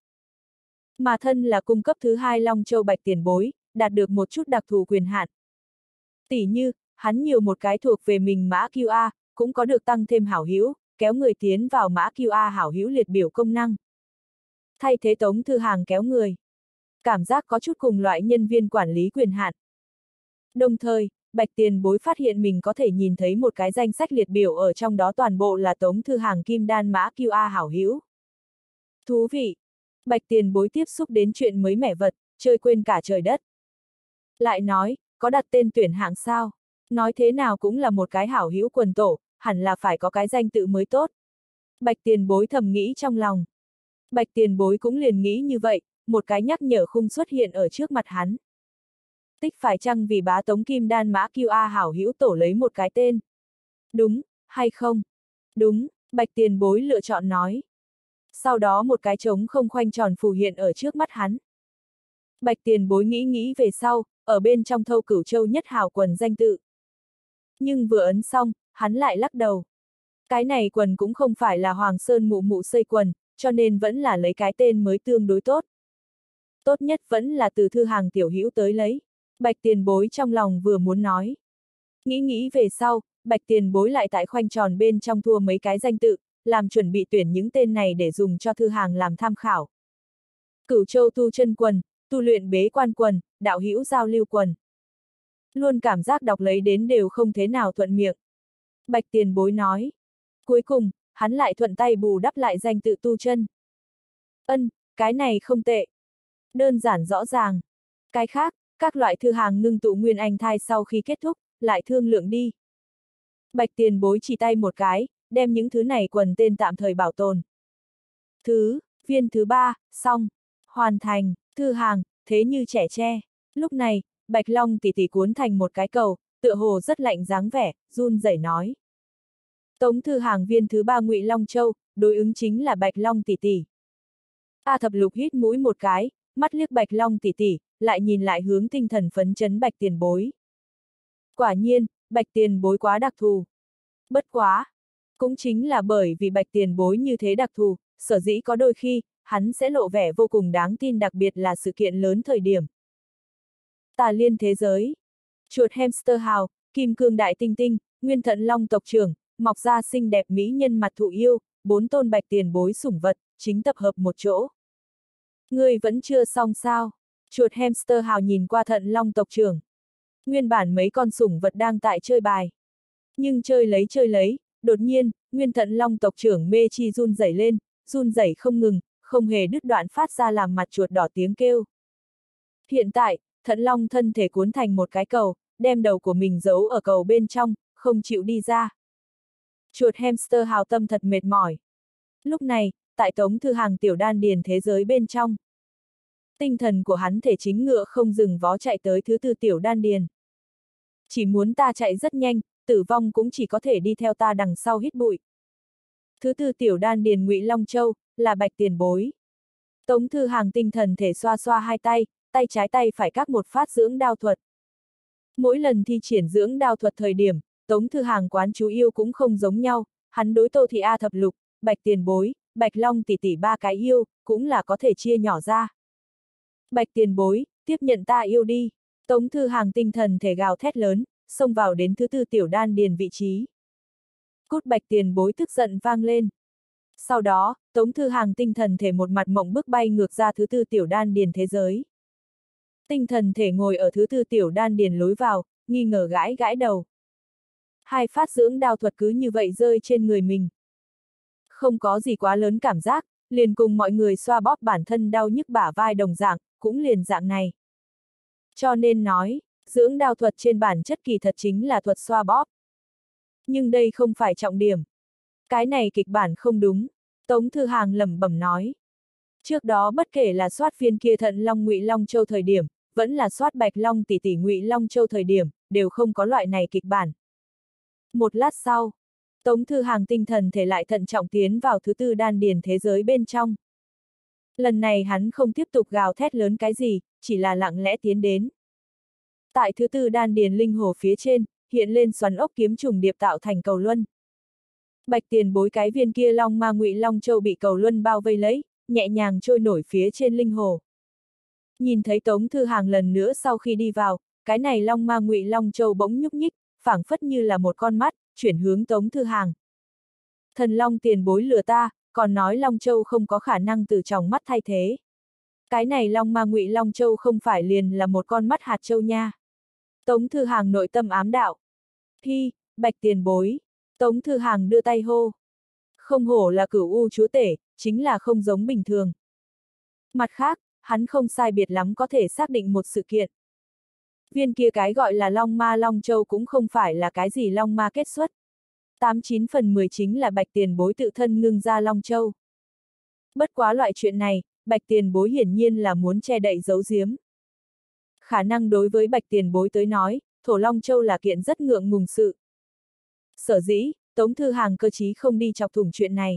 S1: Mà thân là cung cấp thứ hai Long Châu Bạch Tiền Bối, đạt được một chút đặc thù quyền hạn. Tỉ như, hắn nhiều một cái thuộc về mình mã Q A, cũng có được tăng thêm hảo hữu, kéo người tiến vào mã Q A hảo hữu liệt biểu công năng. Thay thế Tống Thư Hàng kéo người. Cảm giác có chút cùng loại nhân viên quản lý quyền hạn. Đồng thời, Bạch Tiền Bối phát hiện mình có thể nhìn thấy một cái danh sách liệt biểu ở trong đó toàn bộ là Tống Thư Hàng kim đan mã Q A hảo hữu. Thú vị! Bạch Tiền Bối tiếp xúc đến chuyện mới mẻ vật, chơi quên cả trời đất. Lại nói, có đặt tên tuyển hạng sao? Nói thế nào cũng là một cái hảo hữu quần tổ, hẳn là phải có cái danh tự mới tốt. Bạch tiền bối thầm nghĩ trong lòng. Bạch tiền bối cũng liền nghĩ như vậy, một cái nhắc nhở khung xuất hiện ở trước mặt hắn. Tích phải chăng vì bá tống kim đan mã kiêu a hảo hữu tổ lấy một cái tên? Đúng, hay không? Đúng, bạch tiền bối lựa chọn nói. Sau đó một cái trống không khoanh tròn phù hiện ở trước mắt hắn. Bạch tiền bối nghĩ nghĩ về sau, ở bên trong thâu cửu châu nhất hào quần danh tự. Nhưng vừa ấn xong, hắn lại lắc đầu. Cái này quần cũng không phải là Hoàng Sơn mụ mụ xây quần, cho nên vẫn là lấy cái tên mới tương đối tốt. Tốt nhất vẫn là từ thư hàng tiểu hữu tới lấy. Bạch tiền bối trong lòng vừa muốn nói. Nghĩ nghĩ về sau, bạch tiền bối lại tại khoanh tròn bên trong thua mấy cái danh tự, làm chuẩn bị tuyển những tên này để dùng cho thư hàng làm tham khảo. Cửu châu tu chân quần, tu luyện bế quan quần, đạo hữu giao lưu quần. Luôn cảm giác đọc lấy đến đều không thế nào thuận miệng. Bạch tiền bối nói. Cuối cùng, hắn lại thuận tay bù đắp lại danh tự tu chân. Ân, cái này không tệ. Đơn giản rõ ràng. Cái khác, các loại thư hàng ngưng tụ nguyên anh thai sau khi kết thúc, lại thương lượng đi. Bạch tiền bối chỉ tay một cái, đem những thứ này quần tên tạm thời bảo tồn. Thứ, viên thứ ba, xong. Hoàn thành, thư hàng, thế như trẻ tre. Lúc này, Bạch Long tỷ tỷ cuốn thành một cái cầu, tựa hồ rất lạnh dáng vẻ, run rẩy nói. Tống thư hàng viên thứ ba Ngụy Long Châu, đối ứng chính là Bạch Long tỷ tỷ. A Thập Lục hít mũi một cái, mắt liếc Bạch Long tỷ tỷ, lại nhìn lại hướng tinh thần phấn chấn Bạch tiền bối. Quả nhiên, Bạch tiền bối quá đặc thù. Bất quá. Cũng chính là bởi vì Bạch tiền bối như thế đặc thù, sở dĩ có đôi khi, hắn sẽ lộ vẻ vô cùng đáng tin, đặc biệt là sự kiện lớn thời điểm. Tà liên thế giới. Chuột hamster hào, kim cương đại tinh tinh, nguyên thận long tộc trưởng, mọc ra xinh đẹp mỹ nhân mặt thụ yêu, bốn tôn Bạch tiền bối sủng vật, chính tập hợp một chỗ. Ngươi vẫn chưa xong sao? Chuột hamster hào nhìn qua thận long tộc trưởng. Nguyên bản mấy con sủng vật đang tại chơi bài. Nhưng chơi lấy chơi lấy, đột nhiên, nguyên thận long tộc trưởng mê chi run rẩy lên, run rẩy không ngừng, không hề đứt đoạn phát ra làm mặt chuột đỏ tiếng kêu. Hiện tại, thận long thân thể cuốn thành một cái cầu, đem đầu của mình giấu ở cầu bên trong, không chịu đi ra. Chuột hamster hào tâm thật mệt mỏi. Lúc này, tại Tống thư hàng tiểu đan điền thế giới bên trong. Tinh thần của hắn thể chính ngựa không dừng vó chạy tới thứ tư tiểu đan điền. Chỉ muốn ta chạy rất nhanh, tử vong cũng chỉ có thể đi theo ta đằng sau hít bụi. Thứ tư tiểu đan điền Ngụy Long Châu, là Bạch tiền bối. Tống thư hàng tinh thần thể xoa xoa hai tay, tay trái tay phải các một phát dưỡng đao thuật. Mỗi lần thi triển dưỡng đao thuật thời điểm, Tống thư hàng quán chú yêu cũng không giống nhau, hắn đối Tô Thị A Thập Lục, Bạch tiền bối, Bạch Long tỷ tỷ ba cái yêu, cũng là có thể chia nhỏ ra. Bạch tiền bối, tiếp nhận ta yêu đi. Tống thư hàng tinh thần thể gào thét lớn, xông vào đến thứ tư tiểu đan điền vị trí. Cút Bạch tiền bối tức giận vang lên. Sau đó, Tống thư hàng tinh thần thể một mặt mộng bước bay ngược ra thứ tư tiểu đan điền thế giới. Tinh thần thể ngồi ở thứ tư tiểu đan điền lối vào, nghi ngờ gãi gãi đầu. Hai phát dưỡng đao thuật cứ như vậy rơi trên người mình. Không có gì quá lớn cảm giác, liền cùng mọi người xoa bóp bản thân đau nhức bả vai đồng dạng, cũng liền dạng này. Cho nên nói, dưỡng đao thuật trên bản chất kỳ thật chính là thuật xoa bóp. Nhưng đây không phải trọng điểm. Cái này kịch bản không đúng, Tống thư hàng lẩm bẩm nói. Trước đó bất kể là soát viên kia thận long Ngụy Long Châu thời điểm, vẫn là soát Bạch Long tỷ tỷ Ngụy Long Châu thời điểm, đều không có loại này kịch bản. Một lát sau, Tống thư hàng tinh thần thể lại thận trọng tiến vào thứ tư đan điền thế giới bên trong. Lần này hắn không tiếp tục gào thét lớn cái gì, chỉ là lặng lẽ tiến đến. Tại thứ tư đan điền linh hồ phía trên, hiện lên xoắn ốc kiếm trùng điệp tạo thành cầu luân. Bạch tiền bối cái viên kia long ma Ngụy Long Châu bị cầu luân bao vây lấy, nhẹ nhàng trôi nổi phía trên linh hồ. Nhìn thấy Tống thư hàng lần nữa sau khi đi vào, cái này long ma Ngụy Long Châu bỗng nhúc nhích, phảng phất như là một con mắt, chuyển hướng Tống thư hàng. Thần long tiền bối lừa ta, còn nói Long Châu không có khả năng từ trong mắt thay thế. Cái này long ma Ngụy Long Châu không phải liền là một con mắt hạt châu nha. Tống thư hàng nội tâm ám đạo. Hi, Bạch tiền bối. Tống thư hàng đưa tay hô. Không hổ là cửu u chúa tể, chính là không giống bình thường. Mặt khác, hắn không sai biệt lắm có thể xác định một sự kiện. Viên kia cái gọi là Long Ma Long Châu cũng không phải là cái gì Long Ma kết xuất. Tám chín phần mười chính là Bạch Tiền Bối tự thân ngưng ra Long Châu. Bất quá loại chuyện này, Bạch Tiền Bối hiển nhiên là muốn che đậy giấu giếm. Khả năng đối với Bạch Tiền Bối tới nói, thổ Long Châu là kiện rất ngượng ngùng sự. Sở dĩ, Tống Thư Hàng cơ chí không đi chọc thủng chuyện này.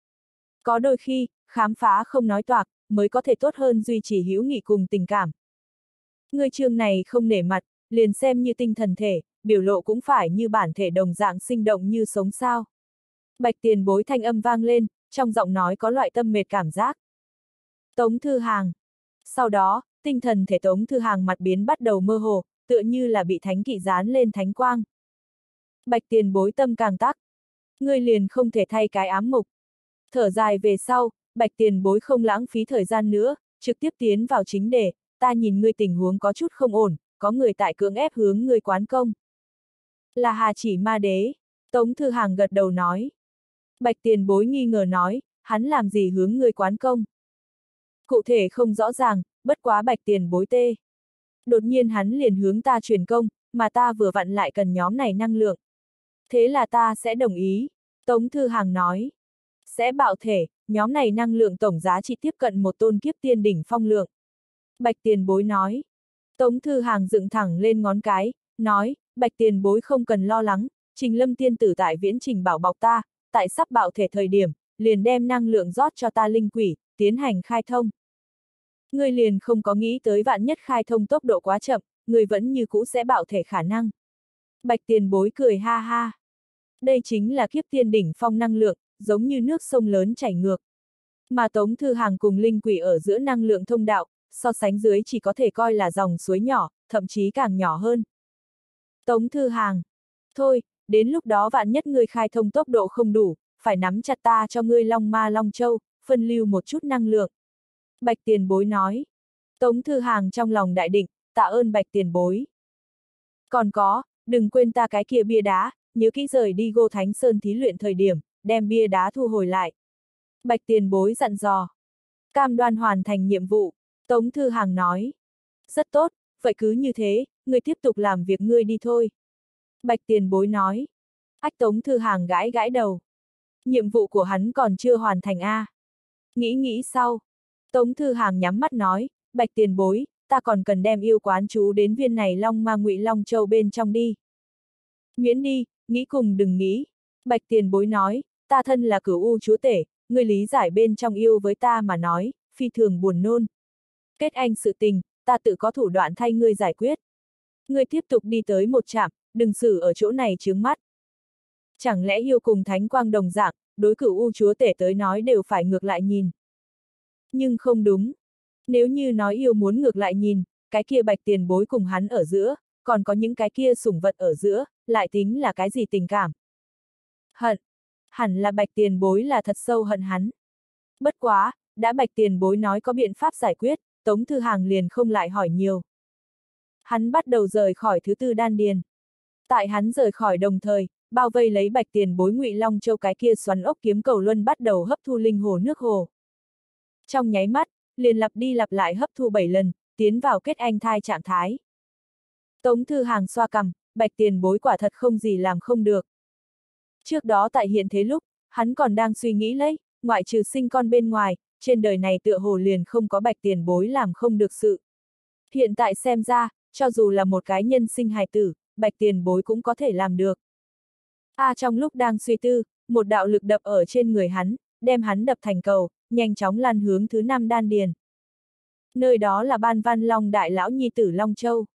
S1: Có đôi khi, khám phá không nói toạc, mới có thể tốt hơn duy trì hữu nghị cùng tình cảm. Người chương này không nể mặt, liền xem như tinh thần thể, biểu lộ cũng phải như bản thể đồng dạng sinh động như sống sao. Bạch Tiền Bối thanh âm vang lên, trong giọng nói có loại tâm mệt cảm giác. Tống Thư Hàng. Sau đó, tinh thần thể Tống Thư Hàng mặt biến bắt đầu mơ hồ, tựa như là bị thánh kỵ dán lên thánh quang. Bạch Tiền Bối tâm càng tắc. Ngươi liền không thể thay cái ám mục. Thở dài về sau, Bạch Tiền Bối không lãng phí thời gian nữa, trực tiếp tiến vào chính đề, ta nhìn ngươi tình huống có chút không ổn, có người tại cưỡng ép hướng ngươi quán công. Là Hà Chỉ Ma Đế. Tống Thư Hàng gật đầu nói. Bạch Tiền Bối nghi ngờ nói, hắn làm gì hướng ngươi quán công? Cụ thể không rõ ràng, bất quá Bạch Tiền Bối tê. Đột nhiên hắn liền hướng ta truyền công, mà ta vừa vặn lại cần nhóm này năng lượng. Thế là ta sẽ đồng ý. Tống Thư Hàng nói. Sẽ bạo thể, nhóm này năng lượng tổng giá trị tiếp cận một tôn kiếp tiên đỉnh phong lượng. Bạch Tiền Bối nói. Tống Thư Hàng dựng thẳng lên ngón cái, nói, Bạch Tiền Bối không cần lo lắng, Trình Lâm tiên tử tại viễn trình bảo bọc ta, tại sắp bạo thể thời điểm, liền đem năng lượng rót cho ta linh quỷ, tiến hành khai thông. Người liền không có nghĩ tới vạn nhất khai thông tốc độ quá chậm, người vẫn như cũ sẽ bạo thể khả năng. Bạch Tiền Bối cười ha ha. Đây chính là kiếp tiên đỉnh phong năng lượng, giống như nước sông lớn chảy ngược. Mà Tống Thư Hàng cùng linh quỷ ở giữa năng lượng thông đạo, so sánh dưới chỉ có thể coi là dòng suối nhỏ, thậm chí càng nhỏ hơn. Tống Thư Hàng. Thôi, đến lúc đó vạn nhất ngươi khai thông tốc độ không đủ, phải nắm chặt ta cho ngươi Long Ma Long Châu, phân lưu một chút năng lượng. Bạch Tiền Bối nói. Tống Thư Hàng trong lòng đại định, tạ ơn Bạch Tiền Bối. Còn có, đừng quên ta cái kia bia đá, nhớ kỹ rời đi Gô Thánh Sơn thí luyện thời điểm, đem bia đá thu hồi lại. Bạch Tiền Bối dặn dò. Cam đoan hoàn thành nhiệm vụ, Tống Thư Hàng nói. Rất tốt, vậy cứ như thế, ngươi tiếp tục làm việc ngươi đi thôi. Bạch Tiền Bối nói. Ách Tống Thư Hàng gãi gãi đầu. Nhiệm vụ của hắn còn chưa hoàn thành a. À. Nghĩ nghĩ sau. Tống Thư Hàng nhắm mắt nói, Bạch Tiền Bối, ta còn cần đem yêu quán chú đến viên này Long Ma Ngụy Long Châu bên trong đi. Miễn đi, nghĩ cùng đừng nghĩ. Bạch Tiền Bối nói, ta thân là Cửu U chúa tể, ngươi lý giải bên trong yêu với ta mà nói, phi thường buồn nôn. Kết anh sự tình, ta tự có thủ đoạn thay ngươi giải quyết. Ngươi tiếp tục đi tới một trạm, đừng xử ở chỗ này chướng mắt. Chẳng lẽ yêu cùng thánh quang đồng dạng, đối Cửu U chúa tể tới nói đều phải ngược lại nhìn. Nhưng không đúng. Nếu như nói yêu muốn ngược lại nhìn, cái kia Bạch Tiền Bối cùng hắn ở giữa, còn có những cái kia sủng vật ở giữa, lại tính là cái gì tình cảm? Hận. Hẳn là Bạch Tiền Bối là thật sâu hận hắn. Bất quá, đã Bạch Tiền Bối nói có biện pháp giải quyết, Tống Thư Hàng liền không lại hỏi nhiều. Hắn bắt đầu rời khỏi thứ tư đan điền. Tại hắn rời khỏi đồng thời, bao vây lấy Bạch Tiền Bối Ngụy Long Châu cái kia xoắn ốc kiếm cầu luân bắt đầu hấp thu linh hồ nước hồ. Trong nháy mắt, liền lặp đi lặp lại hấp thu bảy lần, tiến vào kết anh thai trạng thái. Tống Thư Hàng xoa cằm, Bạch Tiền Bối quả thật không gì làm không được. Trước đó tại hiện thế lúc, hắn còn đang suy nghĩ lấy, ngoại trừ sinh con bên ngoài, trên đời này tựa hồ liền không có Bạch Tiền Bối làm không được sự. Hiện tại xem ra, cho dù là một cái nhân sinh hài tử, Bạch Tiền Bối cũng có thể làm được. A à, trong lúc đang suy tư, một đạo lực đập ở trên người hắn, đem hắn đập thành cầu, nhanh chóng lan hướng thứ năm đan điền. Nơi đó là Ban Văn Long đại lão nhi tử Long Châu.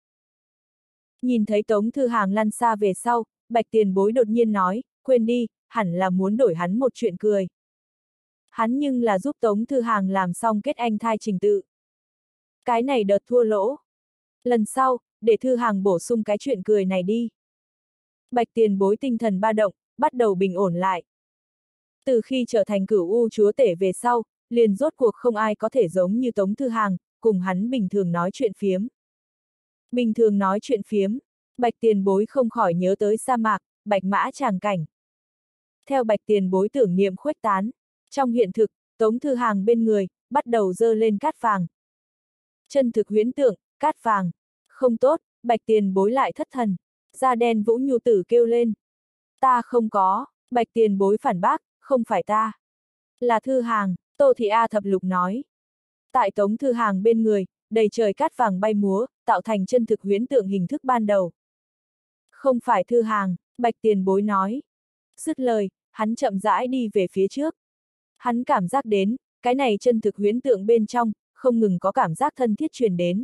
S1: Nhìn thấy Tống Thư Hàng lăn xa về sau, Bạch Tiền Bối đột nhiên nói, quên đi, hẳn là muốn đổi hắn một chuyện cười. Hắn nhưng là giúp Tống Thư Hàng làm xong kết anh thai trình tự. Cái này đợt thua lỗ. Lần sau, để Thư Hàng bổ sung cái chuyện cười này đi. Bạch Tiền Bối tinh thần ba động, bắt đầu bình ổn lại. Từ khi trở thành Cửu U chúa tể về sau, liền rốt cuộc không ai có thể giống như Tống Thư Hàng, cùng hắn bình thường nói chuyện phiếm. Bình thường nói chuyện phiếm, Bạch Tiền Bối không khỏi nhớ tới sa mạc, bạch mã tràng cảnh. Theo Bạch Tiền Bối tưởng niệm khuếch tán, trong hiện thực, Tống Thư Hàng bên người, bắt đầu dơ lên cát vàng. Chân thực huyễn tượng, cát vàng. Không tốt, Bạch tiền bối lại thất thần. Da đen Vũ Nhu Tử kêu lên. Ta không có, Bạch tiền bối phản bác, không phải ta. Là Thư Hàng, Tô Thị A Thập Lục nói. Tại Tống Thư Hàng bên người, đầy trời cát vàng bay múa, tạo thành chân thực huyễn tượng hình thức ban đầu. Không phải Thư Hàng, Bạch tiền bối nói. Dứt lời, hắn chậm rãi đi về phía trước. Hắn cảm giác đến, cái này chân thực huyễn tượng bên trong, không ngừng có cảm giác thân thiết truyền đến.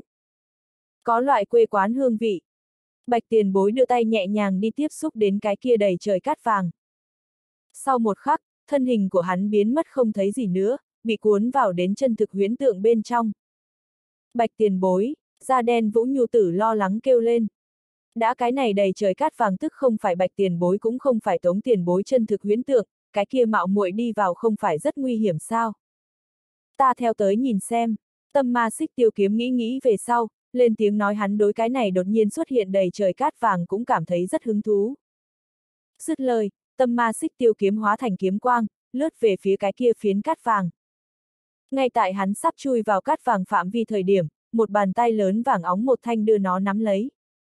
S1: Có loại quê quán hương vị. Bạch tiền bối đưa tay nhẹ nhàng đi tiếp xúc đến cái kia đầy trời cát vàng. Sau một khắc, thân hình của hắn biến mất không thấy gì nữa, bị cuốn vào đến chân thực huyễn tượng bên trong. Bạch tiền bối, da đen Vũ Nhu Tử lo lắng kêu lên. Đã cái này đầy trời cát vàng tức không phải Bạch tiền bối cũng không phải Tống tiền bối chân thực huyễn tượng, cái kia mạo muội đi vào không phải rất nguy hiểm sao? Ta theo tới nhìn xem. Tâm Ma Xích Tiêu Kiếm nghĩ nghĩ về sau, lên tiếng nói hắn đối cái này đột nhiên xuất hiện đầy trời cát vàng cũng cảm thấy rất hứng thú. Dứt lời, Tâm Ma Xích Tiêu Kiếm hóa thành kiếm quang, lướt về phía cái kia phiến cát vàng. Ngay tại hắn sắp chui vào cát vàng phạm vi thời điểm, một bàn tay lớn vàng óng một thanh đưa nó nắm lấy.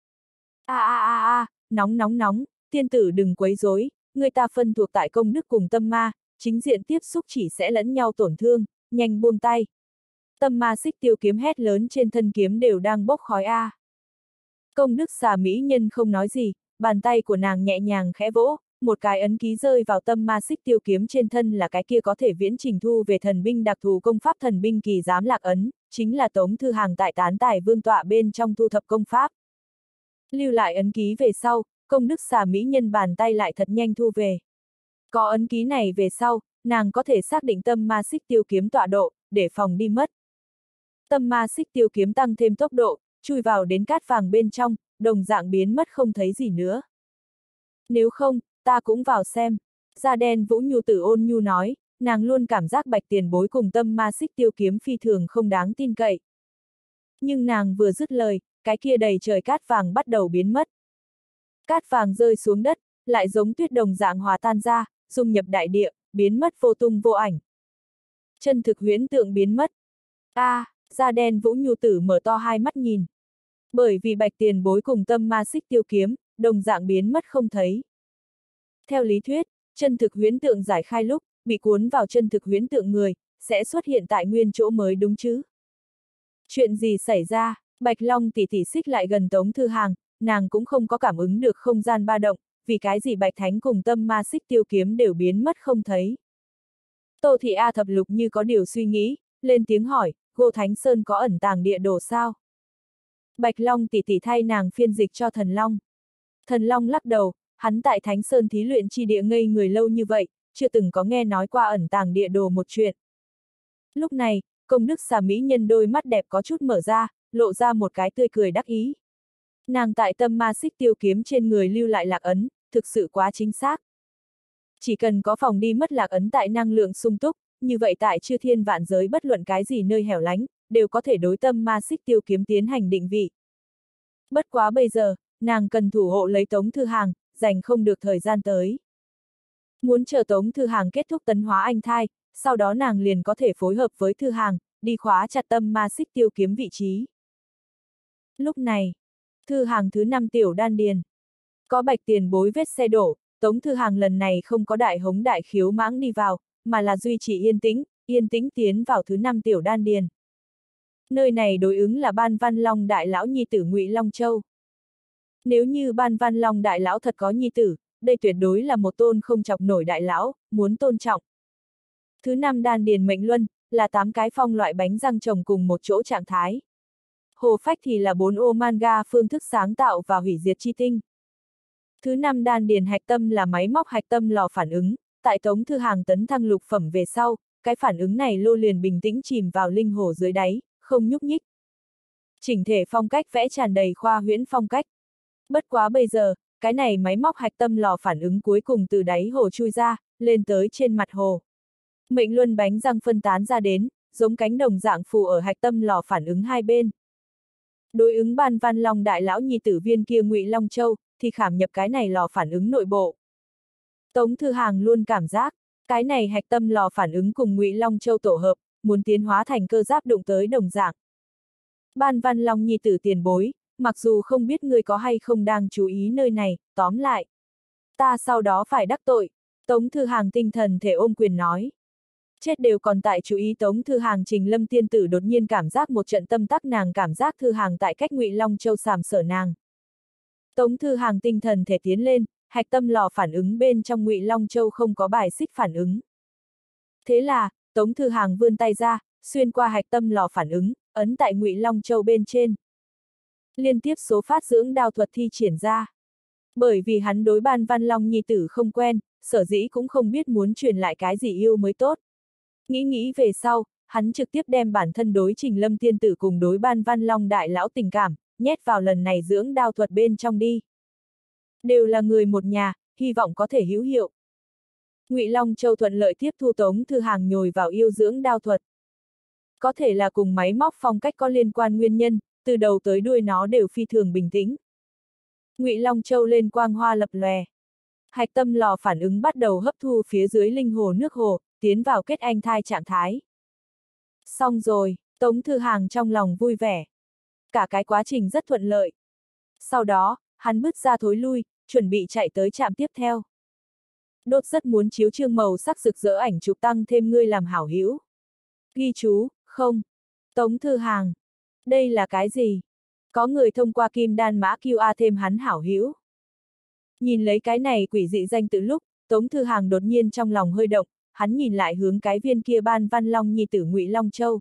S1: A a a a, nóng nóng nóng, tiên tử đừng quấy rối, người ta phân thuộc tại công đức cùng tâm ma, chính diện tiếp xúc chỉ sẽ lẫn nhau tổn thương, nhanh buông tay. Tâm Ma Xích Tiêu Kiếm hét lớn trên thân kiếm đều đang bốc khói a. Công đức xà mỹ nhân không nói gì, bàn tay của nàng nhẹ nhàng khẽ vỗ, một cái ấn ký rơi vào Tâm Ma Xích Tiêu Kiếm trên thân là cái kia có thể viễn trình thu về thần binh đặc thù công pháp thần binh kỳ giám lạc ấn, chính là Tống Thư Hàng tại Tán Tài Vương tọa bên trong thu thập công pháp. Lưu lại ấn ký về sau, công đức xà mỹ nhân bàn tay lại thật nhanh thu về. Có ấn ký này về sau, nàng có thể xác định Tâm Ma Xích Tiêu Kiếm tọa độ, để phòng đi mất. Tâm Ma Xích Tiêu Kiếm tăng thêm tốc độ, chui vào đến cát vàng bên trong, đồng dạng biến mất không thấy gì nữa. Nếu không, ta cũng vào xem. Da đen Vũ Nhu Tử ôn nhu nói, nàng luôn cảm giác Bạch tiền bối cùng Tâm Ma Xích Tiêu Kiếm phi thường không đáng tin cậy. Nhưng nàng vừa dứt lời, cái kia đầy trời cát vàng bắt đầu biến mất. Cát vàng rơi xuống đất, lại giống tuyết đồng dạng hòa tan ra, dung nhập đại địa, biến mất vô tung vô ảnh. Chân thực huyễn tượng biến mất. A, à, da đen Vũ Nhu Tử mở to hai mắt nhìn. Bởi vì Bạch tiền bối cùng Tâm Ma Xích Tiêu Kiếm, đồng dạng biến mất không thấy. Theo lý thuyết, chân thực huyễn tượng giải khai lúc, bị cuốn vào chân thực huyễn tượng người, sẽ xuất hiện tại nguyên chỗ mới đúng chứ? Chuyện gì xảy ra? Bạch Long tỷ tỷ xích lại gần Tống Thư Hàng, nàng cũng không có cảm ứng được không gian ba động, vì cái gì Bạch Thánh cùng Tâm Ma Xích Tiêu Kiếm đều biến mất không thấy. Tô Thị A Thập Lục như có điều suy nghĩ, lên tiếng hỏi, Ngô Thánh Sơn có ẩn tàng địa đồ sao? Bạch Long tỷ tỷ thay nàng phiên dịch cho Thần Long. Thần Long lắc đầu, hắn tại Thánh Sơn thí luyện chi địa ngây người lâu như vậy, chưa từng có nghe nói qua ẩn tàng địa đồ một chuyện. Lúc này, công đức xà mỹ nhân đôi mắt đẹp có chút mở ra, lộ ra một cái tươi cười đắc ý. Nàng tại Tâm Ma Xích Tiêu Kiếm trên người lưu lại lạc ấn, thực sự quá chính xác. Chỉ cần có phòng đi mất lạc ấn tại năng lượng sung túc, như vậy tại chư thiên vạn giới bất luận cái gì nơi hẻo lánh, đều có thể đối Tâm Ma Xích Tiêu Kiếm tiến hành định vị. Bất quá bây giờ, nàng cần thủ hộ lấy Tống Thư Hàng, dành không được thời gian tới. Muốn chờ Tống Thư Hàng kết thúc tấn hóa anh thai, sau đó nàng liền có thể phối hợp với Thư Hàng, đi khóa chặt Tâm Ma Xích Tiêu Kiếm vị trí. Lúc này, Thư Hàng thứ năm tiểu đan điền. Có Bạch tiền bối vết xe đổ, Tống Thư Hàng lần này không có đại hống đại khiếu mãng đi vào, mà là duy trì yên tĩnh, yên tĩnh tiến vào thứ năm tiểu đan điền. Nơi này đối ứng là Ban Văn Long đại lão nhi tử Ngụy Long Châu. Nếu như Ban Văn Long đại lão thật có nhi tử, đây tuyệt đối là một tôn không chọc nổi đại lão, muốn tôn trọng. Thứ năm đan điền mệnh luân, là tám cái phong loại bánh răng chồng cùng một chỗ trạng thái. Hồ phách thì là bốn ô manga phương thức sáng tạo và hủy diệt chi tinh. Thứ năm đan điền hạch tâm là máy móc hạch tâm lò phản ứng, tại Tống Thư Hàng tấn thăng lục phẩm về sau, cái phản ứng này lô liền bình tĩnh chìm vào linh hồ dưới đáy, không nhúc nhích. Chỉnh thể phong cách vẽ tràn đầy khoa huyễn phong cách. Bất quá bây giờ, cái này máy móc hạch tâm lò phản ứng cuối cùng từ đáy hồ chui ra, lên tới trên mặt hồ. Mệnh luân bánh răng phân tán ra đến, giống cánh đồng dạng phù ở hạch tâm lò phản ứng hai bên. Đối ứng Ban Văn Long đại lão nhi tử viên kia Ngụy Long Châu, thì khảm nhập cái này lò phản ứng nội bộ. Tống Thư Hàng luôn cảm giác, cái này hạch tâm lò phản ứng cùng Ngụy Long Châu tổ hợp, muốn tiến hóa thành cơ giáp đụng tới đồng dạng. Ban Văn Long nhi tử tiền bối, mặc dù không biết ngươi có hay không đang chú ý nơi này, tóm lại. Ta sau đó phải đắc tội, Tống Thư Hàng tinh thần thể ôm quyền nói. Chết đều còn tại chú ý Tống Thư Hàng. Trình Lâm tiên tử đột nhiên cảm giác một trận tâm tắc, nàng cảm giác Thư Hàng tại cách Ngụy Long Châu sàm sở nàng. Tống Thư Hàng tinh thần thể tiến lên, hạch tâm lò phản ứng bên trong Ngụy Long Châu không có bài xích phản ứng. Thế là, Tống Thư Hàng vươn tay ra, xuyên qua hạch tâm lò phản ứng, ấn tại Ngụy Long Châu bên trên. Liên tiếp số phát dưỡng đao thuật thi triển ra. Bởi vì hắn đối Ban Văn Long nhi tử không quen, sở dĩ cũng không biết muốn truyền lại cái gì yêu mới tốt. Nghĩ nghĩ về sau, hắn trực tiếp đem bản thân đối Trình Lâm tiên tử cùng đối Ban Văn Long đại lão tình cảm, nhét vào lần này dưỡng đao thuật bên trong đi. Đều là người một nhà, hy vọng có thể hữu hiệu. Ngụy Long Châu thuận lợi tiếp thu Tống Thư Hàng nhồi vào yêu dưỡng đao thuật. Có thể là cùng máy móc phong cách có liên quan nguyên nhân, từ đầu tới đuôi nó đều phi thường bình tĩnh. Ngụy Long Châu lên quang hoa lập lòe. Hạch tâm lò phản ứng bắt đầu hấp thu phía dưới linh hồ nước hồ, tiến vào kết anh thai trạng thái. Xong rồi, Tống Thư Hàng trong lòng vui vẻ. Cả cái quá trình rất thuận lợi. Sau đó, hắn bước ra thối lui, chuẩn bị chạy tới trạm tiếp theo. Đốt rất muốn chiếu chương màu sắc rực rỡ ảnh chụp tăng thêm ngươi làm hảo hữu. Ghi chú, không. Tống Thư Hàng. Đây là cái gì? Có người thông qua kim đan mã quy rờ thêm hắn hảo hữu. Nhìn lấy cái này quỷ dị danh tự lúc, Tống Thư Hàng đột nhiên trong lòng hơi động, hắn nhìn lại hướng cái viên kia Ban Văn Long nhi tử Ngụy Long Châu.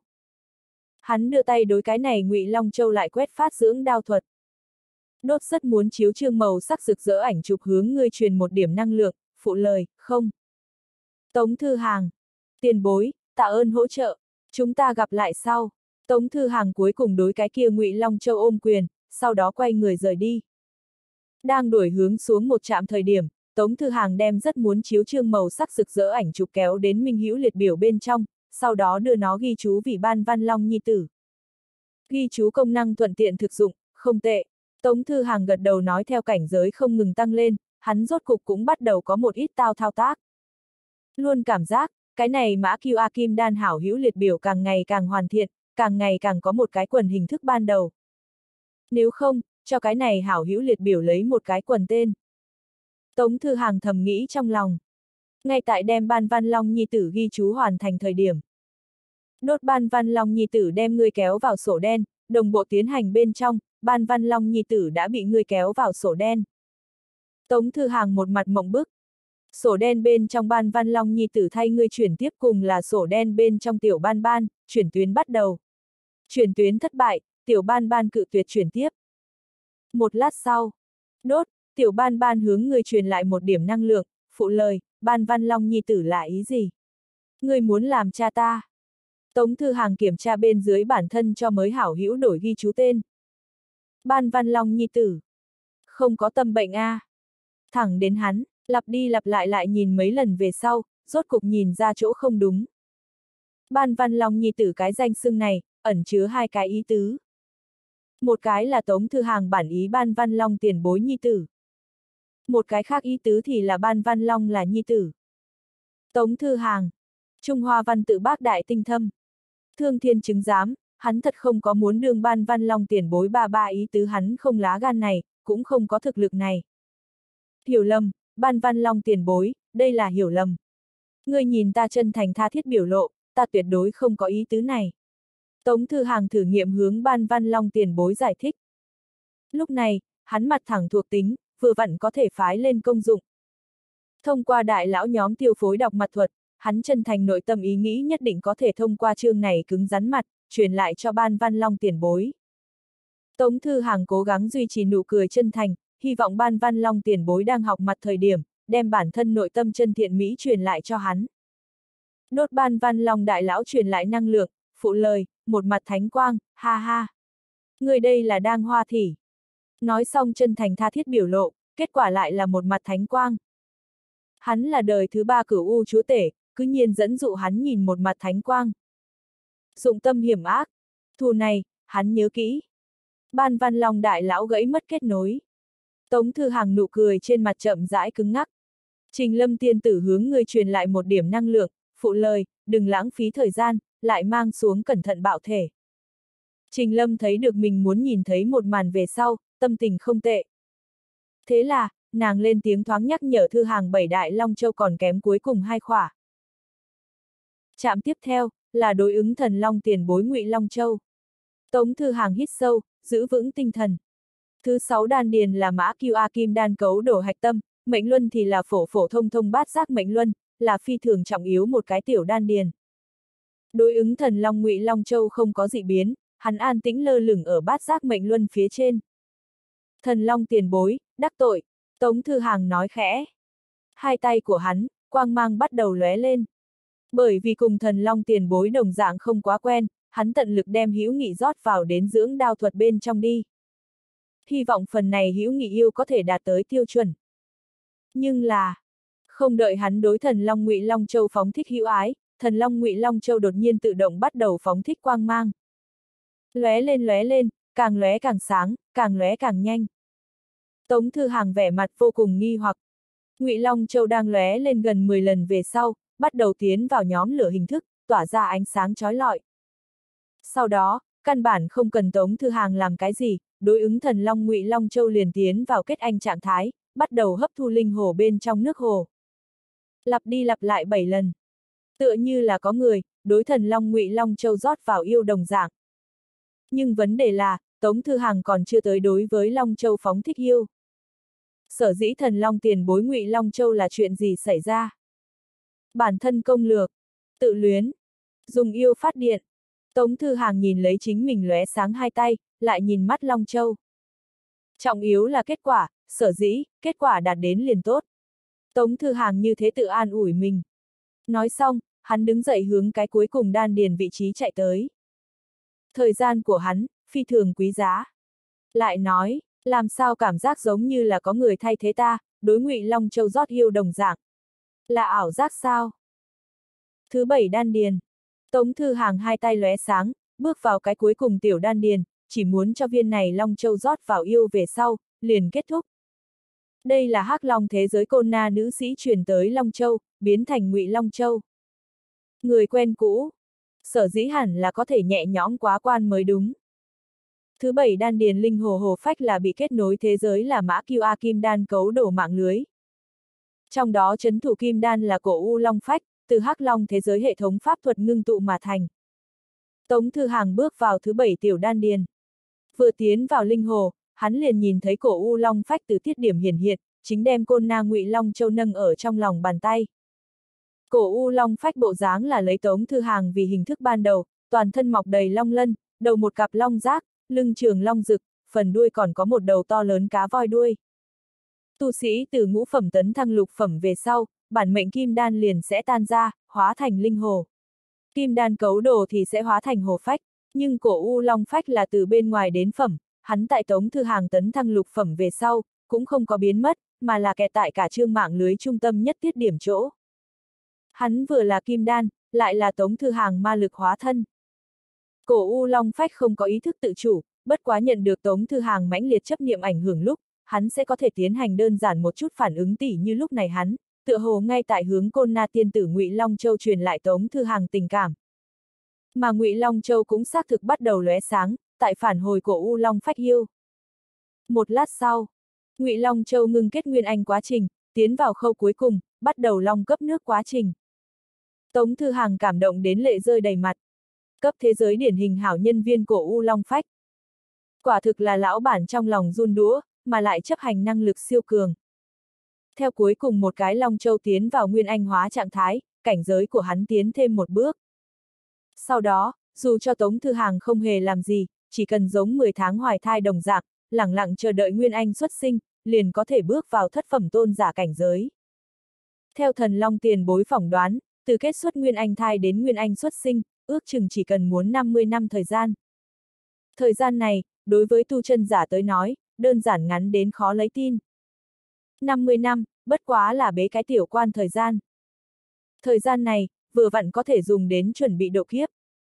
S1: Hắn đưa tay đối cái này Ngụy Long Châu lại quét phát dưỡng đao thuật. Đốt rất muốn chiếu chương màu sắc rực rỡ ảnh chụp hướng ngươi truyền một điểm năng lượng, phụ lời, không. Tống Thư Hàng. Tiền bối, tạ ơn hỗ trợ, chúng ta gặp lại sau. Tống Thư Hàng cuối cùng đối cái kia Ngụy Long Châu ôm quyền, sau đó quay người rời đi. Đang đuổi hướng xuống một trạm thời điểm, Tống Thư Hàng đem rất muốn chiếu chương màu sắc rực rỡ ảnh chụp kéo đến Minh Hữu liệt biểu bên trong, sau đó đưa nó ghi chú vì Ban Văn Long nhi tử. Ghi chú công năng thuận tiện thực dụng, không tệ. Tống Thư Hàng gật đầu nói theo cảnh giới không ngừng tăng lên, hắn rốt cục cũng bắt đầu có một ít tao thao tác. Luôn cảm giác, cái này mã quy rờ kim đan hảo hữu liệt biểu càng ngày càng hoàn thiện, càng ngày càng có một cái quần hình thức ban đầu. Nếu không, cho cái này hảo hữu liệt biểu lấy một cái quần tên. Tống Thư Hàng thầm nghĩ trong lòng. Ngay tại đem Ban Văn Long nhi tử ghi chú hoàn thành thời điểm. Đốt Ban Văn Long nhi tử đem ngươi kéo vào sổ đen, đồng bộ tiến hành bên trong, Ban Văn Long nhi tử đã bị ngươi kéo vào sổ đen. Tống Thư Hàng một mặt mộng bức. Sổ đen bên trong Ban Văn Long nhi tử thay ngươi chuyển tiếp cùng là sổ đen bên trong tiểu ban ban, chuyển tuyến bắt đầu. Chuyển tuyến thất bại, tiểu ban ban cự tuyệt chuyển tiếp. Một lát sau, đốt, tiểu ban ban hướng ngươi truyền lại một điểm năng lượng, phụ lời, Ban Văn Long nhi tử là ý gì? Ngươi muốn làm cha ta. Tống Thư Hàng kiểm tra bên dưới bản thân cho mới hảo hữu đổi ghi chú tên. Ban Văn Long nhi tử. Không có tâm bệnh a. À. Thẳng đến hắn, lặp đi lặp lại lại nhìn mấy lần về sau, rốt cục nhìn ra chỗ không đúng. Ban Văn Long nhi tử cái danh xưng này, ẩn chứa hai cái ý tứ. Một cái là Tống Thư Hàng bản ý Ban Văn Long tiền bối nhi tử. Một cái khác ý tứ thì là Ban Văn Long là nhi tử. Tống Thư Hàng. Trung Hoa văn tự bác đại tinh thâm. Thương thiên chứng giám, hắn thật không có muốn đương Ban Văn Long tiền bối ba ba ý tứ, hắn không lá gan này, cũng không có thực lực này. Hiểu lầm, Ban Văn Long tiền bối, đây là hiểu lầm. Ngươi nhìn ta chân thành tha thiết biểu lộ, ta tuyệt đối không có ý tứ này. Tống Thư Hàng thử nghiệm hướng Ban Văn Long tiền bối giải thích. Lúc này, hắn mặt thẳng thuộc tính, vừa vặn có thể phái lên công dụng. Thông qua đại lão nhóm tiêu phối đọc mặt thuật, hắn chân thành nội tâm ý nghĩ nhất định có thể thông qua chương này cứng rắn mặt, truyền lại cho Ban Văn Long tiền bối. Tống Thư Hàng cố gắng duy trì nụ cười chân thành, hy vọng Ban Văn Long tiền bối đang học mặt thời điểm, đem bản thân nội tâm chân thiện mỹ truyền lại cho hắn. Đốt Ban Văn Long đại lão truyền lại năng lượng, phụ lời, một mặt thánh quang, ha ha. Người đây là đang hoa thỉ. Nói xong chân thành tha thiết biểu lộ, kết quả lại là một mặt thánh quang. Hắn là đời thứ ba cửu u chúa tể, cứ nhiên dẫn dụ hắn nhìn một mặt thánh quang. Dụng tâm hiểm ác. Thù này, hắn nhớ kỹ. Ban Văn Long đại lão gãy mất kết nối. Tống Thư Hàng nụ cười trên mặt chậm rãi cứng ngắc. Trình Lâm tiên tử hướng người truyền lại một điểm năng lượng, phụ lời, đừng lãng phí thời gian, lại mang xuống cẩn thận bạo thể. Trình Lâm thấy được mình muốn nhìn thấy một màn về sau, tâm tình không tệ. Thế là, nàng lên tiếng thoáng nhắc nhở Thư Hàng bảy đại Long Châu còn kém cuối cùng hai khỏa. Chạm tiếp theo, là đối ứng thần Long tiền bối Ngụy Long Châu. Tống Thư Hàng hít sâu, giữ vững tinh thần. Thứ sáu đan điền là mã kiêu a kim đan cấu đổ hạch tâm, mệnh luân thì là phổ phổ thông thông bát giác mệnh luân, là phi thường trọng yếu một cái tiểu đan điền. Đối ứng thần Long Ngụy Long Châu không có dị biến, hắn an tĩnh lơ lửng ở bát giác mệnh luân phía trên. Thần Long tiền bối, đắc tội, Tống Thư Hàng nói khẽ. Hai tay của hắn, quang mang bắt đầu lóe lên. Bởi vì cùng thần Long tiền bối đồng dạng không quá quen, hắn tận lực đem hữu nghị rót vào đến dưỡng đao thuật bên trong đi. Hy vọng phần này hữu nghị yêu có thể đạt tới tiêu chuẩn. Nhưng là, không đợi hắn đối thần Long Ngụy Long Châu phóng thích hữu ái, thần Long Ngụy Long Châu đột nhiên tự động bắt đầu phóng thích quang mang. Lóe lên lóe lên, càng lóe càng sáng, càng lóe càng nhanh. Tống Thư Hàng vẻ mặt vô cùng nghi hoặc. Ngụy Long Châu đang lóe lên gần mười lần về sau, bắt đầu tiến vào nhóm lửa hình thức, tỏa ra ánh sáng chói lọi. Sau đó, căn bản không cần Tống Thư Hàng làm cái gì, đối ứng thần Long Ngụy Long Châu liền tiến vào kết anh trạng thái, bắt đầu hấp thu linh hồ bên trong nước hồ. Lặp đi lặp lại bảy lần. Tựa như là có người, đối thần Long Ngụy Long Châu rót vào yêu đồng dạng. Nhưng vấn đề là, Tống Thư Hàng còn chưa tới đối với Long Châu phóng thích yêu. Sở dĩ thần Long tiền bối Ngụy Long Châu là chuyện gì xảy ra? Bản thân công lược, tự luyến, dùng yêu phát điện. Tống Thư Hàng nhìn lấy chính mình lóe sáng hai tay, lại nhìn mắt Long Châu. Trọng yếu là kết quả, sở dĩ, kết quả đạt đến liền tốt. Tống Thư Hàng như thế tự an ủi mình. Nói xong, hắn đứng dậy hướng cái cuối cùng đan điền vị trí chạy tới. Thời gian của hắn, phi thường quý giá. Lại nói, làm sao cảm giác giống như là có người thay thế ta, đối Ngụy Long Châu rót yêu đồng dạng. Là ảo giác sao? Thứ bảy đan điền. Tống Thư Hàng hai tay lóe sáng, bước vào cái cuối cùng tiểu đan điền, chỉ muốn cho viên này Long Châu rót vào yêu về sau, liền kết thúc. Đây là Hắc Long thế giới Côn Na nữ sĩ truyền tới Long Châu, biến thành Ngụy Long Châu. Người quen cũ, sở dĩ hẳn là có thể nhẹ nhõm quá quan mới đúng. Thứ bảy đan điền linh hồ hồ phách là bị kết nối thế giới là mã kiêu a kim đan cấu đổ mạng lưới. Trong đó trấn thủ kim đan là cổ u long phách, từ Hắc Long thế giới hệ thống pháp thuật ngưng tụ mà thành. Tống Thư Hàng bước vào thứ bảy tiểu đan điền. Vừa tiến vào linh hồ, hắn liền nhìn thấy cổ u long phách từ tiết điểm hiển hiện, chính đem Côn Na Ngụy Long Châu nâng ở trong lòng bàn tay. Cổ u long phách bộ dáng là lấy Tống Thư Hàng vì hình thức ban đầu, toàn thân mọc đầy long lân, đầu một cặp long giác, lưng trường long rực, phần đuôi còn có một đầu to lớn cá voi đuôi. Tu sĩ từ ngũ phẩm tấn thăng lục phẩm về sau, bản mệnh kim đan liền sẽ tan ra, hóa thành linh hồ. Kim đan cấu đồ thì sẽ hóa thành hồ phách, nhưng cổ u long phách là từ bên ngoài đến phẩm, hắn tại Tống Thư Hàng tấn thăng lục phẩm về sau, cũng không có biến mất, mà là kẹt tại cả chương mạng lưới trung tâm nhất tiết điểm chỗ. Hắn vừa là kim đan, lại là Tống Thư Hàng ma lực hóa thân. Cổ u long phách không có ý thức tự chủ, bất quá nhận được Tống Thư Hàng mãnh liệt chấp niệm ảnh hưởng lúc, hắn sẽ có thể tiến hành đơn giản một chút phản ứng tỉ như lúc này hắn, tựa hồ ngay tại hướng Côn Na tiên tử Ngụy Long Châu truyền lại Tống Thư Hàng tình cảm. Mà Ngụy Long Châu cũng xác thực bắt đầu lóe sáng, tại phản hồi cổ u long phách yêu. Một lát sau, Ngụy Long Châu ngưng kết nguyên anh quá trình, tiến vào khâu cuối cùng, bắt đầu long cấp nước quá trình. Tống Thư Hàng cảm động đến lệ rơi đầy mặt. Cấp thế giới điển hình hảo nhân viên cổ u long phách. Quả thực là lão bản trong lòng run đũa, mà lại chấp hành năng lực siêu cường. Theo cuối cùng một cái Long Châu tiến vào nguyên anh hóa trạng thái, cảnh giới của hắn tiến thêm một bước. Sau đó, dù cho Tống Thư Hàng không hề làm gì, chỉ cần giống mười tháng hoài thai đồng dạng, lẳng lặng chờ đợi nguyên anh xuất sinh, liền có thể bước vào thất phẩm tôn giả cảnh giới. Theo thần Long tiền bối phỏng đoán, từ kết xuất nguyên anh thai đến nguyên anh xuất sinh, ước chừng chỉ cần muốn năm mươi năm thời gian. Thời gian này, đối với tu chân giả tới nói, đơn giản ngắn đến khó lấy tin. năm mươi năm, bất quá là bế cái tiểu quan thời gian. Thời gian này, vừa vặn có thể dùng đến chuẩn bị độ kiếp.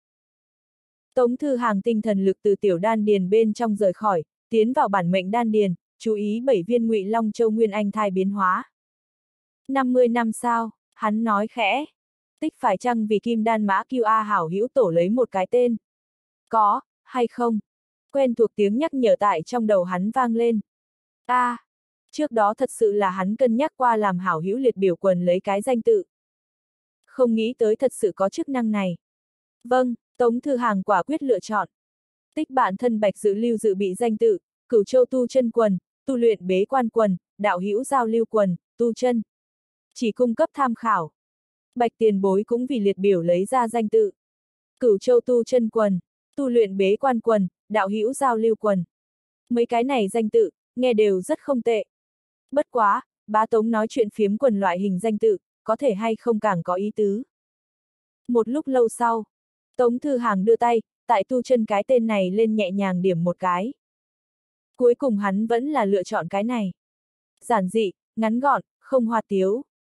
S1: Tống Thư Hàng tinh thần lực từ tiểu đan điền bên trong rời khỏi, tiến vào bản mệnh đan điền, chú ý bảy viên Ngụy Long Châu nguyên anh thai biến hóa. năm mươi năm sau, hắn nói khẽ, tích phải chăng vì kim đan mã kiêu a hảo hữu tổ lấy một cái tên? Có, hay không? Quen thuộc tiếng nhắc nhở tại trong đầu hắn vang lên. a à, trước đó thật sự là hắn cân nhắc qua làm hảo hữu liệt biểu quần lấy cái danh tự. Không nghĩ tới thật sự có chức năng này. Vâng, Tống Thư Hàng quả quyết lựa chọn. Tích bản thân Bạch Dự lưu dự bị danh tự, Cửu Châu tu chân quần, tu luyện bế quan quần, đạo hữu giao lưu quần, tu chân. Chỉ cung cấp tham khảo. Bạch tiền bối cũng vì liệt biểu lấy ra danh tự. Cửu Châu tu chân quần, tu luyện bế quan quần, đạo hữu giao lưu quần. Mấy cái này danh tự, nghe đều rất không tệ. Bất quá, bá Tống nói chuyện phiếm quần loại hình danh tự, có thể hay không càng có ý tứ. Một lúc lâu sau, Tống Thư Hàng đưa tay, tại tu chân cái tên này lên nhẹ nhàng điểm một cái. Cuối cùng hắn vẫn là lựa chọn cái này. Giản dị, ngắn gọn, không hoa tiếu.